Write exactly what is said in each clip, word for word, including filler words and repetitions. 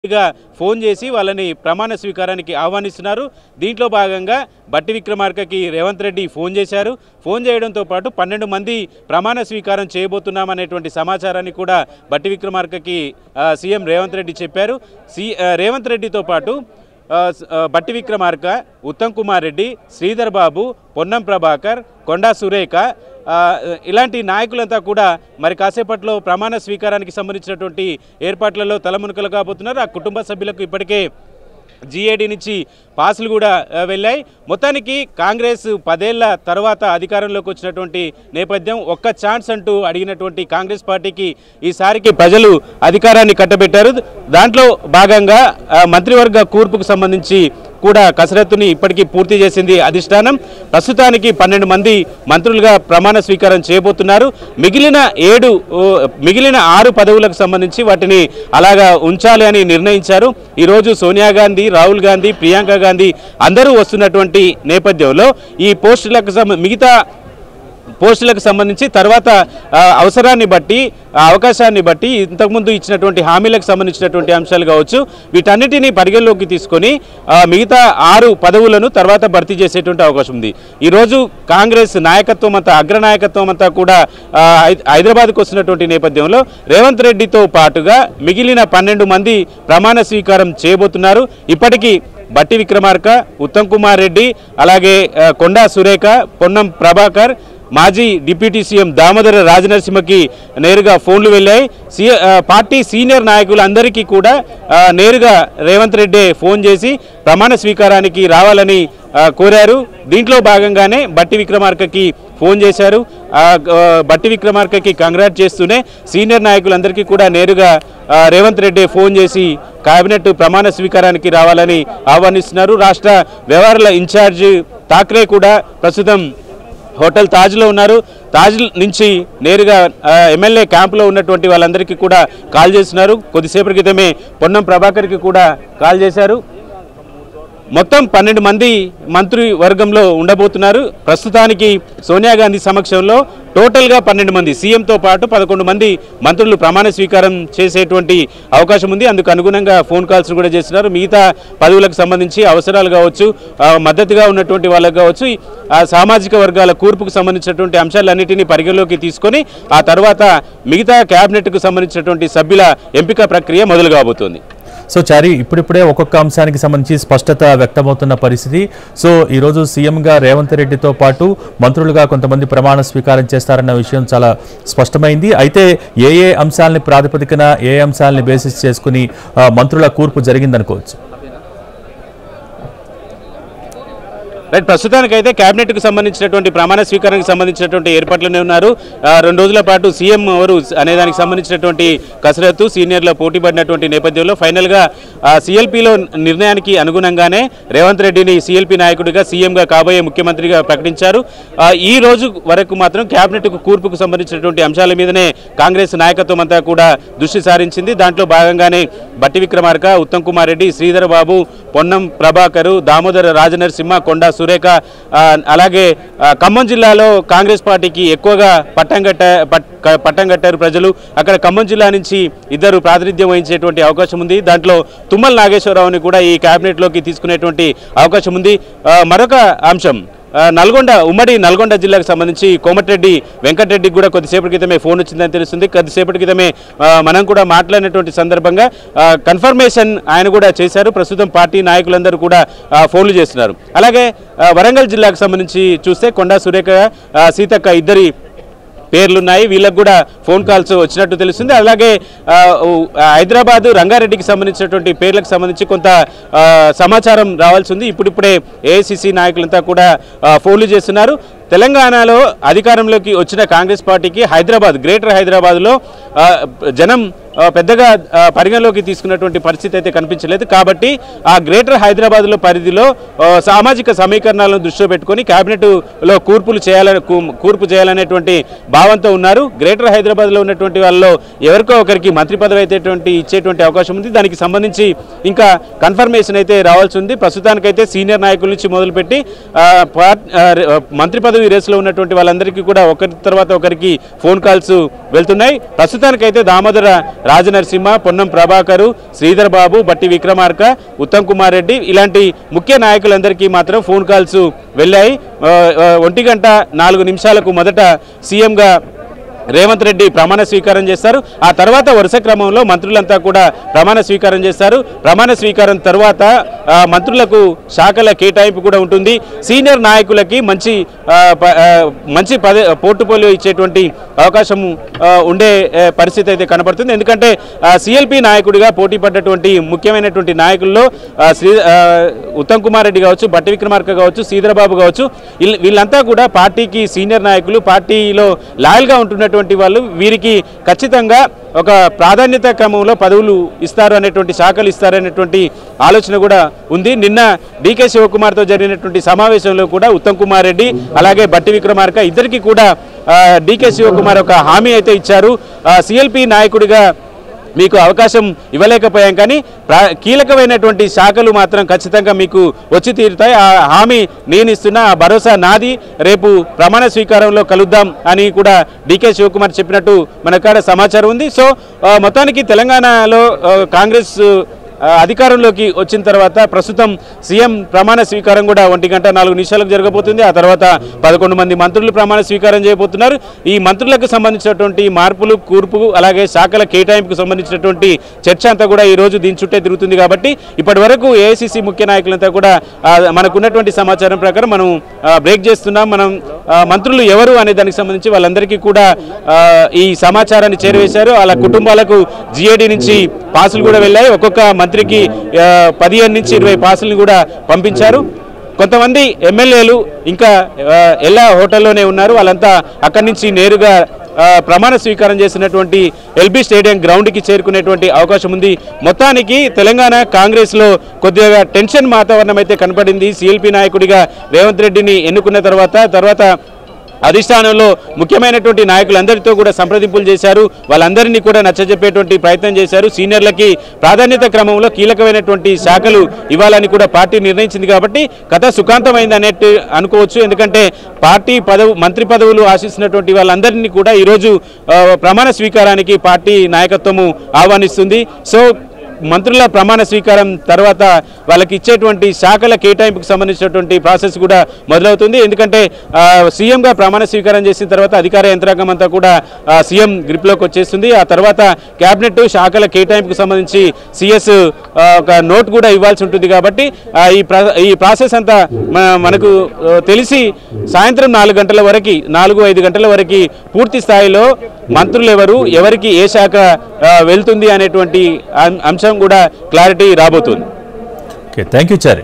Phone చేసి వాళ్ళని ప్రమాణ స్వీకారానికి ఆహ్వానిస్తున్నారు. దీంట్లో భాగంగా బట్టి విక్రమార్కకి రేవంత్ రెడ్డి ఫోన్ చేశారు. ఫోన్ చేయడంతో పాటు పన్నెండు మంది ప్రమాణ స్వీకారం చేయబోతున్నామనేటువంటి సమాచారాన్ని కూడా బట్టి విక్రమార్కకి సీఎం రేవంత్ రెడ్డి చెప్పారు. సి రేవంత్ రెడ్డితో పాటు బట్టి విక్రమార్క, ఉత్తమ్ కుమార్ రెడ్డి, శ్రీధర్ బాబు, పొన్నం ప్రభాకర్, కొండా సురేఖ ఇలాంటి నాయకులంతా కూడా మరి కాసేపట్లో ప్రమాణ స్వీకారానికి సంబంధించినటువంటి ఏర్పాట్లలో తలమునకలు కాబోతున్నారు. ఆ కుటుంబ సభ్యులకు ఇప్పటికే జీఏడీ నుంచి పాసులు కూడా వెళ్ళాయి. మొత్తానికి కాంగ్రెస్ పదేళ్ల తర్వాత అధికారంలోకి వచ్చినటువంటి నేపథ్యం, ఒక్క ఛాన్స్ అంటూ అడిగినటువంటి కాంగ్రెస్ పార్టీకి ఈసారికి ప్రజలు అధికారాన్ని కట్టబెట్టారు. దాంట్లో భాగంగా మంత్రివర్గ కూర్పుకు సంబంధించి కూడా కసరత్తుని ఇప్పటికీ పూర్తి చేసింది అధిష్టానం. ప్రస్తుతానికి పన్నెండు మంది మంత్రులుగా ప్రమాణ స్వీకారం చేయబోతున్నారు. మిగిలిన ఏడు మిగిలిన ఆరు పదవులకు సంబంధించి వాటిని అలాగా ఉంచాలి అని నిర్ణయించారు. ఈరోజు సోనియా గాంధీ, రాహుల్ గాంధీ, ప్రియాంక గాంధీ అందరూ వస్తున్నటువంటి నేపథ్యంలో ఈ పోస్టులకు మిగతా పోస్టులకు సంబంధించి తర్వాత అవసరాన్ని బట్టి, అవకాశాన్ని బట్టి ఇంతకుముందు ఇచ్చినటువంటి హామీలకు సంబంధించినటువంటి అంశాలు కావచ్చు, వీటన్నిటినీ పరిగణలోకి తీసుకొని మిగతా ఆరు పదవులను తర్వాత భర్తీ చేసేటువంటి అవకాశం ఉంది. ఈరోజు కాంగ్రెస్ నాయకత్వం అంతా, అగ్రనాయకత్వం అంతా కూడా హైదరాబాద్కు వస్తున్నటువంటి నేపథ్యంలో రేవంత్ రెడ్డితో పాటుగా మిగిలిన పన్నెండు మంది ప్రమాణ స్వీకారం చేయబోతున్నారు. ఇప్పటికీ బట్టి విక్రమార్క, ఉత్తమ్ కుమార్ రెడ్డి, అలాగే కొండా సురేఖ, పొన్నం ప్రభాకర్, మాజీ డిప్యూటీ సీఎం దామోదర రాజనరసింహకి నేరుగా ఫోన్లు వెళ్ళాయి. సీ పార్టీ సీనియర్ నాయకులందరికీ కూడా నేరుగా రేవంత్ రెడ్డి ఫోన్ చేసి ప్రమాణ స్వీకారానికి రావాలని కోరారు. దీంట్లో భాగంగానే బట్టి విక్రమార్కకి ఫోన్ చేశారు. బట్టి విక్రమార్కకి కంగ్రాట్ చేస్తూనే సీనియర్ నాయకులందరికీ కూడా నేరుగా రేవంత్ రెడ్డి ఫోన్ చేసి కేబినెట్ ప్రమాణ స్వీకారానికి రావాలని ఆహ్వానిస్తున్నారు. రాష్ట్ర వ్యవహారాల ఇన్ఛార్జ్ ఠాక్రే కూడా ప్రస్తుతం హోటల్ తాజ్లో ఉన్నారు. తాజ్ నుంచి నేరుగా ఎమ్మెల్యే క్యాంపులో ఉన్నటువంటి వాళ్ళందరికీ కూడా కాల్ చేస్తున్నారు. కొద్దిసేపటి క్రితమే పొన్నం ప్రభాకర్కి కూడా కాల్ చేశారు. మొత్తం పన్నెండు మంది మంత్రి వర్గంలో ఉండబోతున్నారు. ప్రస్తుతానికి సోనియా గాంధీ సమక్షంలో టోటల్గా పన్నెండు మంది, సీఎంతో పాటు పదకొండు మంది మంత్రులు ప్రమాణ స్వీకారం చేసేటువంటి అవకాశం ఉంది. అందుకు అనుగుణంగా ఫోన్ కాల్స్ కూడా చేస్తున్నారు. మిగతా పదవులకు సంబంధించి అవసరాలు కావచ్చు, మద్దతుగా ఉన్నటువంటి వాళ్ళకు కావచ్చు, సామాజిక వర్గాల కూర్పుకు సంబంధించినటువంటి అంశాలన్నింటినీ పరిగణలోకి తీసుకొని ఆ తర్వాత మిగతా క్యాబినెట్కు సంబంధించినటువంటి సభ్యుల ఎంపిక ప్రక్రియ మొదలు కాబోతోంది. సో చారి, ఇప్పుడిప్పుడే ఒక్కొక్క అంశానికి సంబంధించి స్పష్టత వ్యక్తమవుతున్న పరిస్థితి. సో ఈరోజు సీఎంగా రేవంత్ రెడ్డితో పాటు మంత్రులుగా కొంతమంది ప్రమాణ స్వీకారం చేస్తారన్న విషయం చాలా స్పష్టమైంది. అయితే ఏ ఏ అంశాలని ప్రాతిపదికన, ఏ అంశాలని బేసిస్ చేసుకుని మంత్రుల కూర్పు జరిగిందనుకోవచ్చు? రైట్, ప్రస్తుతానికైతే క్యాబినెట్కు సంబంధించినటువంటి ప్రమాణ స్వీకారానికి సంబంధించినటువంటి ఏర్పాట్లనే ఉన్నారు. రెండు రోజుల పాటు సీఎం ఎవరు అనే దానికి సంబంధించినటువంటి కసరత్తు సీనియర్ల పోటీ పడినటువంటి నేపథ్యంలో ఫైనల్గా సీఎల్పీలో నిర్ణయానికి అనుగుణంగానే రేవంత్ రెడ్డిని సీఎల్పీ నాయకుడిగా, సీఎంగా కాబోయే ముఖ్యమంత్రిగా ప్రకటించారు. ఈ రోజు వరకు మాత్రం క్యాబినెట్కు కూర్పుకు సంబంధించినటువంటి అంశాల మీదనే కాంగ్రెస్ నాయకత్వం అంతా కూడా దృష్టి సారించింది. దాంట్లో భాగంగానే బట్టి విక్రమార్క, ఉత్తమ్ కుమార్ రెడ్డి, శ్రీధర్ బాబు, పొన్నం ప్రభాకరు, దామోదర రాజనరసింహ, కొండా సురేఖ, అలాగే ఖమ్మం జిల్లాలో కాంగ్రెస్ పార్టీకి ఎక్కువగా పట్టం కట్ట పట్టం కట్టారు ప్రజలు. అక్కడ ఖమ్మం జిల్లా నుంచి ఇద్దరు ప్రాతినిధ్యం వహించేటువంటి అవకాశం ఉంది. దాంట్లో తుమ్మల నాగేశ్వరరావుని కూడా ఈ క్యాబినెట్లోకి తీసుకునేటువంటి అవకాశం ఉంది. మరొక అంశం, నల్గొండ, ఉమ్మడి నల్గొండ జిల్లాకు సంబంధించి కోమటిరెడ్డి వెంకటరెడ్డికి కూడా కొద్దిసేపటి క్రితమే ఫోన్ వచ్చిందని తెలుస్తుంది. కొద్దిసేపటి క్రితమే మనం కూడా మాట్లాడినటువంటి సందర్భంగా కన్ఫర్మేషన్ ఆయన కూడా చేశారు. ప్రస్తుతం పార్టీ నాయకులందరూ కూడా ఫోన్లు చేస్తున్నారు. అలాగే వరంగల్ జిల్లాకు సంబంధించి చూస్తే కొండా సురేఖ, సీతక్క ఇద్దరి పేర్లున్నాయి. వీళ్ళకు కూడా ఫోన్ కాల్స్ వచ్చినట్టు తెలుస్తుంది. అలాగే హైదరాబాదు రంగారెడ్డికి సంబంధించినటువంటి పేర్లకు సంబంధించి కొంత సమాచారం రావాల్సి ఉంది. ఇప్పుడిప్పుడే ఏఐసిసి నాయకులంతా కూడా ఫోన్లు చేస్తున్నారు. తెలంగాణలో అధికారంలోకి వచ్చిన కాంగ్రెస్ పార్టీకి హైదరాబాద్, గ్రేటర్ హైదరాబాద్లో జనం పెద్దగా పరిగణలోకి తీసుకున్నటువంటి పరిస్థితి అయితే కనిపించలేదు. కాబట్టి ఆ గ్రేటర్ హైదరాబాద్లో పరిధిలో సామాజిక సమీకరణాలను దృష్టిలో పెట్టుకొని క్యాబినెట్లో కూర్పులు చేయాలని కూర్పు చేయాలనేటువంటి భావంతో ఉన్నారు. గ్రేటర్ హైదరాబాద్లో ఉన్నటువంటి వాళ్ళలో ఎవరికో ఒకరికి మంత్రి పదవి అయితే ఇచ్చేటువంటి అవకాశం ఉంది. దానికి సంబంధించి ఇంకా కన్ఫర్మేషన్ అయితే రావాల్సి ఉంది. ప్రస్తుతానికైతే సీనియర్ నాయకుల నుంచి మొదలుపెట్టి మంత్రి పదవి రేసులో ఉన్నటువంటి వాళ్ళందరికీ కూడా ఒకరి తర్వాత ఒకరికి ఫోన్ కాల్స్ వెళ్తున్నాయి. ప్రస్తుతానికైతే దామోదర రాజనరసింహ, పొన్నం ప్రభాకరు, శ్రీధర్ బాబు, బట్టి విక్రమార్క, ఉత్తమ్ కుమార్ రెడ్డి ఇలాంటి ముఖ్య నాయకులందరికీ మాత్రం ఫోన్ కాల్స్ వెళ్ళాయి. ఒంటి గంట నాలుగు నిమిషాలకు మొదట సీఎంగా రేవంత్ రెడ్డి ప్రమాణ స్వీకారం చేస్తారు. ఆ తర్వాత వరుస క్రమంలో మంత్రులంతా కూడా ప్రమాణ స్వీకారం చేస్తారు. ప్రమాణ స్వీకారం తర్వాత మంత్రులకు శాఖల కేటాయింపు కూడా ఉంటుంది. సీనియర్ నాయకులకి మంచి మంచి పదే పోర్టుఫోలియో ఇచ్చేటువంటి అవకాశం ఉండే పరిస్థితి అయితే కనబడుతుంది. ఎందుకంటే సిఎల్పి నాయకుడిగా పోటీ పడ్డటువంటి ముఖ్యమైనటువంటి నాయకుల్లో శ్రీ ఉత్తమ్ కుమార్ రెడ్డి కావచ్చు, బట్టి విక్రమార్క కావచ్చు, శ్రీధరబాబు కావచ్చు, వీళ్ళంతా కూడా పార్టీకి సీనియర్ నాయకులు, పార్టీలో లాయల్గా ఉంటున్నటువంటి వాళ్ళు. వీరికి ఖచ్చితంగా ఒక ప్రాధాన్యత క్రమంలో పదవులు ఇస్తారు అనేటువంటి శాఖలు ఇస్తారు అనేటువంటి ఆలోచన కూడా ఉంది. నిన్న డీకే శివకుమార్తో జరిగినటువంటి సమావేశంలో కూడా ఉత్తమ్ కుమార్ రెడ్డి అలాగే బట్టి విక్రమార్క ఇద్దరికి కూడా డీకే శివకుమార్ ఒక హామీ అయితే ఇచ్చారు. సిఎల్పి నాయకుడిగా మీకు అవకాశం ఇవ్వలేకపోయాం, కానీ కీలకమైనటువంటి శాఖలు మాత్రం ఖచ్చితంగా మీకు వచ్చి తీరుతాయి. ఆ హామీ నేను ఇస్తున్నా, ఆ భరోసా నాది, రేపు ప్రమాణ స్వీకారంలో కలుద్దాం అని కూడా డీకే శివకుమార్ చెప్పినట్టు మన కాడ సమాచారం ఉంది. సో మొత్తానికి తెలంగాణలో కాంగ్రెస్ అధికారంలోకి వచ్చిన తర్వాత ప్రస్తుతం సీఎం ప్రమాణ స్వీకారం కూడా ఒంటి గంట నాలుగు నిమిషాలకు జరగబోతుంది. ఆ తర్వాత పదకొండు మంది మంత్రులు ప్రమాణ స్వీకారం చేయబోతున్నారు. ఈ మంత్రులకు సంబంధించినటువంటి మార్పులు, కూర్పు అలాగే శాఖల కేటాయింపుకు సంబంధించినటువంటి చర్చ అంతా కూడా ఈ రోజు దీని చుట్టే తిరుగుతుంది. కాబట్టి ఇప్పటి వరకు ఏఐసిసి ముఖ్య నాయకులంతా కూడా మనకున్నటువంటి సమాచారం ప్రకారం మనం బ్రేక్ చేస్తున్నాం. మనం మంత్రులు ఎవరు అనే దానికి సంబంధించి వాళ్ళందరికీ కూడా ఈ సమాచారాన్ని చేరవేశారు. వాళ్ళ కుటుంబాలకు జిఏడి నుంచి పాసులు కూడా వెళ్ళాయి. ఒక్కొక్క మంత్రికి పదిహేను నుంచి ఇరవై పాసులను కూడా పంపించారు. కొంతమంది ఎమ్మెల్యేలు ఇంకా ఎల్లా హోటల్లోనే ఉన్నారు. వాళ్ళంతా అక్కడి నుంచి నేరుగా ప్రమాణ స్వీకారం చేసినటువంటి ఎల్బీ స్టేడియం గ్రౌండ్కి చేరుకునేటువంటి అవకాశం ఉంది. మొత్తానికి తెలంగాణ కాంగ్రెస్లో కొద్దిగా టెన్షన్ వాతావరణం అయితే కనపడింది. సిఎల్పి నాయకుడిగా రేవంత్ రెడ్డిని ఎన్నుకున్న తర్వాత తర్వాత అధిష్టానంలో ముఖ్యమైనటువంటి నాయకులందరితో కూడా సంప్రదింపులు చేశారు. వాళ్ళందరినీ కూడా నచ్చజెప్పేటువంటి ప్రయత్నం చేశారు. సీనియర్లకి ప్రాధాన్యత క్రమంలో కీలకమైనటువంటి శాఖలు ఇవ్వాలని కూడా పార్టీ నిర్ణయించింది. కాబట్టి కథ సుఖాంతమైంది అనేట్టు అనుకోవచ్చు. ఎందుకంటే పార్టీ పదవు మంత్రి పదవులు ఆశిస్తున్నటువంటి వాళ్ళందరినీ కూడా ఈరోజు ప్రమాణ స్వీకారానికి పార్టీ నాయకత్వము ఆహ్వానిస్తుంది. సో మంత్రుల ప్రమాణ స్వీకారం తర్వాత వాళ్ళకి ఇచ్చేటువంటి శాఖల కేటాయింపుకు సంబంధించినటువంటి ప్రాసెస్ కూడా మొదలవుతుంది. ఎందుకంటే సీఎంగా ప్రమాణ స్వీకారం చేసిన తర్వాత అధికార యంత్రాంగం అంతా కూడా సీఎం గ్రిప్లోకి వచ్చేస్తుంది. ఆ తర్వాత క్యాబినెట్ శాఖల కేటాయింపుకు సంబంధించి సిఎస్ ఒక నోట్ కూడా ఇవ్వాల్సి ఉంటుంది. కాబట్టి ఈ ఈ ప్రాసెస్ అంతా మనకు తెలిసి సాయంత్రం నాలుగు గంటల వరకు నాలుగు ఐదు గంటల వరకు పూర్తి స్థాయిలో మంత్రులు ఎవరు, ఎవరికి ఏ శాఖ వెళ్తుంది అనేటువంటి అంశం కూడా క్లారిటీ రాబోతుంది. Okay, thank you Chari.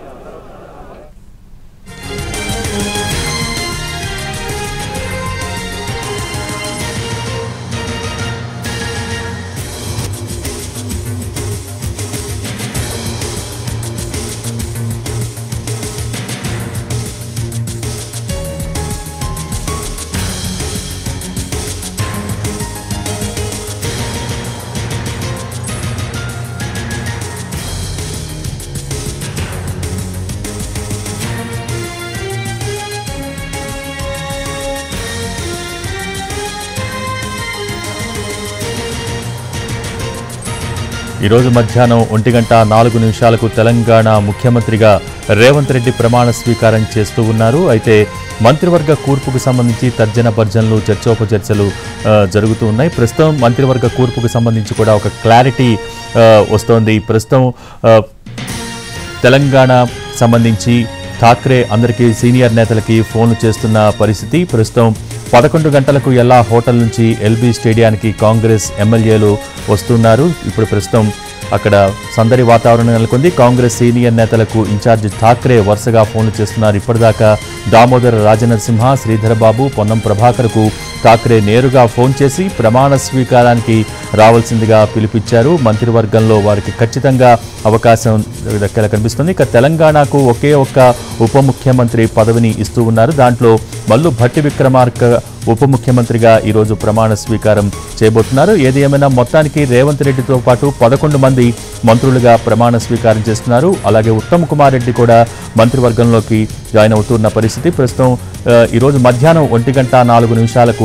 ఈరోజు మధ్యాహ్నం ఒంటి గంట నాలుగు నిమిషాలకు తెలంగాణ ముఖ్యమంత్రిగా రేవంత్ రెడ్డి ప్రమాణ స్వీకారం చేస్తూ ఉన్నారు. అయితే మంత్రివర్గ కూర్పుకు సంబంధించి తర్జన భర్జనలు, చర్చోపచర్చలు జరుగుతూ ఉన్నాయి. ప్రస్తుతం మంత్రివర్గ కూర్పుకు సంబంధించి కూడా ఒక క్లారిటీ వస్తోంది. ప్రస్తుతం తెలంగాణ సంబంధించి ఠాక్రే అందరికీ సీనియర్ నేతలకి ఫోన్లు చేస్తున్న పరిస్థితి. ప్రస్తుతం పదకొండు గంటలకు ఎల్లా హోటల్ నుంచి ఎల్బీ స్టేడియానికి కాంగ్రెస్ ఎమ్మెల్యేలు వస్తున్నారు. ఇప్పుడు ప్రస్తుతం అక్కడ సందడి వాతావరణం నెలకొంది. కాంగ్రెస్ సీనియర్ నేతలకు ఇన్ఛార్జ్ ఠాక్రే వరుసగా ఫోన్లు చేస్తున్నారు. ఇప్పటిదాకా దామోదర రాజనరసింహ, శ్రీధరబాబు, పొన్నం ప్రభాకర్కు ఠాక్రే నేరుగా ఫోన్ చేసి ప్రమాణ స్వీకారానికి రావాల్సిందిగా పిలుపిచ్చారు. మంత్రివర్గంలో వారికి ఖచ్చితంగా అవకాశం దక్కేలా కనిపిస్తుంది. ఇక తెలంగాణకు ఒకే ఒక్క ఉప ముఖ్యమంత్రి పదవిని ఇస్తూ ఉన్నారు. దాంట్లో మల్లు భట్టి విక్రమార్క ఉప ముఖ్యమంత్రిగా ఈరోజు ప్రమాణ స్వీకారం చేయబోతున్నారు. ఏది ఏమైనా మొత్తానికి రేవంత్ రెడ్డితో పాటు పదకొండు మంది మంత్రులుగా ప్రమాణ స్వీకారం చేస్తున్నారు. అలాగే ఉత్తమ్ కుమార్ రెడ్డి కూడా మంత్రివర్గంలోకి జాయిన్ అవుతున్న పరిస్థితి. ప్రస్తుతం ఈరోజు మధ్యాహ్నం ఒంటి గంట నాలుగు నిమిషాలకు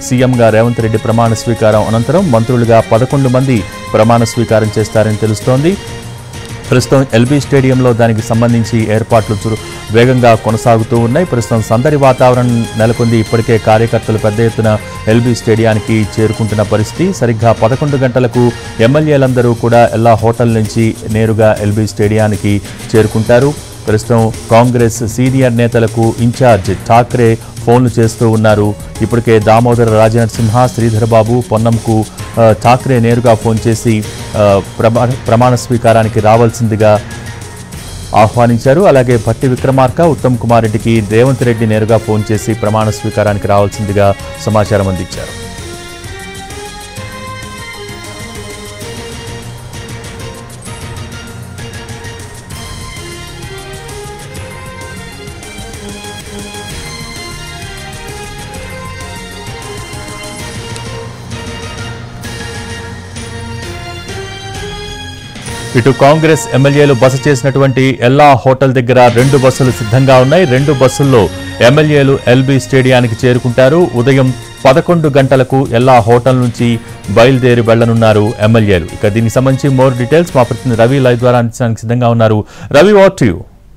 సీఎంగా రేవంత్ రెడ్డి ప్రమాణ స్వీకారం అనంతరం మంత్రులుగా పదకొండు మంది ప్రమాణ స్వీకారం చేస్తారని తెలుస్తోంది. ప్రస్తుతం ఎల్బీ స్టేడియంలో దానికి సంబంధించి ఏర్పాట్లు చురు వేగంగా కొనసాగుతూ ఉన్నాయి. ప్రస్తుతం సందడి వాతావరణం నెలకొంది. ఇప్పటికే కార్యకర్తలు పెద్ద ఎత్తున ఎల్బీ స్టేడియానికి చేరుకుంటున్న పరిస్థితి. సరిగ్గా పదకొండు గంటలకు ఎమ్మెల్యేలందరూ కూడా ఎల్లా హోటల్ నుంచి నేరుగా ఎల్బీ స్టేడియానికి చేరుకుంటారు. ప్రస్తుతం కాంగ్రెస్ సీనియర్ నేతలకు ఇన్ఛార్జ్ ఠాక్రే ఫోన్లు చేస్తూ ఉన్నారు. ఇప్పటికే దామోదర రాజనరసింహ, శ్రీధర్ బాబు, పొన్నంకు ఠాక్రే నేరుగా ఫోన్ చేసి ప్రమా ప్రమాణ స్వీకారానికి రావాల్సిందిగా ఆహ్వానించారు. అలాగే భట్టి విక్రమార్క, ఉత్తమ్ కుమార్ రెడ్డికి రేవంత్ రెడ్డి నేరుగా ఫోన్ చేసి ప్రమాణ స్వీకారానికి రావాల్సిందిగా సమాచారం అందించారు. ఇటు కాంగ్రెస్ ఎమ్మెల్యేలు బస చేసినటువంటి ఎల్లా హోటల్ దగ్గర రెండు బస్సులు సిద్ధంగా ఉన్నాయి. రెండు బస్సుల్లో ఎమ్మెల్యేలు ఎల్బీ స్టేడియానికి చేరుకుంటారు. ఉదయం పదకొండు గంటలకు ఎల్లా హోటల్ నుంచి బయలుదేరి వెళ్లనున్నారు ఎమ్మెల్యేలు. ఇక దీనికి సంబంధించి మోర్ డీటెయిల్స్ మా ప్రతినిధి రవి లైవ్ ద్వారా అందించడానికి సిద్ధంగా ఉన్నారు. Ravi, what to you?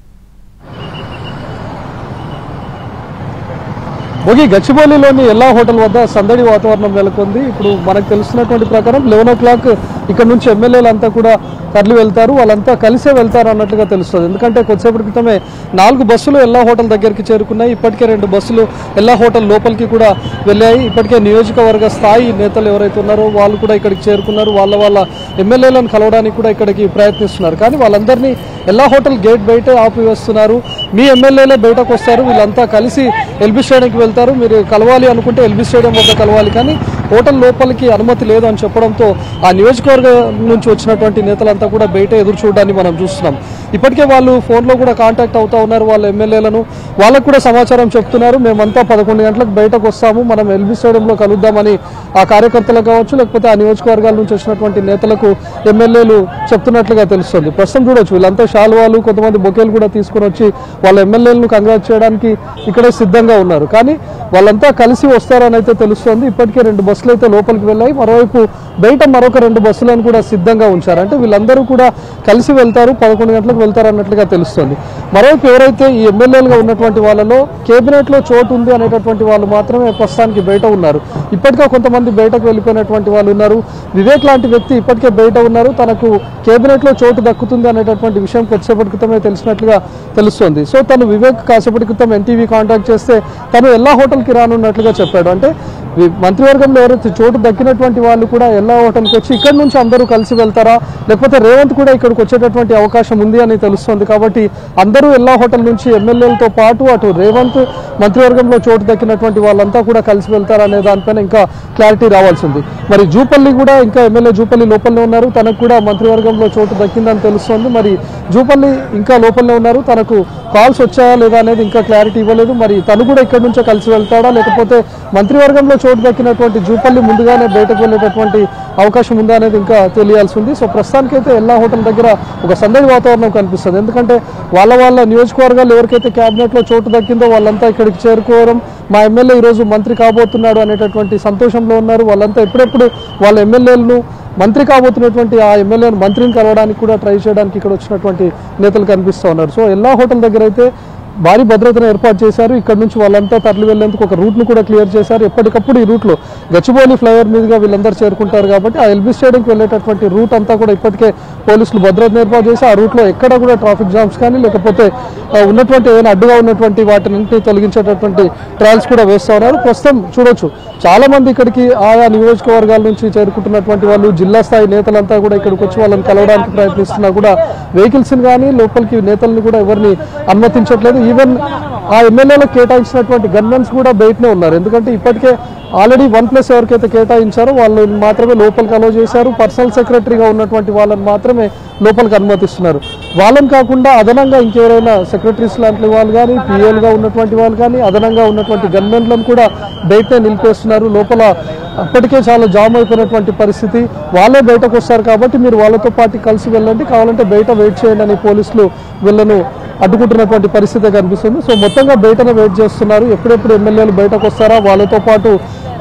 Bhogi, గచ్చిబౌలిలోని ఎల్లా హోటల్ వద్ద సందడి వాతావరణం నెలకొంది. ఇప్పుడు మనకు తెలుస్తున్నటువంటి ప్రకారం లెవెన్ ఓ క్లాక్ ఇక్కడ నుంచి ఎమ్మెల్యేలు అంతా కూడా తరలి వెళ్తారు. వాళ్ళంతా కలిసే వెళ్తారు అన్నట్టుగా తెలుస్తుంది. ఎందుకంటే కొద్దిసేపటి క్రితమే నాలుగు బస్సులు ఎల్లా హోటల్ దగ్గరికి చేరుకున్నాయి. ఇప్పటికే రెండు బస్సులు ఎల్లా హోటల్ లోపలికి కూడా వెళ్ళాయి. ఇప్పటికే నియోజకవర్గ స్థాయి నేతలు ఎవరైతే ఉన్నారో వాళ్ళు కూడా ఇక్కడికి చేరుకున్నారు. వాళ్ళ వాళ్ళ ఎమ్మెల్యేలను కలవడానికి కూడా ఇక్కడికి ప్రయత్నిస్తున్నారు. కానీ వాళ్ళందరినీ ఎల్లా హోటల్ గేట్ బయట ఆపివేస్తున్నారు. మీ ఎమ్మెల్యేలే బయటకు వస్తారు, వీళ్ళంతా కలిసి ఎల్బీ స్టేడియంకి వెళ్తారు, మీరు కలవాలి అనుకుంటే ఎల్బీ స్టేడియం వద్ద కలవాలి, కానీ హోటల్ లోపలికి అనుమతి లేదు అని చెప్పడంతో ఆ నియోజకవర్గం నుంచి వచ్చినటువంటి నేతలంతా కూడా బయట ఎదురు చూడడాన్ని మనం చూస్తున్నాం. ఇప్పటికే వాళ్ళు ఫోన్లో కూడా కాంటాక్ట్ అవుతూ ఉన్నారు వాళ్ళ ఎమ్మెల్యేలను. వాళ్ళకు కూడా సమాచారం చెప్తున్నారు, మేమంతా పదకొండు గంటలకు బయటకు వస్తాము, మనం ఎల్బీ స్టేడియంలో కలుద్దామని ఆ కార్యకర్తలకు కావచ్చు లేకపోతే ఆ నియోజకవర్గాల నుంచి వచ్చినటువంటి నేతలకు ఎమ్మెల్యేలు చెప్తున్నట్లుగా తెలుస్తుంది. ప్రస్తుతం చూడొచ్చు వీళ్ళంతా శాలువాలు, కొంతమంది బొకేలు కూడా తీసుకుని వచ్చి వాళ్ళ ఎమ్మెల్యేలను కంగ్రాట్ చేయడానికి ఇక్కడే సిద్ధంగా ఉన్నారు. కానీ వాళ్ళంతా కలిసి వస్తారని అయితే తెలుస్తోంది. ఇప్పటికే రెండు బస్సులు అయితే లోపలికి వెళ్ళాయి. మరోవైపు బయట మరొక రెండు బస్సులను కూడా సిద్ధంగా ఉంచారు. అంటే వీళ్ళందరూ కూడా కలిసి వెళ్తారు, పదకొండు గంటలకు వెళ్తారు అన్నట్లుగా తెలుస్తుంది. మరోవైపు ఎవరైతే ఈ ఎమ్మెల్యేలుగా ఉన్నటువంటి వాళ్ళలో కేబినెట్లో చోటు ఉంది అనేటటువంటి వాళ్ళు మాత్రమే ప్రస్తుతానికి బయట ఉన్నారు. ఇప్పటికే కొంతమంది బయటకు వెళ్ళిపోయినటువంటి వాళ్ళు ఉన్నారు. వివేక్ లాంటి వ్యక్తి ఇప్పటికే బయట ఉన్నారు. తనకు కేబినెట్లో చోటు దక్కుతుంది అనేటటువంటి విషయం కొద్దిసేపటి క్రితమే తెలిసినట్లుగా తెలుస్తోంది. సో తను వివేక్ కాసేపటి క్రితం ఎన్టీవీ కాంటాక్ట్ చేస్తే తను ఎల్లా హోటల్కి రానున్నట్లుగా చెప్పాడు. అంటే మంత్రివర్గంలో ఎవరైతే చోటు దక్కినటువంటి వాళ్ళు కూడా ఎల్లా హోటల్కి వచ్చి ఇక్కడ నుంచి అందరూ కలిసి వెళ్తారా, లేకపోతే రేవంత్ కూడా ఇక్కడికి వచ్చేటటువంటి అవకాశం ఉంది అని తెలుస్తుంది. కాబట్టి అందరూ ఎల్లా హోటల్ నుంచి ఎమ్మెల్యేలతో పాటు అటు రేవంత్ మంత్రివర్గంలో చోటు దక్కినటువంటి వాళ్ళంతా కూడా కలిసి వెళ్తారా అనే దానిపైన ఇంకా క్లారిటీ రావాల్సింది. మరి జూపల్లి కూడా ఇంకా ఎమ్మెల్యే జూపల్లి లోపలనే ఉన్నారు, తనకు కూడా మంత్రివర్గంలో చోటు దక్కిందని తెలుస్తోంది. మరి జూపల్లి ఇంకా లోపలనే ఉన్నారు, తనకు కాల్స్ వచ్చాయా లేదా అనేది ఇంకా క్లారిటీ ఇవ్వలేదు. మరి తను కూడా ఇక్కడ నుంచే కలిసి వెళ్తాడా, లేకపోతే మంత్రివర్గంలో చోటు దక్కినటువంటి జూపల్లి ముందుగానే బయటకు వెళ్ళేటటువంటి అవకాశం ఉందా అనేది ఇంకా తెలియాల్సి ఉంది. సో ప్రస్తుతానికైతే ఎల్లా హోటల్ దగ్గర ఒక సందడి వాతావరణం కనిపిస్తుంది. ఎందుకంటే వాళ్ళ వాళ్ళ నియోజకవర్గాలు ఎవరికైతే క్యాబినెట్లో చోటు దక్కిందో వాళ్ళంతా ఇక్కడికి చేరుకోవడం, మా ఎమ్మెల్యే ఈరోజు మంత్రి కాబోతున్నాడు అనేటటువంటి సంతోషంలో ఉన్నారు. వాళ్ళంతా ఎప్పుడెప్పుడు వాళ్ళ ఎమ్మెల్యేలను మంత్రి కాబోతున్నటువంటి ఆ ఎమ్మెల్యేను మంత్రిని కలవడానికి కూడా ట్రై చేయడానికి ఇక్కడ వచ్చినటువంటి నేతలు కనిపిస్తూ ఉన్నారు. సో ఎల్లా హోటల్ దగ్గర అయితే భారీ భద్రతను ఏర్పాటు చేశారు. ఇక్కడ నుంచి వాళ్ళంతా తరలి వెళ్లేందుకు ఒక రూట్ను కూడా క్లియర్ చేశారు. ఎప్పటికప్పుడు ఈ రూట్లో గచ్చిబౌలి ఫ్లైఓవర్ మీదుగా వీళ్ళందరూ చేరుకుంటారు కాబట్టి ఆ ఎల్బీ స్టేడియంకి వెళ్ళేటటువంటి రూట్ అంతా కూడా ఇప్పటికే పోలీసులు భద్రతను ఏర్పాటు చేసి ఆ రూట్లో ఎక్కడ కూడా ట్రాఫిక్ జామ్స్ కానీ లేకపోతే ఉన్నటువంటి ఏదైనా అడ్డుగా ఉన్నటువంటి వాటిని తొలగించేటటువంటి ట్రయల్స్ కూడా వేస్తూ ఉన్నారు. ప్రస్తుతం చూడొచ్చు చాలా మంది ఇక్కడికి ఆయా నియోజకవర్గాల నుంచి చేరుకుంటున్నటువంటి వాళ్ళు, జిల్లా స్థాయి నేతలంతా కూడా ఇక్కడికి వచ్చి వాళ్ళని కలవడానికి ప్రయత్నిస్తున్నా కూడా వెహికల్స్ని కానీ లోపలికి నేతల్ని కూడా ఎవరిని అనుమతించట్లేదు. ఈవెన్ ఆ ఎమ్మెల్యేలకు కేటాయించినటువంటి గన్మెన్స్ కూడా బయటనే ఉన్నారు. ఎందుకంటే ఇప్పటికే ఆల్రెడీ వన్ ప్లస్ ఎవరికైతే కేటాయించారో వాళ్ళు మాత్రమే లోపలికి అలో చేశారు. పర్సనల్ సెక్రటరీగా ఉన్నటువంటి వాళ్ళని మాత్రమే లోపలికి అనుమతిస్తున్నారు. వాళ్ళని కాకుండా అదనంగా ఇంకెవరైనా సెక్రటరీస్ లాంటి వాళ్ళు కానీ, పిఏలుగా ఉన్నటువంటి వాళ్ళు కానీ, అదనంగా ఉన్నటువంటి గన్మెన్లను కూడా బయటనే నిలిపేస్తున్నారు. లోపల అప్పటికే చాలా జామ్ అయిపోయినటువంటి పరిస్థితి. వాళ్ళే బయటకు వస్తారు కాబట్టి మీరు వాళ్ళతో పాటు కలిసి వెళ్ళండి, కావాలంటే బయట వెయిట్ చేయండి అని పోలీసులు వీళ్ళను అడ్డుకుంటున్నటువంటి పరిస్థితి కనిపిస్తుంది. సో మొత్తంగా బయటనే వెయిట్ చేస్తున్నారు, ఎప్పుడెప్పుడు ఎమ్మెల్యేలు బయటకు వస్తారా, వాళ్ళతో పాటు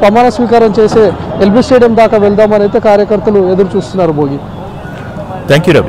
ప్రమాణ స్వీకారం చేసే ఎల్బీ స్టేడియం దాకా వెళ్దామని అయితే కార్యకర్తలు ఎదురు చూస్తున్నారు. Bhogi, thank you Ravi.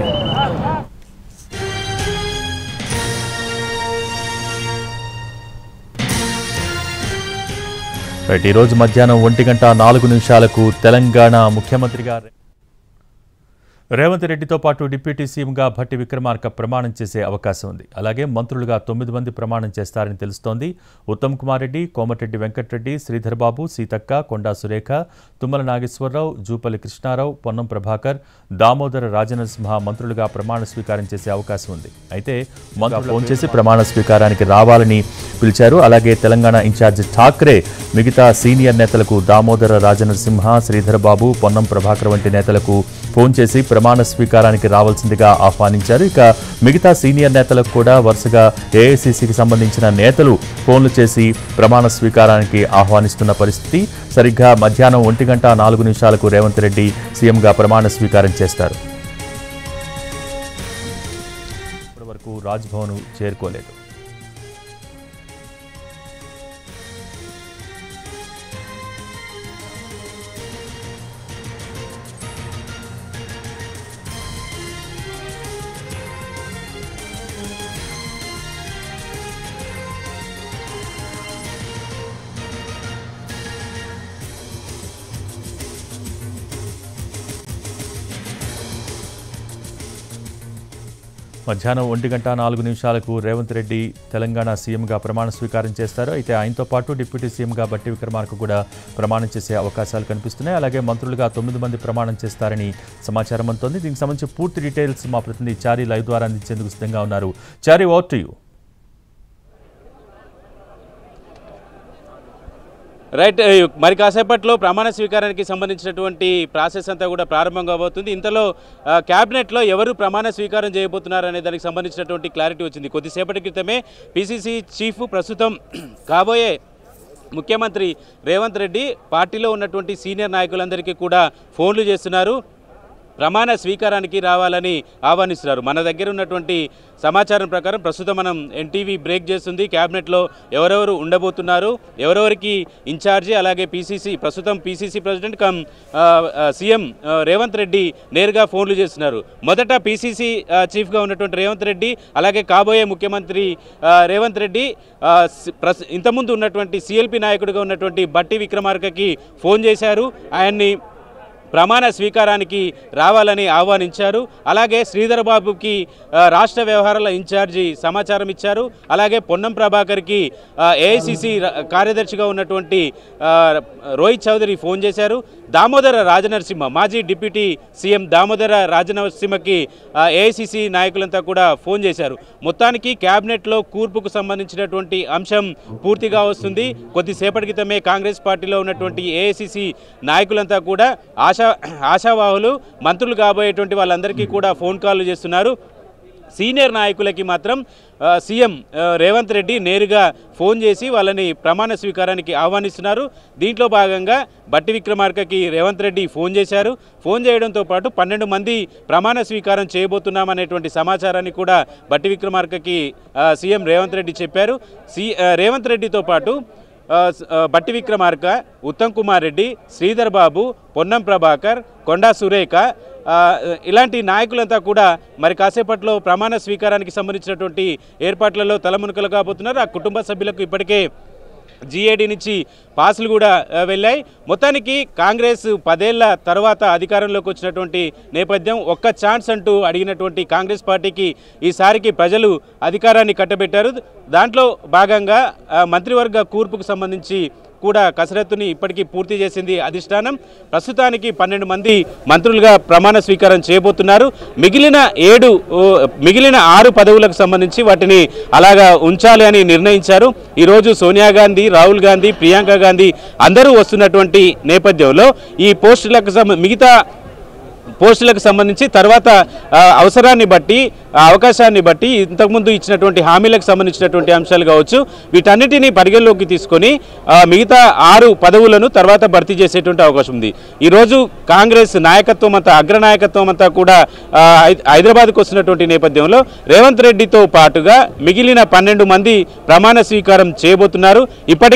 Right, ఈరోజు మధ్యాహ్నం ఒంటి గంట నాలుగు నిమిషాలకు తెలంగాణ ముఖ్యమంత్రిగా రేవంత్ రెడ్డితో పాటు డిప్యూటీ సీఎంగా భట్టి విక్రమార్క ప్రమాణం చేసే అవకాశం ఉంది. అలాగే మంత్రులుగా తొమ్మిది మంది ప్రమాణం చేస్తారని తెలుస్తోంది. ఉత్తమ్ కుమార్ రెడ్డి, కోమటిరెడ్డి వెంకటరెడ్డి, శ్రీధర్ బాబు, సీతక్క, కొండా సురేఖ, తుమ్మల నాగేశ్వరరావు, జూపల్లి కృష్ణారావు, పొన్నం ప్రభాకర్, దామోదర రాజనరసింహ మంత్రులుగా ప్రమాణ స్వీకారం చేసే అవకాశం ఉంది. అయితే మంత్రులు ఫోన్ చేసి ప్రమాణ స్వీకారానికి రావాలని పిలిచారు. అలాగే తెలంగాణ ఇన్ఛార్జ్ ఠాక్రే మిగతా సీనియర్ నేతలకు దామోదర రాజనరసింహ, శ్రీధర్ బాబు, పొన్నం ప్రభాకర్ వంటి నేతలకు ఫోన్ చేసి ప్రమాణ స్వీకారానికి రావాల్సిందిగా ఆహ్వానించారు. ఇక మిగతా సీనియర్ నేతలకు కూడా వరుసగా ఏఐసీసీకి సంబంధించిన నేతలు ఫోన్లు చేసి ప్రమాణ స్వీకారానికి ఆహ్వానిస్తున్న పరిస్థితి. సరిగ్గా మధ్యాహ్నం ఒంటి గంట నాలుగు నిమిషాలకు రేవంత్ రెడ్డి సీఎంగా ప్రమాణ స్వీకారం చేస్తారు. ఇప్పటి వరకు రాజ్భవన్ చేరుకోలేదు. మధ్యాహ్నం ఒంటి గంట నాలుగు నిమిషాలకు రేవంత్ రెడ్డి తెలంగాణ సీఎంగా ప్రమాణ స్వీకారం చేస్తారు. అయితే ఆయనతో పాటు డిప్యూటీ సీఎంగా భట్టి విక్రమార్క కూడా ప్రమాణం చేసే అవకాశాలు కనిపిస్తున్నాయి. అలాగే మంత్రులుగా తొమ్మిది మంది ప్రమాణం చేస్తారని సమాచారం అందుతోంది. దీనికి సంబంధించి పూర్తి డీటెయిల్స్ మా ప్రతినిధి చారీ లైవ్ ద్వారా అందించేందుకు సిద్ధంగా ఉన్నారు. Chari, over to you. Right, మరి కాసేపట్లో ప్రమాణ స్వీకారానికి సంబంధించినటువంటి ప్రాసెస్ అంతా కూడా ప్రారంభం కాబోతుంది. ఇంతలో క్యాబినెట్లో ఎవరు ప్రమాణ స్వీకారం చేయబోతున్నారు అనే దానికి సంబంధించినటువంటి క్లారిటీ వచ్చింది. కొద్దిసేపటి క్రితమే పీసీసీ చీఫ్, ప్రస్తుతం కాబోయే ముఖ్యమంత్రి రేవంత్ రెడ్డి పార్టీలో ఉన్నటువంటి సీనియర్ నాయకులందరికీ కూడా ఫోన్లు చేస్తున్నారు. ప్రమాణ స్వీకారానికి రావాలని ఆహ్వానిస్తున్నారు. మన దగ్గర ఉన్నటువంటి సమాచారం ప్రకారం ప్రస్తుతం మనం ఎన్టీవీ బ్రేక్ చేస్తుంది. క్యాబినెట్లో ఎవరెవరు ఉండబోతున్నారు, ఎవరెవరికి ఇన్ఛార్జి, అలాగే పీసీసీ ప్రస్తుతం PCC president cum CM Revanth Reddy నేరుగా ఫోన్లు చేస్తున్నారు. మొదట పీసీసీ చీఫ్గా ఉన్నటువంటి రేవంత్ రెడ్డి, అలాగే కాబోయే ముఖ్యమంత్రి రేవంత్ రెడ్డి ఇంతకుముందు ఉన్నటువంటి సిఎల్పి నాయకుడిగా ఉన్నటువంటి భట్టి విక్రమార్కకి ఫోన్ చేశారు. ఆయన్ని ప్రమాణ స్వీకారానికి రావాలని ఆహ్వానించారు. అలాగే శ్రీధర్ బాబుకి రాష్ట్ర వ్యవహారాల ఇన్ఛార్జి సమాచారం ఇచ్చారు. అలాగే పొన్నం ప్రభాకర్కి ఏఐసిసి కార్యదర్శిగా ఉన్నటువంటి రోహిత్ చౌదరి ఫోన్ చేశారు. దామోదర రాజనరసింహ, మాజీ డిప్యూటీ సీఎం దామోదర రాజనరసింహకి ఏఐసిసి నాయకులంతా కూడా ఫోన్ చేశారు. మొత్తానికి క్యాబినెట్లో కూర్పుకు సంబంధించినటువంటి అంశం పూర్తిగా వస్తుంది. కొద్దిసేపటి క్రితమే కాంగ్రెస్ పార్టీలో ఉన్నటువంటి ఏఐసిసి నాయకులంతా కూడా ఆశా ఆశావాహులు, మంత్రులు కాబోయేటువంటి వాళ్ళందరికీ కూడా ఫోన్ కాల్ చేస్తున్నారు. సీనియర్ నాయకులకి మాత్రం సీఎం రేవంత్ రెడ్డి నేరుగా ఫోన్ చేసి వాళ్ళని ప్రమాణ స్వీకారానికి ఆహ్వానిస్తున్నారు. దీంట్లో భాగంగా భట్టి విక్రమార్కకి రేవంత్ రెడ్డి ఫోన్ చేశారు. ఫోన్ చేయడంతో పాటు పన్నెండు మంది ప్రమాణ స్వీకారం చేయబోతున్నామనేటువంటి సమాచారాన్ని కూడా భట్టి విక్రమార్కకి సీఎం రేవంత్ రెడ్డి చెప్పారు. సి రేవంత్ రెడ్డితో పాటు భట్టి విక్రమార్క, ఉత్తమ్ కుమార్ రెడ్డి, శ్రీధర్ బాబు, పొన్నం ప్రభాకర్, కొండా సురేఖ ఇలాంటి నాయకులంతా కూడా మరి కాసేపట్లో ప్రమాణ స్వీకారానికి సంబంధించినటువంటి ఏర్పాట్లలో తలమునకలు కాబోతున్నారు. ఆ కుటుంబ సభ్యులకు ఇప్పటికే జీఏడీ నుంచి పాసులు కూడా వెళ్ళాయి. మొత్తానికి కాంగ్రెస్ పదేళ్ల తర్వాత అధికారంలోకి వచ్చినటువంటి నేపథ్యం, ఒక్క ఛాన్స్ అంటూ అడిగినటువంటి కాంగ్రెస్ పార్టీకి ఈసారికి ప్రజలు అధికారాన్ని కట్టబెట్టారు. దాంట్లో భాగంగా మంత్రివర్గ కూర్పుకు సంబంధించి కూడా కసరత్తుని ఇప్పటికీ పూర్తి చేసింది అధిష్టానం. ప్రస్తుతానికి పన్నెండు మంది మంత్రులుగా ప్రమాణ స్వీకారం చేయబోతున్నారు. మిగిలిన ఏడు మిగిలిన ఆరు పదవులకు సంబంధించి వాటిని అలాగా ఉంచాలి అని నిర్ణయించారు. ఈరోజు సోనియా గాంధీ, రాహుల్ గాంధీ, ప్రియాంక గాంధీ అందరూ వస్తున్నటువంటి నేపథ్యంలో ఈ పోస్టులకు మిగతా పోస్టులకు సంబంధించి తర్వాత అవసరాన్ని బట్టి, అవకాశాన్ని బట్టి ఇంతకుముందు ఇచ్చినటువంటి హామీలకు సంబంధించినటువంటి అంశాలు కావచ్చు, వీటన్నిటినీ పరిగణలోకి తీసుకొని మిగతా ఆరు పదవులను తర్వాత భర్తీ చేసేటువంటి అవకాశం ఉంది. ఈరోజు కాంగ్రెస్ నాయకత్వం అంతా, అగ్రనాయకత్వం అంతా కూడా హైదరాబాద్కు వస్తున్నటువంటి నేపథ్యంలో రేవంత్ రెడ్డితో పాటుగా మిగిలిన పన్నెండు మంది ప్రమాణ స్వీకారం చేయబోతున్నారు. ఇప్పటికీ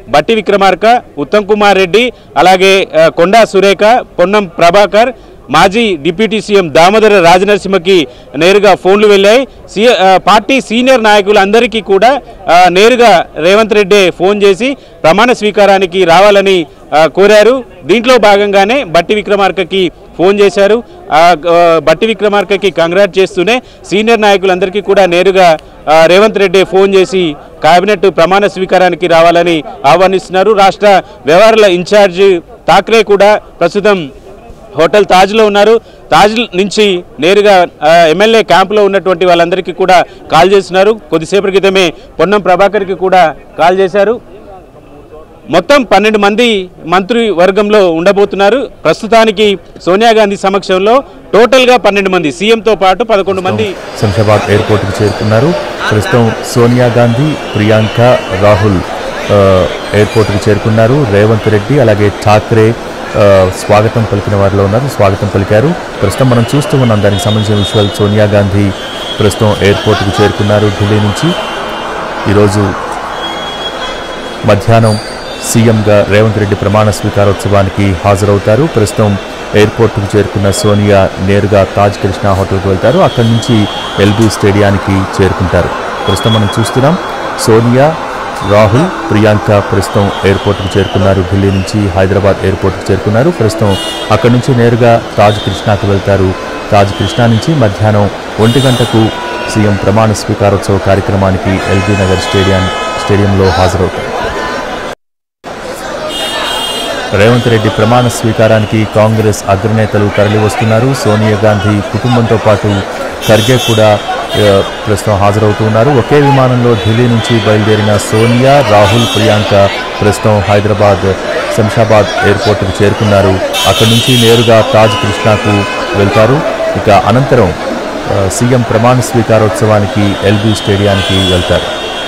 బట్టి విక్రమార్క, ఉత్తమ్ కుమార్ రెడ్డి, అలాగే కొండా సురేఖ, పొన్నం ప్రభాకర్, మాజీ డిప్యూటీ సీఎం దామోదర రాజనరసింహకి నేరుగా ఫోన్లు వెళ్ళాయి. సీ పార్టీ సీనియర్ నాయకులందరికీ కూడా నేరుగా రేవంత్ రెడ్డి ఫోన్ చేసి ప్రమాణ స్వీకారానికి రావాలని కోరారు. దీంట్లో భాగంగానే బట్టి విక్రమార్కకి ఫోన్ చేశారు. బట్టి విక్రమార్కకి కంగ్రాట్ చేస్తూనే సీనియర్ నాయకులందరికీ కూడా నేరుగా రేవంత్ రెడ్డి ఫోన్ చేసి కేబినెట్ ప్రమాణ స్వీకారానికి రావాలని ఆహ్వానిస్తున్నారు. రాష్ట్ర వ్యవహారాల ఇన్ఛార్జ్ ఠాక్రే కూడా ప్రస్తుతం హోటల్ తాజ్లో ఉన్నారు. తాజ్ నుంచి నేరుగా ఎమ్మెల్యే క్యాంపులో ఉన్నటువంటి వాళ్ళందరికీ కూడా కాల్ చేస్తున్నారు. కొద్దిసేపటి క్రితమే పొన్నం ప్రభాకర్కి కూడా కాల్ చేశారు. మొత్తం పన్నెండు మంది మంత్రి వర్గంలో ఉండబోతున్నారు. ప్రస్తుతానికి సోనియా గాంధీ సమక్షంలో టోటల్గా పన్నెండు మంది, సీఎంతో పాటు పదకొండు మంది శంషాబాద్ ఎయిర్పోర్ట్కి చేరుకున్నారు. ప్రస్తుతం సోనియా గాంధీ, ప్రియాంక, రాహుల్ ఎయిర్పోర్ట్కి చేరుకున్నారు. రేవంత్ రెడ్డి అలాగే ఠాక్రే స్వాగతం పలికిన వారిలో ఉన్నారు, స్వాగతం పలికారు. ప్రస్తుతం మనం చూస్తూ ఉన్నాం దానికి సంబంధించిన విషయాలు. సోనియా గాంధీ ప్రస్తుతం ఎయిర్పోర్ట్కి చేరుకున్నారు ఢిల్లీ నుంచి. ఈరోజు మధ్యాహ్నం సీఎంగా రేవంత్ రెడ్డి ప్రమాణ స్వీకారోత్సవానికి హాజరవుతారు. ప్రస్తుతం ఎయిర్పోర్ట్కు చేరుకున్న సోనియా నేరుగా తాజ్ కృష్ణ హోటల్కి వెళ్తారు. అక్కడి నుంచి ఎల్బీ స్టేడియానికి చేరుకుంటారు. ప్రస్తుతం మనం చూస్తున్నాం సోనియా, రాహుల్, ప్రియాంక ప్రస్తుతం ఎయిర్పోర్ట్కి చేరుకున్నారు. ఢిల్లీ నుంచి హైదరాబాద్ ఎయిర్పోర్ట్కి చేరుకున్నారు. ప్రస్తుతం అక్కడి నుంచి నేరుగా తాజ్ కృష్ణాకు వెళ్తారు. తాజ్ కృష్ణా నుంచి మధ్యాహ్నం ఒంటి గంటకు సీఎం ప్రమాణ స్వీకారోత్సవ కార్యక్రమానికి ఎల్బీ నగర్ స్టేడియం స్టేడియంలో హాజరవుతారు. రేవంత్ రెడ్డి ప్రమాణ స్వీకారానికి కాంగ్రెస్ అగ్రనేతలు తరలివస్తున్నారు. సోనియా గాంధీ కుటుంబంతో పాటు ఖర్గే కూడా ప్రస్తుతం హాజరవుతున్నారు. ఒకే విమానంలో ఢిల్లీ నుంచి బయలుదేరిన సోనియా, రాహుల్, ప్రియాంక ప్రస్తుతం హైదరాబాద్ శంషాబాద్ ఎయిర్పోర్ట్కు చేరుకున్నారు. అక్కడి నుంచి నేరుగా తాజ్ కృష్ణాకు వెళ్తారు. ఇక అనంతరం సీఎం ప్రమాణ స్వీకారోత్సవానికి ఎల్బీ స్టేడియానికి వెళ్తారు.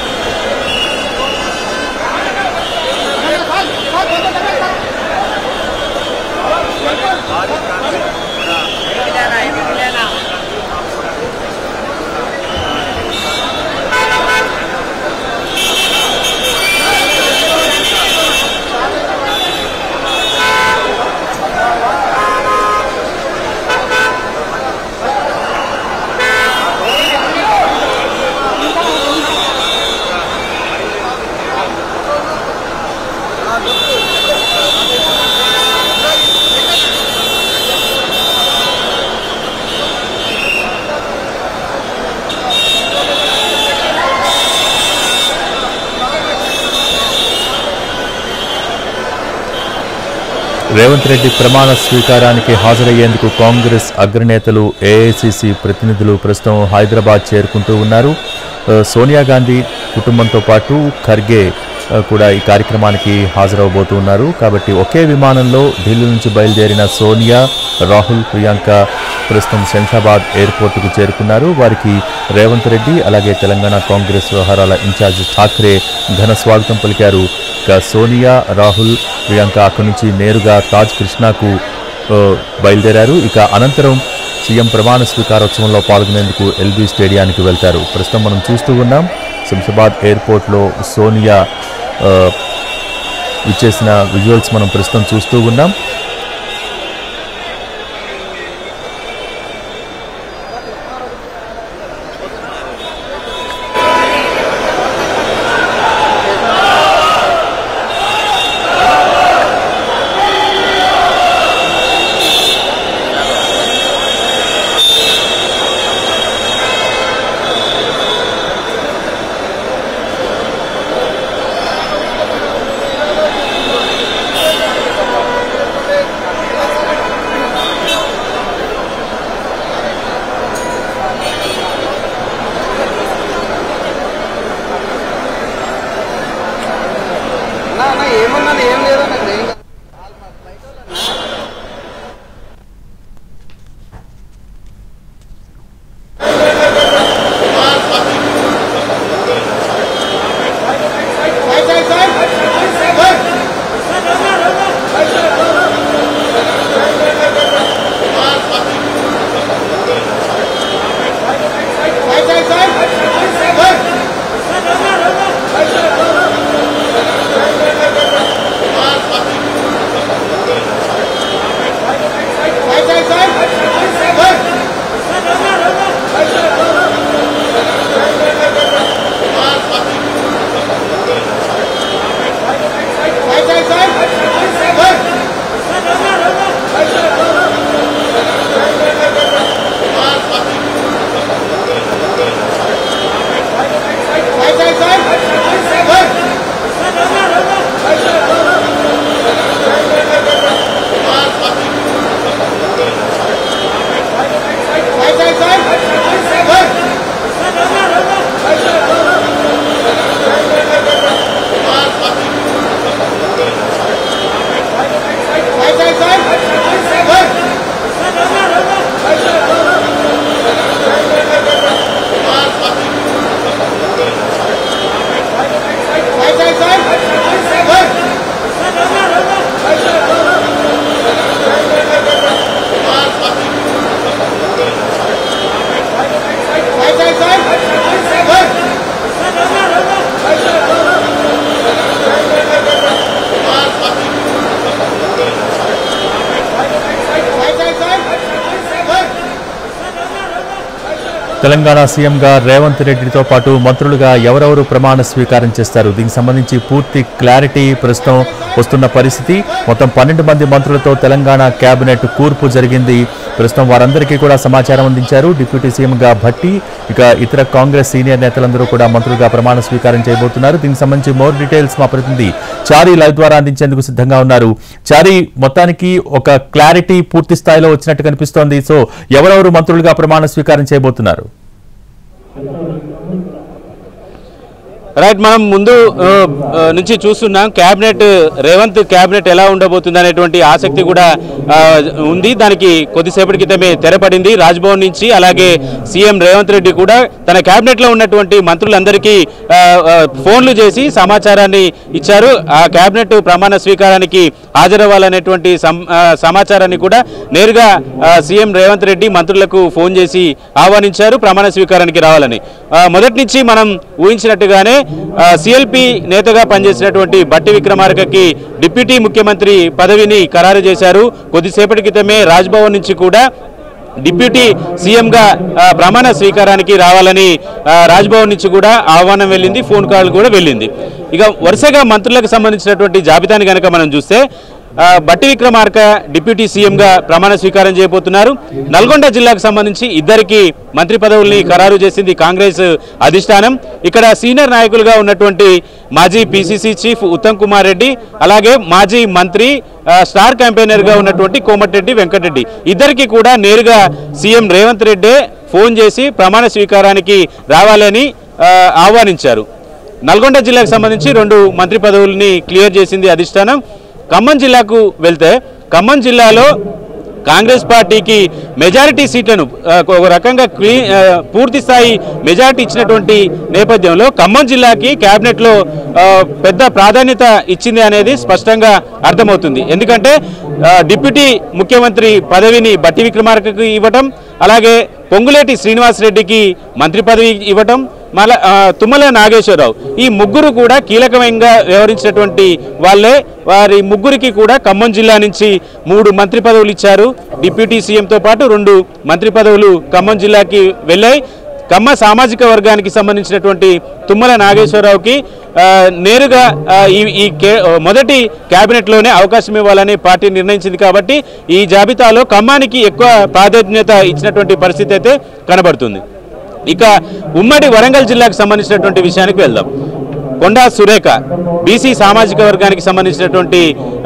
రేవంత్ రెడ్డి ప్రమాణ స్వీకారానికి హాజరయ్యేందుకు కాంగ్రెస్ అగ్రనేతలు, ఏఐసిసి ప్రతినిధులు ప్రస్తుతం హైదరాబాద్ చేరుకుంటూ ఉన్నారు. సోనియా గాంధీ కుటుంబంతో పాటు ఖర్గే కూడా ఈ కార్యక్రమానికి హాజరవబోతున్నారు. కాబట్టి ఒకే విమానంలో ఢిల్లీ నుంచి బయలుదేరిన సోనియా, రాహుల్, ప్రియాంక ప్రస్తుతం శంషాబాద్ ఎయిర్పోర్టుకు చేరుకున్నారు. వారికి రేవంత్ రెడ్డి అలాగే తెలంగాణ కాంగ్రెస్ వ్యవహారాల ఇన్ఛార్జ్ ఠాక్రే ఘన స్వాగతం పలికారు. ఇక సోనియా, రాహుల్, ప్రియాంక అక్కడి నుంచి నేరుగా తాజ్ కృష్ణాకు బయలుదేరారు. ఇక అనంతరం సీఎం ప్రమాణ స్వీకారోత్సవంలో పాల్గొనేందుకు ఎల్బీ స్టేడియానికి వెళ్తారు. ప్రస్తుతం మనం చూస్తూ ఉన్నాం శంషాబాద్ ఎయిర్పోర్ట్లో సోనియా ఇచ్చేసిన విజువల్స్ మనం ప్రస్తుతం చూస్తూ ఉన్నాం. తెలంగాణ సీఎంగా రేవంత్ రెడ్డితో పాటు మంత్రులుగా ఎవరెవరు ప్రమాణ స్వీకారం చేస్తారు, దీనికి సంబంధించి పూర్తి క్లారిటీ ప్రస్తుతం వస్తున్న పరిస్థితి. మొత్తం పన్నెండు మంది మంత్రులతో తెలంగాణ కేబినెట్ కూర్పు జరిగింది. ప్రస్తుతం వారందరికీ కూడా సమాచారం అందించారు. డిప్యూటీ సీఎంగా భట్టి, ఇక ఇతర కాంగ్రెస్ సీనియర్ నేతలందరూ కూడా మంత్రులుగా ప్రమాణ స్వీకారం చేయబోతున్నారు. దీనికి సంబంధించి మోర్ డీటెయిల్స్ మా ప్రతినిధి చారీ లైవ్ ద్వారా అందించేందుకు సిద్ధంగా ఉన్నారు. చారీ, మొత్తానికి ఒక క్లారిటీ పూర్తి స్థాయిలో వచ్చినట్టు కనిపిస్తోంది. సో ఎవరెవరు మంత్రులుగా ప్రమాణ స్వీకారం చేయబోతున్నారు? రైట్, మనం ముందు నుంచి చూస్తున్నాం క్యాబినెట్, రేవంత్ క్యాబినెట్ ఎలా ఉండబోతుంది అనేటువంటి ఆసక్తి కూడా ఉంది. దానికి కొద్దిసేపటి క్రితమే తెరపడింది రాజ్భవన్ నుంచి. అలాగే సీఎం రేవంత్ రెడ్డి కూడా తన క్యాబినెట్లో ఉన్నటువంటి మంత్రులందరికీ ఫోన్లు చేసి సమాచారాన్ని ఇచ్చారు. ఆ క్యాబినెట్ ప్రమాణ స్వీకారానికి హాజరవ్వాలనేటువంటి సమాచారాన్ని కూడా నేరుగా సీఎం రేవంత్ రెడ్డి మంత్రులకు ఫోన్ చేసి ఆహ్వానించారు ప్రమాణ స్వీకారానికి రావాలని. మొదటి నుంచి మనం ఊహించినట్టుగానే సిఎల్పి నేతగా పనిచేసినటువంటి బట్టి విక్రమార్కకి డిప్యూటీ ముఖ్యమంత్రి పదవిని ఖరారు చేశారు. కొద్దిసేపటి క్రితమే రాజ్భవన్ నుంచి కూడా డిప్యూటీ సీఎంగా ప్రమాణ స్వీకారానికి రావాలని రాజ్భవన్ నుంచి కూడా ఆహ్వానం వెళ్ళింది, ఫోన్ కాల్ కూడా వెళ్ళింది. ఇక వరుసగా మంత్రులకు సంబంధించినటువంటి జాబితాని కనుక మనం చూస్తే బట్టి విక్రమార్క డిప్యూటీ సీఎంగా ప్రమాణ స్వీకారం చేయబోతున్నారు. నల్గొండ జిల్లాకు సంబంధించి ఇద్దరికి మంత్రి పదవుల్ని ఖరారు చేసింది కాంగ్రెస్ అధిష్టానం. ఇక్కడ సీనియర్ నాయకులుగా ఉన్నటువంటి మాజీ పిసిసి చీఫ్ ఉత్తమ్ కుమార్ రెడ్డి, అలాగే మాజీ మంత్రి స్టార్ క్యాంపెయినర్గా ఉన్నటువంటి కోమటిరెడ్డి వెంకటరెడ్డి, ఇద్దరికి కూడా నేరుగా సీఎం రేవంత్ రెడ్డి ఫోన్ చేసి ప్రమాణ స్వీకారానికి రావాలని ఆహ్వానించారు. నల్గొండ జిల్లాకు సంబంధించి రెండు మంత్రి పదవుల్ని క్లియర్ చేసింది అధిష్టానం. ఖమ్మం జిల్లాకు వెళ్తే ఖమ్మం జిల్లాలో కాంగ్రెస్ పార్టీకి మెజారిటీ సీట్లను ఒక రకంగా పూర్తి స్థాయి మెజారిటీ ఇచ్చినటువంటి నేపథ్యంలో ఖమ్మం జిల్లాకి క్యాబినెట్లో పెద్ద ప్రాధాన్యత ఇచ్చింది అనేది స్పష్టంగా అర్థమవుతుంది. ఎందుకంటే డిప్యూటీ ముఖ్యమంత్రి పదవిని బట్టి విక్రమార్కకి ఇవ్వటం, అలాగే పొంగులేటి శ్రీనివాసరెడ్డికి మంత్రి పదవి ఇవ్వటం, మళ్ళా తుమ్మల నాగేశ్వరరావు, ఈ ముగ్గురు కూడా కీలకంగా వ్యవహరించినటువంటి వాళ్ళే. వారి ముగ్గురికి కూడా ఖమ్మం జిల్లా నుంచి మూడు మంత్రి పదవులు ఇచ్చారు. డిప్యూటీ సీఎంతో పాటు రెండు మంత్రి పదవులు ఖమ్మం జిల్లాకి వెళ్ళాయి. కమ్మ సామాజిక వర్గానికి సంబంధించినటువంటి తుమ్మల నాగేశ్వరరావుకి నేరుగా ఈ ఈ మొదటి క్యాబినెట్లోనే అవకాశం ఇవ్వాలని పార్టీ నిర్ణయించింది. కాబట్టి ఈ జాబితాలో ఖమ్మానికి ఎక్కువ ప్రాధాన్యత ఇచ్చినటువంటి పరిస్థితి అయితే కనబడుతుంది. ఇక ఉమ్మడి వరంగల్ జిల్లాకు సంబంధించినటువంటి విషయానికి వెళ్దాం. కొండా సురేఖ బీసీ సామాజిక వర్గానికి సంబంధించినటువంటి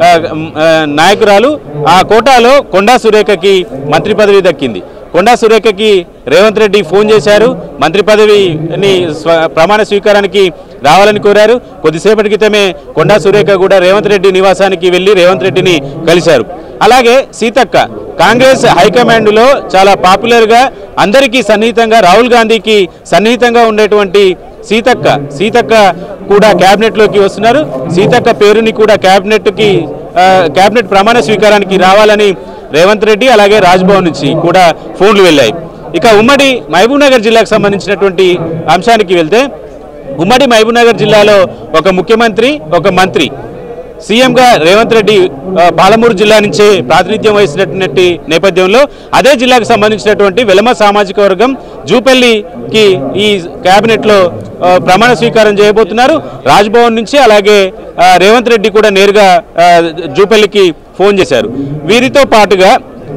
నాయకురాలు. ఆ కోటాలో కొండా సురేఖకి మంత్రి పదవి దక్కింది. కొండా సురేఖకి రేవంత్ రెడ్డి ఫోన్ చేశారు, మంత్రి పదవిని ప్రమాణ స్వీకారానికి రావాలని కోరారు. కొద్దిసేపటి క్రితమే కొండా సురేఖ కూడా రేవంత్ రెడ్డి నివాసానికి వెళ్ళి రేవంత్ రెడ్డిని కలిశారు. అలాగే సీతక్క కాంగ్రెస్ హైకమాండ్లో చాలా పాపులర్గా, అందరికీ సన్నిహితంగా, రాహుల్ గాంధీకి సన్నిహితంగా ఉండేటువంటి సీతక్క సీతక్క కూడా క్యాబినెట్లోకి వస్తున్నారు. సీతక్క పేరుని కూడా క్యాబినెట్కి క్యాబినెట్ ప్రమాణ స్వీకారానికి రావాలని రేవంత్ రెడ్డి అలాగే రాజ్భవన్ నుంచి కూడా ఫోన్లు వెళ్ళాయి. ఇక ఉమ్మడి మహబూబ్నగర్ జిల్లాకు సంబంధించినటువంటి అంశానికి వెళ్తే ఉమ్మడి మహబూబ్నగర్ జిల్లాలో ఒక ముఖ్యమంత్రి, ఒక మంత్రి. సీఎంగా రేవంత్ రెడ్డి పాలమూరు జిల్లా నుంచే ప్రాతినిధ్యం వహిస్తున్నటువంటి నేపథ్యంలో అదే జిల్లాకు సంబంధించినటువంటి వెలమ సామాజిక వర్గం జూపల్లికి ఈ క్యాబినెట్లో ప్రమాణ స్వీకారం చేయబోతున్నారు రాజ్భవన్ నుంచి. అలాగే రేవంత్ రెడ్డి కూడా నేరుగా జూపల్లికి ఫోన్ చేశారు. వీరితో పాటుగా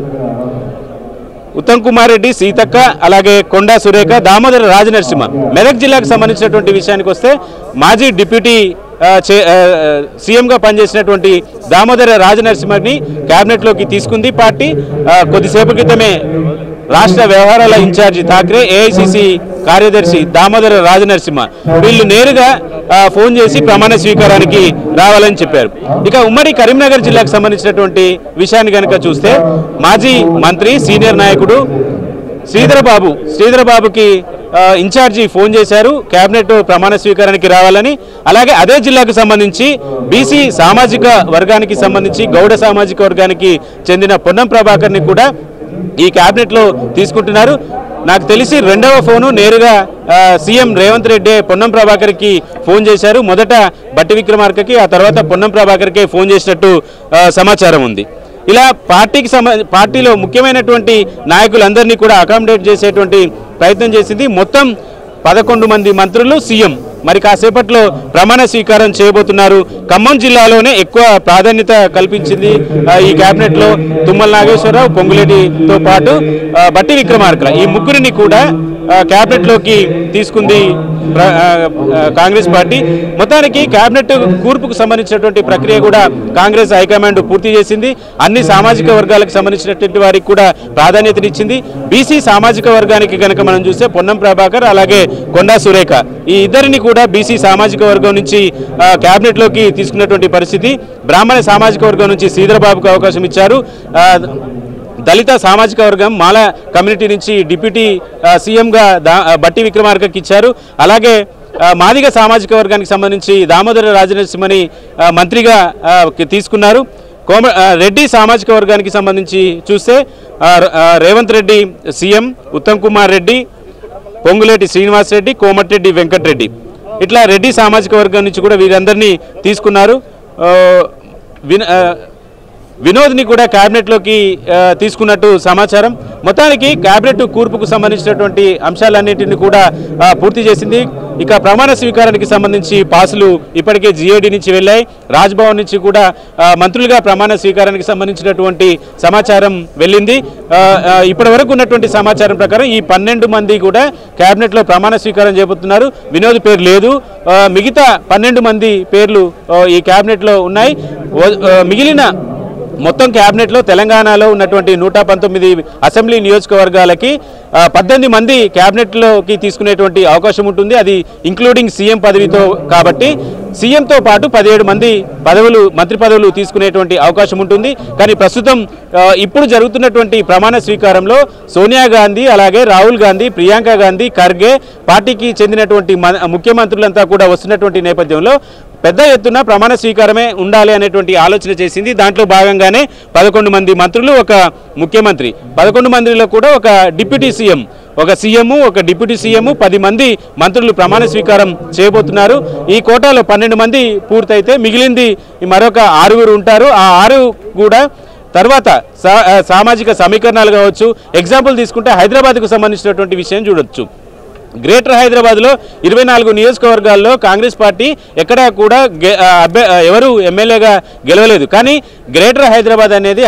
ఉత్తమ్ కుమార్ రెడ్డి, సీతక్క, అలాగే కొండా సురేఖ, దామోదర రాజనరసింహ. మెదక్ జిల్లాకు సంబంధించినటువంటి విషయానికి వస్తే మాజీ డిప్యూటీ సీఎంగా పనిచేసినటువంటి దామోదర రాజనరసింహని క్యాబినెట్లోకి తీసుకుంది పార్టీ. కొద్దిసేపు క్రితమే రాష్ట్ర వ్యవహారాల ఇన్ఛార్జి ఠాక్రే, ఏఐసిసి కార్యదర్శి దామోదర రాజనరసింహ వీళ్ళు నేరుగా ఫోన్ చేసి ప్రమాణ స్వీకారానికి రావాలని చెప్పారు. ఇక ఉమ్మడి కరీంనగర్ జిల్లాకు సంబంధించినటువంటి విషయాన్ని కనుక చూస్తే మాజీ మంత్రి, సీనియర్ నాయకుడు శ్రీధరబాబు శ్రీధరబాబుకి ఇన్ఛార్జి ఫోన్ చేశారు కేబినెట్ ప్రమాణ స్వీకారానికి రావాలని. అలాగే అదే జిల్లాకు సంబంధించి బీసీ సామాజిక వర్గానికి సంబంధించి గౌడ సామాజిక వర్గానికి చెందిన పొన్నం ప్రభాకర్ని కూడా ఈ క్యాబినెట్లో తీసుకుంటున్నారు. నాకు తెలిసి రెండవ ఫోను నేరుగా సీఎం రేవంత్ రెడ్డి పొన్నం ప్రభాకర్కి ఫోన్ చేశారు. మొదట బట్టి విక్రమార్కకి, ఆ తర్వాత పొన్నం ప్రభాకర్కే ఫోన్ చేసినట్టు సమాచారం ఉంది. ఇలా పార్టీకి సంబంధ పార్టీలో ముఖ్యమైనటువంటి నాయకులందరినీ కూడా అకామిడేట్ చేసేటువంటి ప్రయత్నం చేసింది. మొత్తం పదకొండు మంది మంత్రులు, సీఎం మరి కాసేపట్లో ప్రమాణ స్వీకారం చేయబోతున్నారు. ఖమ్మం జిల్లాలోనే ఎక్కువ ప్రాధాన్యత కల్పించింది ఈ కేబినెట్లో తుమ్మల నాగేశ్వరరావు, పొంగులేటితో పాటు బట్టి విక్రమార్క ఈ ముగ్గురిని కూడా క్యాబినెట్లోకి తీసుకుంది కాంగ్రెస్ పార్టీ. మొత్తానికి క్యాబినెట్ కూర్పుకు సంబంధించినటువంటి ప్రక్రియ కూడా కాంగ్రెస్ హైకమాండ్ పూర్తి చేసింది. అన్ని సామాజిక వర్గాలకు సంబంధించినటువంటి వారికి కూడా ప్రాధాన్యతనిచ్చింది. బీసీ సామాజిక వర్గానికి కనుక మనం చూస్తే పొన్నం ప్రభాకర్ అలాగే కొండా సురేఖ ఈ ఇద్దరిని కూడా బీసీ సామాజిక వర్గం నుంచి క్యాబినెట్లోకి తీసుకున్నటువంటి పరిస్థితి. బ్రాహ్మణ సామాజిక వర్గం నుంచి శ్రీధరబాబుకు అవకాశం ఇచ్చారు. దళిత సామాజిక వర్గం మాల కమ్యూనిటీ నుంచి డిప్యూటీ సీఎంగా బట్టి విక్రమార్కకి ఇచ్చారు. అలాగే మాదిగ సామాజిక వర్గానికి సంబంధించి దామోదర రాజనరసింహని మంత్రిగా తీసుకున్నారు. కోమ రెడ్డి సామాజిక వర్గానికి సంబంధించి చూస్తే రేవంత్ రెడ్డి సీఎం, ఉత్తమ్ కుమార్ రెడ్డి, పొంగులేటి శ్రీనివాస్ రెడ్డి, కోమటిరెడ్డి వెంకటరెడ్డి ఇట్లా రెడ్డి సామాజిక వర్గం నుంచి కూడా వీరందరినీ తీసుకున్నారు. విన వినోద్ని కూడా క్యాబినెట్లోకి తీసుకున్నట్టు సమాచారం. మొత్తానికి క్యాబినెట్ కూర్పుకు సంబంధించినటువంటి అంశాలన్నింటినీ కూడా పూర్తి చేసింది. ఇక ప్రమాణ స్వీకారానికి సంబంధించి పాసులు ఇప్పటికే జిఏడి నుంచి వెళ్ళాయి. రాజ్భవన్ నుంచి కూడా మంత్రులుగా ప్రమాణ స్వీకారానికి సంబంధించినటువంటి సమాచారం వెళ్ళింది. ఇప్పటి వరకు ఉన్నటువంటి సమాచారం ప్రకారం ఈ పన్నెండు మంది కూడా క్యాబినెట్లో ప్రమాణ స్వీకారం చేయబోతున్నారు. వినోద్ పేరు లేదు. మిగతా పన్నెండు మంది పేర్లు ఈ క్యాబినెట్లో ఉన్నాయి. మిగిలిన మొత్తం క్యాబినెట్లో తెలంగాణలో ఉన్నటువంటి నూట పంతొమ్మిది అసెంబ్లీ నియోజకవర్గాలకి పద్దెనిమిది మంది క్యాబినెట్లోకి తీసుకునేటువంటి అవకాశం ఉంటుంది. అది ఇంక్లూడింగ్ సీఎం పదవితో కాబట్టి సీఎంతో పాటు పదిహేడు మంది పదవులు మంత్రి పదవులు తీసుకునేటువంటి అవకాశం ఉంటుంది. కానీ ప్రస్తుతం ఇప్పుడు జరుగుతున్నటువంటి ప్రమాణ స్వీకారంలో సోనియా గాంధీ, అలాగే రాహుల్ గాంధీ, ప్రియాంక గాంధీ, ఖర్గే పార్టీకి చెందినటువంటి ముఖ్యమంత్రులంతా కూడా వస్తున్నటువంటి నేపథ్యంలో పెద్ద ఎత్తున ప్రమాణ స్వీకారమే ఉండాలి అనేటువంటి ఆలోచన చేసింది. దాంట్లో భాగంగానే పదకొండు మంది మంత్రులు, ఒక ముఖ్యమంత్రి, పదకొండు మందిలో కూడా ఒక డిప్యూటీ సీఎం, ఒక సీఎం, ఒక డిప్యూటీ సీఎం, పది మంది మంత్రులు ప్రమాణ స్వీకారం చేయబోతున్నారు. ఈ కోటాలో పన్నెండు మంది పూర్తయితే మిగిలింది మరొక ఆరుగురు ఉంటారు. ఆ ఆరు కూడా తర్వాత సామాజిక సమీకరణాలు కావచ్చు. ఎగ్జాంపుల్ తీసుకుంటే హైదరాబాద్కు సంబంధించినటువంటి విషయం చూడొచ్చు. గ్రేటర్ హైదరాబాద్లో ఇరవై నాలుగు నియోజకవర్గాల్లో కాంగ్రెస్ పార్టీ ఎక్కడా కూడా ఎవరు ఎమ్మెల్యేగా గెలవలేదు. కానీ గ్రేటర్ హైదరాబాద్ అనేది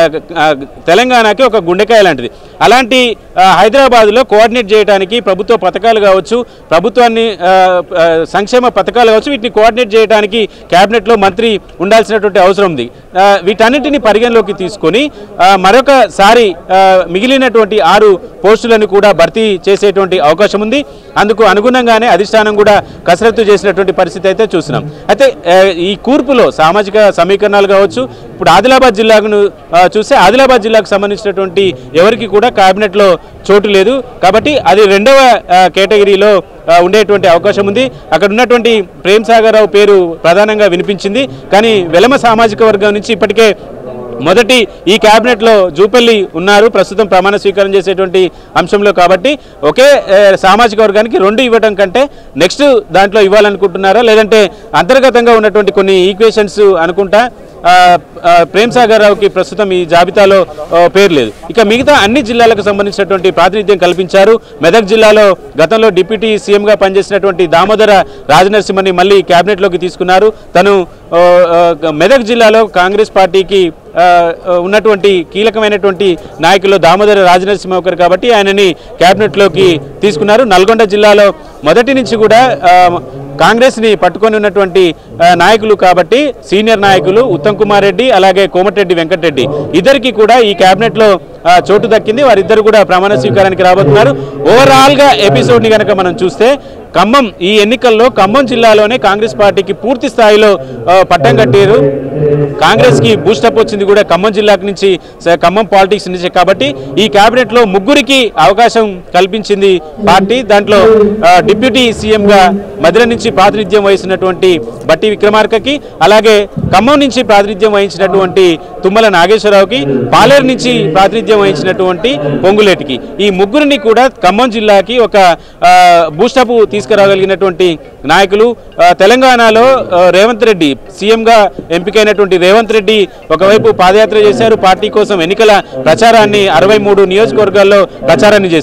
తెలంగాణకి ఒక గుండెకాయ లాంటిది. అలాంటి హైదరాబాద్లో కోఆర్డినేట్ చేయడానికి ప్రభుత్వ పథకాలు కావచ్చు, ప్రభుత్వాన్ని సంక్షేమ పథకాలు కావచ్చు, వీటిని కోఆర్డినేట్ చేయడానికి క్యాబినెట్లో మంత్రి ఉండాల్సినటువంటి అవసరం ఉంది. వీటన్నిటిని పరిగణలోకి తీసుకొని మరొకసారి మిగిలినటువంటి ఆరు పోస్టులను కూడా భర్తీ చేసేటువంటి అవకాశం ఉంది. అందుకు అనుగుణంగానే అధిష్టానం కూడా కసరత్తు చేసినటువంటి పరిస్థితి అయితే చూస్తున్నాం. అయితే ఈ కూర్పులో సామాజిక సమీకరణాలు కావచ్చు. ఇప్పుడు ఆదిలాబాద్ జిల్లాను చూస్తే ఆదిలాబాద్ జిల్లాకు సంబంధించినటువంటి ఎవరికి కూడా కేబినెట్లో చోటు లేదు. కాబట్టి అది రెండవ కేటగిరీలో ఉండేటువంటి అవకాశం ఉంది. అక్కడ ఉన్నటువంటి ప్రేమ్ సాగర్ రావు పేరు ప్రధానంగా వినిపించింది. కానీ వెలమ సామాజిక వర్గం నుంచి ఇప్పటికే మొదటి ఈ క్యాబినెట్లో జూపల్లి ఉన్నారు ప్రస్తుతం ప్రమాణ స్వీకారం చేసేటువంటి అంశంలో. కాబట్టి ఒకే సామాజిక వర్గానికి రెండు ఇవ్వడం కంటే నెక్స్ట్ దాంట్లో ఇవ్వాలనుకుంటున్నారా, లేదంటే అంతర్గతంగా ఉన్నటువంటి కొన్ని ఈక్వేషన్స్ అనుకుంటా ప్రేమ్ సాగర్ రావుకి ప్రస్తుతం ఈ జాబితాలో పేరు లేదు. ఇక మిగతా అన్ని జిల్లాలకు సంబంధించినటువంటి ప్రాతినిధ్యం కల్పించారు. మెదక్ జిల్లాలో గతంలో డిప్యూటీ సీఎంగా పనిచేసినటువంటి దామోదర రాజనరసింహని మళ్ళీ క్యాబినెట్లోకి తీసుకున్నారు. తను మెదక్ జిల్లాలో కాంగ్రెస్ పార్టీకి ఉన్నటువంటి కీలకమైనటువంటి నాయకులు దామోదర రాజనరసింహ ఒకరు కాబట్టి ఆయనని క్యాబినెట్లోకి తీసుకున్నారు. నల్గొండ జిల్లాలో మొదటి నుంచి కూడా కాంగ్రెస్ని పట్టుకొని ఉన్నటువంటి నాయకులు కాబట్టి సీనియర్ నాయకులు ఉత్తమ్ కుమార్ రెడ్డి అలాగే కోమటిరెడ్డి వెంకటరెడ్డి ఇద్దరికి కూడా ఈ క్యాబినెట్లో చోటు దక్కింది. వారిద్దరు కూడా ప్రమాణ స్వీకారానికి రాబోతున్నారు. ఓవరాల్గా ఎపిసోడ్ని కనుక మనం చూస్తే ఖమ్మం ఈ ఎన్నికల్లో ఖమ్మం జిల్లాలోనే కాంగ్రెస్ పార్టీకి పూర్తి స్థాయిలో పట్టం కట్టారు. కాంగ్రెస్కి బూస్టప్ వచ్చింది కూడా ఖమ్మం జిల్లాకు నుంచి, ఖమ్మం పాలిటిక్స్ నుంచి. కాబట్టి ఈ క్యాబినెట్లో ముగ్గురికి అవకాశం కల్పించింది పార్టీ. దాంట్లో డిప్యూటీ సీఎంగా మధుర నుంచి ప్రాతినిధ్యం వహిస్తున్నటువంటి బట్టి విక్రమార్కకి, అలాగే ఖమ్మం నుంచి ప్రాతినిధ్యం వహించినటువంటి తుమ్మల నాగేశ్వరరావుకి, పాలేరు నుంచి ప్రాతినిధ్యం వహించినటువంటి పొంగులేటికి, ఈ ముగ్గురిని కూడా ఖమ్మం జిల్లాకి ఒక బూస్టప్ తీసుకురాగలిగినటువంటి నాయకులు. తెలంగాణలో రేవంత్ రెడ్డి సీఎంగా ఎంపికైనటువంటి రేవంత్ రెడ్డి ఒకవైపు పాదయాత్ర చేశారు, పార్టీ కోసం ఎన్నికల ప్రచారాన్ని అరవై మూడు నియోజకవర్గాల్లో ప్రచారాన్ని చేశారు.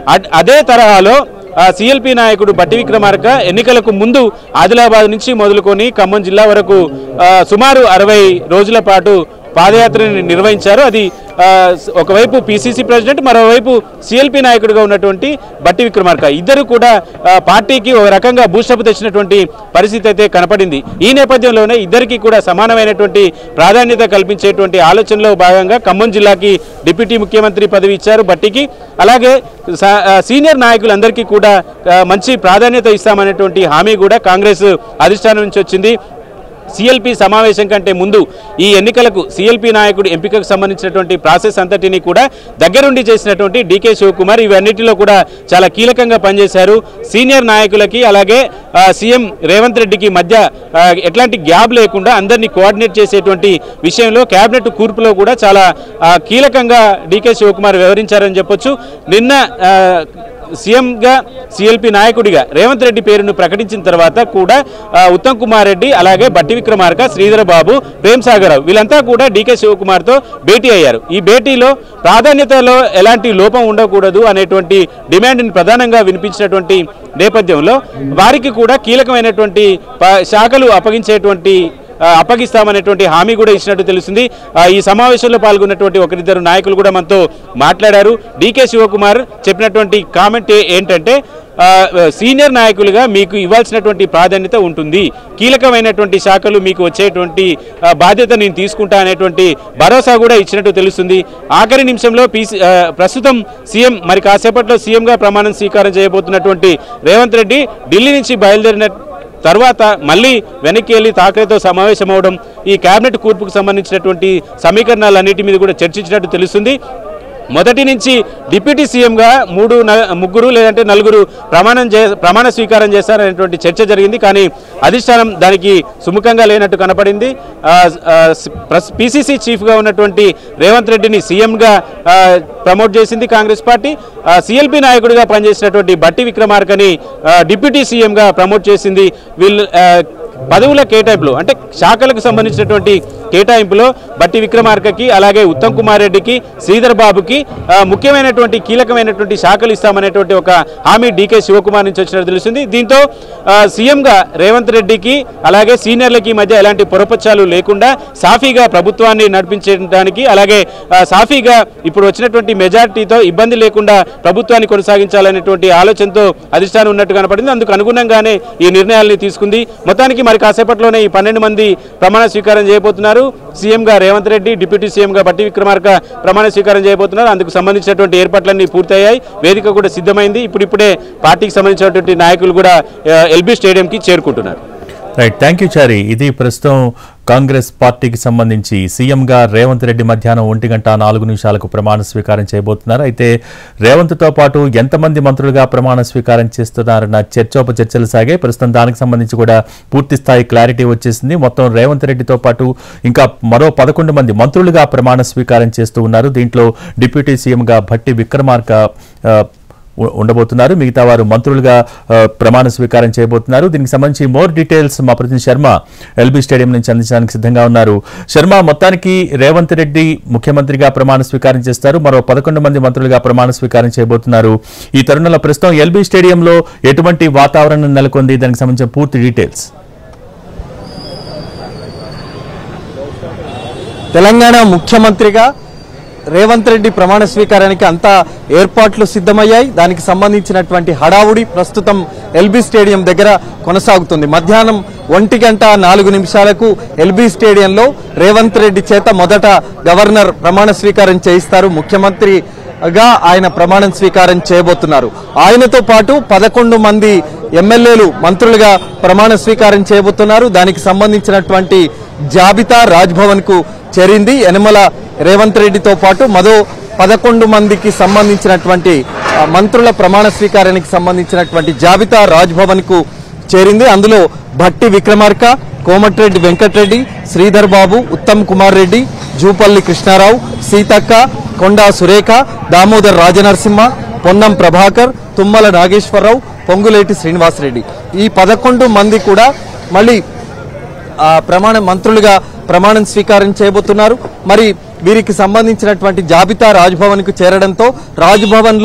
అదే తరహాలో సిఎల్పి నాయకుడు బట్టి విక్రమార్క ఎన్నికలకు ముందు ఆదిలాబాద్ నుంచి మొదలుకొని ఖమ్మం జిల్లా వరకు సుమారు అరవై రోజుల పాటు పాదయాత్రని నిర్వహించారు. అది ఒకవైపు పిసిసి ప్రెసిడెంట్, మరోవైపు సిఎల్పి నాయకుడిగా ఉన్నటువంటి బట్టి విక్రమార్క ఇద్దరు కూడా పార్టీకి ఒక రకంగా బూస్టప్ తెచ్చినటువంటి పరిస్థితి అయితే కనపడింది. ఈ నేపథ్యంలోనే ఇద్దరికి కూడా సమానమైనటువంటి ప్రాధాన్యత కల్పించేటువంటి ఆలోచనలో భాగంగా ఖమ్మం జిల్లాకి డిప్యూటీ ముఖ్యమంత్రి పదవి ఇచ్చారు బట్టికి. అలాగే సీనియర్ నాయకులందరికీ కూడా మంచి ప్రాధాన్యత ఇస్తామనేటువంటి హామీ కూడా కాంగ్రెస్ అధిష్టానం నుంచి వచ్చింది. సిఎల్పి సమావేశం కంటే ముందు ఈ ఎన్నికలకు సిఎల్పి నాయకుడు ఎంపికకు సంబంధించినటువంటి ప్రాసెస్ అంతటిని కూడా దగ్గరుండి చేసినటువంటి డీకే శివకుమార్ ఇవన్నిటిలో కూడా చాలా కీలకంగా పనిచేశారు. సీనియర్ నాయకులకి అలాగే సీఎం రేవంత్ రెడ్డికి మధ్య ఎట్లాంటి గ్యాప్ లేకుండా అందరినీ కోఆర్డినేట్ చేసేటువంటి విషయంలో కేబినెట్ కూర్పులో కూడా చాలా కీలకంగా డీకే శివకుమార్ వ్యవహరించారని చెప్పొచ్చు. నిన్న సీఎంగా సిఎల్పి నాయకుడిగా రేవంత్ రెడ్డి పేరును ప్రకటించిన తర్వాత కూడా ఉత్తమ్ కుమార్ రెడ్డి అలాగే బట్టి విక్రమార్క, శ్రీధర్ బాబు, ప్రేమ్ సాగర్ వీళ్ళంతా కూడా డీకే శివకుమార్తో భేటీ అయ్యారు. ఈ భేటీలో ప్రాధాన్యతలో ఎలాంటి లోపం ఉండకూడదు అనేటువంటి డిమాండ్ని ప్రధానంగా వినిపించినటువంటి నేపథ్యంలో వారికి కూడా కీలకమైనటువంటి శాఖలు అప్పగించేటువంటి అప్పగిస్తామనేటువంటి హామీ కూడా ఇచ్చినట్టు తెలుస్తుంది. ఈ సమావేశంలో పాల్గొన్నటువంటి ఒకరిద్దరు నాయకులు కూడా మనతో మాట్లాడారు. డీకే శివకుమార్ చెప్పినటువంటి కామెంట్ ఏంటంటే సీనియర్ నాయకులుగా మీకు ఇవ్వాల్సినటువంటి ప్రాధాన్యత ఉంటుంది, కీలకమైనటువంటి శాఖలు మీకు వచ్చేటువంటి బాధ్యత నేను తీసుకుంటా అనేటువంటి భరోసా కూడా ఇచ్చినట్టు తెలుస్తుంది. ఆఖరి నిమిషంలో పీసీ ప్రస్తుతం సీఎం మరి కాసేపట్లో సీఎంగా ప్రమాణం స్వీకారం చేయబోతున్నటువంటి రేవంత్ రెడ్డి ఢిల్లీ నుంచి బయలుదేరిన తర్వాత మళ్ళీ వెనక్కి వెళ్ళి ఠాక్రేతో సమావేశం అవడం, ఈ కేబినెట్ కూర్పుకు సంబంధించినటువంటి సమీకరణాలన్నిటి మీద కూడా చర్చించినట్టు తెలుస్తుంది. మొదటి నుంచి డిప్యూటీ సీఎంగా మూడు ముగ్గురు లేదంటే నలుగురు ప్రమాణం చే ప్రమాణ స్వీకారం చేస్తారనేటువంటి చర్చ జరిగింది. కానీ అధిష్టానం దానికి సుముఖంగా లేనట్టు కనపడింది. పిసిసి చీఫ్గా ఉన్నటువంటి రేవంత్ రెడ్డిని సీఎంగా ప్రమోట్ చేసింది కాంగ్రెస్ పార్టీ. సిఎల్పి నాయకుడిగా పనిచేసినటువంటి బట్టి విక్రమార్కని డిప్యూటీ సీఎంగా ప్రమోట్ చేసింది. వీళ్ళు పదవుల కేటాయింపులు అంటే శాఖలకు సంబంధించినటువంటి కేటాయింపులో బట్టి విక్రమార్కకి అలాగే ఉత్తమ్ కుమార్ రెడ్డికి, శ్రీధర్ బాబుకి ముఖ్యమైనటువంటి కీలకమైనటువంటి శాఖలు ఇస్తామనేటువంటి ఒక హామీ డీకే శివకుమార్ నుంచి వచ్చినట్టు తెలుస్తుంది. దీంతో సీఎంగా రేవంత్ రెడ్డికి అలాగే సీనియర్లకి మధ్య ఎలాంటి పొరపచ్చాలు లేకుండా సాఫీగా ప్రభుత్వాన్ని నడిపించడానికి అలాగే సాఫీగా ఇప్పుడు వచ్చినటువంటి మెజారిటీతో ఇబ్బంది లేకుండా ప్రభుత్వాన్ని కొనసాగించాలనేటువంటి ఆలోచనతో అధిష్టానం ఉన్నట్టు కనపడింది. అందుకు అనుగుణంగానే ఈ నిర్ణయాల్ని తీసుకుంది. మొత్తానికి మరి కాసేపట్లోనే ఈ పన్నెండు మంది ప్రమాణ స్వీకారం చేయబోతున్నారు. సీఎంగా రేవంత్ రెడ్డి, డిప్యూటీ సీఎంగా బట్టి విక్రమార్క ప్రమాణ స్వీకారం చేయబోతున్నారు. అందుకు సంబంధించినటువంటి ఏర్పాట్లన్నీ పూర్తయ్యాయి. వేదిక కూడా సిద్ధమైంది. ఇప్పుడిప్పుడే పార్టీకి సంబంధించినటువంటి నాయకులు కూడా ఎల్బీ స్టేడియంకి చేరుకుంటున్నారు. Right, thank you Chari. ఇది ప్రస్తుతం కాంగ్రెస్ పార్టీకి సంబంధించి సీఎంగా రేవంత్ రెడ్డి మధ్యాహ్నం ఒంటి గంట నాలుగు నిమిషాలకు ప్రమాణ స్వీకారం చేయబోతున్నారు. అయితే రేవంత్తో పాటు ఎంతమంది మంత్రులుగా ప్రమాణ స్వీకారం చేస్తున్నారన్న చర్చోపచర్చలు సాగే. ప్రస్తుతం దానికి సంబంధించి కూడా పూర్తి స్థాయి క్లారిటీ వచ్చేసింది. మొత్తం రేవంత్ రెడ్డితో పాటు ఇంకా మరో పదకొండు మంది మంత్రులుగా ప్రమాణ స్వీకారం చేస్తూ ఉన్నారు. దీంట్లో డిప్యూటీ సీఎంగా భట్టి విక్రమార్క ఉండబోతున్నారు. మిగతా వారు మంత్రులుగా ప్రమాణ స్వీకారం చేయబోతున్నారు. దీనికి సంబంధించి మోర్ డీటెయిల్స్ మా ప్రతినిధి శర్మ ఎల్బీ స్టేడియం నుంచి అందించడానికి సిద్ధంగా ఉన్నారు. శర్మ, మొత్తానికి రేవంత్ రెడ్డి ముఖ్యమంత్రిగా ప్రమాణ స్వీకారం చేస్తారు, మరో పదకొండు మంది మంత్రులుగా ప్రమాణ స్వీకారం చేయబోతున్నారు. ఈ తరుణంలో ప్రస్తుతం ఎల్బీ స్టేడియంలో ఎటువంటి వాతావరణం నెలకొంది, దానికి సంబంధించిన పూర్తి డీటెయిల్స్? తెలంగాణ ముఖ్యమంత్రిగా రేవంత్ రెడ్డి ప్రమాణ స్వీకారానికి అంతా ఏర్పాట్లు సిద్ధమయ్యాయి. దానికి సంబంధించినటువంటి హడావుడి ప్రస్తుతం ఎల్బీ స్టేడియం దగ్గర కొనసాగుతుంది. మధ్యాహ్నం ఒంటి గంట నాలుగు నిమిషాలకు ఎల్బీ స్టేడియంలో రేవంత్ రెడ్డి చేత మొదట గవర్నర్ ప్రమాణ స్వీకారం చేయిస్తారు. ముఖ్యమంత్రిగా ఆయన ప్రమాణం స్వీకారం చేయబోతున్నారు. ఆయనతో పాటు పదకొండు మంది ఎమ్మెల్యేలు మంత్రులుగా ప్రమాణ స్వీకారం చేయబోతున్నారు. దానికి సంబంధించినటువంటి జాబితా రాజ్భవన్ కు చేరింది. యనమల రేవంత్ రెడ్డితో పాటు మరో పదకొండు మందికి సంబంధించినటువంటి మంత్రుల ప్రమాణ స్వీకారానికి సంబంధించినటువంటి జాబితా రాజ్భవన్ కు చేరింది. అందులో భట్టి విక్రమార్క, కోమటిరెడ్డి వెంకటరెడ్డి, శ్రీధర్ బాబు, ఉత్తమ్ కుమార్ రెడ్డి, జూపల్లి కృష్ణారావు, సీతక్క, కొండా సురేఖ, దామోదర్ రాజనరసింహ, పొన్నం ప్రభాకర్, తుమ్మల నాగేశ్వరరావు, పొంగులేటి శ్రీనివాసరెడ్డి ఈ పదకొండు మంది కూడా మళ్ళీ ప్రమాణ మంత్రులుగా ప్రమాణం స్వీకారం చేయబోతున్నారు. మరి వీరికి సంబంధించినటువంటి జాబితా రాజ్భవన్ కు చేరడంతో రాజ్భవన్ లో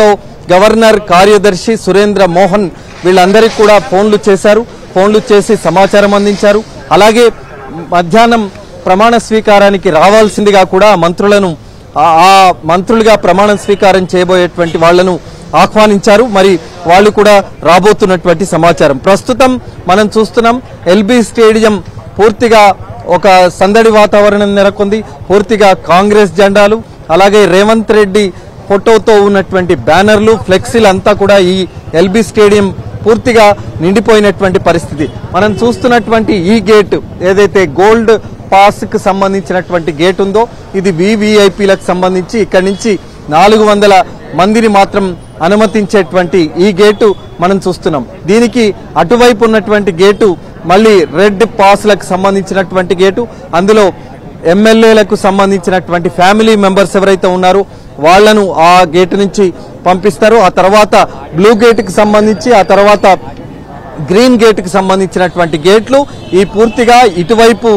గవర్నర్ కార్యదర్శి సురేంద్ర మోహన్ వీళ్ళందరికీ కూడా ఫోన్లు చేశారు, ఫోన్లు చేసి సమాచారం అందించారు. అలాగే మధ్యాహ్నం ప్రమాణ స్వీకారానికి రావాల్సిందిగా కూడా మంత్రులను ఆ మంత్రులుగా ప్రమాణ స్వీకారం చేయబోయేటువంటి వాళ్లను ఆహ్వానించారు. మరి వాళ్ళు కూడా రాబోతున్నటువంటి సమాచారం. ప్రస్తుతం మనం చూస్తున్నాం ఎల్బీ స్టేడియం పూర్తిగా ఒక సందడి వాతావరణం నెలకొంది. పూర్తిగా కాంగ్రెస్ జెండాలు, అలాగే రేవంత్ రెడ్డి ఫోటోతో ఉన్నటువంటి బ్యానర్లు, ఫ్లెక్సీలు అంతా కూడా ఈ ఎల్బీ స్టేడియం పూర్తిగా నిండిపోయినటువంటి పరిస్థితి. మనం చూస్తున్నటువంటి ఈ గేట్ ఏదైతే గోల్డ్ పాస్ కు సంబంధించినటువంటి గేట్ ఉందో ఇది వివిఐపీలకు సంబంధించి ఇక్కడి నుంచి నాలుగు వందల మందిని మాత్రం అనుమతించేటువంటి ఈ గేటు మనం చూస్తున్నాం. దీనికి అటువైపు ఉన్నటువంటి గేటు మళ్ళీ రెడ్ పాస్లకు సంబంధించినటువంటి గేటు. అందులో ఎమ్మెల్యేలకు సంబంధించినటువంటి ఫ్యామిలీ మెంబర్స్ ఎవరైతే ఉన్నారో వాళ్లను ఆ గేటు నుంచి పంపిస్తారు. ఆ తర్వాత బ్లూ గేట్కి సంబంధించి, ఆ తర్వాత గ్రీన్ గేట్కి సంబంధించినటువంటి గేట్లు ఈ పూర్తిగా ఇటువైపు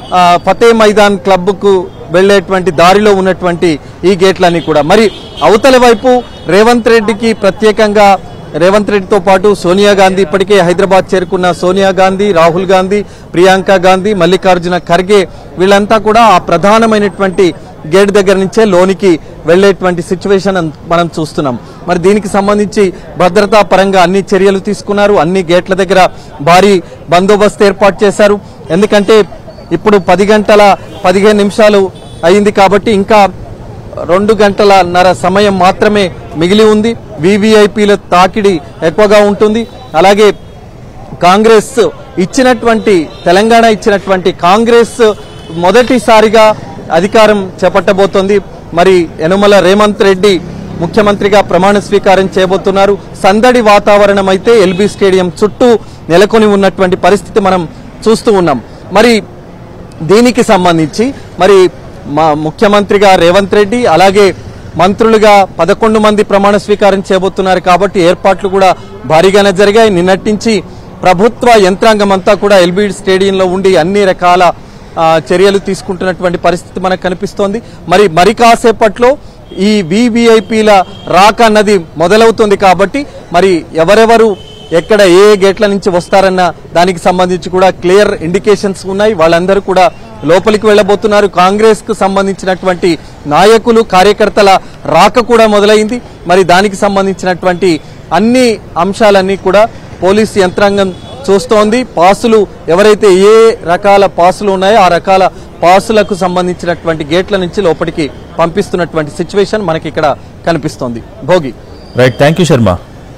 ఫతే మైదాన్ క్లబ్కు వెళ్లేటువంటి దారిలో ఉన్నటువంటి ఈ గేట్లన్నీ కూడా. మరి అవతల వైపు రేవంత్ రెడ్డికి ప్రత్యేకంగా రేవంత్ రెడ్డితో పాటు సోనియా గాంధీ, ఇప్పటికే హైదరాబాద్ చేరుకున్న సోనియా గాంధీ, రాహుల్ గాంధీ, ప్రియాంక గాంధీ, మల్లికార్జున ఖర్గే వీళ్ళంతా కూడా ఆ ప్రధానమైనటువంటి గేట్ దగ్గర నుంచే లోనికి వెళ్లేటువంటి సిచ్యువేషన్ మనం చూస్తున్నాం. మరి దీనికి సంబంధించి భద్రతా పరంగా అన్ని చర్యలు తీసుకున్నారు. అన్ని గేట్ల దగ్గర భారీ బందోబస్తు ఏర్పాటు చేశారు. ఎందుకంటే ఇప్పుడు పది గంటల పదిహేను నిమిషాలు అయింది కాబట్టి ఇంకా రెండు గంటలన్నర సమయం మాత్రమే మిగిలి ఉంది. వివిఐపీల తాకిడి ఎక్కువగా ఉంటుంది. అలాగే కాంగ్రెస్ ఇచ్చినటువంటి తెలంగాణ ఇచ్చినటువంటి కాంగ్రెస్ మొదటిసారిగా అధికారం చేపట్టబోతోంది. మరి యనుమల రేవంత్ రెడ్డి ముఖ్యమంత్రిగా ప్రమాణ స్వీకారం చేయబోతున్నారు. సందడి వాతావరణం అయితే ఎల్బీ స్టేడియం చుట్టూ నెలకొని ఉన్నటువంటి పరిస్థితి మనం చూస్తూ ఉన్నాం. మరి దీనికి సంబంధించి మరి మా ముఖ్యమంత్రిగా రేవంత్ రెడ్డి, అలాగే మంత్రులుగా పదకొండు మంది ప్రమాణ స్వీకారం చేయబోతున్నారు కాబట్టి ఏర్పాట్లు కూడా భారీగానే జరిగాయి. నిన్నటి నుంచి ప్రభుత్వ యంత్రాంగం అంతా కూడా ఎల్బీ స్టేడియంలో ఉండి అన్ని రకాల చర్యలు తీసుకుంటున్నటువంటి పరిస్థితి మనకు కనిపిస్తోంది. మరి మరి కాసేపట్లో ఈ వివిఐపీల రాక అన్నది మొదలవుతుంది కాబట్టి మరి ఎవరెవరు ఎక్కడ ఏ గేట్ల నుంచి వస్తారన్న దానికి సంబంధించి కూడా క్లియర్ ఇండికేషన్స్ ఉన్నాయి. వాళ్ళందరూ కూడా లోపలికి వెళ్లబోతున్నారు. కాంగ్రెస్ కు సంబంధించినటువంటి నాయకులు, కార్యకర్తల రాక కూడా మొదలైంది. మరి దానికి సంబంధించినటువంటి అన్ని అంశాలన్నీ కూడా పోలీసు యంత్రాంగం చూస్తోంది. పాసులు ఎవరైతే ఏ రకాల పాసులు ఉన్నాయో ఆ రకాల పాసులకు సంబంధించినటువంటి గేట్ల నుంచి లోపలికి పంపిస్తున్నటువంటి సిచ్యువేషన్ మనకి ఇక్కడ కనిపిస్తోంది. Bhogi right, thank you Sharma.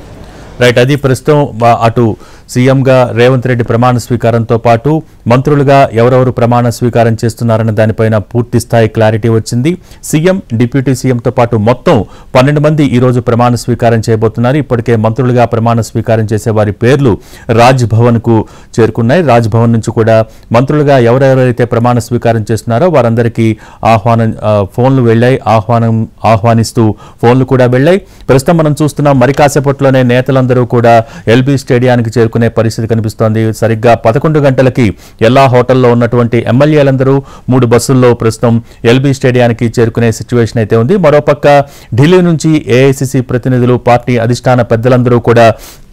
Right, అది ప్రస్తుతం అటు సీఎంగా రేవంత్ రెడ్డి ప్రమాణ స్వీకారంతో పాటు మంత్రులుగా ఎవరెవరు ప్రమాణ స్వీకారం చేస్తున్నారన్న దానిపైన పూర్తి స్థాయి క్లారిటీ వచ్చింది. సీఎం, డిప్యూటీ సీఎంతో పాటు మొత్తం పన్నెండు మంది ఈ రోజు ప్రమాణ స్వీకారం చేయబోతున్నారు. ఇప్పటికే మంత్రులుగా ప్రమాణ స్వీకారం చేసే వారి పేర్లు రాజ్ భవన్ కు చేరుకున్నాయి. రాజ్ భవన్ నుంచి కూడా మంత్రులుగా ఎవరెవరైతే ప్రమాణ స్వీకారం చేస్తున్నారో వారందరికీ ఆహ్వానం ఫోన్లు వెళ్లాయి. ఆహ్వానం ఆహ్వానిస్తూ ఫోన్లు కూడా వెళ్లాయి. ప్రస్తుతం మనం చూస్తున్నాం మరి కాసేపట్లోనే నేతలందరూ కూడా ఎల్బీ స్టేడియానికి చేరుకున్నారు పరిస్థితి కనిపిస్తోంది. సరిగ్గా పదకొండు గంటలకి ఎల్లా హోటల్లో ఉన్నటువంటి ఎమ్మెల్యేలందరూ మూడు బస్సుల్లో ప్రస్తుతం ఎల్బీ స్టేడియానికి చేరుకునే సిచ్యువేషన్ అయితే ఉంది. మరోపక్క ఢిల్లీ నుంచి ఏఐసిసి ప్రతినిధులు, పార్టీ అధిష్టాన పెద్దలందరూ కూడా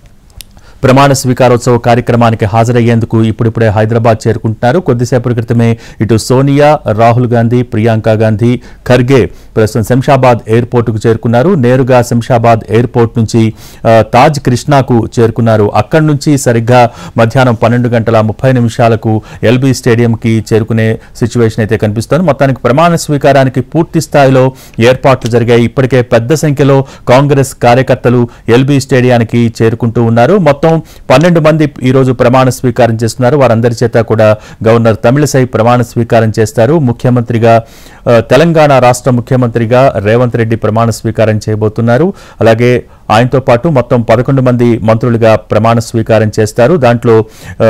ప్రమాణ స్వీకారోత్సవ కార్యక్రమానికి హాజరయ్యేందుకు ఇప్పుడిప్పుడే హైదరాబాద్ చేరుకుంటున్నారు. కొద్దిసేపటి క్రితమే ఇటు సోనియా, రాహుల్ గాంధీ, ప్రియాంక గాంధీ, ఖర్గే ప్రస్తుతం శంషాబాద్ ఎయిర్పోర్టుకు చేరుకున్నారు. నేరుగా శంషాబాద్ ఎయిర్పోర్ట్ నుంచి తాజ్ కృష్ణాకు చేరుకున్నారు. అక్కడి నుంచి సరిగ్గా మధ్యాహ్నం పన్నెండు గంటల ముప్పై నిమిషాలకు ఎల్బీ స్టేడియంకి చేరుకునే సిచ్యువేషన్ అయితే కనిపిస్తోంది. మొత్తానికి ప్రమాణ స్వీకారానికి పూర్తి స్థాయిలో ఏర్పాట్లు జరిగాయి. ఇప్పటికే పెద్ద సంఖ్యలో కాంగ్రెస్ కార్యకర్తలు ఎల్బీ స్టేడియానికి చేరుకుంటూ ఉన్నారు. మొత్తం పన్నెండు మంది ఈ రోజు ప్రమాణ స్వీకారం చేస్తున్నారు. వారందరి చేత కూడా గవర్నర్ తమిళసై ప్రమాణ స్వీకారం చేస్తారు. ముఖ్యమంత్రిగా తెలంగాణ రాష్ట్ర ముఖ్యమంత్రిగా రేవంత్ రెడ్డి ప్రమాణ స్వీకారం చేయబోతున్నారు. అలాగే ఆయనతో పాటు మొత్తం పదకొండు మంది మంత్రులుగా ప్రమాణ స్వీకారం చేస్తారు. దాంట్లో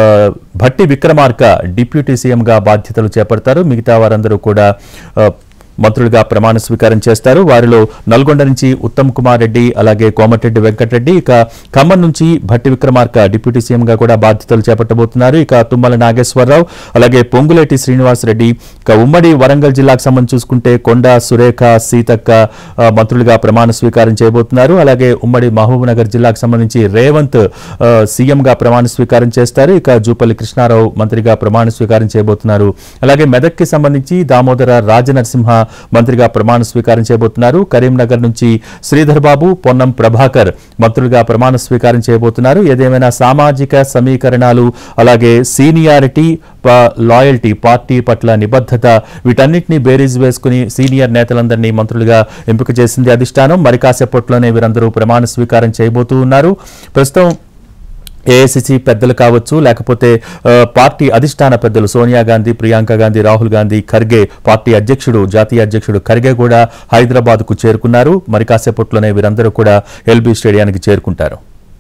భట్టి విక్రమార్క డిప్యూటీ సీఎంగా బాధ్యతలు చేపడతారు. మిగతా వారందరూ కూడా మంత్రులుగా ప్రమాణ స్వీకారం చేస్తారు. వారిలో నల్గొండ నుంచి ఉత్తమ్ కుమార్ రెడ్డి, అలాగే కోమటిరెడ్డి వెంకటరెడ్డి, ఇక ఖమ్మం నుంచి భట్టి విక్రమార్క డిప్యూటీ సీఎంగా కూడా బాధ్యతలు చేపట్టబోతున్నారు. ఇక తుమ్మల నాగేశ్వరరావు, అలాగే పొంగులేటి శ్రీనివాస్ రెడ్డి, ఇక ఉమ్మడి వరంగల్ జిల్లాకు సంబంధించి చూసుకుంటే కొండ సురేఖ, సీతక్క మంత్రులుగా ప్రమాణ స్వీకారం చేయబోతున్నారు. అలాగే ఉమ్మడి మహబూబ్ నగర్ జిల్లాకు సంబంధించి రేవంత్ సీఎంగా ప్రమాణ స్వీకారం చేస్తారు. ఇక జూపల్లి కృష్ణారావు మంత్రిగా ప్రమాణ స్వీకారం చేయబోతున్నారు. అలాగే మెదక్కి సంబంధించి దామోదర రాజనరసింహ మంత్రిగా ప్రమాణ స్వీకారం చేయబోతున్నారు. కరీంనగర్ నుంచి శ్రీధర్ బాబు, పొన్నం ప్రభాకర్ మంత్రులుగా ప్రమాణ స్వీకారం చేయబోతున్నారు. ఏదేమైనా సామాజిక సమీకరణాలు, అలాగే సీనియారిటీ, లాయల్టీ, పార్టీ పట్ల నిబద్ధత, వీటన్నిటిని బేరీజ్ వేసుకుని సీనియర్ నేతలందరినీ మంత్రులుగా ఎంపిక చేసింది అధిష్టానం. మరి కాసేపట్లోనే వీరందరూ ప్రమాణ స్వీకారం చేయబోతూ ఉన్నారు. ప్రస్తుతం ఏఐసిసి పెద్దలు కావచ్చు, లేకపోతే పార్టీ అధిష్టాన పెద్దలు సోనియా గాంధీ, ప్రియాంక గాంధీ, రాహుల్ గాంధీ, ఖర్గే, పార్టీ అధ్యక్షుడు, జాతీయ అధ్యక్షుడు ఖర్గే కూడా హైదరాబాద్కు చేరుకున్నారు. మరి కాసేపట్లోనే వీరందరూ కూడా ఎల్బీ స్టేడియానికి చేరుకుంటారు.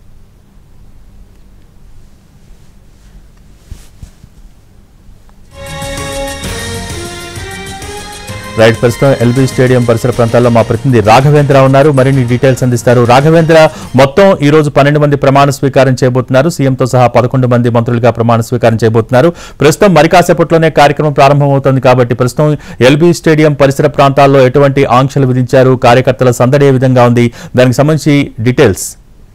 రైట్, ప్రస్తుతం ఎల్బీ స్టేడియం పరిసర ప్రాంతాల్లో మా ప్రతినిధి రాఘవేంద్ర ఉన్నారు, మరిన్ని డీటెయిల్స్ అందిస్తారు. రాఘవేంద్ర, మొత్తం ఈ రోజు పన్నెండు మంది ప్రమాణ స్వీకారం చేయబోతున్నారు. సీఎంతో సహా పదకొండు మంది మంత్రులుగా ప్రమాణ స్వీకారం చేయబోతున్నారు. ప్రస్తుతం మరి కాసేపట్లోనే కార్యక్రమం ప్రారంభమవుతోంది కాబట్టి ప్రస్తుతం ఎల్బీ స్టేడియం పరిసర ప్రాంతాల్లో ఎటువంటి ఆంక్షలు విధించారు, కార్యకర్తల సందడి ఏ విధంగా ఉంది, దానికి సంబంధించి డీటెయిల్స్.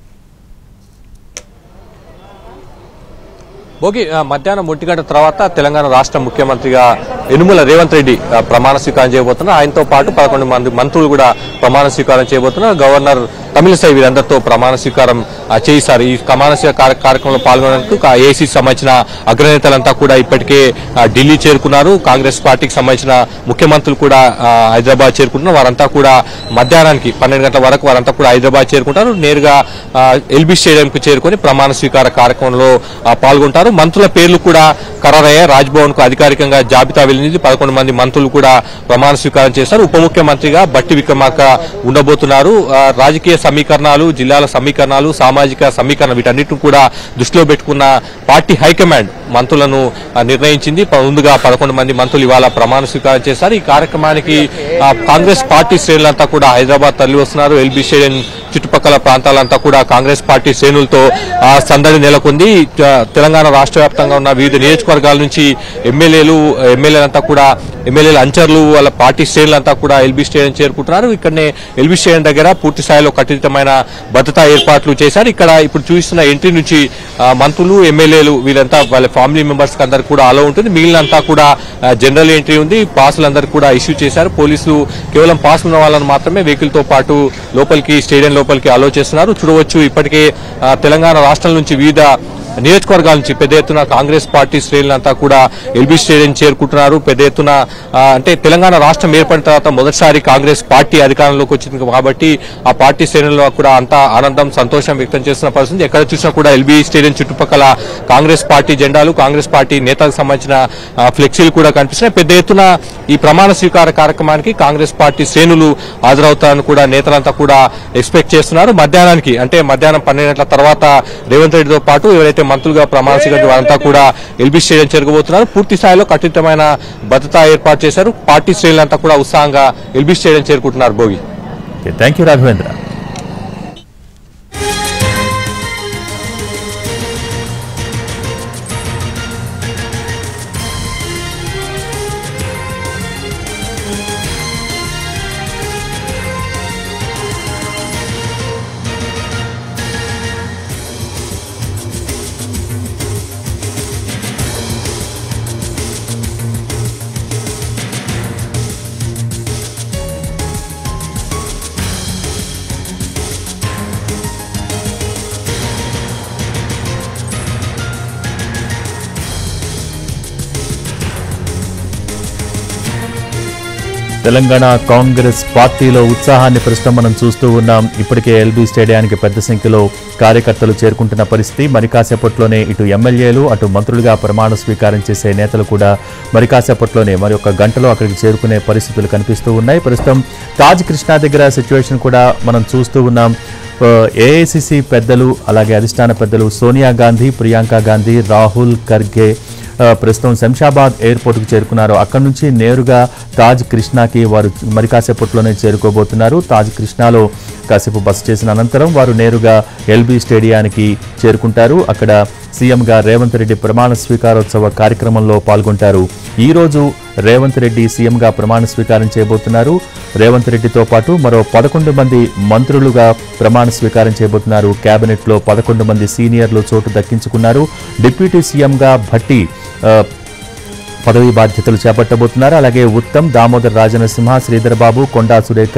భోగి మధ్యాహ్నం ఒంటి గంట తర్వాత తెలంగాణ రాష్ట్ర ముఖ్యమంత్రిగా యనుమల రేవంత్ రెడ్డి ప్రమాణ స్వీకారం చేయబోతున్నారు. ఆయనతో పాటు పదకొండు మంది మంత్రులు కూడా ప్రమాణ స్వీకారం చేయబోతున్నారు. గవర్నర్ తమిళిసై వీరందరితో ప్రమాణ స్వీకారం చేయిస్తారు. ఈ ప్రమాణ స్వీకార కార్యక్రమంలో పాల్గొనేందుకు ఏఐసీకి సంబంధించిన అగ్రనేతలంతా కూడా ఇప్పటికే ఢిల్లీ చేరుకున్నారు. కాంగ్రెస్ పార్టీకి సంబంధించిన ముఖ్యమంత్రులు కూడా హైదరాబాద్ చేరుకుంటున్నారు. వారంతా కూడా మధ్యాహ్నానికి పన్నెండు గంటల వరకు వారంతా కూడా హైదరాబాద్ చేరుకుంటారు. నేరుగా ఎల్బీ స్టేడియంకు చేరుకుని ప్రమాణ స్వీకార కార్యక్రమంలో పాల్గొంటారు. మంత్రుల పేర్లు కూడా ఖరారయ్యాయి. రాజ్భవన్ కు అధికారికంగా జాబితా వెళ్ళింది. పదకొండు మంది మంత్రులు కూడా ప్రమాణ స్వీకారం చేస్తారు. ఉప ముఖ్యమంత్రిగా భట్టి విక్రమార్క ఉండబోతున్నారు. రాజకీయ సమీకరణాలు, జిల్లాల సమీకరణాలు, సామాజిక సమీకరణ వీటన్నిటిని కూడా దృష్టిలో పెట్టుకున్న పార్టీ హైకమాండ్ మంత్రులను నిర్ణయించింది. ముందుగా పదకొండు మంది మంత్రులు ఇవాళ ప్రమాణ స్వీకారం చేస్తారు. ఈ కార్యక్రమానికి కాంగ్రెస్ పార్టీ శ్రేణులంతా కూడా హైదరాబాద్ తరలి వస్తున్నారు. ఎల్బీ స్టేడియం చుట్టుపక్కల ప్రాంతాలంతా కూడా కాంగ్రెస్ పార్టీ శ్రేణులతో సందడి నెలకొంది. తెలంగాణ రాష్ట్ర వ్యాప్తంగా ఉన్న వివిధ నియోజకవర్గాల నుంచి ఎమ్మెల్యేలు ఎమ్మెల్యేలంతా కూడా ఎమ్మెల్యేల అంచర్లు వాళ్ళ పార్టీ శ్రేణులంతా కూడా ఎల్బీ స్టేడియం చేరుకుంటున్నారు. ఇక్కడనే ఎల్బీ స్టేడియం దగ్గర పూర్తి స్థాయిలో కఠినమైన భద్రతా ఏర్పాట్లు చేశారు. ఇక్కడ ఇప్పుడు చూస్తున్న ఎంట్రీ నుంచి మంత్రులు, ఎమ్మెల్యేలు వీళ్ళంతా వాళ్ళ ఫ్యామిలీ మెంబర్స్ కి అందరికి కూడా అలో ఉంటుంది. మిగిలినంతా కూడా జనరల్ ఎంట్రీ ఉంది. పాసులందరికీ కూడా ఇష్యూ చేశారు. పోలీసులు కేవలం పాస్ ఉన్న వాళ్ళని మాత్రమే వెహికల్ తో పాటు లోపలికి స్టేడియం లోపలికి అలో చేస్తున్నారు. చూడవచ్చు ఇప్పటికే తెలంగాణ రాష్ట్రం నుంచి వివిధ నియోజకవర్గాల నుంచి పెద్ద ఎత్తున కాంగ్రెస్ పార్టీ శ్రేణులంతా కూడా ఎల్బీ స్టేడియం చేరుకుంటున్నారు. పెద్ద ఎత్తున అంటే తెలంగాణ రాష్ట్రం ఏర్పడిన తర్వాత మొదటిసారి కాంగ్రెస్ పార్టీ అధికారంలోకి వచ్చింది కాబట్టి ఆ పార్టీ శ్రేణుల్లో కూడా అంతా ఆనందం, సంతోషం వ్యక్తం చేస్తున్న పరిస్థితి. ఎక్కడ చూసినా కూడా ఎల్బీ స్టేడియం చుట్టుపక్కల కాంగ్రెస్ పార్టీ జెండాలు, కాంగ్రెస్ పార్టీ నేతలకు సంబంధించిన ఫ్లెక్సీలు కూడా కనిపిస్తున్నాయి. పెద్ద ఎత్తున ఈ ప్రమాణ స్వీకార కార్యక్రమానికి కాంగ్రెస్ పార్టీ శ్రేణులు హాజరవుతారని కూడా నేతలంతా కూడా ఎక్స్పెక్ట్ చేస్తున్నారు. మధ్యాహ్నానికి అంటే మధ్యాహ్నం పన్నెండు గంటల తర్వాత రేవంత్ రెడ్డితో పాటు ఎవరైతే మంత్రులుగా ప్రమాణ స్వీకరించిన వారంతా కూడా ఎల్బీ స్టేడియం చేరుకోబోతున్నారు. పూర్తి స్థాయిలో కఠినమైన భద్రతా ఏర్పాటు చేశారు. పార్టీ శ్రేణులంతా కూడా ఉత్సాహంగా ఎల్బీ స్టేడియం చేరుకుంటున్నారు. Bhogi, thank you Raghavendra. తెలంగాణ కాంగ్రెస్ పార్టీలో ఉత్సాహాన్ని ప్రస్తుతం మనం చూస్తూ ఉన్నాం. ఇప్పటికే ఎల్బీ స్టేడియానికి పెద్ద సంఖ్యలో కార్యకర్తలు చేరుకుంటున్న పరిస్థితి. మరి కాసేపట్లోనే ఇటు ఎమ్మెల్యేలు, అటు మంత్రులుగా ప్రమాణ స్వీకారం చేసే నేతలు కూడా మరి కాసేపట్లోనే మరి ఒక గంటలో అక్కడికి చేరుకునే పరిస్థితులు కనిపిస్తూ ఉన్నాయి. ప్రస్తుతం తాజ్ కృష్ణా దగ్గర సిచ్యువేషన్ కూడా మనం చూస్తూ ఉన్నాం. ఏఐసిసి పెద్దలు, అలాగే అధిష్టాన పెద్దలు సోనియా గాంధీ, ప్రియాంక గాంధీ, రాహుల్, ఖర్గే, ప్రస్తుతం శంషాబాద్ ఎయిర్పోర్ట్కు చేరుకున్నారు. అక్కడి నుంచి నేరుగా తాజ్ కృష్ణాకి వారు మరి కాసేపట్లోనే చేరుకోబోతున్నారు. తాజ్ కృష్ణాలో కాసేపు బస చేసిన అనంతరం వారు నేరుగా ఎల్బీ స్టేడియానికి చేరుకుంటారు. అక్కడ సీఎంగా రేవంత్ రెడ్డి ప్రమాణ స్వీకారోత్సవ కార్యక్రమంలో పాల్గొంటారు. ఈరోజు రేవంత్ రెడ్డి సీఎంగా ప్రమాణ స్వీకారం చేయబోతున్నారు. రేవంత్ రెడ్డితో పాటు మరో పదకొండు మంది మంత్రులుగా ప్రమాణ స్వీకారం చేయబోతున్నారు. కేబినెట్లో పదకొండు మంది సీనియర్లు చోటు దక్కించుకున్నారు. డిప్యూటీ సీఎంగా భట్టి పదవి బాధ్యతలు చేపట్టబోతున్నారు. అలాగే ఉత్తమ్, దామోదర్ రాజనరసింహ, శ్రీధర్ బాబు, కొండా సురేఖ,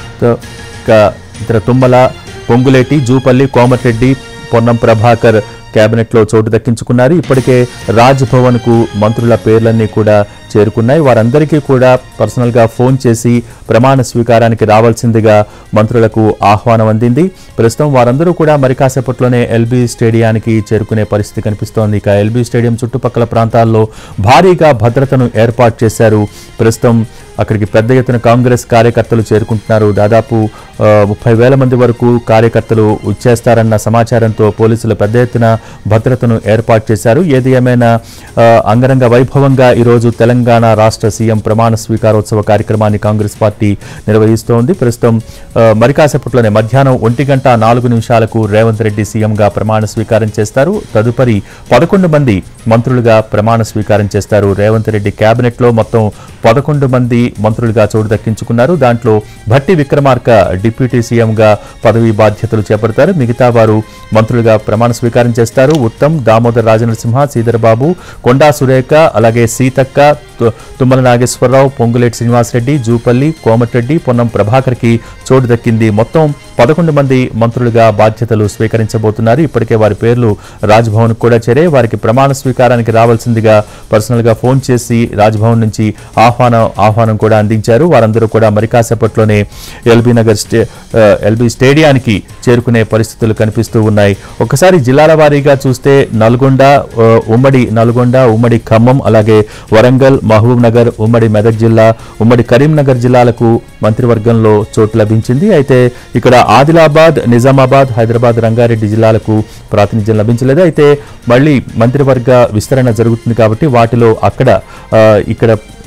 ఇతర తుమ్మల, పొంగులేటి, జూపల్లి, కోమటిరెడ్డి, పొన్నం ప్రభాకర్ కేబినెట్లో చోటు దక్కించుకున్నారు. ఇప్పటికే రాజ్ భవన్ కు మంత్రుల పేర్లన్నీ కూడా చేరుకున్నాయి. వారందరికీ కూడా పర్సనల్గా ఫోన్ చేసి ప్రమాణ స్వీకారానికి రావాల్సిందిగా మంత్రులకు ఆహ్వానం అందింది. ప్రస్తుతం వారందరూ కూడా మరి కాసేపట్లోనే ఎల్బీ స్టేడియానికి చేరుకునే పరిస్థితి కనిపిస్తోంది. ఇక ఎల్బీ స్టేడియం చుట్టుపక్కల ప్రాంతాల్లో భారీగా భద్రతను ఏర్పాటు చేశారు. ప్రస్తుతం అక్కడికి పెద్ద ఎత్తున కాంగ్రెస్ కార్యకర్తలు చేరుకుంటున్నారు. దాదాపు ముప్పై వేల మంది వరకు కార్యకర్తలు వచ్చేస్తారన్న సమాచారంతో పోలీసులు పెద్ద ఎత్తున భద్రతను ఏర్పాటు చేశారు. ఏది ఏమైనా అంగరంగ వైభవంగా ఈరోజు తెలంగాణ రాష్ట్ర సీఎం ప్రమాణ స్వీకారోత్సవ కార్యక్రమాన్ని కాంగ్రెస్ పార్టీ నిర్వహిస్తోంది. ప్రస్తుతం మరి కాసేపట్లోనే మధ్యాహ్నం ఒంటి గంట నాలుగు నిమిషాలకు రేవంత్ రెడ్డి సీఎంగా ప్రమాణ స్వీకారం చేస్తారు. తదుపరి పదకొండు మంది మంత్రులుగా ప్రమాణ స్వీకారం చేస్తారు. రేవంత్ రెడ్డి కేబినెట్లో మొత్తం పదకొండు మంది మంత్రులుగా చోటు దక్కించుకున్నారు. దాంట్లో భట్టి విక్రమార్క డిప్యూటీ సీఎంగా పదవి బాధ్యతలు చేపడతారు. మిగతా వారు మంత్రులుగా ప్రమాణ స్వీకారం చేస్తారు. ఉత్తమ్, దామోదర్ రాజనరసింహ, శ్రీధర్ బాబు, కొండా సురేఖ, అలాగే సీతక్క, తుమ్మల నాగేశ్వరరావు, పొంగులేటి శ్రీనివాసరెడ్డి, జూపల్లి, కోమటిరెడ్డి, పొన్నం ప్రభాకర్కి చోటు దక్కింది. మొత్తం పదకొండు మంది మంత్రులుగా బాధ్యతలు స్వీకరించబోతున్నారు. ఇప్పటికే వారి పేర్లు రాజ్భవన్ కూడా చేరే వారికి ప్రమాణ స్వీకారానికి రావాల్సిందిగా పర్సనల్గా ఫోన్ చేసి రాజ్భవన్ నుంచి ఆహ్వానం ఆహ్వానం కూడా అందించారు. వారందరూ కూడా మరి కాసేపట్లోనే ఎల్బీ నగర్ స్టే ఎల్బీ స్టేడియానికి చేరుకునే పరిస్థితులు కనిపిస్తూ ఉన్నాయి. ఒకసారి జిల్లాల వారీగా చూస్తే నల్గొండ, ఉమ్మడి నల్గొండ, ఉమ్మడి ఖమ్మం, అలాగే వరంగల్, మహబూబ్ నగర్, ఉమ్మడి మెదక్ జిల్లా, ఉమ్మడి కరీంనగర్ జిల్లాలకు మంత్రివర్గంలో చోటు లభించింది. అయితే ఇక్కడ ఆదిలాబాద్, నిజామాబాద్, హైదరాబాద్, రంగారెడ్డి జిల్లాలకు ప్రాతినిధ్యం లభించలేదు. అయితే మళ్ళీ మంత్రివర్గ విస్తరణ జరుగుతుంది కాబట్టి వాటిలో అక్కడ ఇక్కడ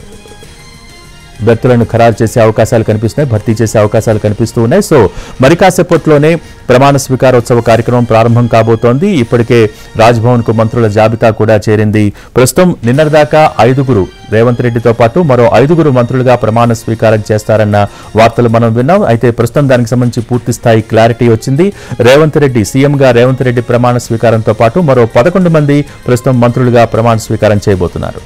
వ్యక్తులను ఖరారు చేసే అవకాశాలు కనిపిస్తున్నాయి, భర్తీ చేసే అవకాశాలు కనిపిస్తూ ఉన్నాయి. సో మరి కాసేపట్లోనే ప్రమాణ స్వీకారోత్సవ కార్యక్రమం ప్రారంభం కాబోతోంది. ఇప్పటికే రాజ్భవన్ కు మంత్రుల జాబితా కూడా చేరింది. ప్రస్తుతం నిన్నటిదాకా ఐదుగురు రేవంత్ రెడ్డితో పాటు మరో ఐదుగురు మంత్రులుగా ప్రమాణ స్వీకారం చేస్తారన్న వార్తలు మనం విన్నాం. అయితే ప్రస్తుతం దానికి సంబంధించి పూర్తి స్థాయి క్లారిటీ వచ్చింది. రేవంత్ రెడ్డి సీఎంగా రేవంత్ రెడ్డి ప్రమాణ స్వీకారంతో పాటు మరో పదకొండు మంది ప్రస్తుతం మంత్రులుగా ప్రమాణ స్వీకారం చేయబోతున్నారు.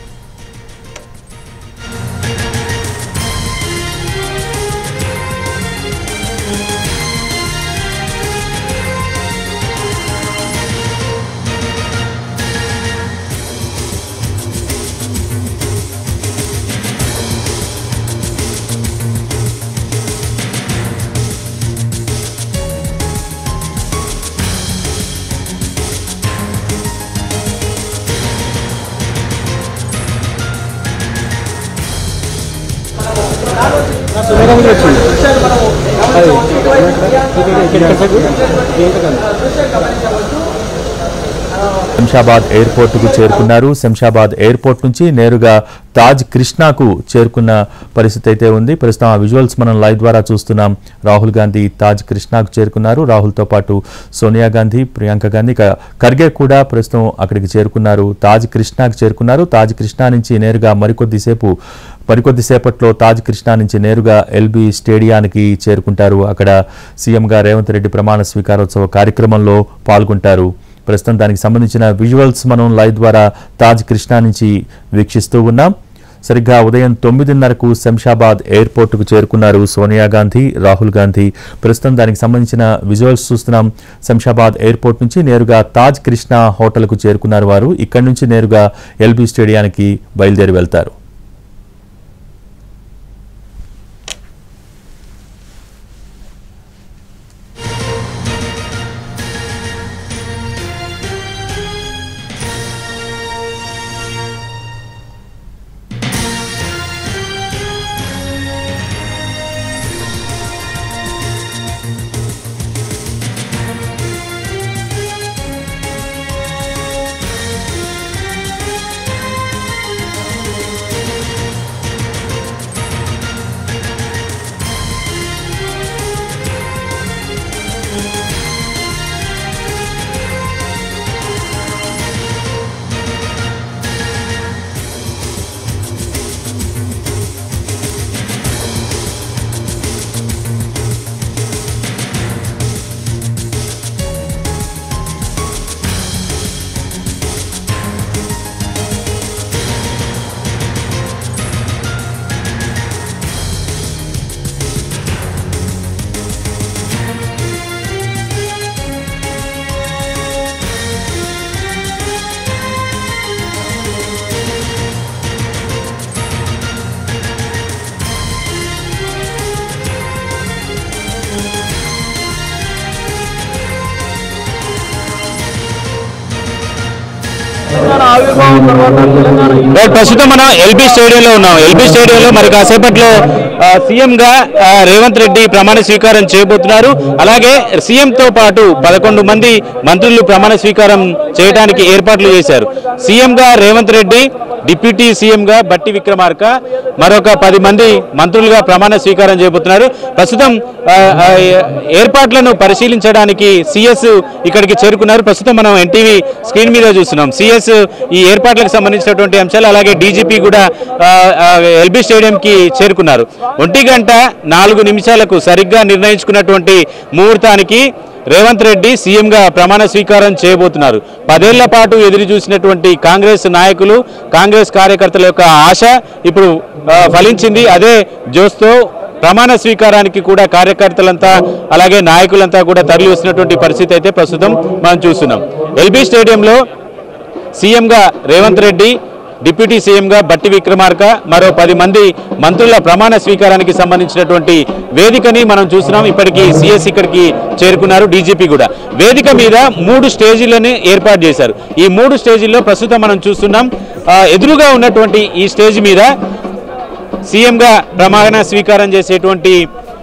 శంషాబాద్ ఎయిర్పోర్ట్ కు చేరుకున్నారు. శంషాబాద్ ఎయిర్పోర్ట్ నుంచి నేరుగా తాజ్ కృష్ణాకు చేరుకున్న పరిస్థితి అయితే ఉంది. ప్రస్తుతం ఆ విజువల్స్ మనం లైవ్ ద్వారా చూస్తున్నాం. రాహుల్ గాంధీ తాజ్ కృష్ణాకు చేరుకున్నారు. రాహుల్తో పాటు సోనియా గాంధీ, ప్రియాంక గాంధీ, ఖర్గే కూడా ప్రస్తుతం అక్కడికి చేరుకున్నారు. తాజ్ కృష్ణాకు చేరుకున్నారు. తాజ్ కృష్ణా నుంచి నేరుగా మరికొద్దిసేపు మరికొద్దిసేపట్లో తాజ్ కృష్ణా నుంచి నేరుగా ఎల్బీ స్టేడియానికి చేరుకుంటారు. అక్కడ సీఎంగా రేవంత్ రెడ్డి ప్రమాణ స్వీకారోత్సవ కార్యక్రమంలో పాల్గొంటారు. ప్రస్తుతం దానికి సంబంధించిన విజువల్స్ మనం లైవ్ ద్వారా తాజ్ కృష్ణా నుంచి వీక్షిస్తూ ఉన్నాం. సరిగ్గా ఉదయం తొమ్మిదిన్నరకు శంషాబాద్ ఎయిర్పోర్టుకు చేరుకున్నారు సోనియా గాంధీ, రాహుల్ గాంధీ. ప్రస్తుతం దానికి సంబంధించిన విజువల్స్ చూస్తున్నాం. శంషాబాద్ ఎయిర్పోర్ట్ నుంచి నేరుగా తాజ్ కృష్ణా హోటల్కు చేరుకున్నారు వారు. ఇక్కడి నుంచి నేరుగా ఎల్బీ స్టేడియానికి బయలుదేరి వెళ్తారు. ప్రస్తుతం మనం ఎల్బీ స్టేడియంలో ఉన్నాం. ఎల్బీ స్టేడియంలో మరి కాసేపట్లో సీఎం గా రేవంత్ రెడ్డి ప్రమాణ స్వీకారం చేయబోతున్నారు. అలాగే సీఎం తో పాటు పదకొండు మంది మంత్రులు ప్రమాణ స్వీకారం చేయడానికి ఏర్పాట్లు చేశారు. సీఎం గా రేవంత్ రెడ్డి, డిప్యూటీ సీఎం గా బట్టి విక్రమార్క, మరొక పది మంది మంత్రులుగా ప్రమాణ స్వీకారం చేయబోతున్నారు. ప్రస్తుతం ఏర్పాట్లను పరిశీలించడానికి సిఎస్ ఇక్కడికి చేరుకున్నారు. ప్రస్తుతం మనం ఎన్టీవీ స్క్రీన్ మీద చూస్తున్నాం. సిఎస్ ఈ ఏర్పాట్లకు సంబంధించినటువంటి అంశాలు, అలాగే డీజీపీ కూడా ఎల్బీ స్టేడియంకి చేరుకున్నారు. ఒంటి గంట నాలుగు నిమిషాలకు సరిగ్గా నిర్ణయించుకున్నటువంటి ముహూర్తానికి రేవంత్ రెడ్డి సీఎంగా ప్రమాణ స్వీకారం చేయబోతున్నారు. పదేళ్ల పాటు ఎదురు చూసినటువంటి కాంగ్రెస్ నాయకులు, కాంగ్రెస్ కార్యకర్తల యొక్క ఆశ ఇప్పుడు ఫలించింది. అదే జోస్తో ప్రమాణ స్వీకారానికి కూడా కార్యకర్తలంతా అలాగే నాయకులంతా కూడా తరలి వస్తున్నటువంటి పరిస్థితి అయితే ప్రస్తుతం మనం చూస్తున్నాం. ఎల్బీ స్టేడియంలో సీఎంగా రేవంత్ రెడ్డి, డిప్యూటీ సీఎంగా బట్టి విక్రమార్క, మరో పది మంది మంత్రుల ప్రమాణ స్వీకారానికి సంబంధించినటువంటి వేదికని మనం చూస్తున్నాం. ఇప్పటికీ సీఎస్ ఇక్కడికి చేరుకున్నారు, డీజీపీ కూడా. వేదిక మీద మూడు స్టేజీలని ఏర్పాటు చేశారు. ఈ మూడు స్టేజీల్లో ప్రస్తుతం మనం చూస్తున్నాం. ఎదురుగా ఉన్నటువంటి ఈ స్టేజ్ మీద సీఎంగా ప్రమాణ స్వీకారం చేసేటువంటి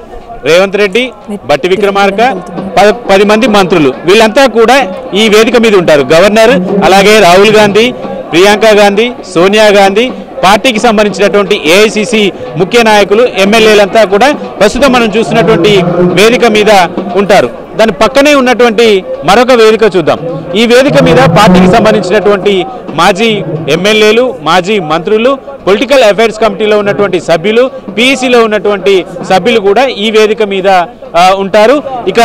రేవంత్ రెడ్డి, బట్టి విక్రమార్క, పది మంది మంత్రులు, వీళ్ళంతా కూడా ఈ వేదిక మీద ఉంటారు. గవర్నర్, అలాగే రాహుల్ గాంధీ, ప్రియాంక గాంధీ, సోనియా గాంధీ, పార్టీకి సంబంధించినటువంటి ఏఐసిసి ముఖ్య నాయకులు, ఎమ్మెల్యేలంతా కూడా ప్రస్తుతం మనం చూస్తున్నటువంటి వేదిక మీద ఉంటారు. దాని పక్కనే ఉన్నటువంటి మరొక వేదిక చూద్దాం. ఈ వేదిక మీద పార్టీకి సంబంధించినటువంటి మాజీ ఎమ్మెల్యేలు, మాజీ మంత్రులు, పొలిటికల్ అఫైర్స్ కమిటీలో ఉన్నటువంటి సభ్యులు, పీఈసీలో ఉన్నటువంటి సభ్యులు కూడా ఈ వేదిక మీద ఉంటారు. ఇక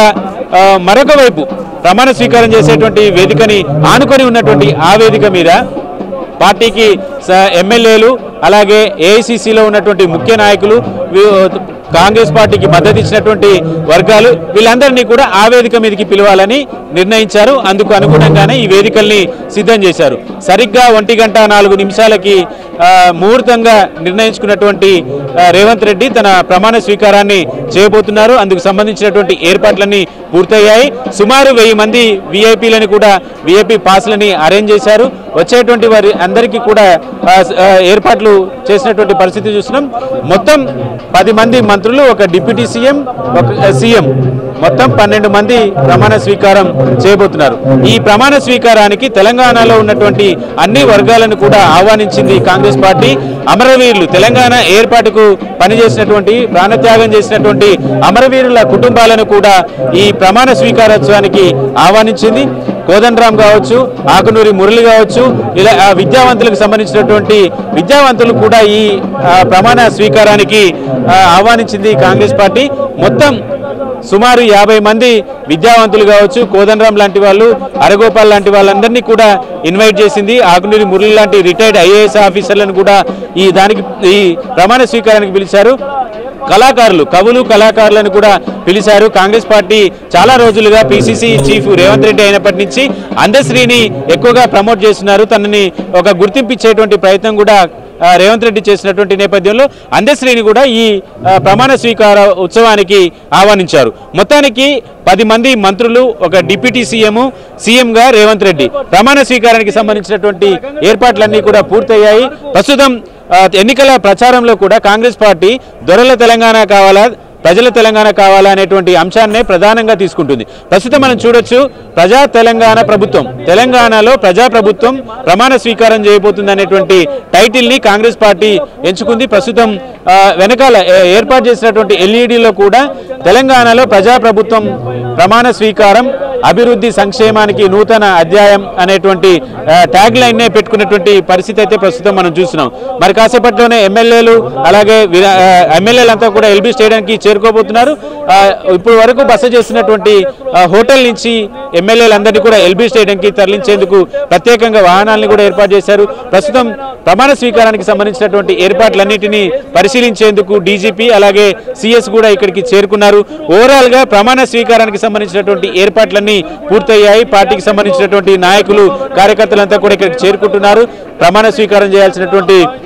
మరొక వైపు ప్రమాణ స్వీకారం చేసేటువంటి వేదికని ఆనుకొని ఉన్నటువంటి ఆ వేదిక మీద పార్టీకి ఎమ్మెల్యేలు, అలాగే ఏఐసిసిలో ఉన్నటువంటి ముఖ్య నాయకులు, కాంగ్రెస్ పార్టీకి మద్దతు ఇచ్చినటువంటి వర్గాలు, వీళ్ళందరినీ కూడా ఆ వేదిక మీదకి పిలవాలని నిర్ణయించారు. అందుకు అనుగుణంగానే ఈ వేదికల్ని సిద్ధం చేశారు. సరిగ్గా ఒంటి గంట నాలుగు నిమిషాలకి ముహూర్తంగా నిర్ణయించుకున్నటువంటి రేవంత్ రెడ్డి తన ప్రమాణ స్వీకారాన్ని చేయబోతున్నారు. అందుకు సంబంధించినటువంటి ఏర్పాట్లన్నీ పూర్తయ్యాయి. సుమారు వెయ్యి మంది విఐపీలను కూడా విఐపీ పాస్లని అరేంజ్ చేశారు. వచ్చేటువంటి వారి అందరికీ కూడా ఏర్పాట్లు చేసినటువంటి పరిస్థితి చూస్తున్నాం. మొత్తం పది మంది మంత్రులు, ఒక డిప్యూటీ సీఎం, ఒక సీఎం, మొత్తం పన్నెండు మంది ప్రమాణ స్వీకారం చేయబోతున్నారు. ఈ ప్రమాణ స్వీకారానికి తెలంగాణలో ఉన్నటువంటి అన్ని వర్గాలను కూడా ఆహ్వానించింది కాంగ్రెస్ పార్టీ. అమరవీరులు, తెలంగాణ ఏర్పాటుకు పనిచేసినటువంటి, ప్రాణత్యాగం చేసినటువంటి అమరవీరుల కుటుంబాలను కూడా ఈ ప్రమాణ స్వీకారోత్సవానికి ఆహ్వానించింది. కోదండరాం కావచ్చు, ఆకునూరి మురళి కావచ్చు, ఇలా విద్యావంతులకు సంబంధించినటువంటి విద్యావంతులు కూడా ఈ ప్రమాణ స్వీకారానికి ఆహ్వానించింది కాంగ్రెస్ పార్టీ. మొత్తం సుమారు యాభై మంది విద్యావంతులు కావచ్చు, కోదండరాం లాంటి వాళ్ళు, అరగోపాల్ లాంటి వాళ్ళందరినీ కూడా ఇన్వైట్ చేసింది. ఆకునూరి మురళి లాంటి రిటైర్డ్ ఐఏఎస్ ఆఫీసర్లను కూడా ఈ దానికి ఈ ప్రమాణ స్వీకారానికి పిలిచారు. కళాకారులు, కవులు, కళాకారులను కూడా పిలిచారు. కాంగ్రెస్ పార్టీ చాలా రోజులుగా పిసిసి చీఫ్ రేవంత్ రెడ్డి అయినప్పటి నుంచి అందశ్రీని ఎక్కువగా ప్రమోట్ చేస్తున్నారు. తనని ఒక గుర్తింపు ఇచ్చేటువంటి ప్రయత్నం కూడా రేవంత్ రెడ్డి చేసినటువంటి నేపథ్యంలో అందశ్రీని కూడా ఈ ప్రమాణ స్వీకార ఉత్సవానికి ఆహ్వానించారు. మొత్తానికి పది మంది మంత్రులు, ఒక డిప్యూటీ సీఎం, సీఎంగా రేవంత్ రెడ్డి. ప్రమాణ స్వీకారానికి సంబంధించినటువంటి ఏర్పాట్లన్నీ కూడా పూర్తయ్యాయి. ప్రస్తుతం ఎన్నికల ప్రచారంలో కూడా కాంగ్రెస్ పార్టీ దొరల తెలంగాణ కావాలా, ప్రజల తెలంగాణ కావాలా అనేటువంటి అంశాన్నే ప్రధానంగా తీసుకుంటుంది. ప్రస్తుతం మనం చూడొచ్చు, ప్రజా తెలంగాణ ప్రభుత్వం, తెలంగాణలో ప్రజా ప్రభుత్వం ప్రమాణ స్వీకారం చేయబోతుంది అనేటువంటి టైటిల్ని కాంగ్రెస్ పార్టీ ఎంచుకుంది. ప్రస్తుతం వెనకాల ఏర్పాటు చేసినటువంటి ఎల్ఈడిలో కూడా తెలంగాణలో ప్రజా ప్రభుత్వం ప్రమాణ స్వీకారం, అభివృద్ధి సంక్షేమానికి నూతన అధ్యాయం అనేటువంటి ట్యాగ్ లైన్నే పెట్టుకున్నటువంటి పరిస్థితి అయితే ప్రస్తుతం మనం చూస్తున్నాం. మరి కాసేపట్లోనే ఎమ్మెల్యేలు, అలాగే ఎమ్మెల్యేలంతా కూడా ఎల్బీ స్టేడియంకి చేరుకోబోతున్నారు. ఇప్పుడు వరకు బస చేసినటువంటి హోటల్ నుంచి ఎమ్మెల్యేలందరినీ కూడా ఎల్బీ స్టేడియంకి తరలించేందుకు ప్రత్యేకంగా వాహనాలను కూడా ఏర్పాటు చేశారు. ప్రస్తుతం ప్రమాణ స్వీకారానికి సంబంధించినటువంటి ఏర్పాట్లన్నింటినీ పరిశీలించేందుకు డీజీపీ అలాగే సిఎస్ కూడా ఇక్కడికి చేరుకున్నారు. ఓవరాల్ గా ప్రమాణ స్వీకారానికి సంబంధించినటువంటి ఏర్పాట్లన్నీ పూర్తయ్యాయి. పార్టీకి సంబంధించినటువంటి నాయకులు, కార్యకర్తలంతా కూడా ఇక్కడికి చేరుకుంటున్నారు. ప్రమాణ స్వీకారం చేయాల్సినటువంటి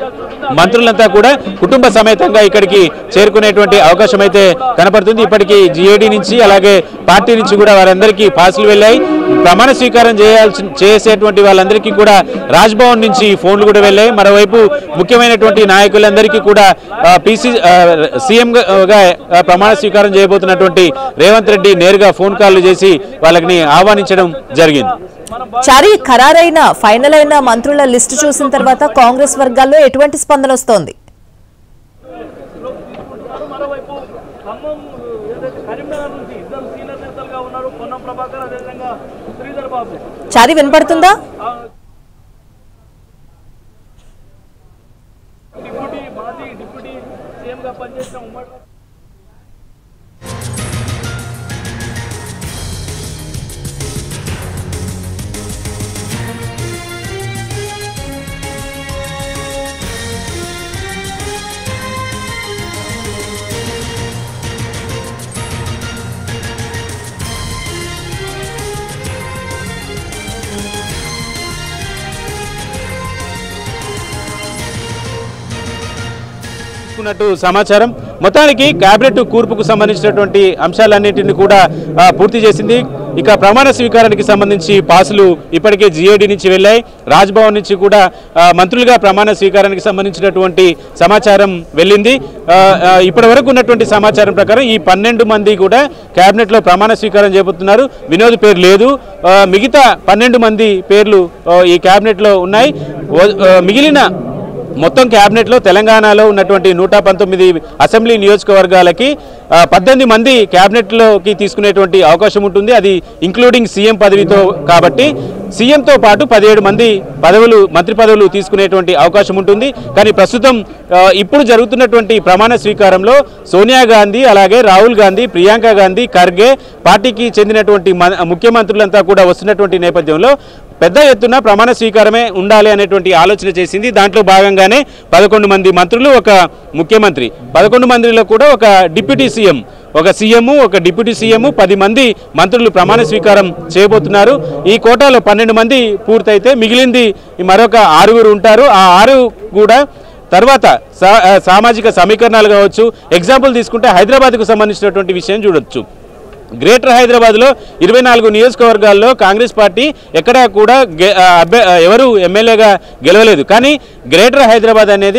మంత్రులంతా కూడా కుటుంబ సమేతంగా ఇక్కడికి చేరుకునేటువంటి అవకాశం అయితే కనపడుతుంది. ఇప్పటికీ జిఏడి నుంచి అలాగే పార్టీ నుంచి కూడా వారందరికీ పాసులు వెళ్ళాయి. ప్రమాణ స్వీకారం చేయాల్సి చేసేటువంటి వాళ్ళందరికీ కూడా రాజ్భవన్ నుంచి ఫోన్లు కూడా వెళ్ళాయి. మరోవైపు ముఖ్యమైనటువంటి నాయకులందరికీ కూడా పీసీ సీఎంగా ప్రమాణ స్వీకారం చేయబోతున్నటువంటి రేవంత్ రెడ్డి నేరుగా ఫోన్ కాల్ చేసి వాళ్ళని ఆహ్వానించడం జరిగింది. చారి, ఖరారైన ఫైనల్ అయిన మంత్రుల లిస్టు చూసిన తర్వాత కాంగ్రెస్ వర్గాల్లో ఎటువంటి స్పందన వస్తోంది? చారి, వినపడుతుందా? ఉన్నట్టు సమాచారం. మొత్తానికి కేబినెట్ కూర్పుకు సంబంధించినటువంటి అంశాలన్నింటినీ కూడా పూర్తి చేసింది. ఇక ప్రమాణ స్వీకారానికి సంబంధించి పాసులు ఇప్పటికే జిఏడి నుంచి వెళ్ళాయి. రాజ్భవన్ నుంచి కూడా మంత్రులుగా ప్రమాణ స్వీకారానికి సంబంధించినటువంటి సమాచారం వెళ్ళింది. ఇప్పటి వరకు ఉన్నటువంటి సమాచారం ప్రకారం ఈ పన్నెండు మంది కూడా కేబినెట్లో ప్రమాణ స్వీకారం చేయబోతున్నారు. వినోద్ పేరు లేదు. మిగతా పన్నెండు మంది పేర్లు ఈ కేబినెట్లో ఉన్నాయి. మిగిలిన మొత్తం క్యాబినెట్లో తెలంగాణలో ఉన్నటువంటి నూట పంతొమ్మిది అసెంబ్లీ నియోజకవర్గాలకి పద్దెనిమిది మంది క్యాబినెట్లోకి తీసుకునేటువంటి అవకాశం ఉంటుంది. అది ఇంక్లూడింగ్ సీఎం పదవితో కాబట్టి సీఎంతో పాటు పదిహేడు మంది పదవులు మంత్రి పదవులు తీసుకునేటువంటి అవకాశం ఉంటుంది. కానీ ప్రస్తుతం ఇప్పుడు జరుగుతున్నటువంటి ప్రమాణ స్వీకారంలో సోనియా గాంధీ, అలాగే రాహుల్ గాంధీ, ప్రియాంక గాంధీ, ఖర్గే, పార్టీకి చెందినటువంటి ముఖ్యమంత్రులంతా కూడా వస్తున్నటువంటి నేపథ్యంలో పెద్ద ఎత్తున ప్రమాణ స్వీకారమే ఉండాలి అనేటువంటి ఆలోచన చేసింది. దాంట్లో భాగంగానే పదకొండు మంది మంత్రులు, ఒక ముఖ్యమంత్రి, పదకొండు మందిలో కూడా ఒక డిప్యూటీ సీఎం, ఒక సీఎం, ఒక డిప్యూటీ సీఎం, పది మంది మంత్రులు ప్రమాణ స్వీకారం చేయబోతున్నారు. ఈ కోటాలో పన్నెండు మంది పూర్తయితే మిగిలింది మరొక ఆరుగురు ఉంటారు. ఆ ఆరు కూడా తర్వాత సామాజిక సమీకరణాలు కావచ్చు. ఎగ్జాంపుల్ తీసుకుంటే హైదరాబాద్కు సంబంధించినటువంటి విషయం చూడొచ్చు. గ్రేటర్ హైదరాబాద్లో ఇరవై నాలుగు నియోజకవర్గాల్లో కాంగ్రెస్ పార్టీ ఎక్కడా కూడా ఎవరు ఎమ్మెల్యేగా గెలవలేదు. కానీ గ్రేటర్ హైదరాబాద్ అనేది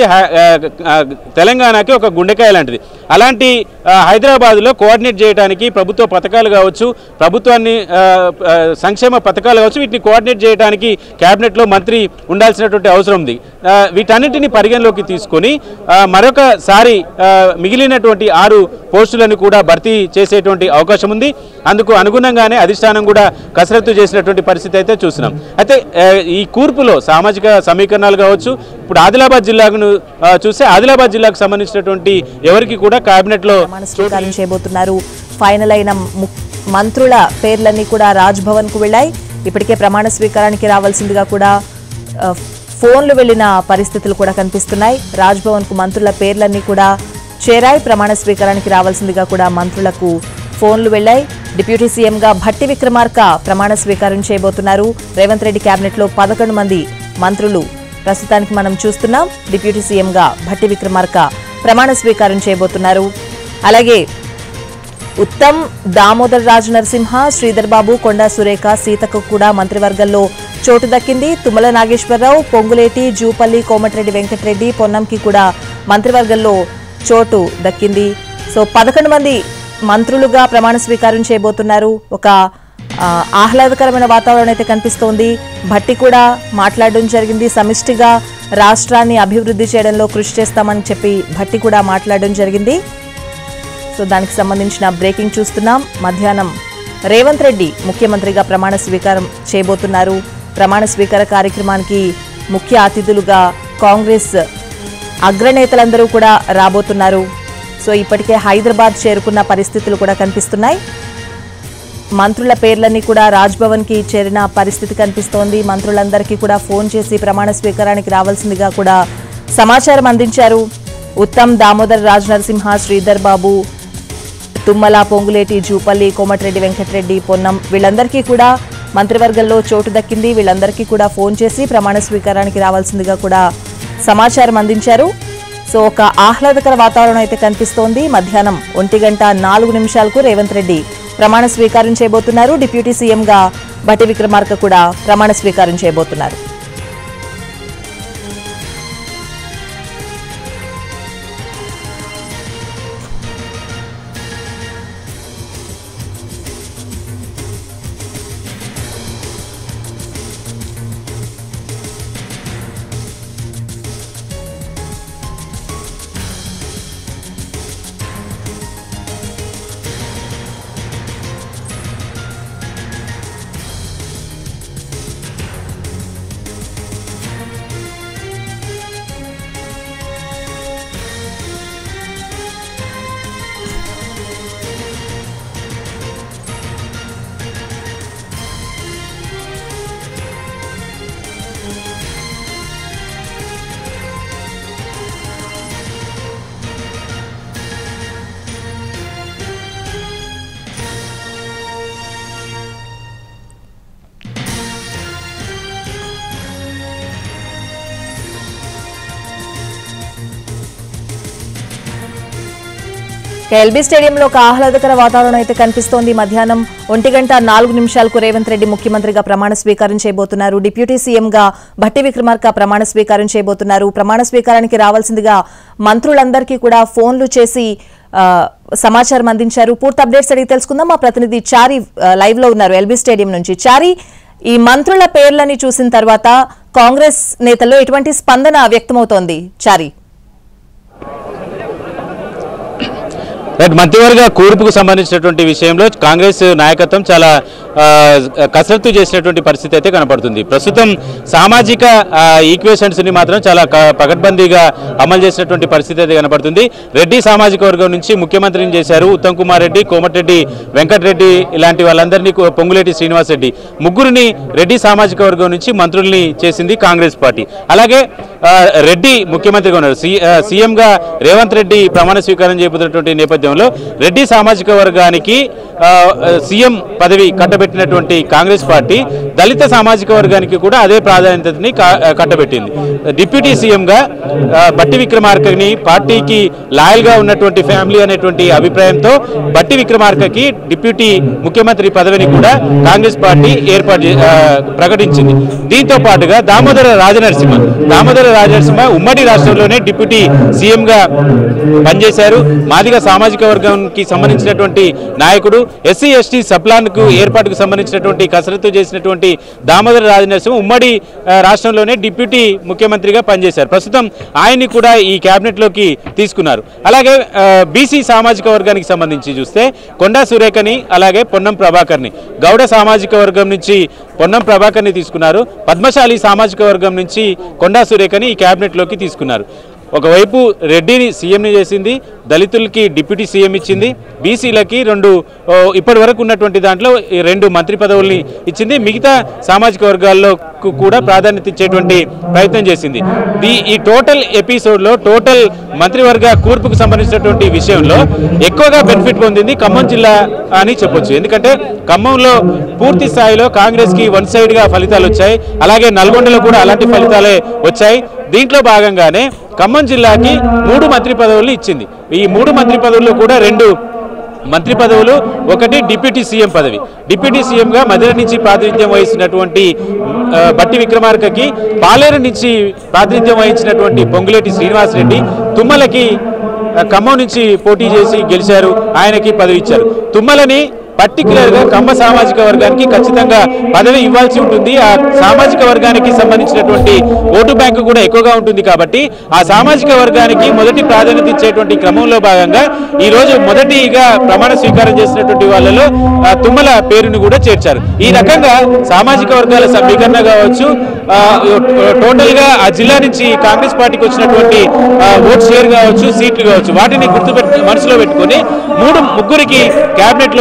తెలంగాణకి ఒక గుండెకాయ లాంటిది. అలాంటి హైదరాబాద్లో కోఆర్డినేట్ చేయడానికి ప్రభుత్వ పథకాలు కావచ్చు, ప్రభుత్వాన్ని సంక్షేమ పథకాలు కావచ్చు, వీటిని కోఆర్డినేట్ చేయడానికి క్యాబినెట్లో మంత్రి ఉండాల్సినటువంటి అవసరం ఉంది. వీటన్నిటిని పరిగణలోకి తీసుకొని మరొకసారి మిగిలినటువంటి ఆరు పోస్టులను కూడా భర్తీ చేసేటువంటి అవకాశం ఉంది. అందుకు అనుగుణంగానే అధిష్టానం కూడా కసరత్తు చేసినటువంటి పరిస్థితి అయితే చూస్తున్నాం. అయితే ఈ కూర్పులో సామాజిక సమీకరణాలు కావచ్చు. ఇప్పుడు ఆదిలాబాద్ జిల్లాను చూస్తే ఆదిలాబాద్ జిల్లాకు సంబంధించినటువంటి ఎవరికి కూడా కేబినెట్లో స్వీకారం చేయబోతున్నారు. ఫైనల్ అయిన మంత్రుల పేర్లన్నీ కూడా రాజ్భవన్ కు వెళ్ళాయి. ఇప్పటికే ప్రమాణ స్వీకారానికి రావాల్సిందిగా కూడా ఫోన్లు వెళ్లిన పరిస్థితులు కూడా కనిపిస్తున్నాయి. రాజ్భవన్ కు మంత్రుల పేర్లన్నీ కూడా చేరాయి. ప్రమాణ స్వీకారానికి రావాల్సిందిగా కూడా మంత్రులకు ఫోన్లు వెళ్లాయి. డిప్యూటీ సీఎంగా భట్టి విక్రమార్క ప్రమాణ స్వీకారం చేయబోతున్నారు. రేవంత్ రెడ్డి కేబినెట్ లో పదకొండు మంది మంత్రులు ప్రస్తుతానికి మనం చూస్తున్నాం. డిప్యూటీ సీఎంగా భట్టి విక్రమార్క ప్రమాణ స్వీకారం చేయబోతున్నారు. అలాగే ఉత్తమ్, దామోదర్ రాజు నరసింహ, శ్రీధర్ బాబు, కొండా సురేఖ, సీతకు కూడా మంత్రివర్గంలో చోటు దక్కింది. తుమ్మల నాగేశ్వరరావు, పొంగులేటి, జూపల్లి, కోమటిరెడ్డి వెంకటరెడ్డి, పొన్నంకి కూడా మంత్రివర్గంలో చోటు దక్కింది. సో పదకొండు మంది మంత్రులుగా ప్రమాణ స్వీకారం చేయబోతున్నారు. ఒక ఆహ్లాదకరమైన వాతావరణం అయితే కనిపిస్తోంది. భట్టి కూడా మాట్లాడడం జరిగింది. సమిష్టిగా రాష్ట్రాన్ని అభివృద్ధి చేయడంలో కృషి చేస్తామని చెప్పి భట్టి కూడా మాట్లాడడం జరిగింది. సో దానికి సంబంధించిన బ్రేకింగ్ చూస్తున్నాం. మధ్యాహ్నం రేవంత్ రెడ్డి ముఖ్యమంత్రిగా ప్రమాణ స్వీకారం చేయబోతున్నారు. ప్రమాణ స్వీకార కార్యక్రమానికి ముఖ్య అతిథులుగా కాంగ్రెస్ అగ్రనేతలందరూ కూడా రాబోతున్నారు. సో ఇప్పటికే హైదరాబాద్ చేరుకున్న పరిస్థితులు కూడా కనిపిస్తున్నాయి. మంత్రుల పేర్లన్నీ కూడా రాజ్భవన్ కి చేరిన పరిస్థితి కనిపిస్తోంది. మంత్రులందరికీ కూడా ఫోన్ చేసి ప్రమాణ స్వీకారానికి రావాల్సిందిగా కూడా సమాచారం అందించారు. ఉత్తమ్, దామోదర్ రాజు నరసింహ, శ్రీధర్ బాబు, తుమ్మల, పొంగులేటి, జూపల్లి, కోమటిరెడ్డి వెంకటరెడ్డి, పొన్నం వీళ్ళందరికీ కూడా మంత్రివర్గంలో చోటు దక్కింది. వీళ్ళందరికీ కూడా ఫోన్ చేసి ప్రమాణ స్వీకారానికి రావాల్సిందిగా కూడా సమాచారం అందించారు. సో ఒక ఆహ్లాదకర వాతావరణం అయితే కనిపిస్తోంది. మధ్యాహ్నం ఒంటి గంట నాలుగు నిమిషాలకు రేవంత్ రెడ్డి ప్రమాణ స్వీకారం చేయబోతున్నారు. డిప్యూటీ సీఎంగా భట్టి విక్రమార్క కూడా ప్రమాణ స్వీకారం చేయబోతున్నారు. ఎల్బీ స్టేడియంలో ఒక ఆహ్లాదకర వాతావరణం అయితే కనిపిస్తోంది. మధ్యాహ్నం ఒంటి గంట నాలుగు నిమిషాలకు రేవంత్ రెడ్డి ముఖ్యమంత్రిగా ప్రమాణ స్వీకారం చేయబోతున్నారు. డిప్యూటీ సీఎంగా భట్టి విక్రమార్క ప్రమాణ స్వీకారం చేయబోతున్నారు. ప్రమాణ స్వీకారానికి రావాల్సిందిగా మంత్రులందరికీ కూడా ఫోన్లు చేసి సమాచారం అందించారు. పూర్తి అప్డేట్స్ అడిగి తెలుసుకుందాం. మా ప్రతినిధి చారి లైవ్ లో ఉన్నారు ఎల్బీ స్టేడియం నుంచి. చారి, ఈ మంత్రుల పేర్లని చూసిన తర్వాత కాంగ్రెస్ నేతల్లో ఎటువంటి స్పందన వ్యక్తమవుతోంది? చారి, మంత్రివర్గ కూర్పుకు సంబంధించినటువంటి విషయంలో కాంగ్రెస్ నాయకత్వం చాలా కసరత్తు చేసినటువంటి పరిస్థితి అయితే కనపడుతుంది. ప్రస్తుతం సామాజిక ఈక్వేషన్స్ ని మాత్రం చాలా పకడ్బందీగా అమలు చేసినటువంటి పరిస్థితి అయితే కనపడుతుంది. రెడ్డి సామాజిక వర్గం నుంచి ముఖ్యమంత్రిని చేశారు. ఉత్తమ్ కుమార్ రెడ్డి, కోమటిరెడ్డి వెంకటరెడ్డి ఇలాంటి వాళ్ళందరినీ, పొంగులేటి శ్రీనివాస్ రెడ్డి ముగ్గురిని రెడ్డి సామాజిక వర్గం నుంచి మంత్రుల్ని చేసింది కాంగ్రెస్ పార్టీ. అలాగే రెడ్డి ముఖ్యమంత్రిగా ఉన్నారు. సీఎంగా రేవంత్ రెడ్డి ప్రమాణ స్వీకారం చేయబోతున్నటువంటి నేపథ్యంలో రెడ్డి సామాజిక వర్గానికి సీఎం పదవి కట్టబెట్టినటువంటి కాంగ్రెస్ పార్టీ దళిత సామాజిక వర్గానికి కూడా అదే ప్రాధాన్యతని కట్టబెట్టింది. డిప్యూటీ సీఎంగా భట్టి విక్రమార్కని పార్టీకి లాయల్ గా ఉన్నటువంటి ఫ్యామిలీ అనేటువంటి అభిప్రాయంతో భట్టి విక్రమార్కకి డిప్యూటీ ముఖ్యమంత్రి పదవిని కూడా కాంగ్రెస్ పార్టీ ఏర్పాటు ప్రకటించింది. దీంతో పాటుగా దామోదర రాజనరసింహ దామోదర రాజనరసింహ ఉమ్మడి రాష్ట్రంలోనే డిప్యూటీ సీఎంగా పనిచేశారు. మాదిగ సామాజిక వర్గానికి సంబంధించినటువంటి నాయకుడు. ఎస్సీ ఎస్టీ సప్లాన్ కు ఏర్పాటుకు సంబంధించినటువంటి కసరత్తు చేసినటువంటి దామోదర రాజనరసింహ ఉమ్మడి రాష్ట్రంలోనే డిప్యూటీ ముఖ్యమంత్రిగా పనిచేశారు. ప్రస్తుతం ఆయన్ని కూడా ఈ కేబినెట్ లోకి తీసుకున్నారు. అలాగే బీసీ సామాజిక వర్గానికి సంబంధించి చూస్తే కొండా సురేఖని, అలాగే పొన్నం ప్రభాకర్ని, గౌడ సామాజిక వర్గం నుంచి పొన్నం ప్రభాకర్ని తీసుకున్నారు. పద్మశాలి సామాజిక వర్గం నుంచి కొండా సురేఖని ఈ కేబినెట్ లోకి తీసుకున్నారు. ఒకవైపు రెడ్డిని సీఎంని చేసింది, దళితులకి డిప్యూటీ సీఎం ఇచ్చింది, బీసీలకి రెండు ఇప్పటి వరకు ఉన్నటువంటి దాంట్లో రెండు మంత్రి పదవుల్ని ఇచ్చింది, మిగతా సామాజిక వర్గాల్లో కూడా ప్రాధాన్యత ఇచ్చేటువంటి ప్రయత్నం చేసింది. ఈ ఈ టోటల్ ఎపిసోడ్లో టోటల్ మంత్రివర్గ కూర్పుకు సంబంధించినటువంటి విషయంలో ఎక్కువగా బెనిఫిట్ పొందింది ఖమ్మం జిల్లా అని చెప్పొచ్చు. ఎందుకంటే ఖమ్మంలో పూర్తి స్థాయిలో కాంగ్రెస్కి వన్ సైడ్గా ఫలితాలు వచ్చాయి. అలాగే నల్గొండలో కూడా అలాంటి ఫలితాలే వచ్చాయి. దీంట్లో భాగంగానే ఖమ్మం జిల్లాకి మూడు మంత్రి పదవులు ఇచ్చింది. ఈ మూడు మంత్రి పదవుల్లో కూడా రెండు మంత్రి పదవులు, ఒకటి డిప్యూటీ సీఎం పదవి. డిప్యూటీ సీఎంగా మధుర నుంచి ప్రాతినిధ్యం వహిస్తున్నటువంటి భట్టి విక్రమార్కకి, పాలేరు నుంచి ప్రాతినిధ్యం వహించినటువంటి పొంగులేటి శ్రీనివాస్ రెడ్డి, తుమ్మలకి ఖమ్మం నుంచి పోటీ చేసి గెలిచారు, ఆయనకి పదవి ఇచ్చారు. తుమ్మలని పర్టికులర్ గా కమ్మ సామాజిక వర్గానికి ఖచ్చితంగా పదవి ఇవ్వాల్సి ఉంటుంది. ఆ సామాజిక వర్గానికి సంబంధించినటువంటి ఓటు బ్యాంకు కూడా ఎక్కువగా ఉంటుంది కాబట్టి ఆ సామాజిక వర్గానికి మొదటి ప్రాధాన్యత ఇచ్చేటువంటి క్రమంలో భాగంగా ఈ రోజు మొదటిగా ప్రమాణ స్వీకారం చేసినటువంటి వాళ్ళలో తుమ్మల పేరును కూడా చేర్చారు. ఈ రకంగా సామాజిక వర్గాల సమీకరణ కావచ్చు, టోటల్ గా ఆ జిల్లా నుంచి కాంగ్రెస్ పార్టీకి వచ్చినటువంటి ఓట్ షేర్ కావచ్చు, సీట్లు కావచ్చు, వాటిని గుర్తుపెట్టి మనసులో పెట్టుకుని మూడు ముగ్గురికి కేబినెట్ లోకి అవకాశం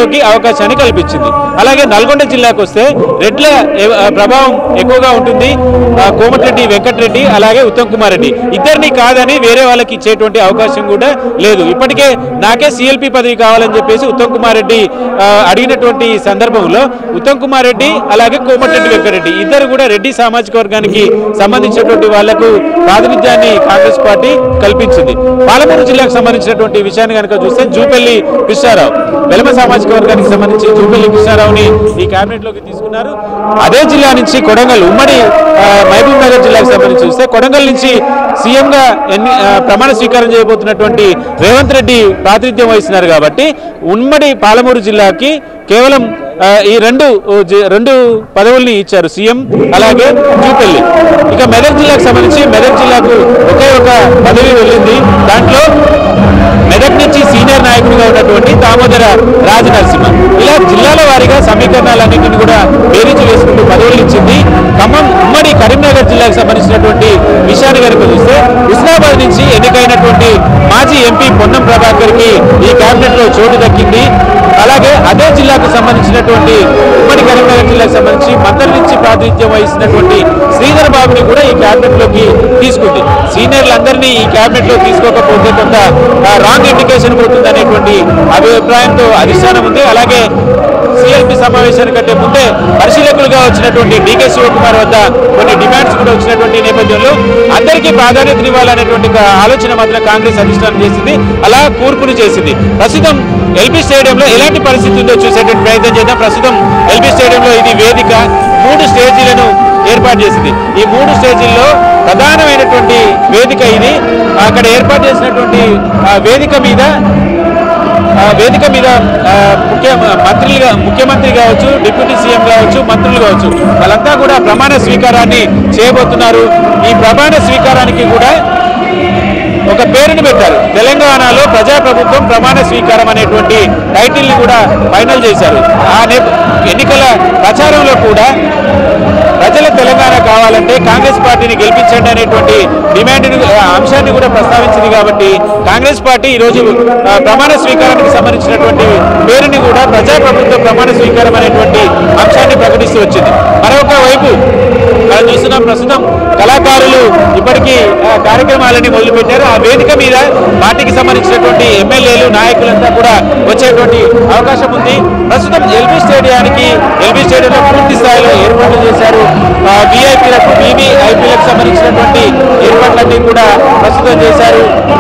అవకాశాన్ని కల్పించింది. అలాగే నల్గొండ జిల్లాకు వస్తే రెడ్ల ప్రభావం ఎక్కువగా ఉంటుంది. కోమటిరెడ్డి వెంకటరెడ్డి అలాగే ఉత్తమ్ కుమార్ రెడ్డి ఇద్దరిని కాదని వేరే వాళ్ళకి ఇచ్చేటువంటి అవకాశం కూడా లేదు. ఇప్పటికే నాకే సిఎల్పి పదవి కావాలని చెప్పేసి ఉత్తమ్ కుమార్ రెడ్డి అడిగినటువంటి సందర్భంలో ఉత్తమ్ కుమార్ రెడ్డి అలాగే కోమటిరెడ్డి వెంకటరెడ్డి ఇద్దరు కూడా రెడ్డి సామాజిక వర్గానికి సంబంధించినటువంటి వాళ్లకు ప్రాతినిధ్యాన్ని కాంగ్రెస్ పార్టీ కల్పించింది. పాలమూరు జిల్లాకు సంబంధించినటువంటి విషయాన్ని కనుక చూస్తే జూపల్లి కృష్ణారావు వెలమ సామాజిక వర్గానికి సంబంధించి జూపల్లి కృష్ణారావుని ఈ కేబినెట్ లోకి తీసుకున్నారు. అదే జిల్లా నుంచి కొడంగల్ ఉమ్మడి మహబూబ్ నగర్ జిల్లాకు సంబంధించి చూస్తే కొడంగల్ నుంచి సీఎం గా ఎన్ని ప్రమాణ స్వీకారం చేయబోతున్నటువంటి రేవంత్ రెడ్డి ప్రాతినిధ్యం వహిస్తున్నారు కాబట్టి ఉమ్మడి పాలమూరు జిల్లాకి కేవలం ఈ రెండు రెండు పదవుల్ని ఇచ్చారు సీఎం అలాగే జూపల్లి. ఇక మెదక్ జిల్లాకు సంబంధించి మెదక్ జిల్లాకు ఒకే ఒక పదవి వెళ్ళింది. దాంట్లో మెదక్ నుంచి సీనియర్ నాయకుడిగా ఉన్నటువంటి దామోదర రాజనరసింహ. ఇలా జిల్లాల వారీగా సమీకరణాలన్నింటినీ కూడా బేరీజు వేసుకుంటూ పదవులు ఇచ్చింది. ఖమ్మం ఉమ్మడి కరీంనగర్ జిల్లాకు సంబంధించినటువంటి విషయాన్ని కనుక చూస్తే హుస్నాబాద్ నుంచి ఎన్నికైనటువంటి మాజీ ఎంపీ పొన్నం ప్రభాకర్ కి ఈ కేబినెట్ లో చోటు దక్కింది. అలాగే అదే జిల్లాకు సంబంధించినటువంటి ఉమ్మడి కరీంనగర్ జిల్లాకు సంబంధించి మందర్ నుంచి ప్రాతినిధ్యం వహిస్తున్నటువంటి శ్రీధర్ బాబుని కూడా ఈ కేబినెట్ లోకి తీసుకుంది. సీనియర్లందరినీ ఈ కేబినెట్ లో తీసుకోకపోతే కొంత రాంగ్ ఇండికేషన్ పోతుంది అనేటువంటి అభిప్రాయంతో అధిష్టానం ఉంది. అలాగే సిఎల్పి సమావేశానికి కంటే ముందే పరిశీలకులుగా వచ్చినటువంటి డీకే శివకుమార్ వద్ద కొన్ని డిమాండ్స్ కూడా వచ్చినటువంటి నేపథ్యంలో అందరికీ ప్రాధాన్యతనివ్వాలనేటువంటి ఆలోచన మాత్రం కాంగ్రెస్ అధిష్టానం చేసింది. అలా కూర్పును చేసింది. ప్రస్తుతం ఎల్బీ స్టేడియంలో ఎలాంటి పరిస్థితి ఉందో చూసేటువంటి ప్రయత్నం చేద్దాం. ప్రస్తుతం ఎల్బీ స్టేడియంలో ఇది వేదిక మూడు స్టేజీలను ఏర్పాటు చేసింది. ఈ మూడు స్టేజీల్లో ప్రధానమైనటువంటి వేదిక ఇది. అక్కడ ఏర్పాటు చేసినటువంటి వేదిక మీద వేదిక మీద ముఖ్య మంత్రులుగా ముఖ్యమంత్రి కావచ్చు, డిప్యూటీ సీఎం కావచ్చు, మంత్రులు కావచ్చు వాళ్ళంతా కూడా ప్రమాణ స్వీకారాన్ని చేయబోతున్నారు. ఈ ప్రమాణ స్వీకారానికి కూడా ఒక పేరుని పెట్టారు. తెలంగాణలో ప్రజాప్రభుత్వం ప్రమాణ స్వీకారం అనేటువంటి టైటిల్ ని కూడా ఫైనల్ చేశారు. ఆ ఎన్నికల ప్రచారంలో కూడా ప్రజల తెలంగాణ కావాలంటే కాంగ్రెస్ పార్టీని గెలిపించండి అనేటువంటి డిమాండ్ అంశాన్ని కూడా ప్రస్తావించింది. కాబట్టి కాంగ్రెస్ పార్టీ ఈరోజు ప్రమాణ స్వీకారానికి సంబంధించినటువంటి పేరుని కూడా ప్రజాప్రభుత్వ ప్రమాణ స్వీకారం అనేటువంటి అంశాన్ని ప్రకటిస్తూ వచ్చింది. మరొక వైపు మనం చూస్తున్నాం ప్రస్తుతం కళాకారులు ఇప్పటికీ కార్యక్రమాలని మొదలుపెట్టారు. ఆ వేదిక మీద పార్టీకి సంబంధించినటువంటి ఎమ్మెల్యేలు నాయకులంతా కూడా వచ్చేటువంటి అవకాశం ఉంది. ప్రస్తుతం ఎల్బీ స్టేడియానికి ఎల్బీ స్టేడియంలో పూర్తి స్థాయిలో ఏర్పాట్లు చేశారు. విఐపీలకు వివిఐపీలకు సంబంధించినటువంటి ఏర్పాట్లన్నీ కూడా ప్రస్తుతం చేశారు.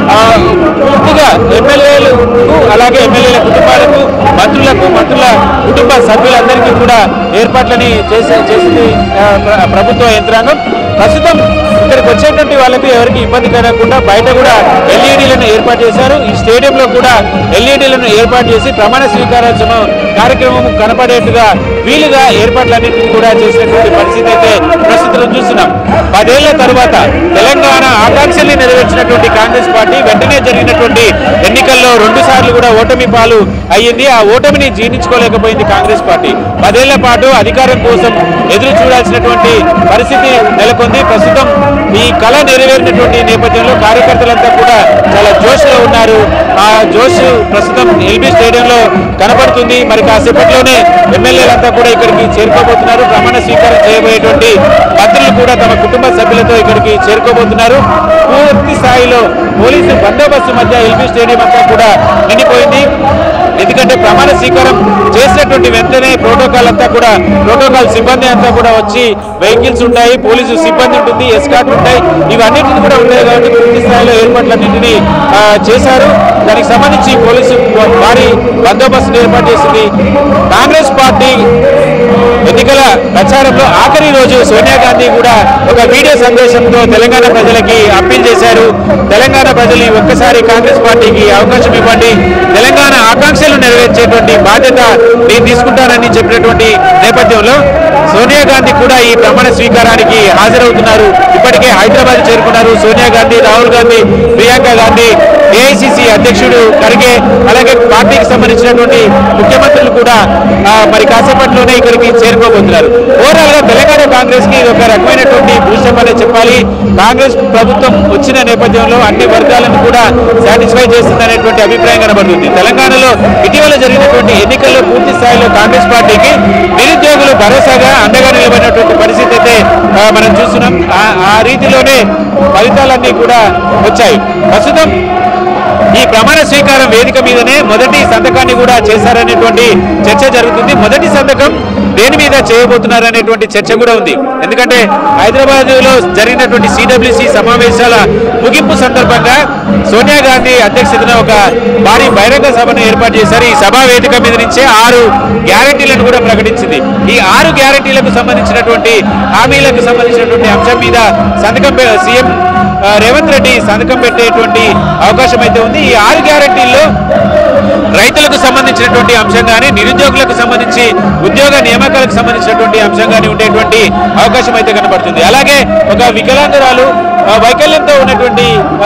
పూర్తిగా ఎమ్మెల్యేలకు అలాగే ఎమ్మెల్యేల కుటుంబాలకు మంత్రులకు మంత్రుల కుటుంబ సభ్యులందరికీ కూడా ఏర్పాట్లని చేసే చేసింది ప్రభుత్వ యంత్రాంగం. ప్రస్తుతం ఇక్కడికి వచ్చేటువంటి వాళ్ళకి ఎవరికి ఇబ్బంది కలగకుండా బయట కూడా ఎల్ఈడీలను ఏర్పాటు చేశారు. ఈ స్టేడియంలో కూడా ఎల్ఈడీలను ఏర్పాటు చేసి ప్రమాణ స్వీకారోత్సవం కార్యక్రమం కనపడేట్టుగా వీలుగా ఏర్పాట్లన్నింటినీ కూడా చేసినటువంటి పరిస్థితి అయితే ప్రస్తుతం చూస్తున్నాం. పదేళ్ల తర్వాత తెలంగాణ ఆకాంక్షల్ని నెరవేర్చినటువంటి కాంగ్రెస్ పార్టీ వెంటనే జరిగినటువంటి ఎన్నికల్లో రెండు సార్లు కూడా ఓటమి పాలు అయ్యింది. ఆ ఓటమిని జీర్ణించుకోలేకపోయింది కాంగ్రెస్ పార్టీ. పదేళ్ల పాటు అధికారం కోసం ఎదురు చూడాల్సినటువంటి పరిస్థితి నెలకొంది. ప్రస్తుతం ఈ కళ నెరవేరినటువంటి నేపథ్యంలో కార్యకర్తలంతా కూడా చాలా జోష్లో ఉన్నారు. ఆ జోష్ ప్రస్తుతం ఎల్బీ స్టేడియంలో కనబడుతుంది. మరి కాసేపట్లోనే ఎమ్మెల్యేలంతా కూడా ఇక్కడికి చేరుకోబోతున్నారు. ప్రమాణ స్వీకారం చేయబోయేటువంటి మంత్రులు కూడా తమ కుటుంబ సభ్యులతో ఇక్కడికి చేరుకోబోతున్నారు. పూర్తి స్థాయిలో పోలీసు బందోబస్తు మధ్య ఎల్బీ స్టేడియం అంతా కూడా నిండిపోయింది. ఎందుకంటే ప్రమాణ స్వీకారం చేసినటువంటి వెంటనే ప్రోటోకాల్ అంతా కూడా ప్రోటోకాల్ సిబ్బంది అంతా కూడా వచ్చి వెహికల్స్ ఉంటాయి, పోలీసు సిబ్బంది ఉంటుంది, ఎస్కార్ట్ ఉంటాయి, ఇవన్నింటినీ కూడా ఉంటాయి. కాబట్టి పూర్తి స్థాయిలో ఏర్పాట్లన్నింటినీ చేశారు. దానికి సంబంధించి పోలీసు భారీ బందోబస్తు ఏర్పాటు చేసింది. కాంగ్రెస్ పార్టీ ఎన్నికల ప్రచారంలో ఆఖరి రోజు సోనియా గాంధీ కూడా ఒక వీడియో సందేశంతో తెలంగాణ ప్రజలకి అప్పీల్ చేశారు. తెలంగాణ ప్రజలు ఒక్కసారి కాంగ్రెస్ పార్టీకి అవకాశం ఇవ్వండి, తెలంగాణ ఆకాంక్షలు నెరవేర్చేటువంటి బాధ్యత నేను తీసుకుంటానని చెప్పినటువంటి నేపథ్యంలో సోనియా గాంధీ కూడా ఈ ప్రమాణ స్వీకారానికి హాజరవుతున్నారు. ఇప్పటికే హైదరాబాద్ చేరుకున్నారు. సోనియా గాంధీ, రాహుల్ గాంధీ, ప్రియాంక గాంధీ ఏఐసిసి అధ్యక్షుడు ఖర్గే అలాగే పార్టీకి సంబంధించినటువంటి ముఖ్యమంత్రులు కూడా మరి కాసేపట్లోనే ఇక్కడికి చేరుకోబోతున్నారు. ఓవరాల్ గా తెలంగాణ కాంగ్రెస్ కి ఒక రకమైనటువంటి బూస్టప్ అనే చెప్పాలి. కాంగ్రెస్ ప్రభుత్వం వచ్చిన నేపథ్యంలో అన్ని వర్గాలను కూడా సాటిస్ఫై చేస్తుందనేటువంటి అభిప్రాయం కనబడుతుంది. తెలంగాణలో ఇటీవల జరిగినటువంటి ఎన్నికల్లో పూర్తి స్థాయిలో కాంగ్రెస్ పార్టీకి నిరుద్యోగులు భరోసాగా అండగా నిలబడినటువంటి పరిస్థితి అయితే మనం చూస్తున్నాం. ఆ రీతిలోనే ఫలితాలన్నీ కూడా వచ్చాయి. ప్రస్తుతం ఈ ప్రమాణ స్వీకారం వేదిక మీదనే మొదటి సంతకాన్ని కూడా చేశారనేటువంటి చర్చ జరుగుతుంది. మొదటి సంతకం దేని మీద చేయబోతున్నారనేటువంటి చర్చ కూడా ఉంది. ఎందుకంటే హైదరాబాద్ లో జరిగినటువంటి సిడబ్ల్యూసి సమావేశాల ముగింపు సందర్భంగా సోనియా గాంధీ అధ్యక్షతన ఒక భారీ బహిరంగ సభను ఏర్పాటు చేశారు. ఈ సభా వేదిక మీద నుంచే ఆరు గ్యారంటీలను కూడా ప్రకటించింది. ఈ ఆరు గ్యారంటీలకు సంబంధించినటువంటి హామీలకు సంబంధించినటువంటి అంశం మీద సంతకం సీఎం రేవంత్ రెడ్డి సంతకం పెట్టేటువంటి అవకాశం అయితే ఉంది. ఈ ఆరు గ్యారంటీల్లో రైతులకు సంబంధించినటువంటి అంశం కానీ నిరుద్యోగులకు సంబంధించి ఉద్యోగ నియామకాలకు సంబంధించినటువంటి అంశం కానీ ఉండేటువంటి అవకాశం అయితే కనబడుతుంది. అలాగే ఒక వికలాంగురాలు వైకల్యంతో ఉన్నటువంటి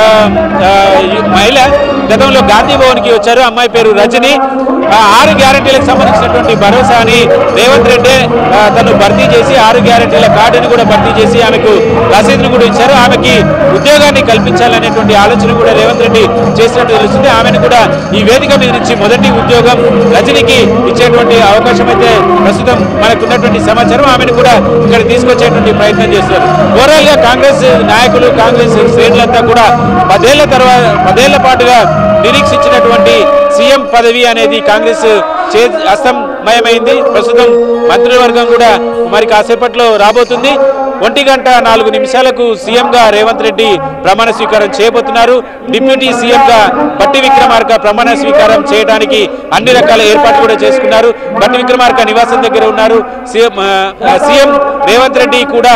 మహిళ గతంలో గాంధీ భవన్ కి వచ్చారు. అమ్మాయి పేరు రజని. ఆరు గ్యారంటీలకు సంబంధించినటువంటి భరోసాని రేవంత్ రెడ్డి తను భర్తీ చేసి ఆరు గ్యారంటీల కార్డుని కూడా భర్తీ చేసి ఆమెకు రసీదును కూడా ఇచ్చారు. ఆమెకి ఉద్యోగాన్ని కల్పించాలనేటువంటి ఆలోచన కూడా రేవంత్ రెడ్డి చేసినట్టు తెలుస్తుంది. ఆమెను కూడా ఈ వేదిక మీద నుంచి మొదటి ఉద్యోగం రజనికి ఇచ్చేటువంటి అవకాశం అయితే ప్రస్తుతం మనకు ఉన్నటువంటి సమాచారం. ఆమెను కూడా ఇక్కడ తీసుకొచ్చేటువంటి ప్రయత్నం చేస్తున్నారు. ఓవరాల్ గా కాంగ్రెస్ నాయకులు కాంగ్రెస్ శ్రేణులంతా కూడా పదేళ్ల తర్వాత పదేళ్ల పాటుగా నిరీక్షించినటువంటి సీఎం పదవి అనేది కాంగ్రెస్ చే అస్తమయమైంది. ప్రస్తుతం మంత్రివర్గం కూడా మరి కాసేపట్లో రాబోతుంది. ఒంటి గంట నాలుగు నిమిషాలకు సీఎం గా రేవంత్ రెడ్డి ప్రమాణ స్వీకారం చేయబోతున్నారు. డిప్యూటీ సీఎం గా బట్టి విక్రమార్క ప్రమాణ స్వీకారం చేయడానికి అన్ని రకాల ఏర్పాట్లు కూడా చేసుకున్నారు. బట్టి విక్రమార్క నివాసం దగ్గర ఉన్నారు. సీఎం సీఎం రేవంత్ రెడ్డి కూడా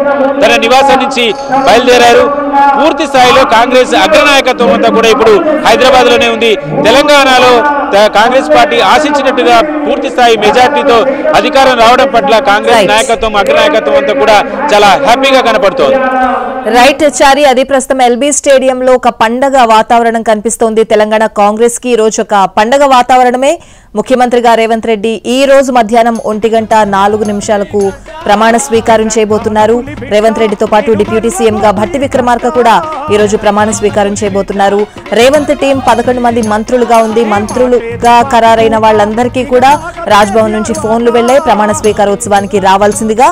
తన నివాసం నుంచి బయలుదేరారు. పూర్తి స్థాయిలో కాంగ్రెస్ అగ్రనాయకత్వం అంతా కూడా ఇప్పుడు హైదరాబాద్ లోనే ఉంది. తెలంగాణలో కాంగ్రెస్ పార్టీ ఆశించినట్టుగా పూర్తి స్థాయి మెజార్టీతో అధికారం రావడం పట్ల కాంగ్రెస్ నాయకత్వం అగ్రనాయకత్వం అంతా కూడా చాలా హ్యాపీగా కనపడుతోంది. రైట్ చారి, అది ప్రస్తుతం ఎల్బీ స్టేడియంలో ఒక పండగ వాతావరణం కనిపిస్తోంది. తెలంగాణ కాంగ్రెస్ కి ఈ రోజు ఒక పండగ వాతావరణమే. ముఖ్యమంత్రిగా రేవంత్ రెడ్డి ఈ రోజు మధ్యాహ్నం ఒంటి గంట నాలుగు నిమిషాలకు ప్రమాణ స్వీకారం చేయబోతున్నారు. రేవంత్ రెడ్డితో పాటు డిప్యూటీ సీఎం గా భట్టి విక్రమార్క కూడా ఈ రోజు ప్రమాణ స్వీకారం చేయబోతున్నారు. రేవంత్ టీం పదకొండు మంది మంత్రులుగా ఉంది. మంత్రులుగా ఖరారైన వాళ్ళందరికీ కూడా రాజ్భవన్ నుంచి ఫోన్లు వెళ్లాయి. ప్రమాణ స్వీకారోత్సవానికి రావాల్సిందిగా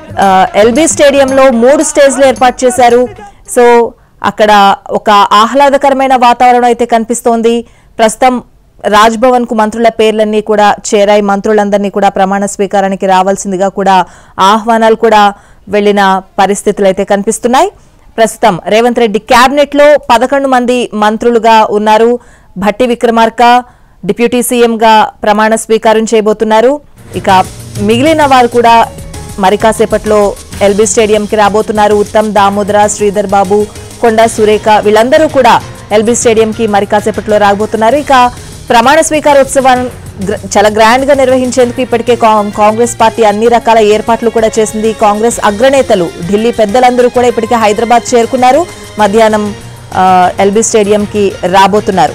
ఎల్బీ స్టేడియంలో మూడు స్టేజ్లు ఏర్పాటు చేశారు. సో అక్కడ ఒక ఆహ్లాదకరమైన వాతావరణం అయితే కనిపిస్తోంది. ప్రస్తుతం రాజ్భవన్ కు మంత్రుల పేర్లన్నీ కూడా చేరాయి. మంత్రులందరినీ కూడా ప్రమాణ స్వీకారానికి రావాల్సిందిగా కూడా ఆహ్వానాలు కూడా వెళ్లిన పరిస్థితులు అయితే కనిపిస్తున్నాయి. ప్రస్తుతం రేవంత్ రెడ్డి కేబినెట్ లో పదకొండు మంది మంత్రులుగా ఉన్నారు. భట్టి విక్రమార్క డిప్యూటీ సీఎం గా ప్రమాణ స్వీకారం చేయబోతున్నారు. ఇక మిగిలిన వారు కూడా మరి కాసేపట్లో ఎల్బీ స్టేడియంకి రాబోతున్నారు. ఉత్తమ్, దామోదర, శ్రీధర్ బాబు, కొండా సురేఖ వీళ్ళందరూ కూడా ఎల్బీ స్టేడియంకి మరి కాసేపట్లో రాబోతున్నారు. ఇక ప్రమాణ స్వీకారోత్సవాన్ని చాలా గ్రాండ్ గా నిర్వహించేందుకు ఇప్పటికే కాంగ్రెస్ పార్టీ అన్ని రకాల ఏర్పాట్లు కూడా చేసింది. కాంగ్రెస్ అగ్రనేతలు ఢిల్లీ పెద్దలందరూ కూడా ఇప్పటికే హైదరాబాద్ చేరుకున్నారు. మధ్యాహ్నం ఎల్బీ స్టేడియంకి రాబోతున్నారు.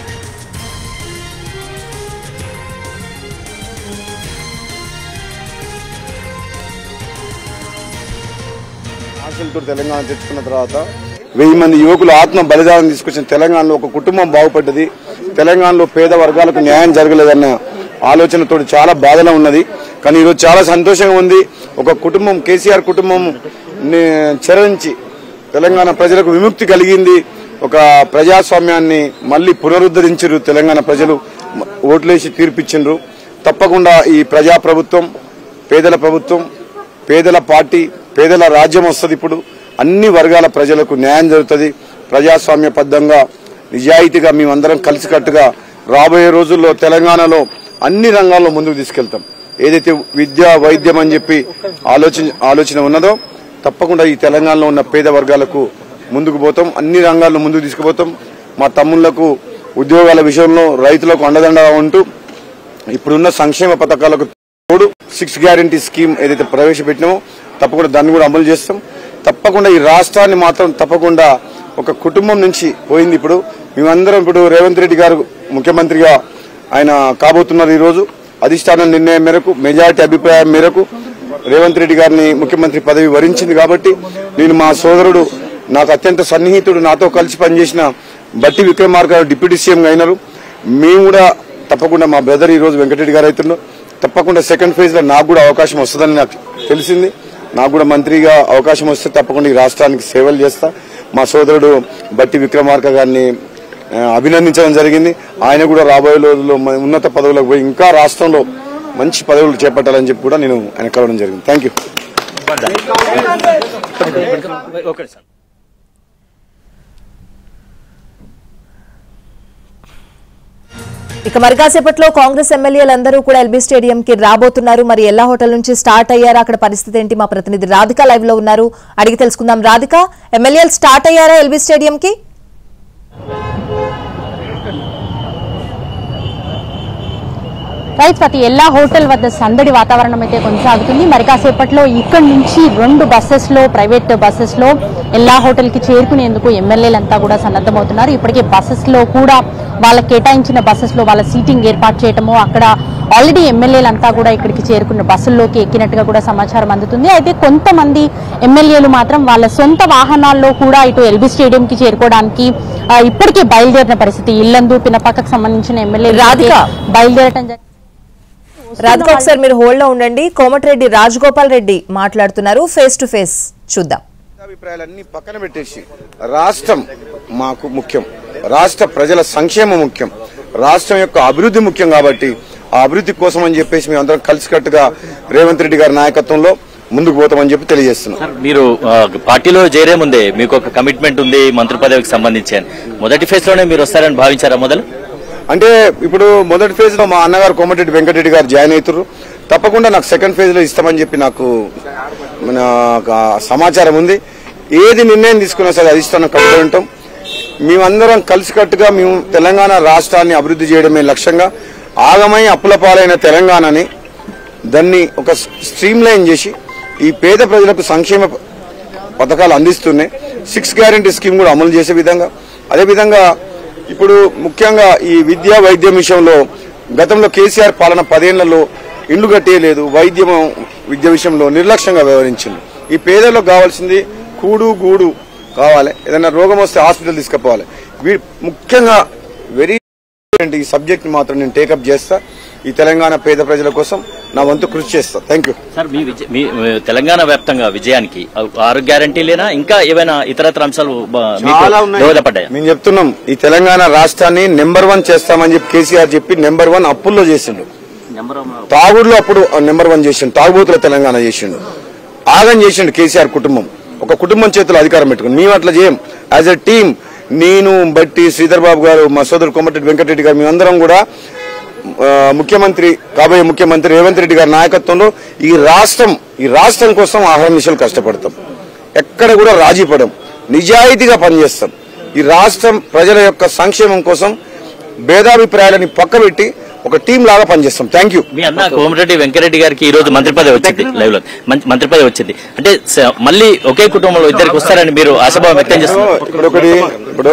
తెలంగాణ తెచ్చుకున్న తర్వాత వెయ్యి మంది యువకులు ఆత్మ బలిదానం తీసుకొచ్చిన తెలంగాణలో ఒక కుటుంబం బాగుపడ్డది. తెలంగాణలో పేద వర్గాలకు న్యాయం జరగలేదన్న ఆలోచనతో చాలా బాధలో ఉన్నది. కానీ ఈరోజు చాలా సంతోషంగా ఉంది. ఒక కుటుంబం కేసీఆర్ కుటుంబం చెరించి తెలంగాణ ప్రజలకు విముక్తి కలిగింది. ఒక ప్రజాస్వామ్యాన్ని మళ్లీ పునరుద్ధరించారు. తెలంగాణ ప్రజలు ఓట్లేసి తీర్పిచ్చిండ్రు. తప్పకుండా ఈ ప్రజా ప్రభుత్వం, పేదల ప్రభుత్వం, పేదల పార్టీ, పేదల రాజ్యం వస్తుంది. ఇప్పుడు అన్ని వర్గాల ప్రజలకు న్యాయం జరుగుతుంది. ప్రజాస్వామ్యబద్ధంగా నిజాయితీగా మేమందరం కలిసికట్టుగా రాబోయే రోజుల్లో తెలంగాణలో అన్ని రంగాల్లో ముందుకు తీసుకెళ్తాం. ఏదైతే విద్య, వైద్యం అని చెప్పి ఆలోచన ఆలోచన ఉన్నదో తప్పకుండా ఈ తెలంగాణలో ఉన్న పేద వర్గాలకు ముందుకు పోతాం. అన్ని రంగాల్లో ముందుకు తీసుకుపోతాం. మా తమ్ముళ్లకు ఉద్యోగాల విషయంలో రైతులకు అండదండగా ఉంటూ ఇప్పుడున్న సంక్షేమ పథకాలకు తోడు సిక్స్ గ్యారంటీ స్కీమ్ ఏదైతే ప్రవేశపెట్టినామో తప్పకుండా దాన్ని కూడా అమలు చేస్తాం. తప్పకుండా ఈ రాష్ట్రాన్ని మాత్రం తప్పకుండా ఒక కుటుంబం నుంచి పోయింది. ఇప్పుడు మేమందరం ఇప్పుడు రేవంత్ రెడ్డి గారు ముఖ్యమంత్రిగా ఆయన కాబోతున్నారు. ఈరోజు అధిష్టానం నిర్ణయం మేరకు మెజారిటీ అభిప్రాయం మేరకు రేవంత్ రెడ్డి గారిని ముఖ్యమంత్రి పదవి వరించింది. కాబట్టి నేను మా సోదరుడు నాకు అత్యంత సన్నిహితుడు నాతో కలిసి పనిచేసిన బట్టి విక్రమార్క గారు డిప్యూటీ సీఎంగా అయినారు. మేము కూడా తప్పకుండా మా బ్రదర్ ఈ రోజు వెంకటరెడ్డి గారు అవుతున్నారు. తప్పకుండా సెకండ్ ఫేజ్ లో నాకు కూడా అవకాశం వస్తుందని నాకు తెలిసింది. నాకు కూడా మంత్రిగా అవకాశం వస్తే తప్పకుండా ఈ రాష్ట్రానికి సేవలు చేస్తా. మా సోదరుడు బట్టి విక్రమార్క గారిని అభినందించడం జరిగింది. ఆయన కూడా రాబోయే రోజుల్లో ఉన్నత పదవులకు పోయి ఇంకా రాష్ట్రంలో మంచి పదవులు చేపట్టాలని చెప్పి కూడా నేను ఆయన కలవడం జరిగింది. Thank you. ఇక మరి కాసేపట్లో కాంగ్రెస్ ఎమ్మెల్యేలందరూ కూడా ఎల్బీ స్టేడియం కి రాబోతున్నారు. మరి ఎల్లా హోటల్ నుంచి స్టార్ట్ అయ్యారా, అక్కడ పరిస్థితి ఏంటి? మా ప్రతినిధి రాధిక లైవ్ లో ఉన్నారు, అడిగి తెలుసుకుందాం. రాధిక, ఎమ్మెల్యేలు స్టార్ట్ అయ్యారా ఎల్బీ స్టేడియం కి? రైట్ స్వాతి, ఎల్లా హోటల్ వద్ద సందడి వాతావరణం అయితే కొనసాగుతుంది. మరి కాసేపట్లో ఇక్కడి నుంచి రెండు బస్సెస్ లో ప్రైవేట్ బస్సెస్ లో ఎల్లా హోటల్ కి చేరుకునేందుకు ఎమ్మెల్యేలంతా కూడా సన్నద్దమవుతున్నారు. ఇప్పటికే బస్సెస్ లో కూడా వాళ్ళకి కేటాయించిన బస్సెస్ లో వాళ్ళ సీటింగ్ ఏర్పాటు చేయటము, అక్కడ ఆల్రెడీ ఎమ్మెల్యేలంతా కూడా ఇక్కడికి చేరుకున్న బస్సుల్లోకి ఎక్కినట్టుగా కూడా సమాచారం అందుతుంది. అయితే కొంతమంది ఎమ్మెల్యేలు మాత్రం వాళ్ళ సొంత వాహనాల్లో కూడా ఇటు ఎల్బీ స్టేడియం కి చేరుకోవడానికి ఇప్పటికే బయలుదేరిన పరిస్థితి. ఇల్లందు పినపాకకు సంబంధించిన ఎమ్మెల్యేలు బయలుదేరటం జరిగింది. రాధిక, ఒకసారి మీరు హోల్డ్ లో ఉండండి. కోమటిరెడ్డి రాజగోపాల్ రెడ్డి మాట్లాడుతున్నారు, ఫేస్ టు ఫేస్ చూద్దాం. అభిప్రాయాలన్నీ పక్కన పెట్టేసి రాష్ట్రం మాకు ముఖ్యం, రాష్ట్ర ప్రజల సంక్షేమం ముఖ్యం, రాష్ట్రం యొక్క అభివృద్ధి ముఖ్యం. కాబట్టి ఆ అభివృద్ధి కోసం అని చెప్పేసి మేము అందరం కలిసికట్టుగా రేవంత్ రెడ్డి గారి నాయకత్వంలో ముందుకు పోతామని చెప్పి తెలియజేస్తున్నాం. మీరు పార్టీలో చేరే ముందే మీకు ఒక కమిట్మెంట్ ఉంది మంత్రి పదవికి సంబంధించి. మొదటి ఫేజ్ లోనే మీరు వస్తారని భావించారా? మొదలు అంటే ఇప్పుడు మొదటి ఫేజ్ లో మా అన్నగారు కోమటిరెడ్డి వెంకటరెడ్డి గారు జాయిన్ అవుతారు. తప్పకుండా నాకు సెకండ్ ఫేజ్ లో ఇస్తామని చెప్పి నాకు సమాచారం ఉంది. ఏది నిర్ణయం తీసుకున్నా సరే అధిష్టానం కట్టుబడి ఉంటాం. మేమందరం కలిసికట్టుగా మేము తెలంగాణ రాష్ట్రాన్ని అభివృద్ధి చేయడమే లక్ష్యంగా ఆగమై అప్పుల పాలైన తెలంగాణని దాన్ని ఒక స్ట్రీమ్ లైన్ చేసి ఈ పేద ప్రజలకు సంక్షేమ పథకాలు అందిస్తున్నాయి. సిక్స్ గ్యారంటీ స్కీమ్ కూడా అమలు చేసే విధంగా, అదేవిధంగా ఇప్పుడు ముఖ్యంగా ఈ విద్యా వైద్యం విషయంలో గతంలో కేసీఆర్ పాలన పదేళ్లలో ఇండ్లు కట్టేయలేదు, వైద్యం విద్య విషయంలో నిర్లక్ష్యంగా వ్యవహరించింది. ఈ పేదలకు కావాల్సింది కూడు గూడు కావాలి, ఏదైనా రోగం వస్తే హాస్పిటల్ తీసుకుపోవాలి. ముఖ్యంగా వెరీ ఇంపార్టెంట్ ఈ సబ్జెక్ట్ మాత్రం నేను టేకప్ చేస్తా. ఈ తెలంగాణ పేద ప్రజల కోసం నా వంతు కృషి చేస్తా. Thank you sir. మీ తెలంగాణ వ్యాప్తంగా విజయానికి ఆరు గ్యారంటీలేనా ఇంకా ఏమైనా ఇతరత్ర అంశాలు దోహదపడ్డాయి? మేము చెప్తున్నాం ఈ తెలంగాణ రాష్ట్రాన్ని నెంబర్ వన్ చేస్తామని చెప్పి కేసీఆర్ చెప్పి నెంబర్ వన్ అప్పుల్లో చేసిండు. తాగుడులో అప్పుడు నెంబర్ వన్ చేసిండు, తాగుబోతుల తెలంగాణ చేసిండు, ఆగం చేసిండు కేసీఆర్ కుటుంబం. ఒక కుటుంబం చేతుల్లో అధికారం పెట్టుకుని మేము అట్లా చేయం. యాజ్ ఎ టీమ్ నేను బట్టి శ్రీధర్ బాబు గారు, మా సోదరుడు కోమటిరెడ్డి వెంకటరెడ్డి గారు, మేమందరం కూడా ముఖ్యమంత్రి కాబోయే ముఖ్యమంత్రి రేవంత్ రెడ్డి గారి నాయకత్వంలో ఈ రాష్ట్రం ఈ రాష్ట్రం కోసం ఆహర్నిశలు కష్టపడతాం. ఎక్కడ కూడా రాజీ పడం, నిజాయితీగా పనిచేస్తాం. ఈ రాష్ట్రం ప్రజల యొక్క సంక్షేమం కోసం భేదాభిప్రాయాలని పక్కబెట్టి ఒక టీం లాగా పనిచేస్తాం. Thank you. మీ అన్న కోమటిరెడ్డి వెంకటరెడ్డి గారికి ఈ రోజు మంత్రి పదవి వచ్చింది, లైవ్ లో మంత్రి పదవి వచ్చింది అంటే మళ్ళీ ఒకే కుటుంబంలో ఇద్దరికి వస్తారని మీరు ఆశాభావం వ్యక్తం చేస్తున్నారు. ఇప్పుడు ఒకటి ఇప్పుడు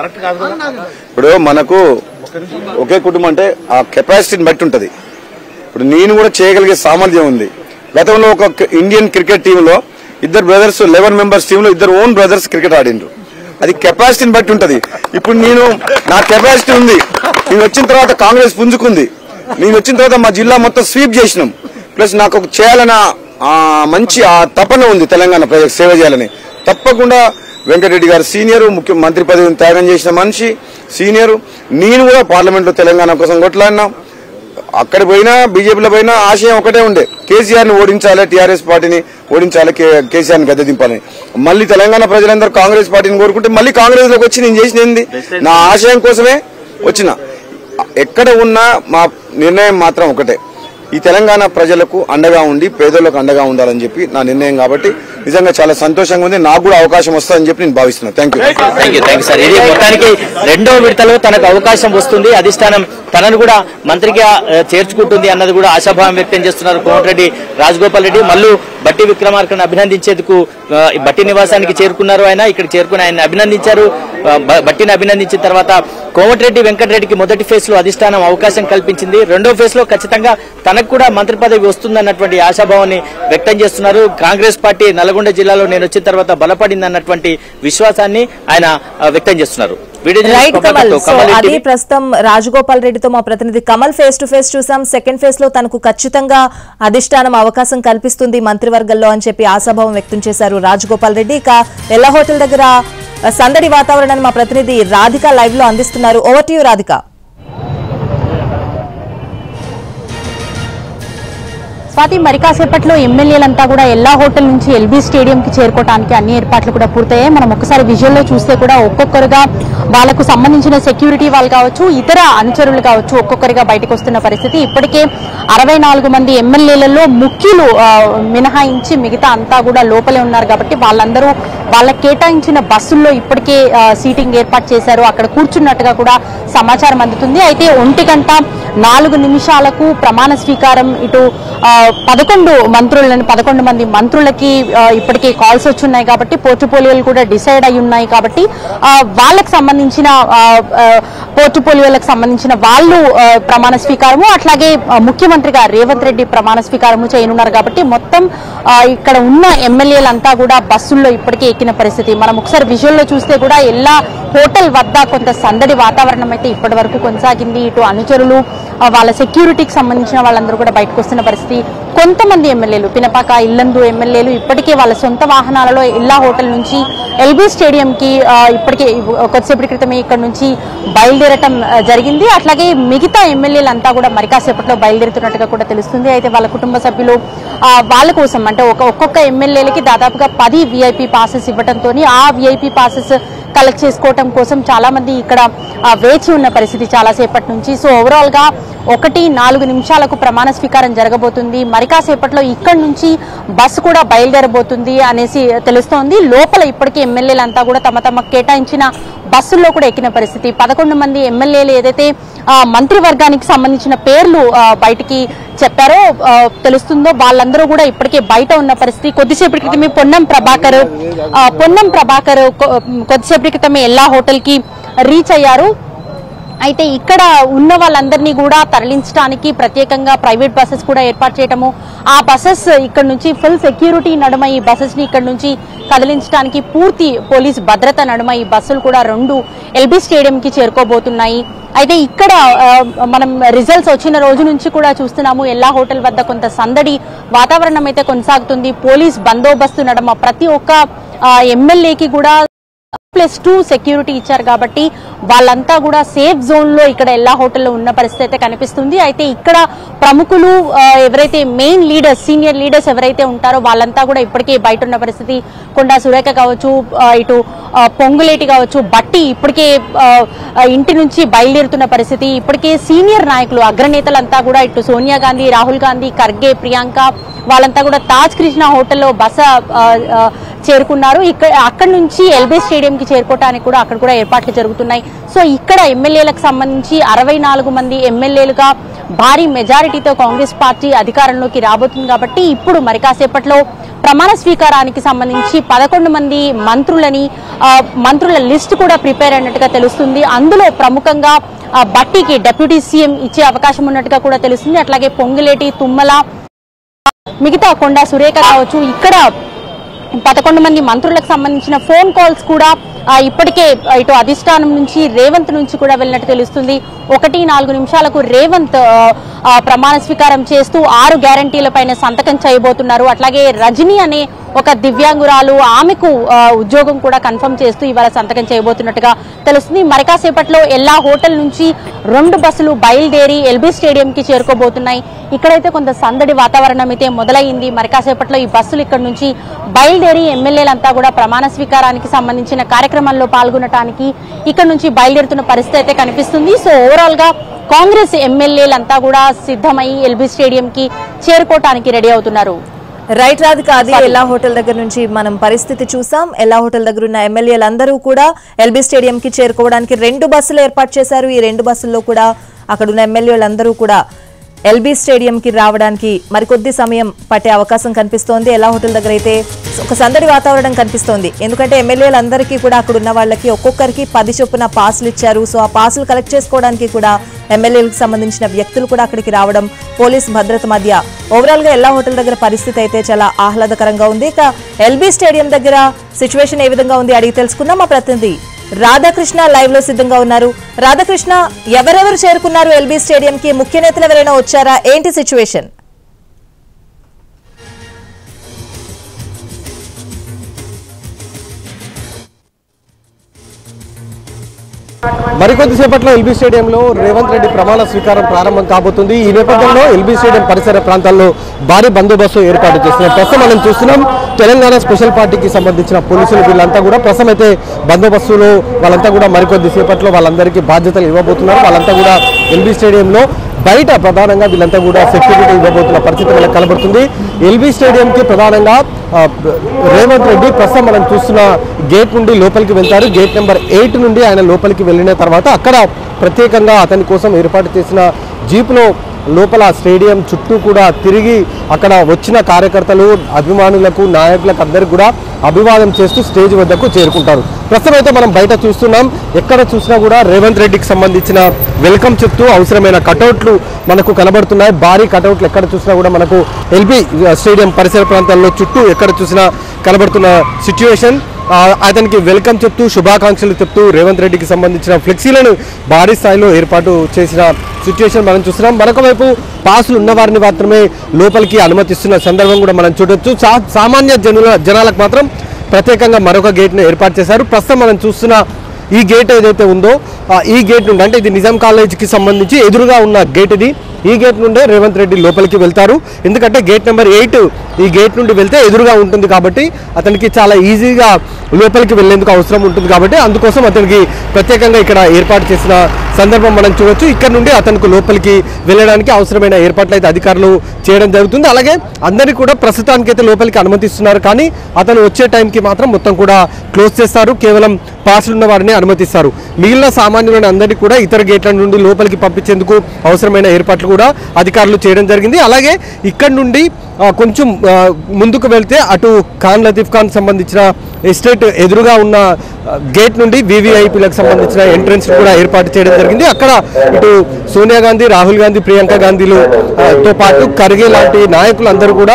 ఇప్పుడు మనకు ఒకే కుటుంబం అంటే ఆ కెపాసిటీని బట్టి ఉంటది. ఇప్పుడు నేను కూడా చేయగలిగే సామర్థ్యం ఉంది. గతంలో ఒక ఇండియన్ క్రికెట్ టీంలో ఇద్దరు బ్రదర్స్ లెవెన్ మెంబర్స్ టీంలో ఇద్దరు ఓన్ బ్రదర్స్ క్రికెట్ ఆడిండ్రు. అది కెపాసిటీని బట్టి ఉంటది. ఇప్పుడు నేను నా కెపాసిటీ ఉంది. నేను వచ్చిన తర్వాత కాంగ్రెస్ పుంజుకుంది. నేను వచ్చిన తర్వాత మా జిల్లా మొత్తం స్వీప్ చేసినాం. ప్లస్ నాకు ఒక చేయాలన్న మంచి ఆ తపన ఉంది తెలంగాణ ప్రజలకు సేవ చేయాలని. తప్పకుండా వెంకటరెడ్డి గారు సీనియర్, ముఖ్యమంత్రి పదవిని త్యాగం చేసిన మనిషి సీనియర్. నేను కూడా పార్లమెంట్ లో తెలంగాణ కోసం కొట్లాడినా, అక్కడ పోయినా బీజేపీలో పోయినా ఆశయం ఒకటే ఉండే, కేసీఆర్ ని ఓడించాలి, టీఆర్ఎస్ పార్టీని ఓడించాలి, కేసీఆర్ ని గద్దె దింపాలని. మళ్ళీ తెలంగాణ ప్రజలందరూ కాంగ్రెస్ పార్టీని కోరుకుంటే మళ్ళీ కాంగ్రెస్ లోకి వచ్చి నేను చేసిన ఏంది నా ఆశయం కోసమే వచ్చిన. ఎక్కడ ఉన్నా మా నిర్ణయం మాత్రం ఒకటే, ఈ తెలంగాణ ప్రజలకు అండగా ఉండి పేదలకు అండగా ఉండాలని చెప్పి నా నిర్ణయం. కాబట్టి నిజంగా చాలా సంతోషంగా ఉంది. నాకు కూడా అవకాశం వస్తుందని చెప్పి నేను భావిస్తున్నాను. Thank you thank you thank you sir. ఇది మొత్తానికి రెండో విడతలో తనకు అవకాశం వస్తుంది, అధిష్టానం తనను కూడా మంత్రిగా చేర్చుకుంటుంది అన్నది కూడా ఆశాభావం వ్యక్తం చేస్తున్నారు కోమటిరెడ్డి రాజగోపాల్ రెడ్డి. మళ్ళీ బట్టి విక్రమార్కను అభినందించేందుకు బట్టి నివాసానికి చేరుకున్నారు. ఆయన ఇక్కడికి చేరుకుని ఆయన అభినందించారు. బట్టిని అభినందించిన తర్వాత కోమటిరెడ్డి వెంకటరెడ్డికి మొదటి ఫేజ్ లో అధిష్టానం అవకాశం కల్పించింది. రెండో ఫేజ్ లో ఖచ్చితంగా తనకు కూడా మంత్రి పదవి వస్తుందన్నటువంటి ఆశాభావాన్ని వ్యక్తం చేస్తున్నారు. కాంగ్రెస్ పార్టీ నల్గొండ జిల్లాలో నేను వచ్చిన తర్వాత బలపడింది అన్నటువంటి విశ్వాసాన్ని ఆయన వ్యక్తం చేస్తున్నారు. అది ప్రస్తుతం రాజగోపాల్ రెడ్డితో మా ప్రతినిధి కమల్ ఫేస్ టు ఫేస్ చూసాం. సెకండ్ ఫేజ్ లో తనకు ఖచ్చితంగా అధిష్టానం అవకాశం కల్పిస్తుంది మంత్రివర్గంలో అని చెప్పి ఆశాభావం వ్యక్తం చేశారు రాజగోపాల్ రెడ్డి. ఇక ఎల్లా హోటల్ దగ్గర సందడి వాతావరణాన్ని మా ప్రతినిధి రాధిక లైవ్ లో అందిస్తున్నారు. Over to you Radhika. Swathi, మరి కాసేపట్లో ఎమ్మెల్యేలంతా కూడా ఎల్లా హోటల్ నుంచి ఎల్బీ స్టేడియం కి చేరుకోవడానికి అన్ని ఏర్పాట్లు కూడా పూర్తయ్యాయి. మనం ఒకసారి విజువల్లో చూస్తే కూడా ఒక్కొక్కరుగా వాళ్ళకు సంబంధించిన సెక్యూరిటీ వాళ్ళు కావచ్చు, ఇతర అనుచరులు కావచ్చు, ఒక్కొక్కరిగా బయటకు వస్తున్న పరిస్థితి. ఇప్పటికే అరవై నాలుగు మంది ఎమ్మెల్యేలలో ముఖ్యులు మినహాయించి మిగతా అంతా కూడా లోపలే ఉన్నారు కాబట్టి వాళ్ళందరూ వాళ్ళకి కేటాయించిన బస్సుల్లో ఇప్పటికే సీటింగ్ ఏర్పాటు చేశారు. అక్కడ కూర్చున్నట్టుగా కూడా సమాచారం అందుతుంది. అయితే ఒంటి గంట నాలుగు నిమిషాలకు ప్రమాణ స్వీకారం ఇటు పదకొండు మంత్రులను పదకొండు మంది మంత్రులకి ఇప్పటికే కాల్స్ వచ్చున్నాయి కాబట్టి పోర్టుఫోలియోలు కూడా డిసైడ్ అయి ఉన్నాయి కాబట్టి వాళ్ళకి సంబంధించిన పోర్టుఫోలియోలకు సంబంధించిన వాళ్ళు ప్రమాణ స్వీకారము అట్లాగే ముఖ్యమంత్రిగా రేవంత్ రెడ్డి ప్రమాణ స్వీకారము చేయనున్నారు కాబట్టి మొత్తం ఇక్కడ ఉన్న ఎమ్మెల్యేలంతా కూడా బస్సుల్లో ఇప్పటికే ఎక్కిన పరిస్థితి. మనం ఒకసారి విజువల్లో చూస్తే కూడా ఎల్లా హోటల్ వద్ద కొంత సందడి వాతావరణం అయితే ఇప్పటి వరకు కొనసాగింది. ఇటు అనుచరులు వాళ్ళ సెక్యూరిటీకి సంబంధించిన వాళ్ళందరూ కూడా బయటకు వస్తున్న పరిస్థితి. కొంతమంది ఎమ్మెల్యేలు పినపాక ఇల్లందు ఎమ్మెల్యేలు ఇప్పటికే వాళ్ళ సొంత వాహనాలలో ఎల్లా హోటల్ నుంచి ఎల్బీ స్టేడియం కి ఇప్పటికే కొద్దిసేపటి క్రితమే ఇక్కడ నుంచి బయలుదేరటం జరిగింది. అట్లాగే మిగతా ఎమ్మెల్యేలంతా కూడా మరి కాసేపట్లో బయలుదేరుతున్నట్టుగా కూడా తెలుస్తుంది. అయితే వాళ్ళ కుటుంబ సభ్యులు వాళ్ళ కోసం అంటే ఒక ఒక్కొక్క ఎమ్మెల్యేలకి దాదాపుగా పది విఐపి పాసెస్ ఇవ్వడంతో ఆ విఐపి పాసెస్ కలెక్ట్ చేసుకోవటం కోసం చాలా మంది ఇక్కడ వేచి ఉన్న పరిస్థితి చాలా సేపటి నుంచి. సో ఓవరాల్ గా ఒకటి నాలుగు నిమిషాలకు ప్రమాణ స్వీకారం జరగబోతుంది. మరి కాసేపట్లో ఇక్కడి నుంచి బస్సు కూడా బయలుదేరబోతుంది అనేసి తెలుస్తోంది. లోపల ఇప్పటికే ఎమ్మెల్యేలంతా కూడా తమ తమ కేటాయించిన బస్సుల్లో కూడా ఎక్కిన పరిస్థితి. పదకొండు మంది ఎమ్మెల్యేలు ఏదైతే మంత్రివర్గానికి సంబంధించిన పేర్లు బయటికి చెప్పారో తెలుస్తుందో వాళ్ళందరూ కూడా ఇప్పటికే బయట ఉన్న పరిస్థితి. కొద్దిసేపటి క్రితమే పొన్నం ప్రభాకర్ పొన్నం ప్రభాకర్ కొద్దిసేపటి క్రితమే ఎల్లా హోటల్ కి రీచ్ అయ్యారు. అయితే ఇక్కడ ఉన్న వాళ్ళందరినీ కూడా తరలించడానికి ప్రత్యేకంగా ప్రైవేట్ బస్సెస్ కూడా ఏర్పాటు చేయటము, ఆ బస్సెస్ ఇక్కడ నుంచి ఫుల్ సెక్యూరిటీ నడుమ ఈ బస్సెస్ ని ఇక్కడ నుంచి కదిలించడానికి పూర్తి పోలీస్ భద్రత నడుమ ఈ బస్సులు కూడా రెండు ఎల్బీ స్టేడియం కి చేరుకోబోతున్నాయి. అయితే ఇక్కడ మనం రిజల్ట్స్ వచ్చిన రోజు నుంచి కూడా చూస్తున్నాము ఎల్లా హోటల్ వద్ద కొంత సందడి వాతావరణం అయితే కొనసాగుతుంది. పోలీస్ బందోబస్తు నడుమ ప్రతి ఒక్క ఎమ్మెల్యేకి కూడా ప్లస్ టూ సెక్యూరిటీ ఇచ్చారు కాబట్టి వాళ్ళంతా కూడా సేఫ్ జోన్ లో ఇక్కడ ఎల్లా హోటల్లో ఉన్న పరిస్థితి అయితే కనిపిస్తుంది. అయితే ఇక్కడ ప్రముఖులు ఎవరైతే మెయిన్ లీడర్స్ సీనియర్ లీడర్స్ ఎవరైతే ఉంటారో వాళ్ళంతా కూడా ఇప్పటికే బయట ఉన్న పరిస్థితి. కొండా సురేఖ కావచ్చు, ఇటు పొంగులేటి కావచ్చు, బట్టి ఇప్పటికే ఇంటి నుంచి బయలుదేరుతున్న పరిస్థితి. ఇప్పటికే సీనియర్ నాయకులు అగ్రనేతలంతా కూడా ఇటు సోనియా గాంధీ, రాహుల్ గాంధీ, ఖర్గే, ప్రియాంక వాళ్ళంతా కూడా తాజ్ కృష్ణ హోటల్లో బస చేరుకున్నారు. ఇక్కడ అక్కడి నుంచి ఎల్బీ స్టేడియం కి చేరుకోవడానికి కూడా అక్కడ కూడా ఏర్పాట్లు జరుగుతున్నాయి. సో ఇక్కడ ఎమ్మెల్యేలకు సంబంధించి అరవై నాలుగు మంది ఎమ్మెల్యేలుగా భారీ మెజారిటీతో కాంగ్రెస్ పార్టీ అధికారంలోకి రాబోతుంది కాబట్టి ఇప్పుడు మరి కాసేపట్లో ప్రమాణ స్వీకారానికి సంబంధించి పదకొండు మంది మంత్రులని మంత్రుల లిస్ట్ కూడా ప్రిపేర్ అయినట్టుగా తెలుస్తుంది. అందులో ప్రముఖంగా బట్టికి డిప్యూటీ సీఎం ఇచ్చే అవకాశం ఉన్నట్టుగా కూడా తెలుస్తుంది. అట్లాగే పొంగులేటి, తుమ్మల, మిగతా కొండా సురేఖ కావచ్చు, ఇక్కడ పదకొండు మంది మంత్రులకు సంబంధించిన ఫోన్ కాల్స్ కూడా ఇప్పటికే ఇటు అధిష్టానం నుంచి రేవంత్ నుంచి కూడా వెళ్ళినట్టు తెలుస్తుంది. ఒకటి నాలుగు నిమిషాలకు రేవంత్ ప్రమాణ స్వీకారం చేస్తూ ఆరు గ్యారంటీల పైన సంతకం చేయబోతున్నారు. అట్లాగే రజనీ అనే ఒక దివ్యాంగురాలు ఆమెకు ఉద్యోగం కూడా కన్ఫర్మ్ చేస్తూ ఇవాళ సంతకం చేయబోతున్నట్టుగా తెలుస్తుంది. మరి కాసేపట్లో ఎల్లా హోటల్ నుంచి రెండు బస్సులు బయలుదేరి ఎల్బీ స్టేడియం కి చేరుకోబోతున్నాయి. ఇక్కడైతే కొంత సందడి వాతావరణం అయితే మొదలైంది. మరి కాసేపట్లో ఈ బస్సులు ఇక్కడ నుంచి బయలుదేరి ఎమ్మెల్యేలంతా కూడా ప్రమాణ స్వీకారానికి సంబంధించిన కార్యక్రమంలో పాల్గొనడానికి ఇక్కడ నుంచి బయలుదేరుతున్న పరిస్థితి అయితే కనిపిస్తుంది. సో ఓవరాల్ గా కాంగ్రెస్ ఎమ్మెల్యేలంతా కూడా సిద్ధమై ఎల్బీ స్టేడియం కి చేరుకోవడానికి రెడీ అవుతున్నారు. రైట్ రాధిక, అది ఎల్లా హోటల్ దగ్గర నుంచి మనం పరిస్థితి చూసాం. ఎల్లా హోటల్ దగ్గర ఉన్న ఎమ్మెల్యేలందరూ కూడా ఎల్బీ స్టేడియం కి చేరుకోవడానికి రెండు బస్సులు ఏర్పాటు చేశారు. ఈ రెండు బస్సుల్లో కూడా అక్కడ ఉన్న ఎమ్మెల్యేలందరూ కూడా ఎల్బీ స్టేడియంకి రావడానికి మరికొద్ది సమయం పట్టే అవకాశం కనిపిస్తోంది. ఎల్లా హోటల్ దగ్గర అయితే ఒక సందడి వాతావరణం కనిపిస్తోంది. ఎందుకంటే ఎమ్మెల్యేలందరికీ కూడా అక్కడ ఉన్న వాళ్ళకి ఒక్కొక్కరికి పది చొప్పున పాసులు ఇచ్చారు. సో ఆ పాసులు కలెక్ట్ చేసుకోవడానికి కూడా ఎమ్మెల్యేలకు సంబంధించిన వ్యక్తులు కూడా అక్కడికి రావడం, పోలీస్ భద్రత మధ్య ఓవరాల్ గా ఎల్లా హోటల్ దగ్గర పరిస్థితి అయితే చాలా ఆహ్లాదకరంగా ఉంది. ఇక ఎల్బీ స్టేడియం దగ్గర సిచ్యువేషన్ ఏ విధంగా ఉంది అడిగి తెలుసుకుందాం. మా ప్రతినిధి రాధాకృష్ణ లైవ్ లో సిద్ధంగా ఉన్నారు. రాధాకృష్ణ, ఎవరెవరు చేరుకున్నారు ఎల్బీ స్టేడియం కి? ముఖ్య నేతలు ఎవరైనా వచ్చారా? ఏంటి సిచ్యువేషన్? మరికొద్ది సేపట్లో ఎల్బీ స్టేడియంలో రేవంత్ రెడ్డి ప్రమాణ స్వీకారం ప్రారంభం కాబోతుంది. ఈ నేపథ్యంలో ఎల్బీ స్టేడియం పరిసర ప్రాంతాల్లో భారీ బందోబస్తు ఏర్పాటు చేస్తున్నారు. ప్రస్తుతం మనం చూస్తున్నాం తెలంగాణ స్పెషల్ పార్టీకి సంబంధించిన పోలీసులు వీళ్ళంతా కూడా ప్రస్తుతం అయితే బందోబస్తులో వాళ్ళంతా కూడా మరికొద్ది సేపట్లో వాళ్ళందరికీ బాధ్యతలు ఇవ్వబోతున్నారు. వాళ్ళంతా కూడా ఎల్బీ స్టేడియంలో బయట ప్రధానంగా వీళ్ళంతా కూడా సెక్యూరిటీ ఇవ్వబోతున్న పరిస్థితి మనకు కనబడుతుంది. ఎల్బీ స్టేడియంకి ప్రధానంగా రేవంత్ రెడ్డి ప్రస్తుతం మనం చూస్తున్న గేట్ నుండి లోపలికి వెళ్తారు. గేట్ నెంబర్ ఎయిట్ నుండి ఆయన లోపలికి వెళ్ళిన తర్వాత అక్కడ ప్రత్యేకంగా అతని కోసం ఏర్పాటు చేసిన జీపులో లోపల స్టేడియం చుట్టూ కూడా తిరిగి అక్కడ వచ్చిన కార్యకర్తలు, అభిమానులకు, నాయకులకు అందరికీ కూడా అభివాదం చేస్తూ స్టేజ్ వద్దకు చేరుకుంటారు. ప్రస్తుతం అయితే మనం బయట చూస్తున్నాం. ఎక్కడ చూసినా కూడా రేవంత్ రెడ్డికి సంబంధించిన వెల్కమ్ చెప్తూ అవసరమైన కటౌట్లు మనకు కనబడుతున్నాయి. భారీ కటౌట్లు ఎక్కడ చూసినా కూడా మనకు ఎల్బీ స్టేడియం పరిసర ప్రాంతాల్లో చుట్టూ ఎక్కడ చూసినా కనబడుతున్న సిచ్యువేషన్. అతనికి వెల్కమ్ చెప్తూ శుభాకాంక్షలు చెప్తూ రేవంత్ రెడ్డికి సంబంధించిన ఫ్లెక్సీలను భారీ స్థాయిలో ఏర్పాటు చేసిన సిచ్యువేషన్ మనం చూస్తున్నాం. మరొక వైపు పాసులు ఉన్న వారిని మాత్రమే లోపలికి అనుమతిస్తున్న సందర్భం కూడా మనం చూడొచ్చు. సామాన్య జనుల జనాలకు మాత్రం ప్రత్యేకంగా మరొక గేట్ను ఏర్పాటు చేశారు. ప్రస్తుతం మనం చూస్తున్న ఈ గేట్ ఏదైతే ఉందో ఈ గేట్ నుండి, అంటే ఇది నిజాం కాలేజీకి సంబంధించి ఎదురుగా ఉన్న గేట్ ఇది. ఈ గేట్ నుండే రేవంత్ రెడ్డి లోపలికి వెళ్తారు. ఎందుకంటే గేట్ నెంబర్ ఎయిట్ ఈ గేట్ నుండి వెళ్తే ఎదురుగా ఉంటుంది కాబట్టి అతనికి చాలా ఈజీగా లోపలికి వెళ్లేందుకు అవసరం ఉంటుంది కాబట్టి అందుకోసం అతనికి ప్రత్యేకంగా ఇక్కడ ఏర్పాటు చేసిన సందర్భం మనం చూడొచ్చు. ఇక్కడ నుండి అతనికి లోపలికి వెళ్ళడానికి అవసరమైన ఏర్పాట్లు అయితే అధికారులు చేయడం జరుగుతుంది. అలాగే అందరినీ కూడా ప్రస్తుతానికైతే లోపలికి అనుమతిస్తున్నారు. కానీ అతను వచ్చే టైంకి మాత్రం మొత్తం కూడా క్లోజ్ చేస్తారు. కేవలం పాసులు ఉన్న వారిని అనుమతిస్తారు. మిగిలిన సామాన్యులను అందరినీ కూడా ఇతర గేట్ల నుండి లోపలికి పంపించేందుకు అవసరమైన ఏర్పాట్లు కూడా అధికారులు చేయడం జరిగింది. అలాగే ఇక్కడ నుండి కొంచెం ముందుకు వెళ్తే అటు ఖాన్ లతీఫ్ ఖాన్ సంబంధించిన ఎస్టేట్ ఎదురుగా ఉన్న గేట్ నుండి వివిఐపీలకు సంబంధించిన ఎంట్రన్స్ కూడా ఏర్పాటు చేయడం జరిగింది. అక్కడ ఇటు సోనియా గాంధీ, రాహుల్ గాంధీ, ప్రియాంక గాంధీలు తో పాటు ఖర్గే లాంటి నాయకులు అందరూ కూడా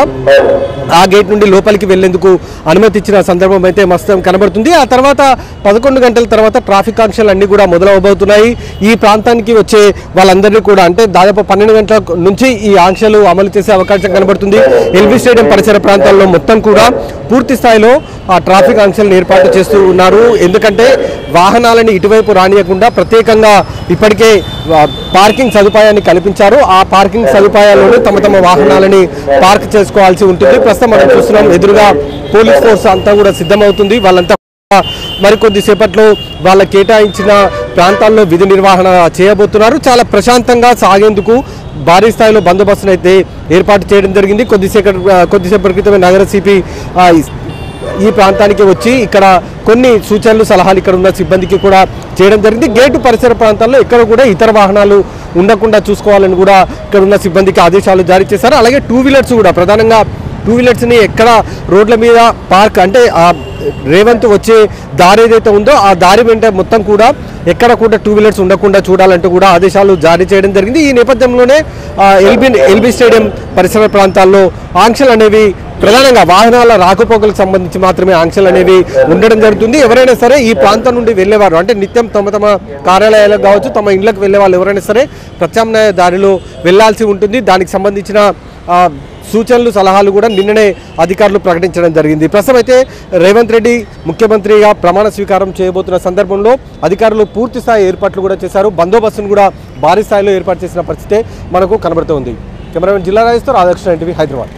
ఆ గేట్ నుండి లోపలికి వెళ్లేందుకు అనుమతి ఇచ్చిన సందర్భం అయితే మస్తం కనబడుతుంది. ఆ తర్వాత పదకొండు గంటల తర్వాత ట్రాఫిక్ ఆంక్షలు అన్ని కూడా మొదలవబోతున్నాయి. ఈ ప్రాంతానికి వచ్చే వాళ్ళందరినీ కూడా, అంటే దాదాపు పన్నెండు గంటల నుంచి ఈ ఆంక్షలు అమలు చేసే అవకాశం కనబడుతుంది. ఎల్బీ స్టేడియం పరిసర ప్రాంతాల్లో మొత్తం కూడా పూర్తి స్థాయిలో ఆ ట్రాఫిక్ ఆంక్షలను ఏర్పాటు చేస్తూ ఉన్నారు. ఎందుకంటే వాహనాలను ఇటువైపు రానియకుండా ప్రత్యేకంగా ఇప్పటికే పార్కింగ్ సదుపాయాన్ని కల్పించారు. ఆ పార్కింగ్ సదుపాయాల్లోనే తమ తమ వాహనాలని పార్క్ చేసుకోవాల్సి ఉంటుంది. ప్రస్తుతం మనం చూస్తున్నాం ఎదురుగా పోలీస్ ఫోర్స్ అంతా కూడా సిద్ధమవుతుంది. వాళ్ళంతా మరికొద్ది సేపట్లో వాళ్ళ కేటాయించిన ప్రాంతాల్లో విధి నిర్వహణ చేయబోతున్నారు. చాలా ప్రశాంతంగా సాగేందుకు భారీ స్థాయిలో బందోబస్తును అయితే ఏర్పాటు చేయడం జరిగింది. కొద్దిసేపటి కొద్దిసేపటి క్రితమే నగర సిపి ఈ ప్రాంతానికి వచ్చి ఇక్కడ కొన్ని సూచనలు, సలహాలు ఇక్కడ ఉన్న సిబ్బందికి కూడా చేయడం జరిగింది. గేటు పరిసర ప్రాంతాల్లో ఎక్కడ కూడా ఇతర వాహనాలు ఉండకుండా చూసుకోవాలని కూడా ఇక్కడ ఉన్న సిబ్బందికి ఆదేశాలు జారీ చేశారు. అలాగే టూ వీలర్స్ కూడా, ప్రధానంగా టూ వీలర్స్ని ఎక్కడ రోడ్ల మీద పార్క్, అంటే ఆ రేవంత్ వచ్చే దారి ఏదైతే ఉందో ఆ దారి వెంట మొత్తం కూడా ఎక్కడ కూడా టూ వీలర్స్ ఉండకుండా చూడాలంటూ కూడా ఆదేశాలు జారీ చేయడం జరిగింది. ఈ నేపథ్యంలోనే ఎల్బీ ఎల్బీ స్టేడియం పరిసర ప్రాంతాల్లో ఆంక్షలు అనేవి ప్రధానంగా వాహనాల రాకపోకలకు సంబంధించి మాత్రమే ఆంక్షలు అనేవి ఉండడం జరుగుతుంది. ఎవరైనా సరే ఈ ప్రాంతం నుండి వెళ్ళేవారు, అంటే నిత్యం తమ తమ కార్యాలయాలకు కావచ్చు, తమ ఇళ్లకు వెళ్ళే వాళ్ళు ఎవరైనా సరే ప్రత్యామ్నాయ దారిలో వెళ్లాల్సి ఉంటుంది. దానికి సంబంధించిన సూచనలు, సలహాలు కూడా నిన్ననే అధికారులు ప్రకటించడం జరిగింది. ప్రస్తుతం అయితే రేవంత్ రెడ్డి ముఖ్యమంత్రిగా ప్రమాణ స్వీకారం చేయబోతున్న సందర్భంలో అధికారులు పూర్తి స్థాయి ఏర్పాట్లు కూడా చేశారు. బందోబస్తును కూడా భారీ స్థాయిలో ఏర్పాటు చేసిన పరిస్థితే మనకు కనబడుతోంది. కెమెరామెన్ జిల్లా రాజేశ్వర్, రాధాకృష్ణ ఎన్టీవీ, హైదరాబాద్.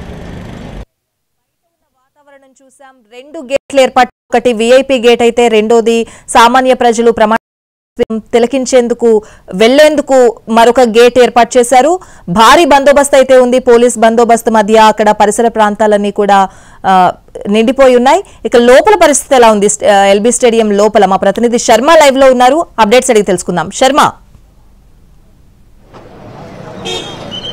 వాతావరణం చూసాం. రెండు గేట్లు ఏర్పాటు, ఒకటి విఐపి గేట్ అయితే రెండోది సామాన్య ప్రజలు ప్రమాణ తిలకించేందుకు వెళ్లేందుకు మరొక గేట్ ఏర్పాటు చేశారు. భారీ బందోబస్తు అయితే ఉంది. పోలీస్ బందోబస్తు మధ్య అక్కడ పరిసర ప్రాంతాలన్నీ కూడా నిండిపోయి ఉన్నాయి. ఇక లోపల పరిస్థితి ఎలా ఉంది? ఎల్బీ స్టేడియం లోపల మా ప్రతినిధి శర్మ లైవ్ లో ఉన్నారు. అప్డేట్స్ అడిగి తెలుసుకుందాం. శర్మ.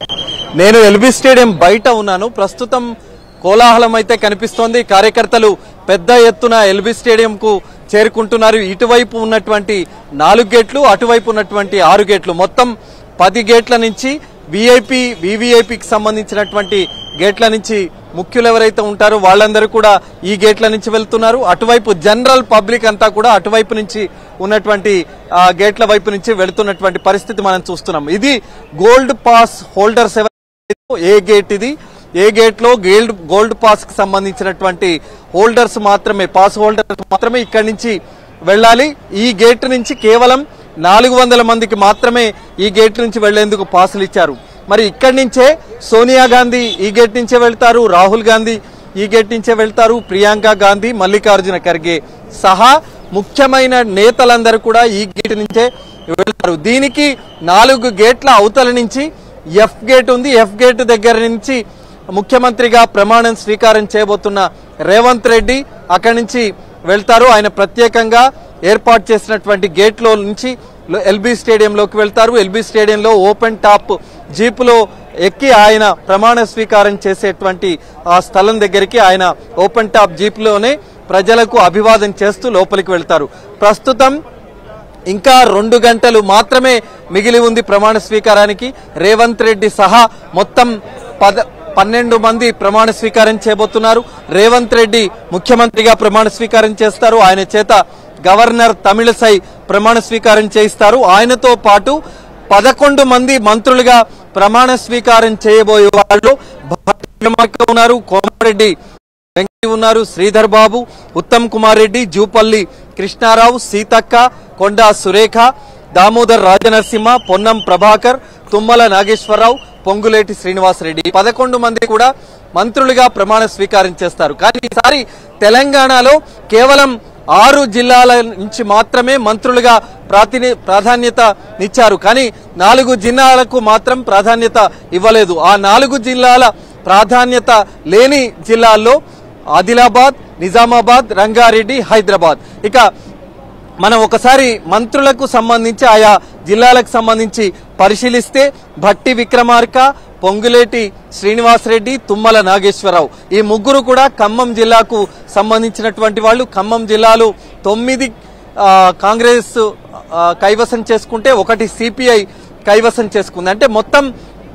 నేను ఎల్బీ స్టేడియం బయట ఉన్నాను. ప్రస్తుతం కోలాహలం అయితే కనిపిస్తోంది. కార్యకర్తలు పెద్ద ఎత్తున ఎల్బీ స్టేడియంకు చేరుకుంటున్నారు. ఇటువైపు ఉన్నటువంటి నాలుగు గేట్లు, అటువైపు ఉన్నటువంటి ఆరు గేట్లు, మొత్తం పది గేట్ల నుంచి విఐపి వివిఐపికి సంబంధించినటువంటి గేట్ల నుంచి ముఖ్యులు ఎవరైతే ఉంటారో వాళ్ళందరూ కూడా ఈ గేట్ల నుంచి వెళ్తున్నారు. అటువైపు జనరల్ పబ్లిక్ అంతా కూడా అటువైపు నుంచి ఉన్నటువంటి గేట్ల వైపు నుంచి వెళుతున్నటువంటి పరిస్థితి మనం చూస్తున్నాం. ఇది gold pass holders A gate, ఇది ఏ గేట్ లో గోల్డ్ గోల్డ్ పాస్ కి సంబంధించినటువంటి హోల్డర్స్ మాత్రమే, పాస్ హోల్డర్స్ మాత్రమే ఇక్కడి నుంచి వెళ్ళాలి. ఈ గేట్ నుంచి కేవలం నాలుగు వందల మందికి మాత్రమే ఈ గేట్ నుంచి వెళ్లేందుకు పాసులు ఇచ్చారు. మరి ఇక్కడి నుంచే సోనియా గాంధీ ఈ గేట్ నుంచే వెళ్తారు, రాహుల్ గాంధీ ఈ గేట్ నుంచే వెళ్తారు, ప్రియాంక గాంధీ, మల్లికార్జున ఖర్గే సహా ముఖ్యమైన నేతలందరూ కూడా ఈ గేట్ నుంచే వెళ్తారు. దీనికి నాలుగు గేట్ల అవతల నుంచి ఎఫ్ గేట్ ఉంది. ఎఫ్ గేట్ దగ్గర నుంచి ముఖ్యమంత్రిగా ప్రమాణం స్వీకారం చేయబోతున్న రేవంత్ రెడ్డి అక్కడి నుంచి వెళ్తారు. ఆయన ప్రత్యేకంగా ఏర్పాటు చేసినటువంటి గేట్ లో నుంచి ఎల్బీ స్టేడియంలోకి వెళ్తారు. ఎల్బీ స్టేడియంలో ఓపెన్ టాప్ జీపులో ఎక్కి ఆయన ప్రమాణ స్వీకారం చేసేటువంటి ఆ స్థలం దగ్గరికి ఆయన ఓపెన్ టాప్ జీపులోనే ప్రజలకు అభివాదం చేస్తూ లోపలికి వెళ్తారు. ప్రస్తుతం ఇంకా రెండు గంటలు మాత్రమే మిగిలి ఉంది ప్రమాణ స్వీకారానికి. రేవంత్ రెడ్డి సహా మొత్తం పద పన్నెండు మంది ప్రమాణ స్వీకారం చేయబోతున్నారు. రేవంత్ రెడ్డి ముఖ్యమంత్రిగా ప్రమాణ స్వీకారం చేస్తారు. ఆయన చేత గవర్నర్ తమిళసై ప్రమాణ స్వీకారం చేయిస్తారు. ఆయనతో పాటు పదకొండు మంది మంత్రులుగా ప్రమాణ స్వీకారం చేయబోయే వాళ్ళు ఉన్నారు, కోమరెడ్డి వెంకయ్య ఉన్నారు, శ్రీధర్ బాబు, ఉత్తమ్ కుమార్ రెడ్డి, జూపల్లి కృష్ణారావు, సీతక్క, కొండా సురేఖ, దామోదర్ రాజనరసింహ, పొన్నం ప్రభాకర్, తుమ్మల నాగేశ్వరరావు, పొంగులేటి శ్రీనివాసరెడ్డి పదకొండు మంది కూడా మంత్రులుగా ప్రమాణ స్వీకారం చేస్తారు. కానీ ఈసారి తెలంగాణలో కేవలం ఆరు జిల్లాల నుంచి మాత్రమే మంత్రులుగా ప్రాతిని ప్రాధాన్యత ఇచ్చారు. కానీ నాలుగు జిల్లాలకు మాత్రం ప్రాధాన్యత ఇవ్వలేదు. ఆ నాలుగు జిల్లాల ప్రాధాన్యత లేని జిల్లాల్లో ఆదిలాబాద్, నిజామాబాద్, రంగారెడ్డి, హైదరాబాద్. ఇక మనం ఒకసారి మంత్రులకు సంబంధించి ఆయా జిల్లాలకు సంబంధించి పరిశీలిస్తే భట్టి విక్రమార్క, పొంగులేటి శ్రీనివాసరెడ్డి, తుమ్మల నాగేశ్వరరావు ఈ ముగ్గురు కూడా ఖమ్మం జిల్లాకు సంబంధించినటువంటి వాళ్ళు. ఖమ్మం జిల్లాలో తొమ్మిది కాంగ్రెస్ కైవసం చేసుకుంటే ఒకటి సిపిఐ కైవసం చేసుకుంది. అంటే మొత్తం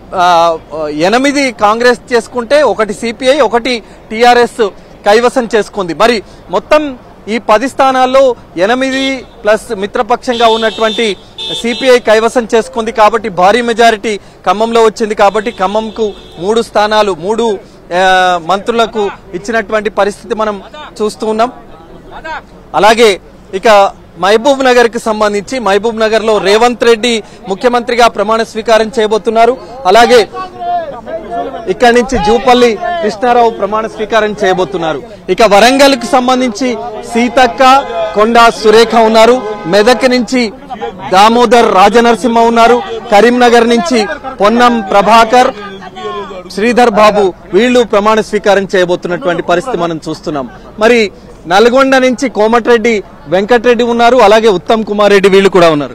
ఎనిమిది కాంగ్రెస్ చేసుకుంటే ఒకటి సిపిఐ, ఒకటి టిఆర్ఎస్ కైవసం చేసుకుంది. మరి మొత్తం ఈ పది స్థానాల్లో ఎనిమిది ప్లస్ మిత్రపక్షంగా ఉన్నటువంటి సిపిఐ కైవసం చేసుకుంది. కాబట్టి భారీ మెజారిటీ ఖమ్మంలో వచ్చింది. కాబట్టి ఖమ్మంకు మూడు స్థానాలు మూడు మంత్రులకు ఇచ్చినటువంటి పరిస్థితి మనం చూస్తూ ఉన్నాం. అలాగే ఇక మహబూబ్ నగర్ కి సంబంధించి మహబూబ్ నగర్ లో రేవంత్ రెడ్డి ముఖ్యమంత్రిగా ప్రమాణ స్వీకారం చేయబోతున్నారు. అలాగే ఇక్కడి నుంచి జూపల్లి కృష్ణారావు ప్రమాణ స్వీకారం చేయబోతున్నారు. ఇక వరంగల్ కు సంబంధించి సీతక్క, కొండా సురేఖ ఉన్నారు. మెదక్ నుంచి దామోదర్ రాజనరసింహ ఉన్నారు. కరీంనగర్ నుంచి పొన్నం ప్రభాకర్, శ్రీధర్ బాబు వీళ్లు ప్రమాణ స్వీకారం చేయబోతున్నటువంటి పరిస్థితి మనం చూస్తున్నాం. మరి నల్గొండ నుంచి కోమటిరెడ్డి వెంకటరెడ్డి ఉన్నారు. అలాగే ఉత్తమ్ కుమార్ రెడ్డి వీళ్లు కూడా ఉన్నారు.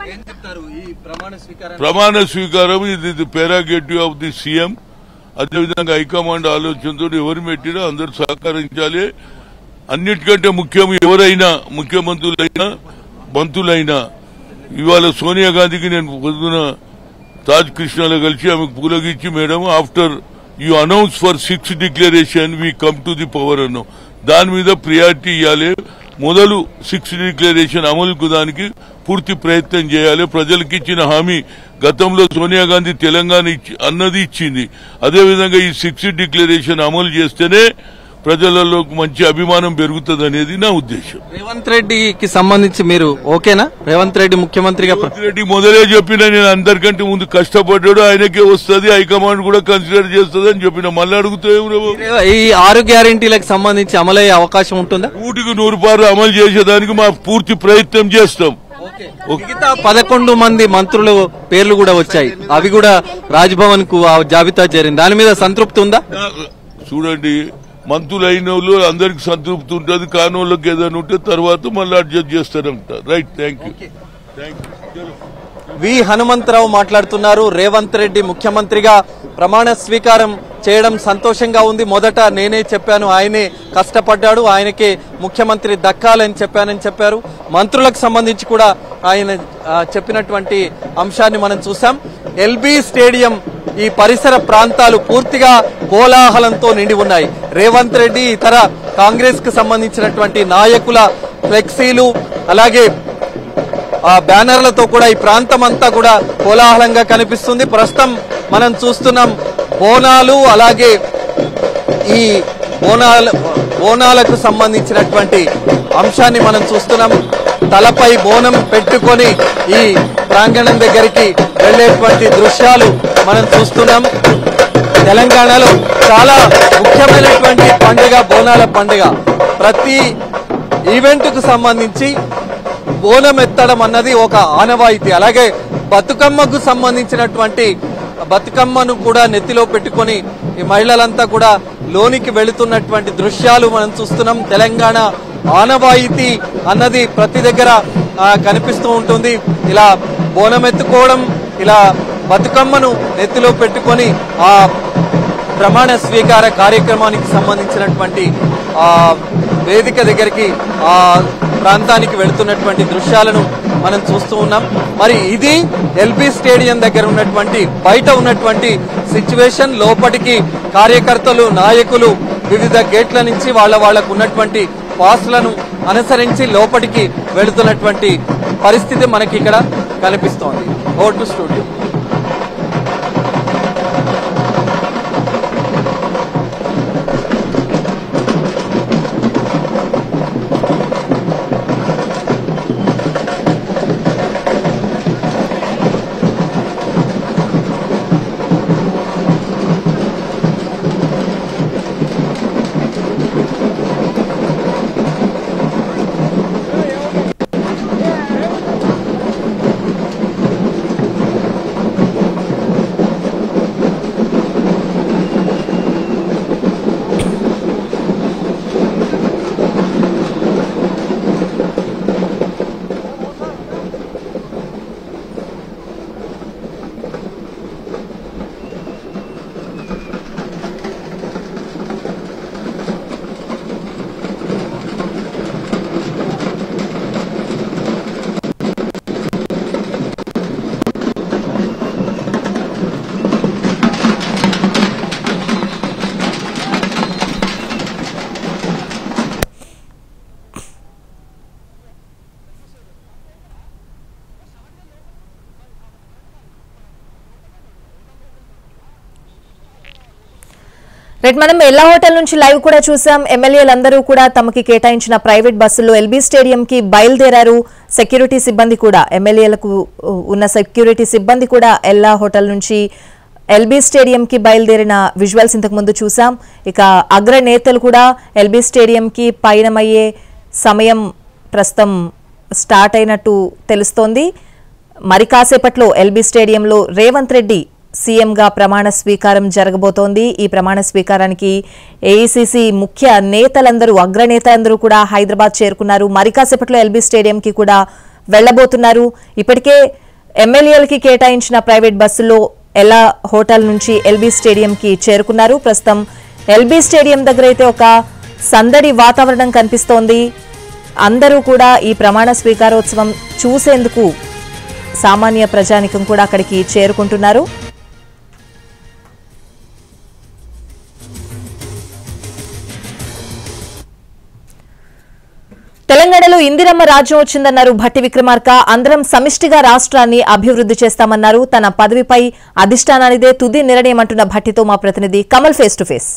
ప్రమాణ స్వీకారం ఇది ప్రెరోగేటివ్ ఆఫ్ ది సీఎం. అదేవిధంగా హైకమాండ్ ఆలోచనతో ఎవరు పెట్టినా అందరూ సహకరించాలి. అన్నిటికంటే ముఖ్యం ఎవరైనా ముఖ్యమంత్రులైనా మంత్రులైనా ఇవాళ సోనియా గాంధీకి నేను పొద్దున తాజ్ కృష్ణలో కలిసి ఆమెకు పూలగిచ్చి madam after you announce for six declaration we come to the power అన్నాం. దాని మీద ప్రియారిటీ ఇవ్వాలి. మొదలు సిక్స్ డిక్లరేషన్ అమలుకు దానికి పూర్తి ప్రయత్నం చేయాలి. ప్రజలకు ఇచ్చిన హామీ గతంలో సోనియా గాంధీ తెలంగాణ అన్నది ఇచ్చింది. అదేవిధంగా ఈ సిక్స్ డిక్లరేషన్ అమలు చేస్తేనే ప్రజలలో మంచి అభిమానం పెరుగుతుంది అనేది నా ఉద్దేశం. రేవంత్ రెడ్డికి సంబంధించి మీరు ఓకేనా? రేవంత్ రెడ్డి ముఖ్యమంత్రిగా రేవంత్ రెడ్డి మొదలే చెప్పిన నేను అందరికంటే ముందు కష్టపడ్డాడు, ఆయనకే వస్తుంది, హైకమాండ్ కూడా కన్సిడర్ చేస్తుంది అని చెప్పిన. మళ్ళీ అడుగుతాయి ఈ ఆరు గ్యారంటీలకు సంబంధించి అమలయ్యే అవకాశం ఉంటుందా? నూటికి నూరు పారు అమలు చేసేదానికి మా పూర్తి ప్రయత్నం చేస్తాం. మిగతా పదకొండు మంది మంత్రులు పేర్లు కూడా వచ్చాయి, అవి కూడా రాజ్భవన్ కు జాబితా చేరింది. దాని మీద సంతృప్తి ఉందా? చూడండి, మంత్రులు అయిన వాళ్ళు అందరికి సంతృప్తి ఉంటుంది, కాని వాళ్ళకి ఏదైనా ఉంటే తర్వాత మళ్ళీ అడ్జస్ట్ చేస్తారంట. Right, thank you thank you. V Hanumantharao మాట్లాడుతున్నారు. రేవంత్ రెడ్డి ముఖ్యమంత్రిగా ప్రమాణ స్వీకారం చేయడం సంతోషంగా ఉంది. మొదట నేనే చెప్పాను, ఆయనే కష్టపడ్డాడు, ఆయనకే ముఖ్యమంత్రి దక్కాలని చెప్పానని చెప్పారు. మంత్రులకు సంబంధించి కూడా ఆయన చెప్పినటువంటి అంశాన్ని మనం చూసాం. ఎల్బీ స్టేడియం ఈ పరిసర ప్రాంతాలు పూర్తిగా కోలాహలంతో నిండి ఉన్నాయి. రేవంత్ రెడ్డి ఇతర కాంగ్రెస్ కు సంబంధించినటువంటి నాయకుల ఫ్లెక్సీలు అలాగే ఆ బ్యానర్లతో కూడా ఈ ప్రాంతం అంతా కూడా కోలాహలంగా కనిపిస్తుంది. ప్రస్తుతం మనం చూస్తున్నాం బోనాలు, అలాగే ఈ బోనాల బోనాలకు సంబంధించినటువంటి అంశాన్ని మనం చూస్తున్నాం. తలపై బోనం పెట్టుకొని ఈ ప్రాంగణం దగ్గరికి వెళ్లేటువంటి దృశ్యాలు మనం చూస్తున్నాం. తెలంగాణలో చాలా ముఖ్యమైనటువంటి పండుగ బోనాల పండుగ. ప్రతి ఈవెంట్ కు సంబంధించి బోనం ఎత్తడం అన్నది ఒక ఆనవాయితీ. అలాగే బతుకమ్మకు సంబంధించినటువంటి బతుకమ్మను కూడా నెత్తిలో పెట్టుకొని ఈ మహిళలంతా కూడా లోనికి వెళుతున్నటువంటి దృశ్యాలు మనం చూస్తున్నాం. తెలంగాణ ఆనవాయితీ అన్నది ప్రతి దగ్గర కనిపిస్తూ ఉంటుంది. ఇలా బోనం ఎత్తుకోవడం, ఇలా బతుకమ్మను నెత్తిలో పెట్టుకొని ఆ ప్రమాణ స్వీకార కార్యక్రమానికి సంబంధించినటువంటి ఆ వేదిక దగ్గరికి ఆ ప్రాంతానికి వెళుతున్నటువంటి దృశ్యాలను మనం చూస్తూ ఉన్నాం. మరి ఇది ఎల్బీ స్టేడియం దగ్గర ఉన్నటువంటి బయట ఉన్నటువంటి సిచ్యువేషన్. లోపటికి కార్యకర్తలు, నాయకులు వివిధ గేట్ల నుంచి వాళ్ళ వాళ్లకు ఉన్నటువంటి పాస్లను అనుసరించి లోపలికి వెళుతున్నటువంటి పరిస్థితి మనకి ఇక్కడ కనిపిస్తోంది. Over to studio. రైట్, మనం ఎల్లా హోటల్ నుంచి లైవ్ కూడా చూసాం. ఎమ్మెల్యేలందరూ కూడా తమకి కేటాయించిన ప్రైవేట్ బస్సుల్లో ఎల్బీ స్టేడియం కి బయలుదేరారు. సెక్యూరిటీ సిబ్బంది కూడా, ఎమ్మెల్యేలకు ఉన్న సెక్యూరిటీ సిబ్బంది కూడా ఎల్లా హోటల్ నుంచి ఎల్బీ స్టేడియం కి బయలుదేరిన విజువల్స్ ఇంతకు ముందు చూసాం. ఇక అగ్రనేతలు కూడా ఎల్బీ స్టేడియం కి పయనమయ్యే సమయం ప్రస్తుతం స్టార్ట్ అయినట్టు తెలుస్తోంది. మరి కాసేపట్లో ఎల్బీ స్టేడియంలో రేవంత్ రెడ్డి సీఎంగా ప్రమాణ స్వీకారం జరగబోతోంది. ఈ ప్రమాణ స్వీకారానికి ఏఐసీసీ ముఖ్య నేతలందరూ, అగ్రనేతలందరూ కూడా హైదరాబాద్ చేరుకున్నారు. మరి కాసేపట్లో ఎల్బీ స్టేడియంకి కూడా వెళ్లబోతున్నారు. ఇప్పటికే ఎమ్మెల్యేలకి కేటాయించిన ప్రైవేట్ బస్సులో ఎల్లా హోటల్ నుంచి ఎల్బీ స్టేడియంకి చేరుకున్నారు. ప్రస్తుతం ఎల్బీ స్టేడియం దగ్గర అయితే ఒక సందడి వాతావరణం కనిపిస్తోంది. అందరూ కూడా ఈ ప్రమాణ స్వీకారోత్సవం చూసేందుకు సామాన్య ప్రజానికం కూడా అక్కడికి చేరుకుంటున్నారు. తెలంగాణలో ఇందిరమ్మ రాజ్యం వచ్చిందన్నారు భట్టి విక్రమార్క. అందరం సమిష్టిగా రాష్ట్రాన్ని అభివృద్ధి చేస్తామన్నారు. తన పదవిపై అధిష్టానానిదే తుది నిర్ణయం అంటున్న భట్టితో మా ప్రతినిధి కమల్ ఫేస్ టు ఫేస్.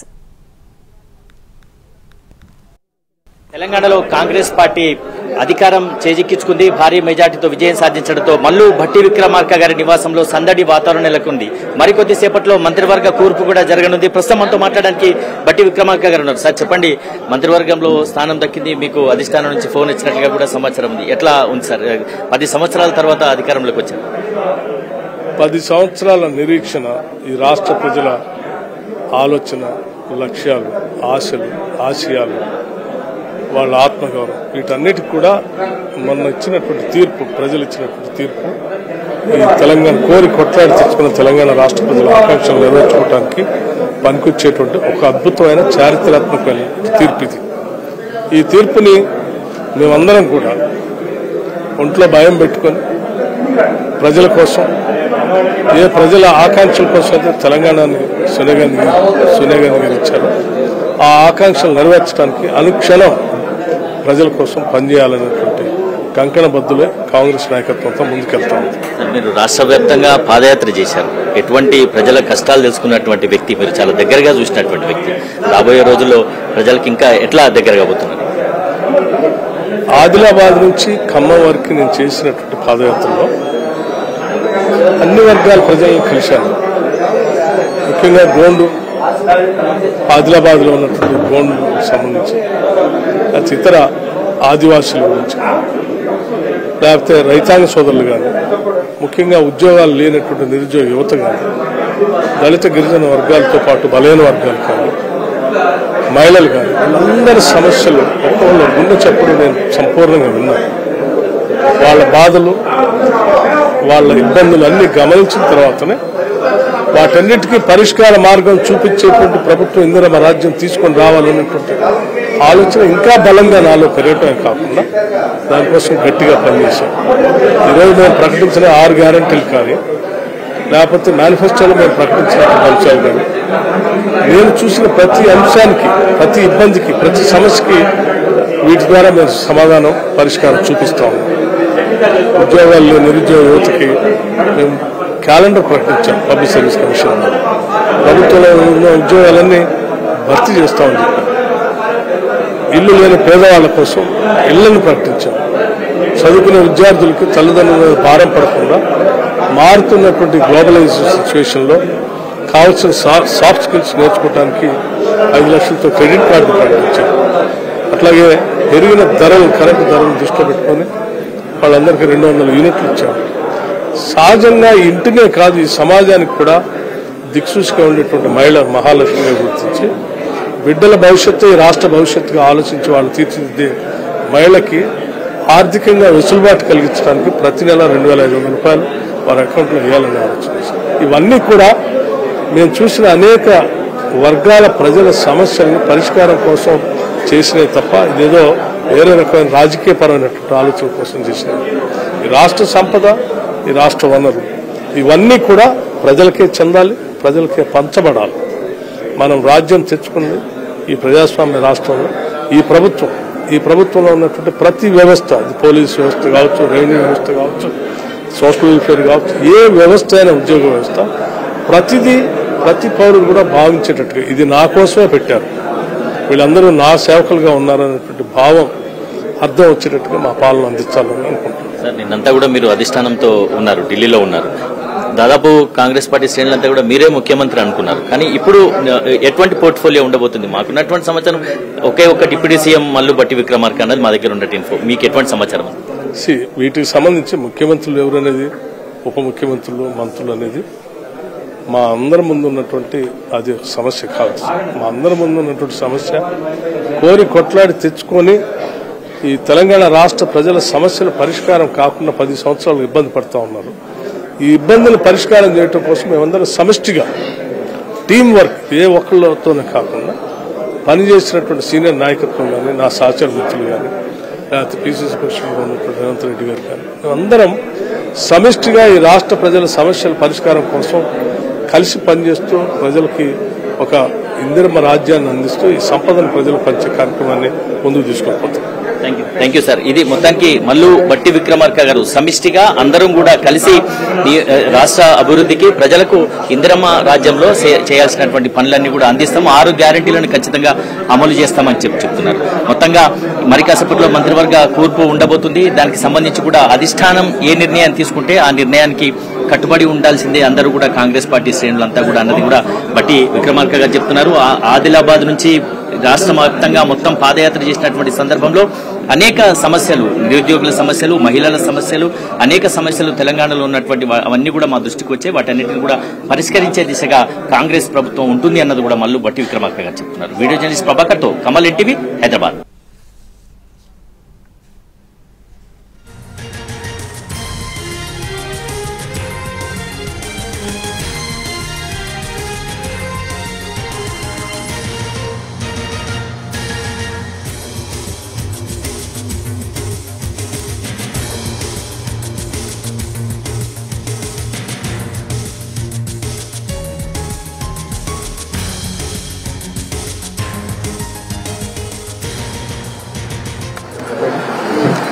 తెలంగాణలో కాంగ్రెస్ పార్టీ అధికారం చేజిక్కించుకుంది. భారీ మెజార్టీతో విజయం సాధించడంతో మల్లు భట్టి విక్రమార్క గారి నివాసంలో సందడి వాతావరణం నెలకొంది. మరికొద్ది సేపట్లో మంత్రివర్గ కూర్పు కూడా జరగనుంది. ప్రస్తుతం మనతో మాట్లాడడానికి భట్టి విక్రమార్క గారు ఉన్నారు. సార్ చెప్పండి, మంత్రివర్గంలో స్థానం దక్కింది, మీకు అధిష్టానం నుంచి ఫోన్ ఇచ్చినట్లుగా కూడా సమాచారం ఉంది. ఎట్లా ఉంది సార్? పది సంవత్సరాల తర్వాత అధికారంలోకి వచ్చారు. పది సంవత్సరాల నిరీక్షణ, ఈ రాష్ట్ర ప్రజల ఆలోచన, లక్ష్యాలు, ఆశలు, ఆశయాలు, వాళ్ళ ఆత్మగౌరవం, వీటన్నిటికి కూడా మొన్న ఇచ్చినటువంటి తీర్పు, ప్రజలు ఇచ్చినటువంటి తీర్పు ఈ తెలంగాణ కోరి కొట్లాడి తెచ్చుకున్న తెలంగాణ రాష్ట్ర ప్రజల ఆకాంక్షలు నెరవేర్చుకోవడానికి పనికొచ్చేటువంటి ఒక అద్భుతమైన చారిత్రాత్మక తీర్పు ఇది. ఈ తీర్పుని మేమందరం కూడా ఒంట్లో భయం పెట్టుకొని ప్రజల కోసం, ఏ ప్రజల ఆకాంక్షల కోసం అయితే తెలంగాణని సోనియా సోనియా గాంధీ ఇచ్చారు, ఆ ఆకాంక్షలు నెరవేర్చడానికి అనుక్షణం ప్రజల కోసం పనిచేయాలనేటువంటి కంకణ బద్దులే కాంగ్రెస్ నాయకత్వంతో ముందుకెళ్తా ఉంది. మీరు రాష్ట్ర వ్యాప్తంగా పాదయాత్ర చేశారు. ఎటువంటి ప్రజల కష్టాలు తెలుసుకున్నటువంటి వ్యక్తి, మీరు చాలా దగ్గరగా చూసినటువంటి వ్యక్తి. రాబోయే రోజుల్లో ప్రజలకు ఇంకా ఎట్లా దగ్గరగా పోతున్నారు? ఆదిలాబాద్ నుంచి ఖమ్మం వరకు నేను చేసినటువంటి పాదయాత్రలో అన్ని వర్గాల ప్రజలను కలిశాను. ముఖ్యంగా గోండు, ఆదిలాబాద్ లో ఉన్నటువంటి గోండుకు సంబంధించి, అది ఇతర ఆదివాసుల గురించి, లేకపోతే రైతాంగ సోదరులు కానీ, ముఖ్యంగా ఉద్యోగాలు లేనటువంటి నిరుద్యోగ యువత కానీ, దళిత గిరిజన వర్గాలతో పాటు బలైన వర్గాలు కానీ, మహిళలు కానీ, అందరి సమస్యలు ఒక్కొక్కరు గుండె చప్పుడు నేను సంపూర్ణంగా విన్నాను. వాళ్ళ బాధలు, వాళ్ళ ఇబ్బందులు అన్ని గమనించిన తర్వాతనే వాటన్నిటికీ పరిష్కార మార్గం చూపించేటువంటి ప్రభుత్వం ఇందిరమ్మ రాజ్యం తీసుకొని రావాలనేటువంటి ఆలోచన ఇంకా బలంగా నాలో పెరగటమే కాకుండా దానికోసం గట్టిగా పనిచేశాం. ఈరోజు మేము ప్రకటించిన ఆరు గ్యారంటీలు కానీ, లేకపోతే మేనిఫెస్టోలో మేము ప్రకటించినటువంటి అంశాలు కానీ, నేను చూసిన ప్రతి అంశానికి, ప్రతి ఇబ్బందికి, ప్రతి సమస్యకి వీటి ద్వారా మేము సమాధానం, పరిష్కారం చూపిస్తా ఉన్నాం. ఉద్యోగాల్లో నిరుద్యోగ యువతకి మేము క్యాలెండర్ ప్రకటించాం. పబ్లిక్ సర్వీస్ కమిషన్ ప్రభుత్వంలో ఉన్న ఉద్యోగాలన్నీ భర్తీ చేస్తామని చెప్పారు. ఇల్లు లేని పేదవాళ్ల కోసం ఇళ్లను ప్రకటించాం. చదువుకునే విద్యార్థులకి తల్లిదండ్రుల భారం పడకుండా మారుతున్నటువంటి గ్లోబలైజేషన్ సిచ్యువేషన్లో కావాల్సిన సాఫ్ట్ స్కిల్స్ నేర్చుకోవడానికి ఐదు లక్షలతో క్రెడిట్ కార్డు ప్రకటించాం. అట్లాగే పెరిగిన ధరలు, కరెంటు ధరలు దృష్టిలో పెట్టుకొని వాళ్ళందరికీ రెండు వందల యూనిట్లు ఇచ్చాం. సహజంగా ఇంటినే కాదు, ఈ సమాజానికి కూడా దిక్సూచిగా ఉండేటువంటి మహిళ మహాలక్ష్మిగా గుర్తించి బిడ్డల భవిష్యత్తు, ఈ రాష్ట్ర భవిష్యత్తుగా ఆలోచించి వాళ్ళు తీర్చిదిద్దే మహిళకి ఆర్థికంగా వెసులుబాటు కలిగించడానికి ప్రతి నెల రెండు వేల ఐదు వందల రూపాయలు వారి అకౌంట్లో వేయాలని ఆలోచన. ఇవన్నీ కూడా మేము చూసిన అనేక వర్గాల ప్రజల సమస్యలను పరిష్కారం కోసం చేసినవి తప్ప ఇదేదో వేరే రకమైన రాజకీయపరమైనటువంటి ఆలోచన కోసం చేసినవి. ఈ రాష్ట్ర సంపద, ఈ రాష్ట్ర వనరు, ఇవన్నీ కూడా ప్రజలకే చెందాలి, ప్రజలకే పంచబడాలి. మనం రాజ్యం తెచ్చుకున్నది ఈ ప్రజాస్వామ్య రాష్ట్రంలో. ఈ ప్రభుత్వం ఈ ప్రభుత్వంలో ఉన్నటువంటి ప్రతి వ్యవస్థ, పోలీస్ వ్యవస్థ కావచ్చు, రెవెన్యూ వ్యవస్థ కావచ్చు, సోషల్ వెల్ఫేర్ కావచ్చు, ఏ వ్యవస్థ అయినా, ఉద్యోగ వ్యవస్థ, ప్రతిదీ ప్రతి పౌరుడు కూడా భావించేటట్టుగా ఇది నా కోసమే పెట్టారు, వీళ్ళందరూ నా సేవకులుగా ఉన్నారనేటువంటి భావం అర్థం వచ్చేటట్టుగా మా పాలన అందించాలని అనుకుంటున్నాను. సార్, నిన్నంతా కూడా మీరు అధిష్టానంతో ఉన్నారు, ఢిల్లీలో ఉన్నారు. దాదాపు కాంగ్రెస్ పార్టీ శ్రేణులంతా కూడా మీరే ముఖ్యమంత్రి అనుకున్నారు. కానీ ఇప్పుడు ఎటువంటి పోర్ట్ఫోలియో ఉండబోతుంది? మాకున్నటువంటి సమాచారం ఒకే ఒక్క డిప్యూటీ సీఎం మల్లు బట్టి విక్రమార్క అన్నది మా దగ్గర ఉన్నట్టు ఇన్ఫో. మీకు ఎటువంటి సమాచారం? వీటికి సంబంధించి ముఖ్యమంత్రులు ఎవరనేది, ఉప ముఖ్యమంత్రులు, మంత్రులు అనేది మా అందరి ముందు ఉన్నటువంటి అది సమస్య కాదు. మా అందరి ముందు ఉన్నటువంటి సమస్య కోరి కొట్లాడి తెచ్చుకొని ఈ తెలంగాణ రాష్ట్ర ప్రజల సమస్యల పరిష్కారం కాకుండా పది సంవత్సరాలు ఇబ్బంది పడుతూ ఉన్నారు. ఈ ఇబ్బందులు పరిష్కారం చేయడం కోసం మేమందరం సమిష్టిగా టీం వర్క్, ఏ ఒక్కళ్ళతోనే కాకుండా పనిచేసినటువంటి సీనియర్ నాయకత్వం కానీ, నా సహచర మిత్రులు కానీ, లేకపోతే పీసీసీ ప్రెసిడెంట్గా ఉన్నటువంటి రేవంత్ రెడ్డి గారు కానీ, మేమందరం సమిష్టిగా ఈ రాష్ట్ర ప్రజల సమస్యల పరిష్కారం కోసం కలిసి పనిచేస్తూ ప్రజలకి ఒక ఇందిరమ్మ రాజ్యాన్ని అందిస్తూ ఈ సంపదను ప్రజలు పంచే కార్యక్రమాన్ని ముందుకు తీసుకుపోతాం. Thank you sir. ఇది మొత్తానికి మల్లు బట్టి విక్రమార్క గారు సమిష్టిగా అందరం కూడా కలిసి రాష్ట్ర అభివృద్ధికి, ప్రజలకు ఇందిరమ్మ రాజ్యంలో చేయాల్సినటువంటి పనులన్నీ కూడా అందిస్తాం, ఆరు గ్యారంటీలను ఖచ్చితంగా అమలు చేస్తామని చెప్పి చెప్తున్నారు. మొత్తంగా మరి కాసేపట్లో మంత్రివర్గ కూర్పు ఉండబోతుంది. దానికి సంబంధించి కూడా అధిష్టానం ఏ నిర్ణయాన్ని తీసుకుంటే ఆ నిర్ణయానికి కట్టుబడి ఉండాల్సిందే అందరూ కూడా కాంగ్రెస్ పార్టీ శ్రేణులంతా కూడా అన్నది కూడా బట్టి విక్రమార్క గారు చెప్తున్నారు. ఆదిలాబాద్ నుంచి రాష్ట్ర వ్యాప్తంగా మొత్తం పాదయాత్ర చేసినటువంటి సందర్భంలో అనేక సమస్యలు, నిరుద్యోగుల సమస్యలు, మహిళల సమస్యలు, అనేక సమస్యలు తెలంగాణలో ఉన్నటువంటి అవన్నీ కూడా మా దృష్టికి వచ్చాయి. వాటన్నిటిని కూడా పరిష్కరించే దిశగా కాంగ్రెస్ ప్రభుత్వం ఉంటుంది అన్నది కూడా మల్లు బట్టి విక్రమార్క గారు చెప్తున్నారు. వీడియో జర్నలిస్ట్ ప్రభాకర్ తో కమల్ ఎన్టీవీ, హైదరాబాద్.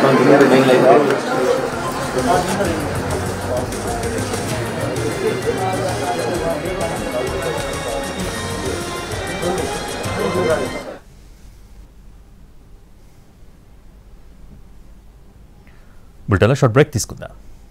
బుల్టెన్లో షార్ట్ బ్రేక్ తీసుకుందాం.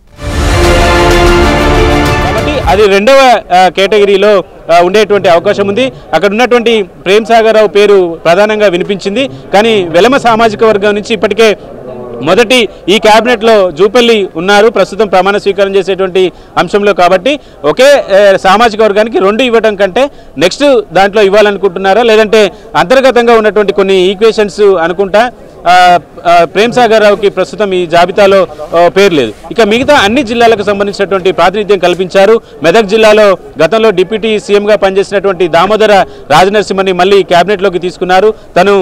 కాబట్టి అది రెండవ కేటగిరీలో ఉండేటువంటి అవకాశం ఉంది. అక్కడ ఉన్నటువంటి ప్రేమ్ సాగర్ రావు పేరు ప్రధానంగా వినిపించింది. కానీ వెలమ సామాజిక వర్గం నుంచి ఇప్పటికే మొదటి ఈ క్యాబినెట్లో జూపల్లి ఉన్నారు ప్రస్తుతం ప్రమాణ స్వీకారం చేసేటువంటి అంశంలో. కాబట్టి ఒకే సామాజిక వర్గానికి రెండు ఇవ్వడం కంటే నెక్స్ట్ దాంట్లో ఇవ్వాలనుకుంటున్నారా, లేదంటే అంతర్గతంగా ఉన్నటువంటి కొన్ని ఈక్వేషన్స్ అనుకుంటా ప్రేమ్ సాగర్ రావుకి ప్రస్తుతం ఈ జాబితాలో పేరు లేదు. ఇక మిగతా అన్ని జిల్లాలకు సంబంధించినటువంటి ప్రాతినిధ్యం కల్పించారు. మెదక్ జిల్లాలో గతంలో డిప్యూటీ సీఎంగా పనిచేసినటువంటి దామోదర రాజనరసింహని మళ్ళీ క్యాబినెట్లోకి తీసుకున్నారు. తను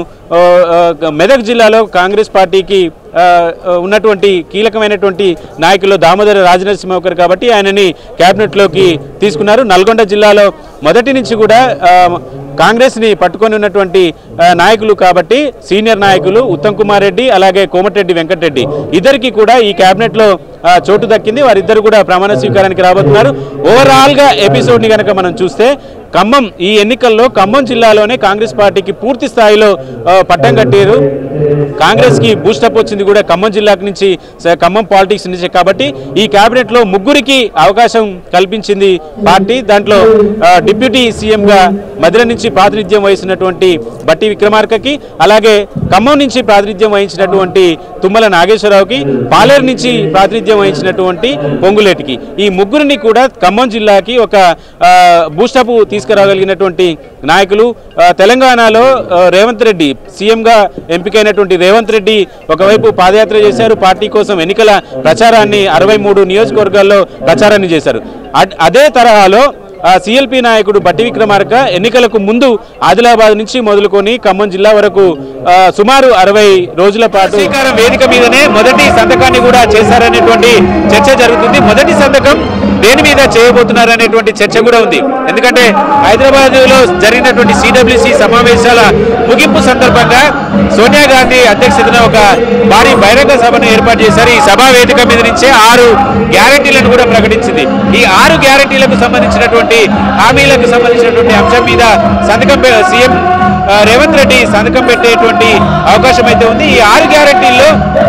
మెదక్ జిల్లాలో కాంగ్రెస్ పార్టీకి ఉన్నటువంటి కీలకమైనటువంటి నాయకులు దామోదర రాజనరసింహ ఒకరు కాబట్టి ఆయనని క్యాబినెట్లోకి తీసుకున్నారు. నల్గొండ జిల్లాలో మొదటి నుంచి కూడా కాంగ్రెస్ని పట్టుకొని ఉన్నటువంటి నాయకులు కాబట్టి సీనియర్ నాయకులు ఉత్తమ్ కుమార్ రెడ్డి అలాగే కోమటిరెడ్డి వెంకటరెడ్డి ఇద్దరికి కూడా ఈ క్యాబినెట్లో చోటు దక్కింది. వారిద్దరు కూడా ప్రమాణ స్వీకారానికి రాబోతున్నారు. ఓవరాల్గా ఎపిసోడ్ని కనుక మనం చూస్తే ఖమ్మం ఈ ఎన్నికల్లో ఖమ్మం జిల్లాలోనే కాంగ్రెస్ పార్టీకి పూర్తి స్థాయిలో పట్టం కట్టారు. కాంగ్రెస్కి బూస్టప్ వచ్చింది కూడా ఖమ్మం జిల్లాకు నుంచి, ఖమ్మం పాలిటిక్స్ నుంచి. కాబట్టి ఈ క్యాబినెట్లో ముగ్గురికి అవకాశం కల్పించింది పార్టీ. దాంట్లో డిప్యూటీ సీఎంగా మధుర నుంచి ప్రాతినిధ్యం వహిస్తున్నటువంటి బట్టి విక్రమార్కకి, అలాగే ఖమ్మం నుంచి ప్రాతినిధ్యం వహించినటువంటి తుమ్మల నాగేశ్వరరావుకి, పాలేరు నుంచి ప్రాతినిధ్యం వహించినటువంటి పొంగులేటికి, ఈ ముగ్గురిని కూడా ఖమ్మం జిల్లాకి ఒక బూస్టప్ తీసుకురాగలిగినటువంటి నాయకులు. తెలంగాణలో రేవంత్ రెడ్డి సీఎంగా ఎంపికైనటువంటి రేవంత్ రెడ్డి ఒకవైపు పాదయాత్ర చేశారు, పార్టీ కోసం ఎన్నికల ప్రచారాన్ని అరవై మూడు నియోజకవర్గాల్లో ప్రచారాన్ని చేశారు. అదే తరహాలో సిఎల్పి నాయకుడు బట్టి విక్రమార్క ఎన్నికలకు ముందు ఆదిలాబాద్ నుంచి మొదలుకొని ఖమ్మం జిల్లా వరకు సుమారు అరవై రోజుల పాటు స్వీకారం వేదిక మీదనే మొదటి సంతకాన్ని కూడా చేశారనేటువంటి చర్చ జరుగుతుంది. మొదటి సంతకం దేని మీద చేయబోతున్నారనేటువంటి చర్చ కూడా ఉంది. ఎందుకంటే హైదరాబాద్ లో జరిగినటువంటి సిడబ్ల్యూసి సమావేశాల ముగింపు సందర్భంగా సోనియా గాంధీ అధ్యక్షతన ఒక భారీ బహిరంగ సభను ఏర్పాటు చేశారు. ఈ సభా వేదిక మీద నుంచే ఆరు గ్యారంటీలను కూడా ప్రకటించింది. ఈ ఆరు గ్యారంటీలకు సంబంధించినటువంటి హామీలకు సంబంధించినటువంటి అంశం మీద సంతకం సీఎం రేవంత్ రెడ్డి సంతకం పెట్టేటువంటి అవకాశం అయితే ఉంది. ఈ ఆరు గ్యారంటీల్లో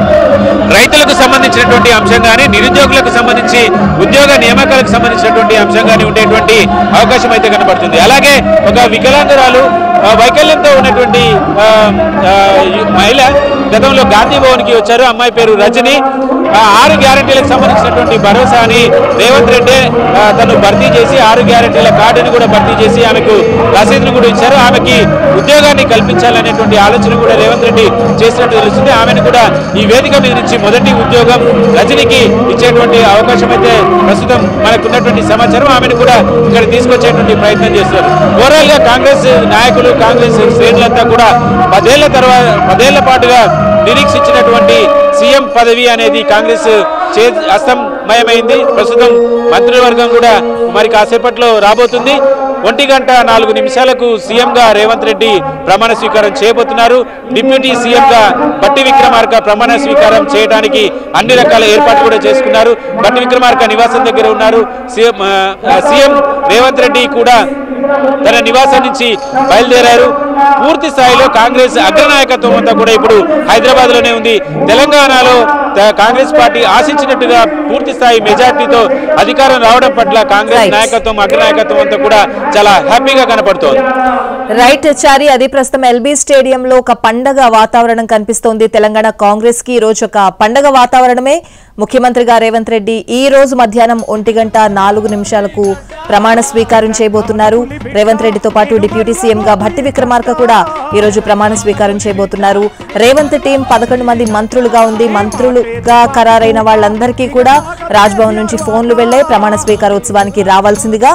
రైతులకు సంబంధించినటువంటి అంశం కానీ, నిరుద్యోగులకు సంబంధించి ఉద్యోగ నియామకాలకు సంబంధించినటువంటి అంశం కానీ ఉండేటువంటి అవకాశం అయితే కనబడుతుంది. అలాగే ఒక వికలాంగురాలు వైకల్యంతో ఉన్నటువంటి మహిళ గతంలో గాంధీ భవన్కి వచ్చారు. అమ్మాయి పేరు రజని. ఆరు గ్యారంటీలకు సంబంధించినటువంటి భరోసాని రేవంత్ రెడ్డి తను భర్తీ చేసి ఆరు గ్యారంటీల కార్డుని కూడా భర్తీ చేసి ఆమెకు రసీదును కూడా ఇచ్చారు. ఆమెకి ఉద్యోగాన్ని కల్పించాలనేటువంటి ఆలోచన కూడా రేవంత్ రెడ్డి చేసినట్టు తెలుస్తుంది. ఆమెను కూడా ఈ వేదిక మీద నుంచి మొదటి ఉద్యోగం రజనికి ఇచ్చేటువంటి అవకాశం అయితే ప్రస్తుతం మనకున్నటువంటి సమాచారం. ఆమెను కూడా ఇక్కడ తీసుకొచ్చేటువంటి ప్రయత్నం చేస్తున్నారు. ఓవరాల్ గా కాంగ్రెస్ నాయకులు, కాంగ్రెస్ శ్రేణులంతా కూడా పదేళ్ల తర్వాత పదేళ్ల పాటుగా నిరీక్షించినటువంటి సీఎం పదవి అనేది కాంగ్రెస్ చే అస్తమయమైంది. ప్రస్తుతం మంత్రివర్గం కూడా మరి కాసేపట్లో రాబోతుంది. ఒంటి గంట నాలుగు నిమిషాలకు సీఎంగా రేవంత్ రెడ్డి ప్రమాణ స్వీకారం చేయబోతున్నారు. డిప్యూటీ సీఎంగా బట్టి విక్రమార్క ప్రమాణ స్వీకారం చేయడానికి అన్ని రకాల ఏర్పాట్లు కూడా చేసుకున్నారు. బట్టి విక్రమార్క నివాసం దగ్గర ఉన్నారు. సీఎం సీఎం రేవంత్ రెడ్డి కూడా తన నివాసం నుంచి బయలుదేరారు. పూర్తి స్థాయిలో కాంగ్రెస్ అగ్రనాయకత్వం అంతా కూడా ఇప్పుడు హైదరాబాద్ లోనే ఉంది. తెలంగాణలో కాంగ్రెస్ పార్టీ ఆశించినట్టుగా పూర్తి స్థాయి మెజార్టీతో అధికారం రావడం పట్ల కాంగ్రెస్ నాయకత్వం, అగ్రనాయకత్వం అంతా కూడా చాలా హ్యాపీగా కనపడుతోంది. రైట్ చారి, అది ప్రస్తుతం ఎల్బీ స్టేడియంలో ఒక పండగ వాతావరణం కనిపిస్తోంది. తెలంగాణ కాంగ్రెస్ కి ఈ రోజు ఒక పండగ వాతావరణమే. ముఖ్యమంత్రిగా రేవంత్ రెడ్డి ఈ రోజు మధ్యాహ్నం ఒంటి గంట నాలుగు నిమిషాలకు ప్రమాణ స్వీకారం చేయబోతున్నారు. రేవంత్ రెడ్డితో పాటు డిప్యూటీ సీఎంగా భట్టి విక్రమార్క కూడా ఈ రోజు ప్రమాణ స్వీకారం చేయబోతున్నారు. రేవంత్ టీం పదకొండు మంది మంత్రులుగా ఉంది. మంత్రులుగా ఖరారైన వాళ్ళందరికీ కూడా రాజ్భవన్ నుంచి ఫోన్లు వెళ్లే ప్రమాణ స్వీకారోత్సవానికి రావాల్సిందిగా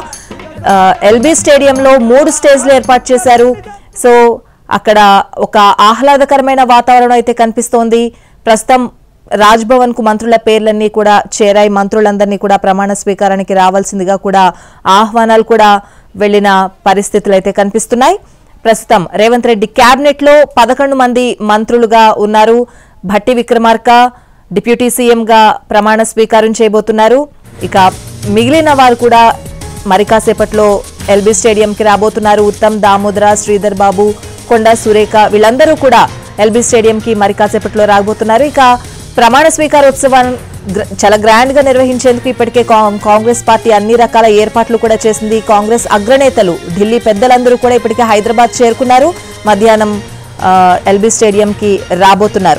ఎల్బీ స్టేడియంలో మూడు స్టేజ్లు ఏర్పాటు చేశారు. సో అక్కడ ఒక ఆహ్లాదకరమైన వాతావరణం అయితే కనిపిస్తోంది. ప్రస్తుతం రాజ్భవన్ కు మంత్రుల పేర్లన్నీ కూడా చేరాయి. మంత్రులందరినీ కూడా ప్రమాణ స్వీకారానికి రావాల్సిందిగా కూడా ఆహ్వానాలు కూడా వెళ్లిన పరిస్థితులు అయితే కనిపిస్తున్నాయి. ప్రస్తుతం రేవంత్ రెడ్డి క్యాబినెట్ లో పదకొండు మంది మంత్రులుగా ఉన్నారు. భట్టి విక్రమార్క డిప్యూటీ సీఎంగా ప్రమాణ స్వీకారం చేయబోతున్నారు. ఇక మిగిలిన వారు కూడా మరి కాసేపట్లో ఎల్బీ స్టేడియంకి రాబోతున్నారు. ఉత్తమ్, దామోదర, శ్రీధర్ బాబు, కొండా సురేఖ వీళ్ళందరూ కూడా ఎల్బీ స్టేడియంకి మరి కాసేపట్లో రాబోతున్నారు. ఇక ప్రమాణ స్వీకారోత్సవం చాలా గ్రాండ్ గా నిర్వహించేందుకు ఇప్పటికే కాంగ్రెస్ పార్టీ అన్ని రకాల ఏర్పాట్లు కూడా చేసింది. కాంగ్రెస్ అగ్రనేతలు, ఢిల్లీ పెద్దలందరూ కూడా ఇప్పటికే హైదరాబాద్ చేరుకున్నారు. మధ్యాహ్నం ఎల్బీ స్టేడియంకి రాబోతున్నారు.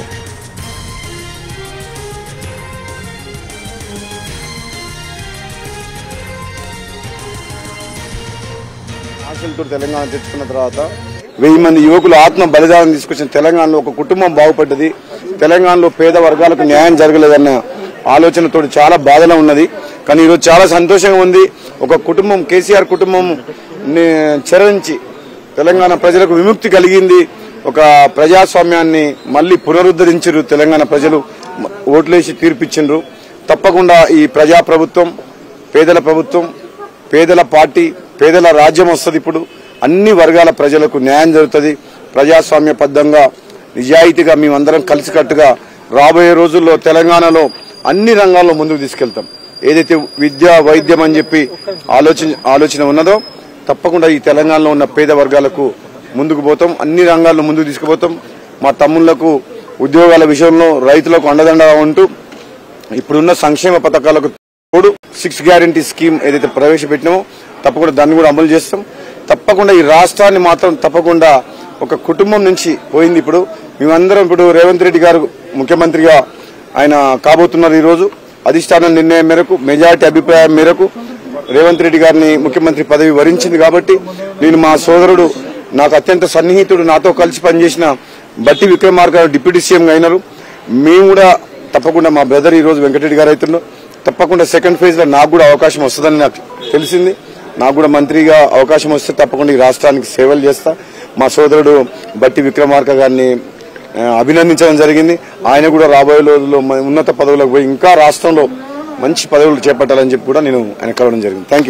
తెలంగాణ తెచ్చుకున్న తర్వాత వెయ్యి మంది యువకులు ఆత్మ బలిదానం తీసుకొచ్చిన తెలంగాణలో ఒక కుటుంబం బాగుపడ్డది. తెలంగాణలో పేద వర్గాలకు న్యాయం జరగలేదన్న ఆలోచనతో చాలా బాధలో ఉన్నది. కానీ ఈరోజు చాలా సంతోషంగా ఉంది. ఒక కుటుంబం, కేసీఆర్ కుటుంబం చెరరించి తెలంగాణ ప్రజలకు విముక్తి కలిగింది. ఒక ప్రజాస్వామ్యాన్ని మళ్లీ పునరుద్ధరించారు. తెలంగాణ ప్రజలు ఓట్లేసి తీర్పిచ్చిండ్రు. తప్పకుండా ఈ ప్రజా ప్రభుత్వం, పేదల ప్రభుత్వం, పేదల పార్టీ, పేదల రాజ్యం వస్తుంది. ఇప్పుడు అన్ని వర్గాల ప్రజలకు న్యాయం జరుగుతుంది. ప్రజాస్వామ్యబద్ధంగా నిజాయితీగా మేమందరం కలిసికట్టుగా రాబోయే రోజుల్లో తెలంగాణలో అన్ని రంగాల్లో ముందుకు తీసుకెళ్తాం. ఏదైతే విద్య, వైద్యం అని చెప్పి ఆలోచన ఆలోచన ఉన్నదో తప్పకుండా ఈ తెలంగాణలో ఉన్న పేద వర్గాలకు ముందుకు పోతాం. అన్ని రంగాల్లో ముందుకు తీసుకుపోతాం. మా తమ్ముళ్లకు ఉద్యోగాల విషయంలో రైతులకు అండదండగా ఉంటూ ఇప్పుడున్న సంక్షేమ పథకాలకు తోడు సిక్స్ గ్యారంటీ స్కీమ్ ఏదైతే ప్రవేశపెట్టినామో తప్పకుండా దాన్ని కూడా అమలు చేస్తాం. తప్పకుండా ఈ రాష్ట్రాన్ని మాత్రం తప్పకుండా ఒక కుటుంబం నుంచి పోయింది. ఇప్పుడు మేమందరం ఇప్పుడు రేవంత్ రెడ్డి గారు ముఖ్యమంత్రిగా ఆయన కాబోతున్నారు. ఈ రోజు అధిష్టానం నిర్ణయం మేరకు, మెజార్టీ అభిప్రాయం మేరకు రేవంత్ రెడ్డి గారిని ముఖ్యమంత్రి పదవి వరించింది. కాబట్టి నేను మా సోదరుడు, నాకు అత్యంత సన్నిహితుడు, నాతో కలిసి పనిచేసిన బట్టి విక్రమార్క గారు డిప్యూటీ సీఎంగా అయినారు. మేము కూడా తప్పకుండా మా బ్రదర్ ఈ రోజు వెంకటరెడ్డి గారు అవుతున్నారు. తప్పకుండా సెకండ్ ఫేజ్ లో నాకు కూడా అవకాశం వస్తుందని నాకు తెలిసింది. నాకు కూడా మంత్రిగా అవకాశం వస్తే తప్పకుండా ఈ రాష్ట్రానికి సేవలు చేస్తా. మా సోదరుడు బట్టి విక్రమార్క గారిని అభినందించడం జరిగింది. ఆయన కూడా రాబోయే రోజుల్లో ఉన్నత పదవులకు పోయి ఇంకా రాష్ట్రంలో మంచి పదవులు చేపట్టాలని చెప్పి కూడా నేను ఆయన కలవడం జరిగింది. Thank you.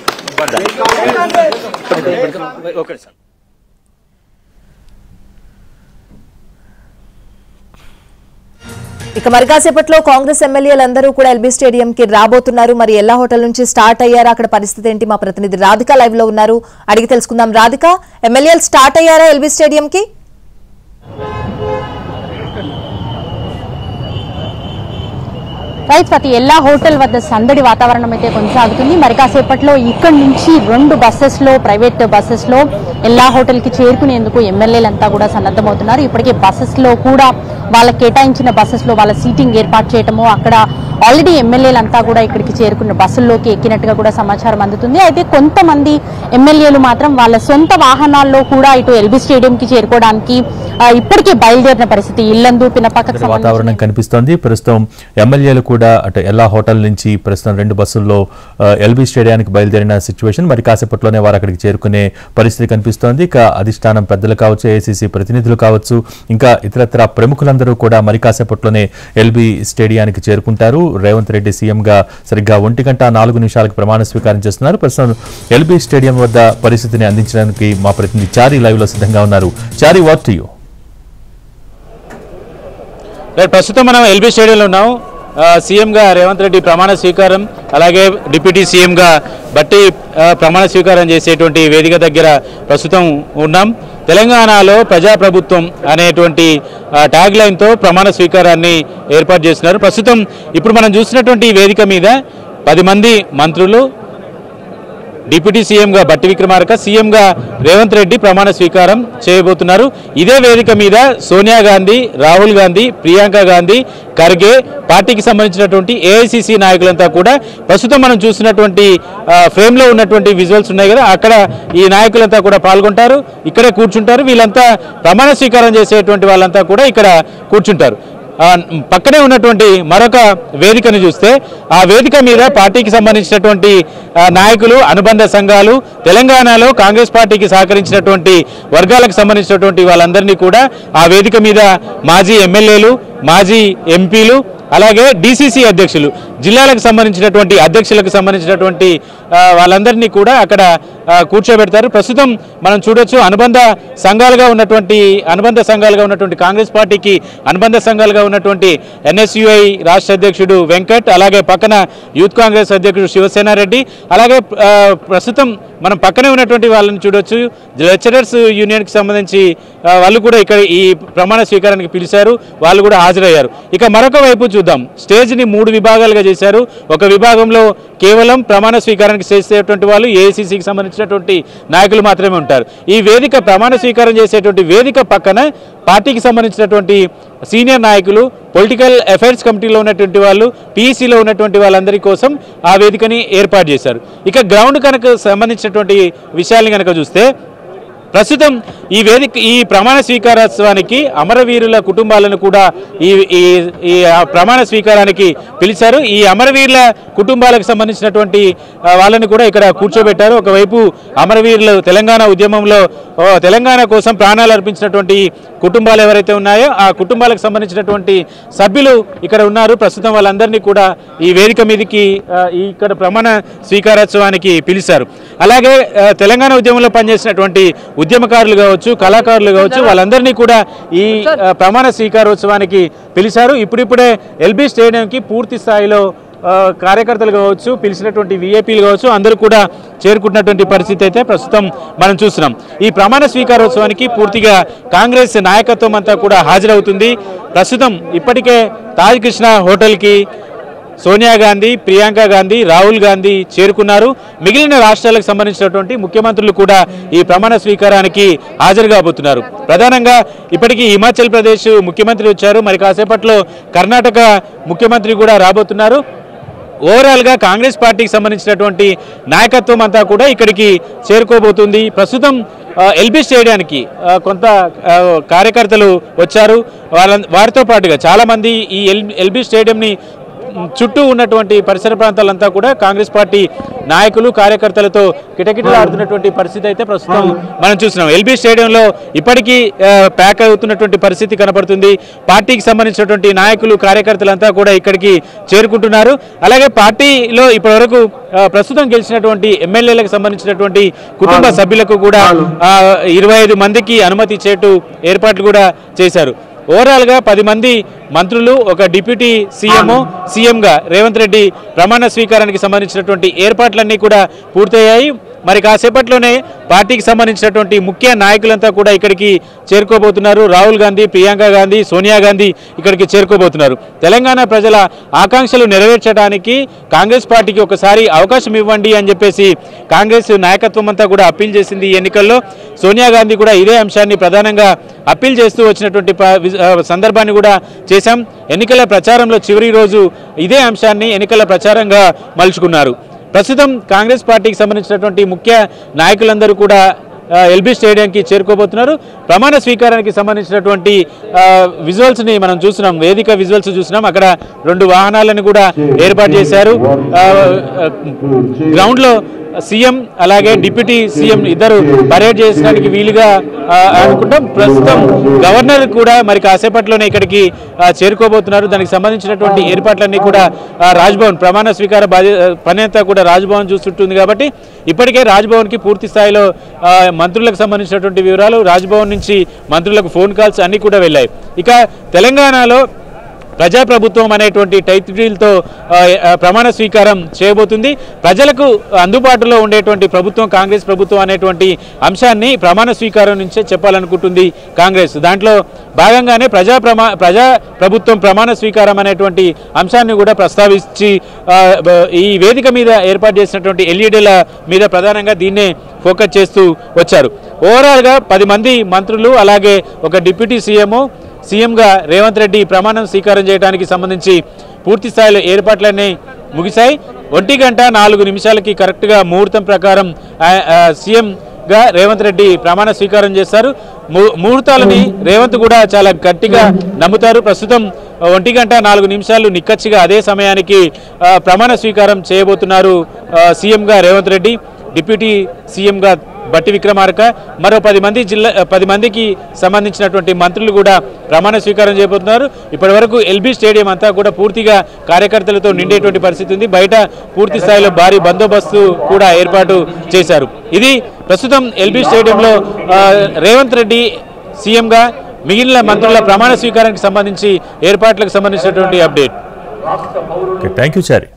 ఇక మరి కాసేపట్లో కాంగ్రెస్ ఎమ్మెల్యేలందరూ కూడా ఎల్బీ స్టేడియం కి రాబోతున్నారు. మరి ఎల్లా హోటల్ నుంచి స్టార్ట్ అయ్యారా, అక్కడ పరిస్థితి ఏంటి? మా ప్రతినిధి రాధిక లైవ్ లో ఉన్నారు, అడిగి తెలుసుకుందాం. రాధిక, ఎమ్మెల్యేలు స్టార్ట్ అయ్యారా ఎల్బీ స్టేడియం కి? రైట్ స్వాతి, ఎల్లా హోటల్ వద్ద సందడి వాతావరణం అయితే కొనసాగుతుంది. మరి కాసేపట్లో ఇక్కడి నుంచి రెండు బస్సెస్ లో, ప్రైవేట్ బస్సెస్ లో ఎల్లా హోటల్ కి చేరుకునేందుకు ఎమ్మెల్యేలంతా కూడా సన్నద్దమవుతున్నారు. ఇప్పటికే బస్సెస్ లో కూడా వాళ్ళకి కేటాయించిన బస్సెస్ లో వాళ్ళ సీటింగ్ ఏర్పాటు చేయటము, అక్కడ ఆల్రెడీ ఎమ్మెల్యేలంతా కూడా ఇక్కడికి చేరుకున్న బస్సుల్లోకి ఎక్కినట్టుగా కూడా సమాచారం అందుతుంది. అయితే కొంతమంది ఎమ్మెల్యేలు మాత్రం వాళ్ళ సొంత వాహనాల్లో కూడా ఇటు ఎల్బీ స్టేడియం కి చేరుకోవడానికి ఇప్పటికే బయలుదేరిన పరిస్థితి. ఇల్లందు, పినపక్క వాతావరణం కనిపిస్తోంది. ప్రస్తుతం ఎమ్మెల్యేలు కూడా అటు ఎల్లా హోటల్ నుంచి ప్రస్తుతం రెండు బస్సుల్లో ఎల్బీ స్టేడియానికి బయలుదేరిన సిచ్యువేషన్. మరి కాసేపట్లోనే వారు అక్కడికి చేరుకునే పరిస్థితి కనిపిస్తోంది. ఇక అధిష్టానం పెద్దలు కావచ్చు, ఏఐసీసీ ప్రతినిధులు కావచ్చు, ఇంకా ఇతరత్ర ప్రముఖులందరూ కూడా మరి కాసేపట్లోనే ఎల్బీ స్టేడియానికి చేరుకుంటారు. రేవంత్ రెడ్డి సీఎంగా సరిగ్గా ఒంటి గంట నాలుగు నిమిషాలకు ప్రమాణ స్వీకారం చేస్తున్నారు. ప్రస్తుతం ఎల్బీ స్టేడియం వద్ద పరిస్థితిని అందించడానికి మా ప్రతినిధి చారీ లైవ్ లో సిద్ధంగా ఉన్నారు. Chari, what to you? ప్రస్తుతం మనం ఎల్బీ స్టేడియంలో ఉన్నాం. సీఎంగా రేవంత్ రెడ్డి ప్రమాణ స్వీకారం, అలాగే డిప్యూటీ సీఎంగా బట్టి ప్రమాణ స్వీకారం చేసేటువంటి వేదిక దగ్గర ప్రస్తుతం ఉన్నాం. తెలంగాణలో ప్రజాప్రభుత్వం అనేటువంటి ట్యాగ్ లైన్తో ప్రమాణ స్వీకారాన్ని ఏర్పాటు చేస్తున్నారు. ప్రస్తుతం ఇప్పుడు మనం చూసినటువంటి వేదిక మీద పది మంది మంత్రులు, డిప్యూటీ సీఎంగా బట్టి విక్రమార్క, సీఎంగా రేవంత్ రెడ్డి ప్రమాణ స్వీకారం చేయబోతున్నారు. ఇదే వేదిక మీద సోనియా గాంధీ, రాహుల్ గాంధీ, ప్రియాంక గాంధీ, ఖర్గే, పార్టీకి సంబంధించినటువంటి ఏఐసీసీ నాయకులంతా కూడా ప్రస్తుతం మనం చూసినటువంటి ఫ్రేమ్ లో ఉన్నటువంటి విజువల్స్ ఉన్నాయి కదా, అక్కడ ఈ నాయకులంతా కూడా పాల్గొంటారు, ఇక్కడే కూర్చుంటారు. వీళ్ళంతా ప్రమాణ స్వీకారం చేసేటువంటి వాళ్ళంతా కూడా ఇక్కడ కూర్చుంటారు. పక్కనే ఉన్నటువంటి మరొక వేదికను చూస్తే ఆ వేదిక మీద పార్టీకి సంబంధించినటువంటి నాయకులు, అనుబంధ సంఘాలు, తెలంగాణలో కాంగ్రెస్ పార్టీకి సహకరించినటువంటి వర్గాలకు సంబంధించినటువంటి వాళ్ళందరినీ కూడా ఆ వేదిక మీద మాజీ ఎమ్మెల్యేలు, మాజీ ఎంపీలు, అలాగే డీసీసీ అధ్యక్షులు, జిల్లాలకు సంబంధించినటువంటి అధ్యక్షులకు సంబంధించినటువంటి వాళ్ళందరినీ కూడా అక్కడ కూర్చోబెడతారు. ప్రస్తుతం మనం చూడొచ్చు అనుబంధ సంఘాలుగా ఉన్నటువంటి అనుబంధ సంఘాలుగా ఉన్నటువంటి కాంగ్రెస్ పార్టీకి అనుబంధ సంఘాలుగా ఉన్నటువంటి ఎన్ఎస్యుఐ రాష్ట్ర అధ్యక్షుడు వెంకట్, అలాగే పక్కన యూత్ కాంగ్రెస్ అధ్యక్షుడు శివసేనారెడ్డి, అలాగే ప్రస్తుతం మనం పక్కనే ఉన్నటువంటి వాళ్ళని చూడొచ్చు లెక్చరర్స్ యూనియన్కి సంబంధించి వాళ్ళు కూడా ఇక్కడ ఈ ప్రమాణ స్వీకారానికి పిలిచారు, వాళ్ళు కూడా హాజరయ్యారు. ఇక మరొక వైపు చూద్దాం, స్టేజ్ని మూడు విభాగాలుగా చేశారు. ఒక విభాగంలో కేవలం ప్రమాణ స్వీకారానికి చేసేటువంటి వాళ్ళు ఏఐసీసీకి సంబంధించినటువంటి నాయకులు మాత్రమే ఉంటారు. ఈ వేదిక ప్రమాణ స్వీకారం చేసేటువంటి వేదిక పక్కన పార్టీకి సంబంధించినటువంటి సీనియర్ నాయకులు, పొలిటికల్ అఫైర్స్ కమిటీలో ఉన్నటువంటి వాళ్ళు, పీఈసీలో ఉన్నటువంటి వాళ్ళందరి కోసం ఆ వేదికని ఏర్పాటు చేశారు. ఇక గ్రౌండ్ కనుక సంబంధించినటువంటి విషయాల్ని కనుక చూస్తే ప్రస్తుతం ఈ వేదిక ఈ ప్రమాణ స్వీకారోత్సవానికి అమరవీరుల కుటుంబాలను కూడా ఈ ఈ ప్రమాణ స్వీకారానికి పిలిచారు. ఈ అమరవీరుల కుటుంబాలకు సంబంధించినటువంటి వాళ్ళని కూడా ఇక్కడ కూర్చోబెట్టారు. ఒకవైపు అమరవీరులు తెలంగాణ ఉద్యమంలో తెలంగాణ కోసం ప్రాణాలు అర్పించినటువంటి కుటుంబాలు ఎవరైతే ఉన్నాయో ఆ కుటుంబాలకు సంబంధించినటువంటి సభ్యులు ఇక్కడ ఉన్నారు. ప్రస్తుతం వాళ్ళందరినీ కూడా ఈ వేదిక మీదకి ఇక్కడ ప్రమాణ స్వీకారోత్సవానికి పిలిచారు. అలాగే తెలంగాణ ఉద్యమంలో పనిచేసినటువంటి ఉద్యమకారులు కావచ్చు, కళాకారులు కావచ్చు, వాళ్ళందరినీ కూడా ఈ ప్రమాణ స్వీకారోత్సవానికి పిలిచారు. ఇప్పుడిప్పుడే ఎల్బీ స్టేడియంకి పూర్తి స్థాయిలో కార్యకర్తలు కావచ్చు, పిలిచినటువంటి విఐపీలు కావచ్చు, అందరూ కూడా చేరుకుంటున్నటువంటి పరిస్థితి అయితే ప్రస్తుతం మనం చూస్తున్నాం. ఈ ప్రమాణ స్వీకారోత్సవానికి పూర్తిగా కాంగ్రెస్ నాయకత్వం అంతా కూడా హాజరవుతుంది. ప్రస్తుతం ఇప్పటికే తాజ్ కృష్ణ హోటల్కి సోనియా గాంధీ, ప్రియాంక గాంధీ, రాహుల్ గాంధీ చేరుకున్నారు. మిగిలిన రాష్ట్రాలకు సంబంధించినటువంటి ముఖ్యమంత్రులు కూడా ఈ ప్రమాణ స్వీకారానికి హాజరు కాబోతున్నారు. ప్రధానంగా ఇప్పటికీ హిమాచల్ ప్రదేశ్ ముఖ్యమంత్రి వచ్చారు, మరి కాసేపట్లో కర్ణాటక ముఖ్యమంత్రి కూడా రాబోతున్నారు. ఓవరాల్గా కాంగ్రెస్ పార్టీకి సంబంధించినటువంటి నాయకత్వం అంతా కూడా ఇక్కడికి చేరుకోబోతుంది. ప్రస్తుతం ఎల్బీ స్టేడియానికి కొంత కార్యకర్తలు వచ్చారు. వాళ్ళ వారితో పాటుగా చాలామంది ఈ ఎల్ ఎల్బీ స్టేడియంని చుట్టూ ఉన్నటువంటి పరిసర ప్రాంతాలంతా కూడా కాంగ్రెస్ పార్టీ నాయకులు, కార్యకర్తలతో కిటకిటలాడుతున్నటువంటి పరిస్థితి అయితే ప్రస్తుతం మనం చూస్తున్నాం. ఎల్బీ స్టేడియంలో ఇప్పటికీ ప్యాక్ అవుతున్నటువంటి పరిస్థితి కనపడుతుంది. పార్టీకి సంబంధించినటువంటి నాయకులు, కార్యకర్తలంతా కూడా ఇక్కడికి చేరుకుంటున్నారు. అలాగే పార్టీలో ఇప్పటివరకు ప్రస్తుతం గెలిచినటువంటి ఎమ్మెల్యేలకు సంబంధించినటువంటి కుటుంబ సభ్యులకు కూడా ఇరవై ఐదు మందికి అనుమతి ఇచ్చేట్టు ఏర్పాట్లు కూడా చేశారు. ఓవరాల్గా పది మంది మంత్రులు, ఒక డిప్యూటీ సీఎం, సీఎంగా రేవంత్ రెడ్డి ప్రమాణ స్వీకారానికి సంబంధించినటువంటి ఏర్పాట్లన్నీ కూడా పూర్తయ్యాయి. మరి కాసేపట్లోనే పార్టీకి సంబంధించినటువంటి ముఖ్య నాయకులంతా కూడా ఇక్కడికి చేరుకోబోతున్నారు. రాహుల్ గాంధీ, ప్రియాంక గాంధీ, సోనియా గాంధీ ఇక్కడికి చేరుకోబోతున్నారు. తెలంగాణ ప్రజల ఆకాంక్షలు నెరవేర్చడానికి కాంగ్రెస్ పార్టీకి ఒకసారి అవకాశం ఇవ్వండి అని చెప్పేసి కాంగ్రెస్ నాయకత్వం అంతా కూడా అప్పీల్ చేసింది. ఈ ఎన్నికల్లో సోనియా గాంధీ కూడా ఇదే అంశాన్ని ప్రధానంగా అప్పీల్ చేస్తూ వచ్చినటువంటి సందర్భాన్ని కూడా చేశాం. ఎన్నికల ప్రచారంలో చివరి రోజు ఇదే అంశాన్ని ఎన్నికల ప్రచారంగా మలుచుకున్నారు. ప్రస్తుతం కాంగ్రెస్ పార్టీకి సంబంధించినటువంటి ముఖ్య నాయకులందరూ కూడా ఎల్బీ స్టేడియంకి చేరుకోబోతున్నారు. ప్రమాణ స్వీకారానికి సంబంధించినటువంటి విజువల్స్ని మనం చూస్తున్నాం, వేదిక విజువల్స్ చూస్తున్నాం. అక్కడ రెండు వాహనాలను కూడా ఏర్పాటు చేశారు. గ్రౌండ్లో సీఎం అలాగే డిప్యూటీ సీఎం ఇద్దరు పరేడ్ చేయడానికి వీలుగా అనుకుంటాం. ప్రస్తుతం గవర్నర్ కూడా మరి కాసేపట్లోనే ఇక్కడికి చేరుకోబోతున్నారు. దానికి సంబంధించినటువంటి ఏర్పాట్లన్నీ కూడా రాజ్భవన్ ప్రమాణ స్వీకార పని అంతా కూడా రాజ్భవన్ చూస్తుంటుంది. కాబట్టి ఇప్పటికే రాజ్భవన్కి పూర్తి స్థాయిలో మంత్రులకు సంబంధించినటువంటి వివరాలు, రాజ్భవన్ నుంచి మంత్రులకు ఫోన్ కాల్స్ అన్నీ కూడా వెళ్ళాయి. ఇక తెలంగాణలో ప్రజాప్రభుత్వం అనేటువంటి టైటిల్తో ప్రమాణ స్వీకారం చేయబోతుంది. ప్రజలకు అందుబాటులో ఉండేటువంటి ప్రభుత్వం కాంగ్రెస్ ప్రభుత్వం అనేటువంటి అంశాన్ని ప్రమాణ స్వీకారం నుంచే చెప్పాలనుకుంటుంది కాంగ్రెస్. దాంట్లో భాగంగానే ప్రజా ప్రమా ప్రజా ప్రభుత్వం ప్రమాణ స్వీకారం అనేటువంటి అంశాన్ని కూడా ప్రస్తావించి ఈ వేదిక మీద ఏర్పాటు చేసినటువంటి ఎల్ఈడీల మీద ప్రధానంగా దీన్నే ఫోకస్ చేస్తూ వచ్చారు. ఓవరాల్గా పది మంది మంత్రులు అలాగే ఒక డిప్యూటీ సీఎం సీఎంగా రేవంత్ రెడ్డి ప్రమాణం స్వీకారం చేయడానికి సంబంధించి పూర్తి స్థాయిలో ఏర్పాట్లన్నీ ముగిశాయి. ఒంటి గంట నాలుగు నిమిషాలకి కరెక్ట్గా ముహూర్తం ప్రకారం సీఎంగా రేవంత్ రెడ్డి ప్రమాణ స్వీకారం చేస్తారు. ముహూర్తాలని రేవంత్ కూడా చాలా గట్టిగా నమ్ముతారు. ప్రస్తుతం ఒంటి గంట నాలుగు నిమిషాలు నిక్కచ్చిగా అదే సమయానికి ప్రమాణ స్వీకారం చేయబోతున్నారు సీఎంగా రేవంత్ రెడ్డి. డిప్యూటీ సీఎంగా బట్టి విక్రమార్క, మరో పది మంది జిల్లా పది మందికి సంబంధించినటువంటి మంత్రులు కూడా ప్రమాణ స్వీకారం చేయబోతున్నారు. ఇప్పటి వరకు ఎల్బీ స్టేడియం అంతా కూడా పూర్తిగా కార్యకర్తలతో నిండేటువంటి పరిస్థితి ఉంది. బయట పూర్తి స్థాయిలో భారీ బందోబస్తు కూడా ఏర్పాటు చేశారు. ఇది ప్రస్తుతం ఎల్బీ స్టేడియంలో రేవంత్ రెడ్డి సీఎంగా మిగిలిన మంత్రుల ప్రమాణ స్వీకారానికి సంబంధించి ఏర్పాట్లకు సంబంధించినటువంటి update. Thank you Chari.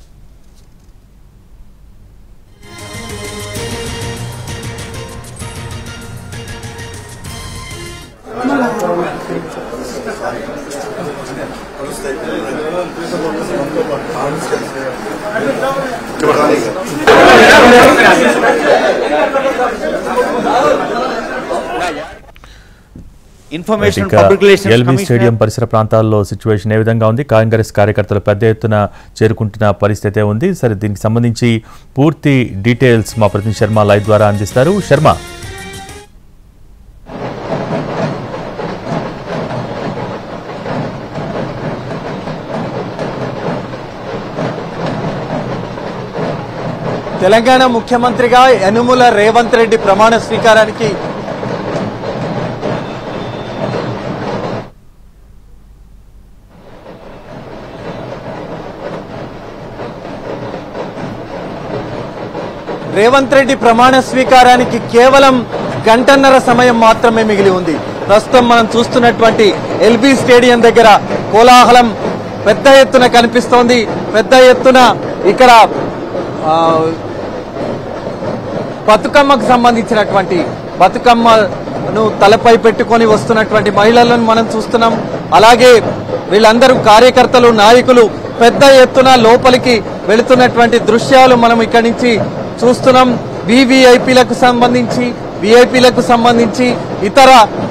LB stadium పరిసర ప్రాంతాల్లో సిచ్యువేషన్ ఏ విధంగా ఉంది? కాంగ్రెస్ కార్యకర్తలు పెద్ద ఎత్తున చేరుకుంటున్న పరిస్థితి ఉంది. సరే, దీనికి సంబంధించి పూర్తి డీటెయిల్స్ మా ప్రతినిధి శర్మ లైవ్ ద్వారా అందిస్తారు. శర్మ, తెలంగాణ ముఖ్యమంత్రిగా యనుమల రేవంత్ రెడ్డి ప్రమాణ స్వీకారానికి రేవంత్ రెడ్డి ప్రమాణ స్వీకారానికి కేవలం గంటన్నర సమయం మాత్రమే మిగిలి ఉంది. ప్రస్తుతం మనం చూస్తున్నటువంటి ఎల్బీ స్టేడియం దగ్గర కోలాహలం పెద్ద ఎత్తున కనిపిస్తోంది. పెద్ద ఎత్తున ఇక్కడ బతుకమ్మకు సంబంధించినటువంటి బతుకమ్మను తలపై పెట్టుకొని వస్తున్నటువంటి మహిళలను మనం చూస్తున్నాం. అలాగే వీళ్ళందరూ కార్యకర్తలు, నాయకులు పెద్ద ఎత్తున లోపలికి వెళుతున్నటువంటి దృశ్యాలు మనం ఇక్కడి నుంచి చూస్తున్నాం. వివిఐపీలకు సంబంధించి విఐపీలకు సంబంధించి ఇతర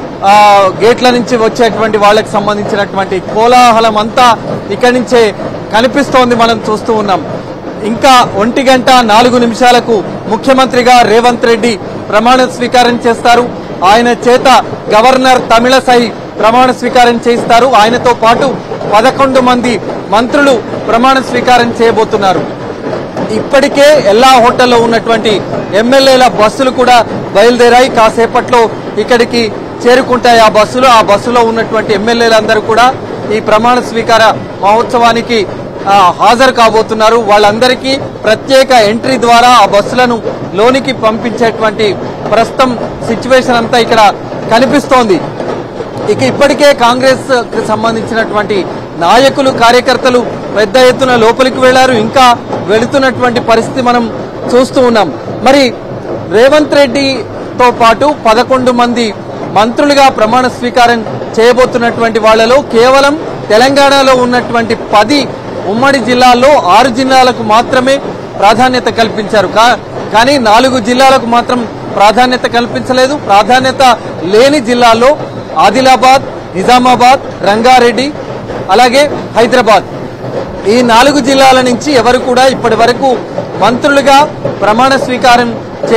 గేట్ల నుంచి వచ్చేటువంటి వాళ్ళకి సంబంధించినటువంటి కోలాహలం అంతా ఇక్కడి నుంచే కనిపిస్తోంది, మనం చూస్తూ ఉన్నాం. ఇంకా ఒంటి గంట నాలుగు నిమిషాలకు ముఖ్యమంత్రిగా రేవంత్ రెడ్డి ప్రమాణ స్వీకారం చేస్తారు. ఆయన చేత గవర్నర్ తమిళసై ప్రమాణ స్వీకారం చేయిస్తారు. ఆయనతో పాటు పదకొండు మంది మంత్రులు ప్రమాణ స్వీకారం చేయబోతున్నారు. ఇప్పటికే ఎల్లా హోటల్లో ఉన్నటువంటి ఎమ్మెల్యేల బస్సులు కూడా బయలుదేరాయి. కాసేపట్లో ఇక్కడికి చేరుకుంటాయి ఆ బస్సులు. ఆ బస్సులో ఉన్నటువంటి ఎమ్మెల్యేలందరూ కూడా ఈ ప్రమాణ స్వీకార మహోత్సవానికి హాజరు కాబోతున్నారు. వాళ్ళందరికీ ప్రత్యేక ఎంట్రీ ద్వారా ఆ బస్సులను లోనికి పంపించేటువంటి ప్రస్తుతం సిచ్యువేషన్ అంతా ఇక్కడ కనిపిస్తోంది. ఇక ఇప్పటికే కాంగ్రెస్ కి సంబంధించినటువంటి నాయకులు, కార్యకర్తలు పెద్ద ఎత్తున లోపలికి వెళ్లారు. ఇంకా వెళుతున్నటువంటి పరిస్థితి మనం చూస్తూ ఉన్నాం. మరి రేవంత్ రెడ్డితో పాటు పదకొండు మంది మంత్రులుగా ప్రమాణ స్వీకారం చేయబోతున్నటువంటి వాళ్లలో కేవలం తెలంగాణలో ఉన్నటువంటి పది ఉమ్మడి జిల్లాల్లో ఆరు జిల్లాలకు మాత్రమే ప్రాధాన్యత కల్పించారు. కానీ నాలుగు జిల్లాలకు మాత్రం ప్రాధాన్యత కల్పించలేదు. ప్రాధాన్యత లేని జిల్లాల్లో ఆదిలాబాద్, నిజామాబాద్, రంగారెడ్డి, అలాగే హైదరాబాద్, ఈ నాలుగు జిల్లాల నుంచి ఎవరు కూడా ఇప్పటి వరకు మంత్రులుగా ప్రమాణ స్వీకారం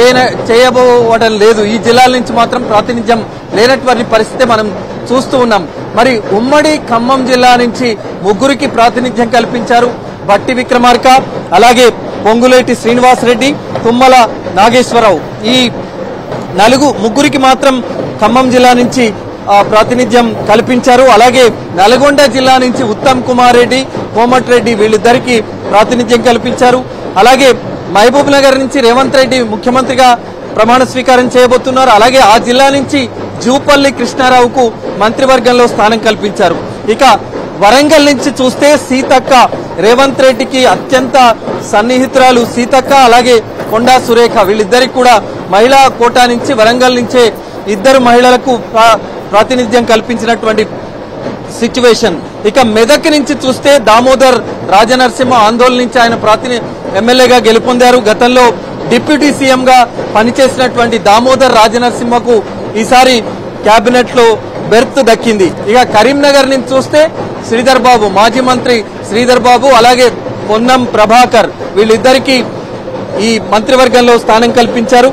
చేయబోవడం లేదు. ఈ జిల్లాల నుంచి మాత్రం ప్రాతినిధ్యం లేనటువంటి పరిస్థితి మనం చూస్తూ ఉన్నాం. మరి ఉమ్మడి ఖమ్మం జిల్లా నుంచి ముగ్గురికి ప్రాతినిధ్యం కల్పించారు. బట్టి విక్రమార్క, అలాగే పొంగులేటి శ్రీనివాసరెడ్డి, తుమ్మల నాగేశ్వరరావు. ఈ నలుగు ముగ్గురికి మాత్రం ఖమ్మం జిల్లా నుంచి ప్రాతినిధ్యం కల్పించారు. అలాగే నల్గొండ జిల్లా నుంచి ఉత్తమ్ కుమార్ రెడ్డి, కోమటిరెడ్డి వీళ్ళిద్దరికి ప్రాతినిధ్యం కల్పించారు. అలాగే మహబూబ్ నగర్ నుంచి రేవంత్ రెడ్డి ముఖ్యమంత్రిగా ప్రమాణ స్వీకారం చేయబోతున్నారు. అలాగే ఆ జిల్లా నుంచి జూపల్లి కృష్ణారావుకు మంత్రివర్గంలో స్థానం కల్పించారు. ఇక వరంగల్ నుంచి చూస్తే సీతక్క, రేవంత్ రెడ్డికి అత్యంత సన్నిహితురాలు సీతక్క, అలాగే కొండా సురేఖ వీళ్ళిద్దరికి కూడా మహిళా కోటా నుంచి వరంగల్ నుంచే ఇద్దరు మహిళలకు ప్రాతినిధ్యం కల్పించినటువంటి సిచ్యువేషన్. ఇక మెదక్ నుంచి చూస్తే దామోదర్ రాజనరసింహ ఆందోళన నుంచి ఆయన ప్రాతిని ఎమ్మెల్యేగా గెలుపొందారు. గతంలో డిప్యూటీ సీఎం గా పనిచేసినటువంటి దామోదర్ రాజనరసింహకు ఈసారి కేబినెట్ లో బెర్త్ దక్కింది. ఇక కరీంనగర్ నుంచి చూస్తే శ్రీధర్ బాబు, మాజీ మంత్రి శ్రీధర్ బాబు, అలాగే పొన్నం ప్రభాకర్ వీళ్ళిద్దరికీ ఈ మంత్రివర్గంలో స్థానం కల్పించారు.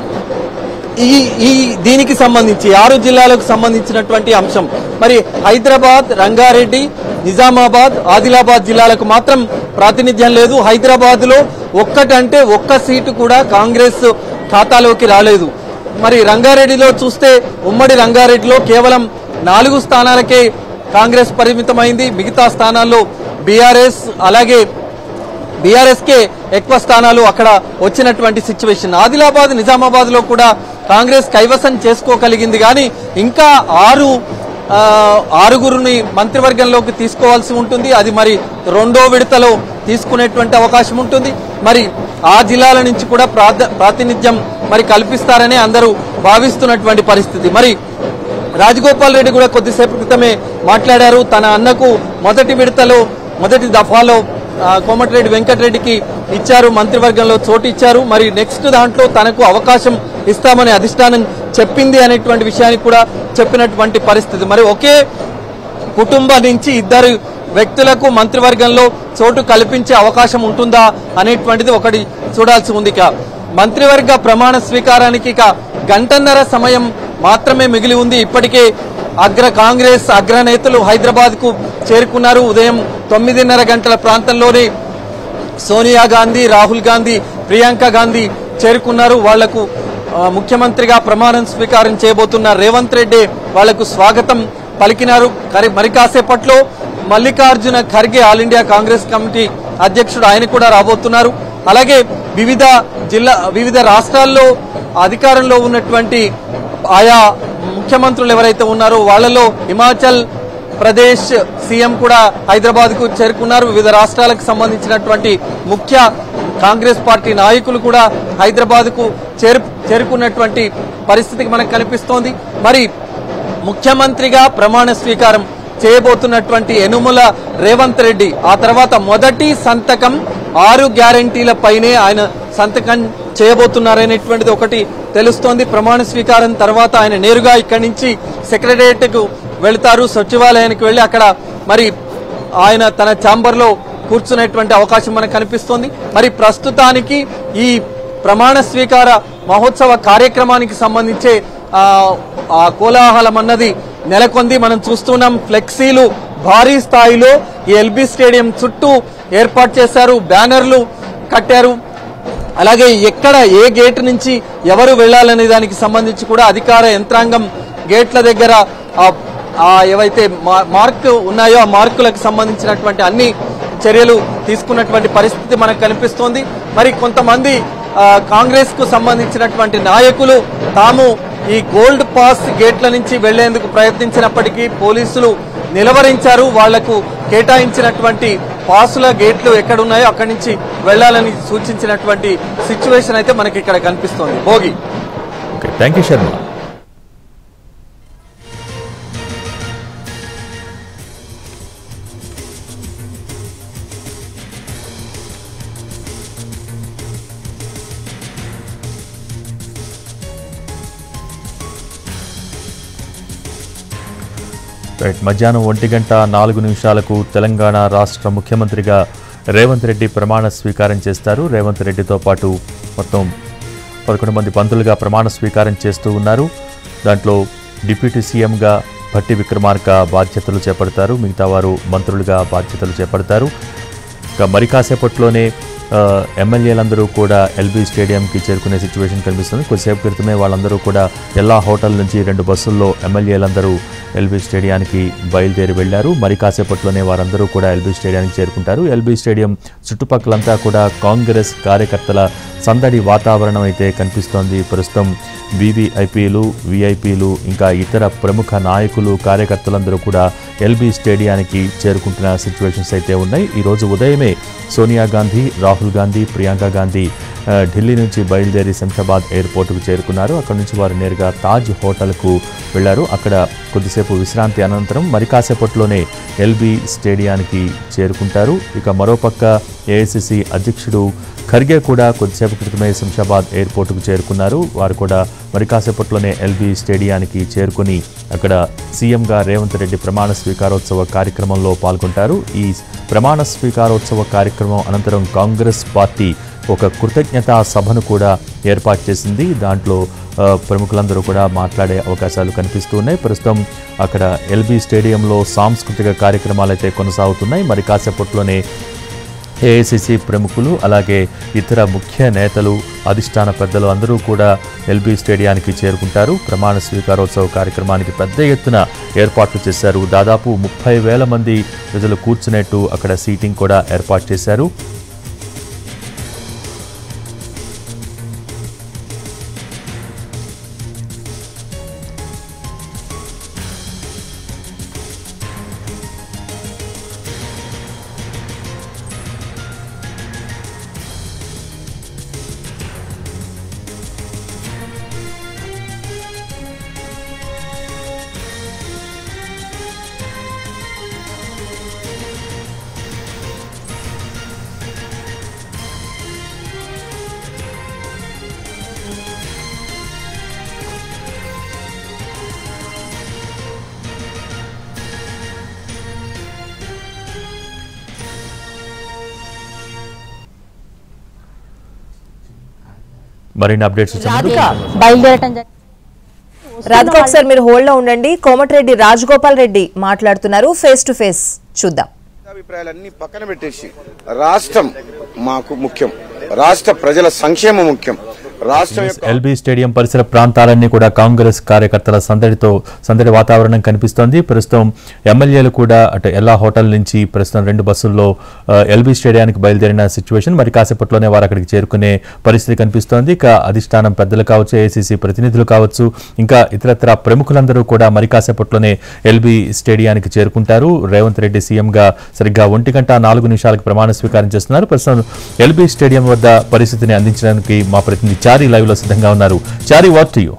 ఈ ఈ దీనికి సంబంధించి ఆరు జిల్లాలకు సంబంధించినటువంటి అంశం. మరి హైదరాబాద్, రంగారెడ్డి, నిజామాబాద్, ఆదిలాబాద్ జిల్లాలకు మాత్రం ప్రాతినిధ్యం లేదు. హైదరాబాద్ లో ఒక్కటంటే ఒక్క సీటు కూడా కాంగ్రెస్ ఖాతాలోకి రాలేదు. మరి రంగారెడ్డిలో చూస్తే ఉమ్మడి రంగారెడ్డిలో కేవలం నాలుగు స్థానాలకే కాంగ్రెస్ పరిమితమైంది. మిగతా స్థానాల్లో బీఆర్ఎస్ అలాగే బీఆర్ఎస్ కే ఎక్కువ స్థానాలు అక్కడ వచ్చినటువంటి సిచ్యువేషన్. ఆదిలాబాద్ నిజామాబాద్ లో కూడా కాంగ్రెస్ కైవసం చేసుకోగలిగింది కానీ ఇంకా ఆరు ఆరుగురుని మంత్రివర్గంలోకి తీసుకోవాల్సి ఉంటుంది. అది మరి రెండో విడతలో తీసుకునేటువంటి అవకాశం ఉంటుంది. మరి ఆ జిల్లాల నుంచి కూడా ప్రాతినిధ్యం మరి కల్పిస్తారని అందరూ భావిస్తున్నటువంటి పరిస్థితి. మరి రాజగోపాల్ రెడ్డి కూడా కొద్దిసేపు క్రితమే మాట్లాడారు. తన అన్నకు మొదటి విడతలో మొదటి దఫాలో కోమటిరెడ్డి వెంకటరెడ్డికి ఇచ్చారు, మంత్రివర్గంలో చోటు ఇచ్చారు. మరి నెక్స్ట్ దాంట్లో తనకు అవకాశం ఇస్తామని అధిష్టానం చెప్పింది అనేటువంటి విషయాన్ని కూడా చెప్పినటువంటి పరిస్థితి. మరి ఒకే కుటుంబం నుంచి ఇద్దరు వ్యక్తులకు మంత్రివర్గంలో చోటు కల్పించే అవకాశం ఉంటుందా అనేటువంటిది ఒకటి చూడాల్సి ఉంది. ఇక మంత్రివర్గ ప్రమాణ స్వీకారానికి ఇక గంటన్నర సమయం మాత్రమే మిగిలి ఉంది. ఇప్పటికే అగ్ర కాంగ్రెస్ అగ్రనేతలు హైదరాబాద్ కు చేరుకున్నారు. ఉదయం తొమ్మిదిన్నర గంటల ప్రాంతంలోనే సోనియా గాంధీ, రాహుల్ గాంధీ, ప్రియాంక గాంధీ చేరుకున్నారు. వాళ్లకు ముఖ్యమంత్రిగా ప్రమాణ స్వీకారం చేయబోతున్న రేవంత్ రెడ్డి వాళ్లకు స్వాగతం పలికినారు. మరి కాసేపట్లో Mallikarjuna Kharge all India Congress committee అధ్యక్షుడు ఆయన కూడా రాబోతున్నారు. అలాగే వివిధ జిల్లా వివిధ రాష్ట్రాల్లో అధికారంలో ఉన్నటువంటి ఆయా ముఖ్యమంత్రులు ఎవరైతే ఉన్నారో వాళ్లలో హిమాచల్ ప్రదేశ్ సీఎం కూడా హైదరాబాద్ కు చేరుకున్నారు. వివిధ రాష్ట్రాలకు సంబంధించినటువంటి ముఖ్య కాంగ్రెస్ పార్టీ నాయకులు కూడా హైదరాబాద్ కు చేరు చేరుకున్నటువంటి పరిస్థితికి మనకు కనిపిస్తోంది. మరి ముఖ్యమంత్రిగా ప్రమాణ స్వీకారం చేయబోతున్నటువంటి యనుమల రేవంత్ రెడ్డి ఆ తర్వాత మొదటి సంతకం ఆరు గ్యారంటీల పైనే ఆయన సంతకం చేయబోతున్నారనేటువంటిది ఒకటి తెలుస్తోంది. ప్రమాణ స్వీకారం తర్వాత ఆయన నేరుగా ఇక్కడి నుంచి సెక్రటేరియట్ కు వెళ్తారు. సచివాలయానికి వెళ్లి అక్కడ మరి ఆయన తన ఛాంబర్ లో కూర్చునేటువంటి అవకాశం మనకు కనిపిస్తోంది. మరి ప్రస్తుతానికి ఈ ప్రమాణ స్వీకార మహోత్సవ కార్యక్రమానికి సంబంధించే ఆ కోలాహలం అన్నది నెలకొంది. మనం చూస్తున్నాం ఫ్లెక్సీలు భారీ స్థాయిలో ఈ ఎల్బీ స్టేడియం చుట్టూ ఏర్పాటు చేశారు, బ్యానర్లు కట్టారు. అలాగే ఎక్కడ ఏ గేట్ నుంచి ఎవరు వెళ్లాలనే దానికి సంబంధించి కూడా అధికార యంత్రాంగం గేట్ల దగ్గర ఏవైతే మార్క్ ఉన్నాయో ఆ మార్కులకు సంబంధించినటువంటి అన్ని చర్యలు తీసుకున్నటువంటి పరిస్థితి మనకు కనిపిస్తోంది. మరి కొంతమంది కాంగ్రెస్ కు సంబంధించినటువంటి నాయకులు తాము ఈ గోల్డ్ పాస్ గేట్ల నుంచి వెళ్లేందుకు ప్రయత్నించినప్పటికీ పోలీసులు నిలవరించారు. వాళ్లకు కేటాయించినటువంటి పాసుల గేట్లు ఎక్కడున్నాయో అక్కడి నుంచి వెళ్లాలని సూచించినటువంటి సిచ్యువేషన్ అయితే మనకి ఇక్కడ కనిపిస్తోంది. Bhogi thank you Sharma. Right మధ్యాహ్నం ఒంటి గంట నాలుగు నిమిషాలకు తెలంగాణ రాష్ట్ర ముఖ్యమంత్రిగా రేవంత్ రెడ్డి ప్రమాణ స్వీకారం చేస్తారు. రేవంత్ రెడ్డితో పాటు మొత్తం పదకొండు మంది మంత్రులుగా ప్రమాణ స్వీకారం చేస్తూ ఉన్నారు. దాంట్లో డిప్యూటీ సీఎంగా భట్టి విక్రమార్క బాధ్యతలు చేపడతారు, మిగతా వారు మంత్రులుగా బాధ్యతలు చేపడతారు. ఇక మరి కాసేపట్లోనే ఎమ్మెల్యేలందరూ కూడా ఎల్బీ స్టేడియంకి చేరుకునే సిచ్యువేషన్ కనిపిస్తుంది. కొద్దిసేపు క్రితమే వాళ్ళందరూ కూడా ఎల్లా హోటల్ నుంచి రెండు బస్సుల్లో ఎమ్మెల్యేలందరూ ఎల్బీ స్టేడియానికి బయలుదేరి వెళ్లారు. మరి కాసేపట్లోనే వారందరూ కూడా ఎల్బీ స్టేడియానికి చేరుకుంటారు. ఎల్బీ స్టేడియం చుట్టుపక్కలంతా కూడా కాంగ్రెస్ కార్యకర్తల సందడి వాతావరణం అయితే కనిపిస్తోంది. ప్రస్తుతం వీవీఐపీలు వీఐపీలు ఇంకా ఇతర ప్రముఖ నాయకులు కార్యకర్తలందరూ కూడా ఎల్బీ స్టేడియానికి చేరుకుంటున్న సిచ్యువేషన్స్ అయితే ఉన్నాయి. ఈరోజు ఉదయమే సోనియా గాంధీ, రాహుల్ గాంధీ, ప్రియాంక గాంధీ ఢిల్లీ నుంచి బయలుదేరి శంషాబాద్ ఎయిర్పోర్టుకు చేరుకున్నారు. అక్కడి నుంచి వారు నేరుగా తాజ్ హోటల్కు వెళ్లారు. అక్కడ కొద్దిసేపు విశ్రాంతి అనంతరం మరి కాసేపట్లోనే ఎల్బీ స్టేడియానికి చేరుకుంటారు. ఇక మరోపక్క ఏఐసిసి అధ్యక్షుడు ఖర్గే కూడా కొద్దిసేపు క్రితమే శంషాబాద్ ఎయిర్పోర్టుకు చేరుకున్నారు. వారు కూడా మరి కాసేపట్లోనే ఎల్బీ స్టేడియానికి చేరుకుని అక్కడ సీఎంగా రేవంత్ రెడ్డి ప్రమాణ స్వీకారోత్సవ కార్యక్రమంలో పాల్గొంటారు. ఈ ప్రమాణ స్వీకారోత్సవ కార్యక్రమం అనంతరం కాంగ్రెస్ పార్టీ ఒక కృతజ్ఞతా సభను కూడా ఏర్పాటు చేసింది. దాంట్లో ప్రముఖులందరూ కూడా మాట్లాడే అవకాశాలు కనిపిస్తూ ఉన్నాయి. ప్రస్తుతం అక్కడ ఎల్బీ స్టేడియంలో సాంస్కృతిక కార్యక్రమాలు అయితే కొనసాగుతున్నాయి. మరి కాసేపట్లోనే ఏఐసిసి ప్రముఖులు అలాగే ఇతర ముఖ్య నేతలు అధిష్టాన పెద్దలు అందరూ కూడా ఎల్బీ స్టేడియానికి చేరుకుంటారు. ప్రమాణ స్వీకారోత్సవ కార్యక్రమానికి పెద్ద ఎత్తున ఏర్పాట్లు చేశారు. దాదాపు ముప్పై వేల మంది ప్రజలు కూర్చునేట్టు అక్కడ సీటింగ్ కూడా ఏర్పాటు చేశారు. మరిన్ని అప్డేట్స్ బయలుదేరటం రాధిక ఒకసారి మీరు హోల్డ్ లో ఉండండి. కోమటిరెడ్డి రాజగోపాల్ రెడ్డి మాట్లాడుతున్నారు, ఫేస్ టు ఫేస్ చూద్దాం. అభిప్రాయాలన్నీ పక్కన పెట్టేసి రాష్ట్రం మాకు ముఖ్యం, రాష్ట్ర ప్రజల సంక్షేమం ముఖ్యం. ఎల్బీ స్టేడియం పరిసర ప్రాంతాలన్నీ కూడా కాంగ్రెస్ కార్యకర్తల సందడితో సందడి వాతావరణం కనిపిస్తోంది. ప్రస్తుతం ఎమ్మెల్యేలు కూడా అటు ఎల్లా హోటల్ నుంచి ప్రస్తుతం రెండు బస్సుల్లో ఎల్బీ స్టేడియానికి బయలుదేరిన సిచ్యువేషన్. మరి కాసేపట్లోనే వారు అక్కడికి చేరుకునే పరిస్థితి కనిపిస్తోంది. ఇక అధిష్టానం పెద్దలు కావచ్చు, ఏఐసిసి ప్రతినిధులు కావచ్చు, ఇంకా ఇతరత్ర ప్రముఖులందరూ కూడా మరి కాసేపట్లోనే ఎల్బీ స్టేడియానికి చేరుకుంటారు. రేవంత్ రెడ్డి సీఎంగా సరిగ్గా ఒంటి గంట నాలుగు నిమిషాలకు ప్రమాణ స్వీకారం చేస్తున్నారు. ప్రస్తుతం ఎల్బీ స్టేడియం వద్ద పరిస్థితిని అందించడానికి మా ప్రతినిధి చారి లైవ్ లో సిద్ధంగా ఉన్నారు. Chari, what to you?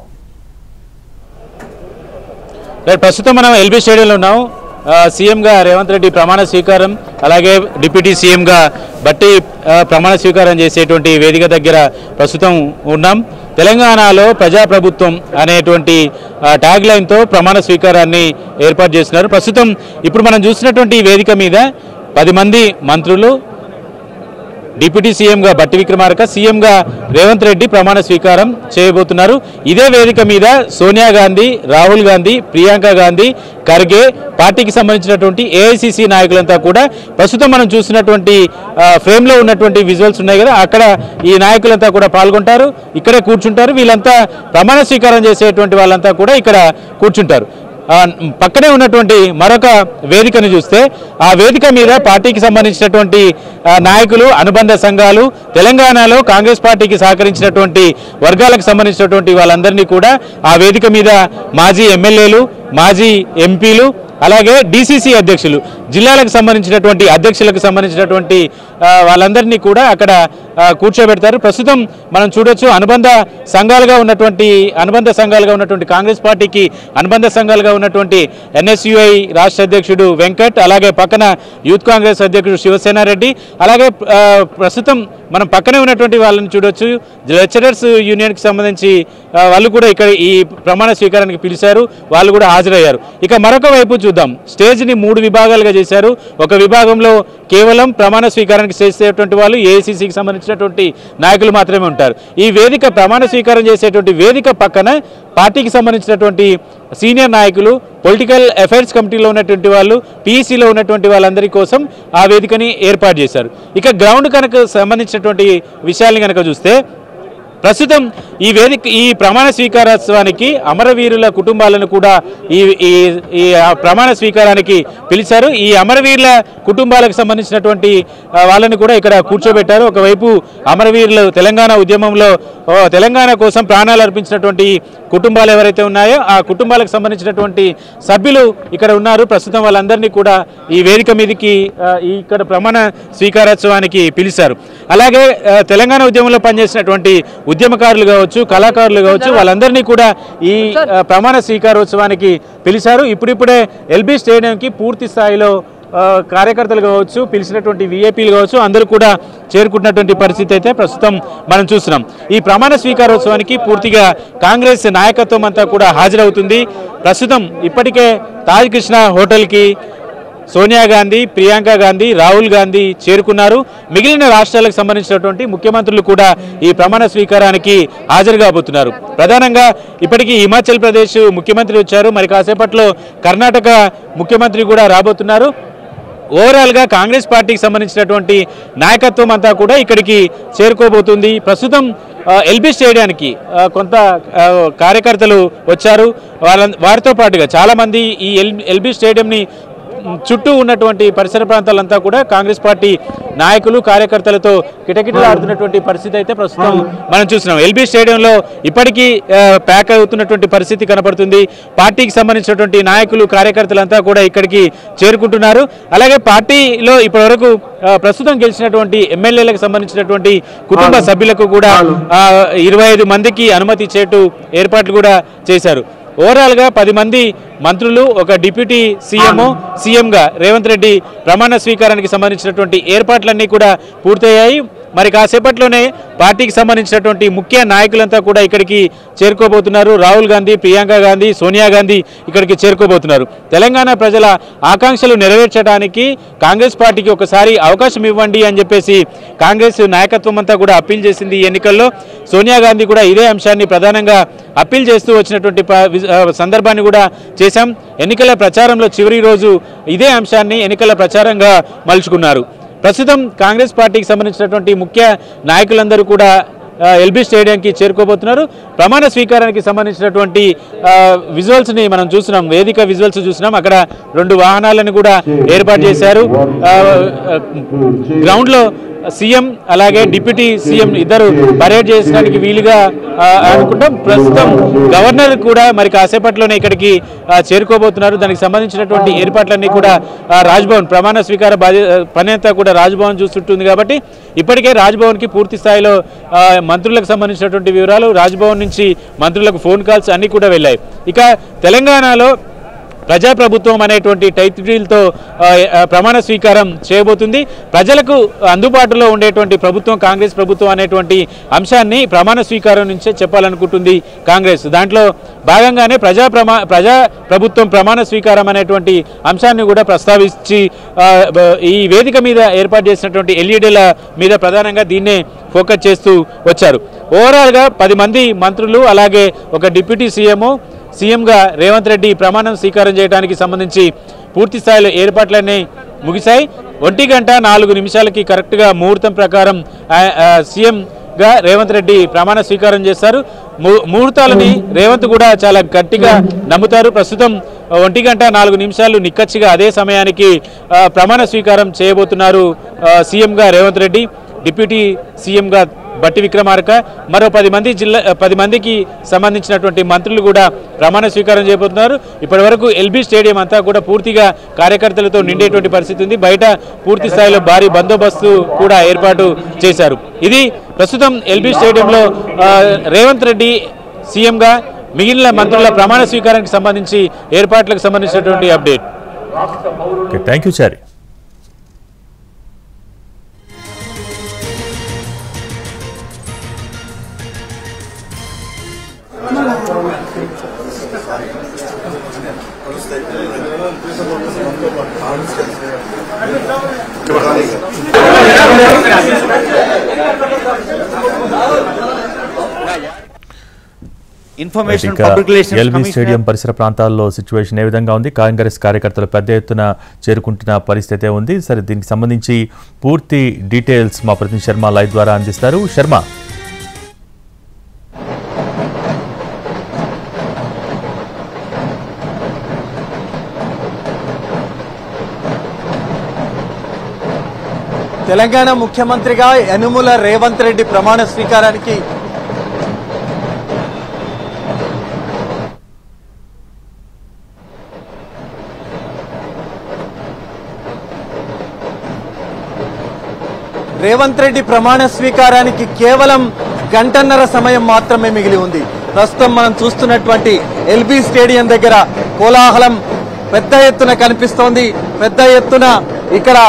ప్రస్తుతం మనం ఎల్బీ స్టేడియంలో ఉన్నాం. సీఎంగా రేవంత్ రెడ్డి ప్రమాణ స్వీకారం, అలాగే డిప్యూటీ సీఎంగా బట్టి ప్రమాణ స్వీకారం చేసేటువంటి వేదిక దగ్గర ప్రస్తుతం ఉన్నాం. తెలంగాణలో ప్రజాప్రభుత్వం అనేటువంటి ట్యాగ్ లైన్తో ప్రమాణ స్వీకారాన్ని ఏర్పాటు చేస్తున్నారు. ప్రస్తుతం ఇప్పుడు మనం చూసినటువంటి వేదిక మీద పది మంది మంత్రులు, డిప్యూటీ సీఎంగా బట్టి విక్రమార్క, సీఎంగా రేవంత్ రెడ్డి ప్రమాణ స్వీకారం చేయబోతున్నారు. ఇదే వేదిక మీద సోనియా గాంధీ, రాహుల్ గాంధీ, ప్రియాంక గాంధీ, ఖర్గే, పార్టీకి సంబంధించినటువంటి ఏఐసిసి నాయకులంతా కూడా ప్రస్తుతం మనం చూసినటువంటి ఫ్రేమ్లో ఉన్నటువంటి విజువల్స్ ఉన్నాయి కదా, అక్కడ ఈ నాయకులంతా కూడా పాల్గొంటారు, ఇక్కడే కూర్చుంటారు. వీళ్ళంతా ప్రమాణ స్వీకారం చేసేటువంటి వాళ్ళంతా కూడా ఇక్కడ కూర్చుంటారు. పక్కనే ఉన్నటువంటి మరొక వేదికను చూస్తే ఆ వేదిక మీద పార్టీకి సంబంధించినటువంటి నాయకులు, అనుబంధ సంఘాలు, తెలంగాణలో కాంగ్రెస్ పార్టీకి సహకరించినటువంటి వర్గాలకు సంబంధించినటువంటి వాళ్ళందరినీ కూడా ఆ వేదిక మీద మాజీ ఎమ్మెల్యేలు, మాజీ ఎంపీలు, అలాగే డీసీసీ అధ్యక్షులు, జిల్లాలకు సంబంధించినటువంటి అధ్యక్షులకు సంబంధించినటువంటి వాళ్ళందరినీ కూడా అక్కడ కూర్చోబెడతారు. ప్రస్తుతం మనం చూడొచ్చు అనుబంధ సంఘాలుగా ఉన్నటువంటి అనుబంధ సంఘాలుగా ఉన్నటువంటి కాంగ్రెస్ పార్టీకి అనుబంధ సంఘాలుగా ఉన్నటువంటి ఎన్ఎస్యుఐ రాష్ట్ర అధ్యక్షుడు వెంకట్, అలాగే పక్కన యూత్ కాంగ్రెస్ అధ్యక్షుడు శివసేన రెడ్డి, అలాగే ప్రస్తుతం మనం పక్కనే ఉన్నటువంటి వాళ్ళని చూడొచ్చు లెక్చరర్స్ యూనియన్కి సంబంధించి వాళ్ళు కూడా ఇక్కడ ఈ ప్రమాణ స్వీకారానికి పిలిచారు, వాళ్ళు కూడా హాజరయ్యారు. ఇక మరొక వైపు చూద్దాం. స్టేజ్ని మూడు విభాగాలుగా చేశారు. ఒక విభాగంలో కేవలం ప్రమాణ స్వీకారానికి చేసేటువంటి వాళ్ళు ఏఐసిసికి సంబంధించినటువంటి నాయకులు మాత్రమే ఉంటారు. ఈ వేదిక ప్రమాణ స్వీకారం చేసేటువంటి వేదిక పక్కన పార్టీకి సంబంధించినటువంటి సీనియర్ నాయకులు, పొలిటికల్ అఫైర్స్ కమిటీలో ఉన్నటువంటి వాళ్ళు, పీఈసీలో ఉన్నటువంటి వాళ్ళందరి కోసం ఆ వేదికని ఏర్పాటు చేశారు. ఇక గ్రౌండ్ కనుక సంబంధించినటువంటి విషయాల్ని కనుక చూస్తే ప్రస్తుతం ఈ వేదిక ఈ ప్రమాణ స్వీకారోత్సవానికి అమరవీరుల కుటుంబాలను కూడా ఈ ఈ ప్రమాణ స్వీకారానికి పిలిచారు. ఈ అమరవీరుల కుటుంబాలకు సంబంధించినటువంటి వాళ్ళని కూడా ఇక్కడ కూర్చోబెట్టారు. ఒకవైపు అమరవీరులు తెలంగాణ ఉద్యమంలో తెలంగాణ కోసం ప్రాణాలు అర్పించినటువంటి కుటుంబాలు ఎవరైతే ఉన్నాయో ఆ కుటుంబాలకు సంబంధించినటువంటి సభ్యులు ఇక్కడ ఉన్నారు. ప్రస్తుతం వాళ్ళందరినీ కూడా ఈ వేదిక మీదకి ఇక్కడ ప్రమాణ స్వీకారోత్సవానికి పిలిచారు. అలాగే తెలంగాణ ఉద్యమంలో పనిచేసినటువంటి ఉద్యమకారులు కావచ్చు, కళాకారులు కావచ్చు, వాళ్ళందరినీ కూడా ఈ ప్రమాణ స్వీకారోత్సవానికి పిలిచారు. ఇప్పుడిప్పుడే ఎల్బీ స్టేడియంకి పూర్తి స్థాయిలో కార్యకర్తలు కావచ్చు, పిలిచినటువంటి విఐపీలు కావచ్చు, అందరూ కూడా చేరుకుంటున్నటువంటి పరిస్థితి అయితే ప్రస్తుతం మనం చూస్తున్నాం. ఈ ప్రమాణ స్వీకారోత్సవానికి పూర్తిగా కాంగ్రెస్ నాయకత్వం అంతా కూడా హాజరవుతుంది. ప్రస్తుతం ఇప్పటికే తాజ్ కృష్ణ హోటల్కి సోనియా గాంధీ, ప్రియాంక గాంధీ, రాహుల్ గాంధీ చేరుకున్నారు. మిగిలిన రాష్ట్రాలకు సంబంధించినటువంటి ముఖ్యమంత్రులు కూడా ఈ ప్రమాణ స్వీకారానికి హాజరు కాబోతున్నారు. ప్రధానంగా ఇప్పటికీ హిమాచల్ ప్రదేశ్ ముఖ్యమంత్రి వచ్చారు, మరి కాసేపట్లో కర్ణాటక ముఖ్యమంత్రి కూడా రాబోతున్నారు. ఓవరాల్గా కాంగ్రెస్ పార్టీకి సంబంధించినటువంటి నాయకత్వం అంతా కూడా ఇక్కడికి చేరుకోబోతుంది. ప్రస్తుతం ఎల్బీ స్టేడియానికి కొంత కార్యకర్తలు వచ్చారు. వాళ్ళ వారితో పాటుగా చాలామంది ఈ ఎల్ ఎల్బీ స్టేడియంని చుట్టూ ఉన్నటువంటి పరిసర ప్రాంతాలంతా కూడా కాంగ్రెస్ పార్టీ నాయకులు కార్యకర్తలతో కిటకిటలాడుతున్నటువంటి పరిస్థితి అయితే ప్రస్తుతం మనం చూస్తున్నాం. ఎల్బీ స్టేడియంలో ఇప్పటికీ ప్యాక్ అవుతున్నటువంటి పరిస్థితి కనపడుతుంది. పార్టీకి సంబంధించినటువంటి నాయకులు కార్యకర్తలంతా కూడా ఇక్కడికి చేరుకుంటున్నారు. అలాగే పార్టీలో ఇప్పటివరకు ప్రస్తుతం గెలిచినటువంటి ఎమ్మెల్యేలకు సంబంధించినటువంటి కుటుంబ సభ్యులకు కూడా ఇరవై ఐదు మందికి అనుమతి ఇచ్చేట్టు ఏర్పాట్లు కూడా చేశారు. ఓవరాల్గా పది మంది మంత్రులు, ఒక డిప్యూటీ సీఎం, సీఎంగా రేవంత్ రెడ్డి ప్రమాణ స్వీకారానికి సంబంధించినటువంటి ఏర్పాట్లన్నీ కూడా పూర్తయ్యాయి. మరి కాసేపట్లోనే పార్టీకి సంబంధించినటువంటి ముఖ్య నాయకులంతా కూడా ఇక్కడికి చేరుకోబోతున్నారు. రాహుల్ గాంధీ, ప్రియాంక గాంధీ, సోనియా గాంధీ ఇక్కడికి చేరుకోబోతున్నారు. తెలంగాణ ప్రజల ఆకాంక్షలు నెరవేర్చడానికి కాంగ్రెస్ పార్టీకి ఒకసారి అవకాశం ఇవ్వండి అని చెప్పేసి కాంగ్రెస్ నాయకత్వం అంతా కూడా అప్పీల్ చేసింది. ఈ ఎన్నికల్లో సోనియా గాంధీ కూడా ఇదే అంశాన్ని ప్రధానంగా అప్పీల్ చేస్తూ వచ్చినటువంటి సందర్భాన్ని కూడా చేశాం. ఎన్నికల ప్రచారంలో చివరి రోజు ఇదే అంశాన్ని ఎన్నికల ప్రచారంగా మలుచుకున్నారు. ప్రస్తుతం కాంగ్రెస్ పార్టీకి సంబంధించినటువంటి ముఖ్య నాయకులందరూ కూడా ఎల్బీ స్టేడియంకి చేరుకోబోతున్నారు. ప్రమాణ స్వీకారానికి సంబంధించినటువంటి విజువల్స్ని మనం చూస్తున్నాం, వేదిక విజువల్స్ చూస్తున్నాం. అక్కడ రెండు వాహనాలను కూడా ఏర్పాటు చేశారు. గ్రౌండ్లో సీఎం అలాగే డిప్యూటీ సీఎం ఇద్దరు పరేడ్ చేయడానికి వీలుగా అనుకుంటాం. ప్రస్తుతం గవర్నర్ కూడా మరి కాసేపట్లోనే ఇక్కడికి చేరుకోబోతున్నారు. దానికి సంబంధించినటువంటి ఏర్పాట్లన్నీ కూడా రాజ్భవన్ ప్రమాణ స్వీకార పని అంతా కూడా రాజ్భవన్ చూస్తుంటుంది కాబట్టి ఇప్పటికే రాజ్భవన్కి పూర్తి స్థాయిలో మంత్రులకు సంబంధించినటువంటి వివరాలు, రాజ్భవన్ నుంచి మంత్రులకు ఫోన్ కాల్స్ అన్నీ కూడా వెళ్ళాయి. ఇక తెలంగాణలో ప్రజాప్రభుత్వం అనేటువంటి టైటిల్తో ప్రమాణ స్వీకారం చేయబోతుంది. ప్రజలకు అందుబాటులో ఉండేటువంటి ప్రభుత్వం కాంగ్రెస్ ప్రభుత్వం అనేటువంటి అంశాన్ని ప్రమాణ స్వీకారం నుంచే చెప్పాలనుకుంటుంది కాంగ్రెస్. దాంట్లో భాగంగానే ప్రజా ప్రమా ప్రజా ప్రభుత్వం ప్రమాణ స్వీకారం అనేటువంటి అంశాన్ని కూడా ప్రస్తావించి ఈ వేదిక మీద ఏర్పాటు చేసినటువంటి ఎల్ఈడీల మీద ప్రధానంగా దీన్నే ఫోకస్ చేస్తూ వచ్చారు. ఓవరాల్గా పది మంది మంత్రులు అలాగే ఒక డిప్యూటీ సీఎం సీఎంగా రేవంత్ రెడ్డి ప్రమాణం స్వీకారం చేయడానికి సంబంధించి పూర్తి స్థాయిలో ఏర్పాట్లన్నీ ముగిశాయి. ఒంటి గంట నాలుగు నిమిషాలకి కరెక్ట్గా ముహూర్తం ప్రకారం సీఎంగా రేవంత్ రెడ్డి ప్రమాణ స్వీకారం చేస్తారు. ముహూర్తాలని రేవంత్ కూడా చాలా గట్టిగా నమ్ముతారు. ప్రస్తుతం ఒంటి గంట నాలుగు నిమిషాలు నిక్కచ్చిగా అదే సమయానికి ప్రమాణ స్వీకారం చేయబోతున్నారు సీఎంగా రేవంత్ రెడ్డి. డిప్యూటీ సీఎంగా బట్టి విక్రమార్క, మరో పది మంది జిల్లా పది మందికి సంబంధించినటువంటి మంత్రులు కూడా ప్రమాణ స్వీకారం చేయబోతున్నారు. ఇప్పటి వరకు ఎల్బీ స్టేడియం అంతా కూడా పూర్తిగా కార్యకర్తలతో నిండేటువంటి పరిస్థితి ఉంది. బయట పూర్తి స్థాయిలో భారీ బందోబస్తు కూడా ఏర్పాటు చేశారు. ఇది ప్రస్తుతం ఎల్బీ స్టేడియంలో రేవంత్ రెడ్డి సీఎంగా మిగిలిన మంత్రుల ప్రమాణ స్వీకారానికి సంబంధించి ఏర్పాట్లకు సంబంధించినటువంటి update. Thank you Chari. LB stadium పరిసర ప్రాంతాల్లో సిచ్యువేషన్ ఏ విధంగా ఉంది? కాంగ్రెస్ కార్యకర్తలు పెద్ద ఎత్తున చేరుకుంటున్న పరిస్థితి ఉంది. సరే, దీనికి సంబంధించి పూర్తి డీటెయిల్స్ మా ప్రతినిధి శర్మ లైవ్ ద్వారా అందిస్తారు. శర్మ, తెలంగాణ ముఖ్యమంత్రిగా యనుమల రేవంత్ రెడ్డి ప్రమాణ స్వీకారానికి రేవంత్ రెడ్డి ప్రమాణ స్వీకారానికి కేవలం గంటన్నర సమయం మాత్రమే మిగిలి ఉంది. ప్రస్తుతం మనం చూస్తున్నటువంటి ఎల్బీ స్టేడియం దగ్గర కోలాహలం పెద్ద ఎత్తున కనిపిస్తోంది. పెద్ద ఎత్తున ఇక్కడ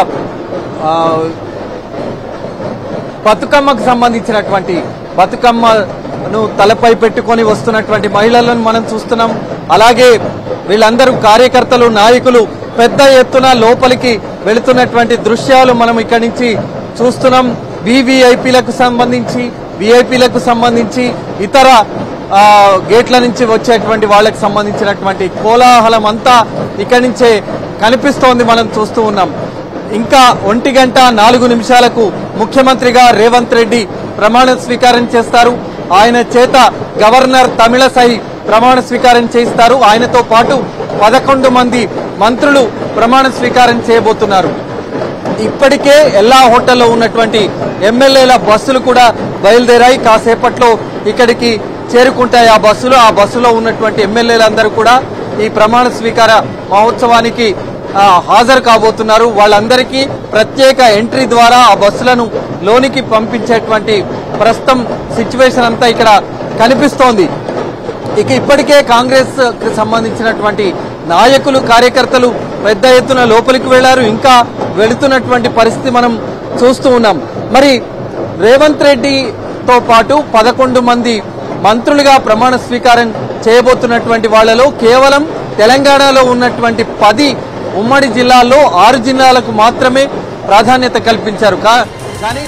బతుకమ్మకు సంబంధించినటువంటి బతుకమ్మను తలపై పెట్టుకొని వస్తున్నటువంటి మహిళలను మనం చూస్తున్నాం. అలాగే వీళ్ళందరూ కార్యకర్తలు, నాయకులు పెద్ద ఎత్తున లోపలికి వెళుతున్నటువంటి దృశ్యాలు మనం ఇక్కడి నుంచి చూస్తున్నాం. వివిఐపీలకు సంబంధించి, విఐపీలకు సంబంధించి, ఇతర గేట్ల నుంచి వచ్చేటువంటి వాళ్ళకి సంబంధించినటువంటి కోలాహలం అంతా ఇక్కడి నుంచే కనిపిస్తోంది, మనం చూస్తూ ఉన్నాం. ఇంకా ఒంటి గంట నాలుగు నిమిషాలకు ముఖ్యమంత్రిగా రేవంత్ రెడ్డి ప్రమాణ స్వీకారం చేస్తారు. ఆయన చేత గవర్నర్ తమిళసై ప్రమాణ స్వీకారం చేయిస్తారు. ఆయనతో పాటు పదకొండు మంది మంత్రులు ప్రమాణ స్వీకారం చేయబోతున్నారు. ఇప్పటికే ఎల్లా హోటల్లో ఉన్నటువంటి ఎమ్మెల్యేల బస్సులు కూడా బయలుదేరాయి. కాసేపట్లో ఇక్కడికి చేరుకుంటాయి ఆ బస్సులు. ఆ బస్సులో ఉన్నటువంటి ఎమ్మెల్యేలందరూ కూడా ఈ ప్రమాణ స్వీకార మహోత్సవానికి హాజరు కాబోతున్నారు. వాళ్ళందరికీ ప్రత్యేక ఎంట్రీ ద్వారా ఆ బస్సులను లోనికి పంపించేటువంటి ప్రస్తుతం సిచ్యువేషన్ అంతా ఇక్కడ కనిపిస్తోంది. ఇక ఇప్పటికే కాంగ్రెస్ కి సంబంధించినటువంటి నాయకులు కార్యకర్తలు పెద్ద ఎత్తున లోపలికి వెళ్లారు. ఇంకా వెళుతున్నటువంటి పరిస్థితి మనం చూస్తూ ఉన్నాం. మరి రేవంత్ రెడ్డితో పాటు పదకొండు మంది మంత్రులుగా ప్రమాణ స్వీకారం చేయబోతున్నటువంటి వాళ్లలో కేవలం తెలంగాణలో ఉన్నటువంటి పది ఉమ్మడి జిల్లాల్లో ఆరు జిల్లాలకు మాత్రమే ప్రాధాన్యత కల్పించారు. కానీ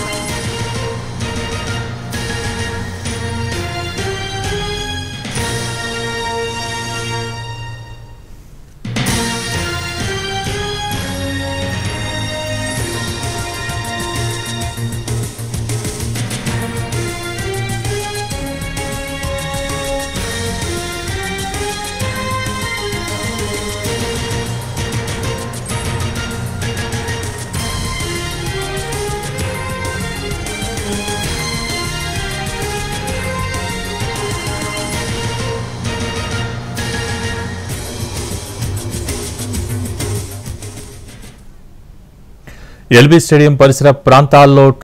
ఎల్బీ స్టేడియం పరిసర ప్రాంతాల్లో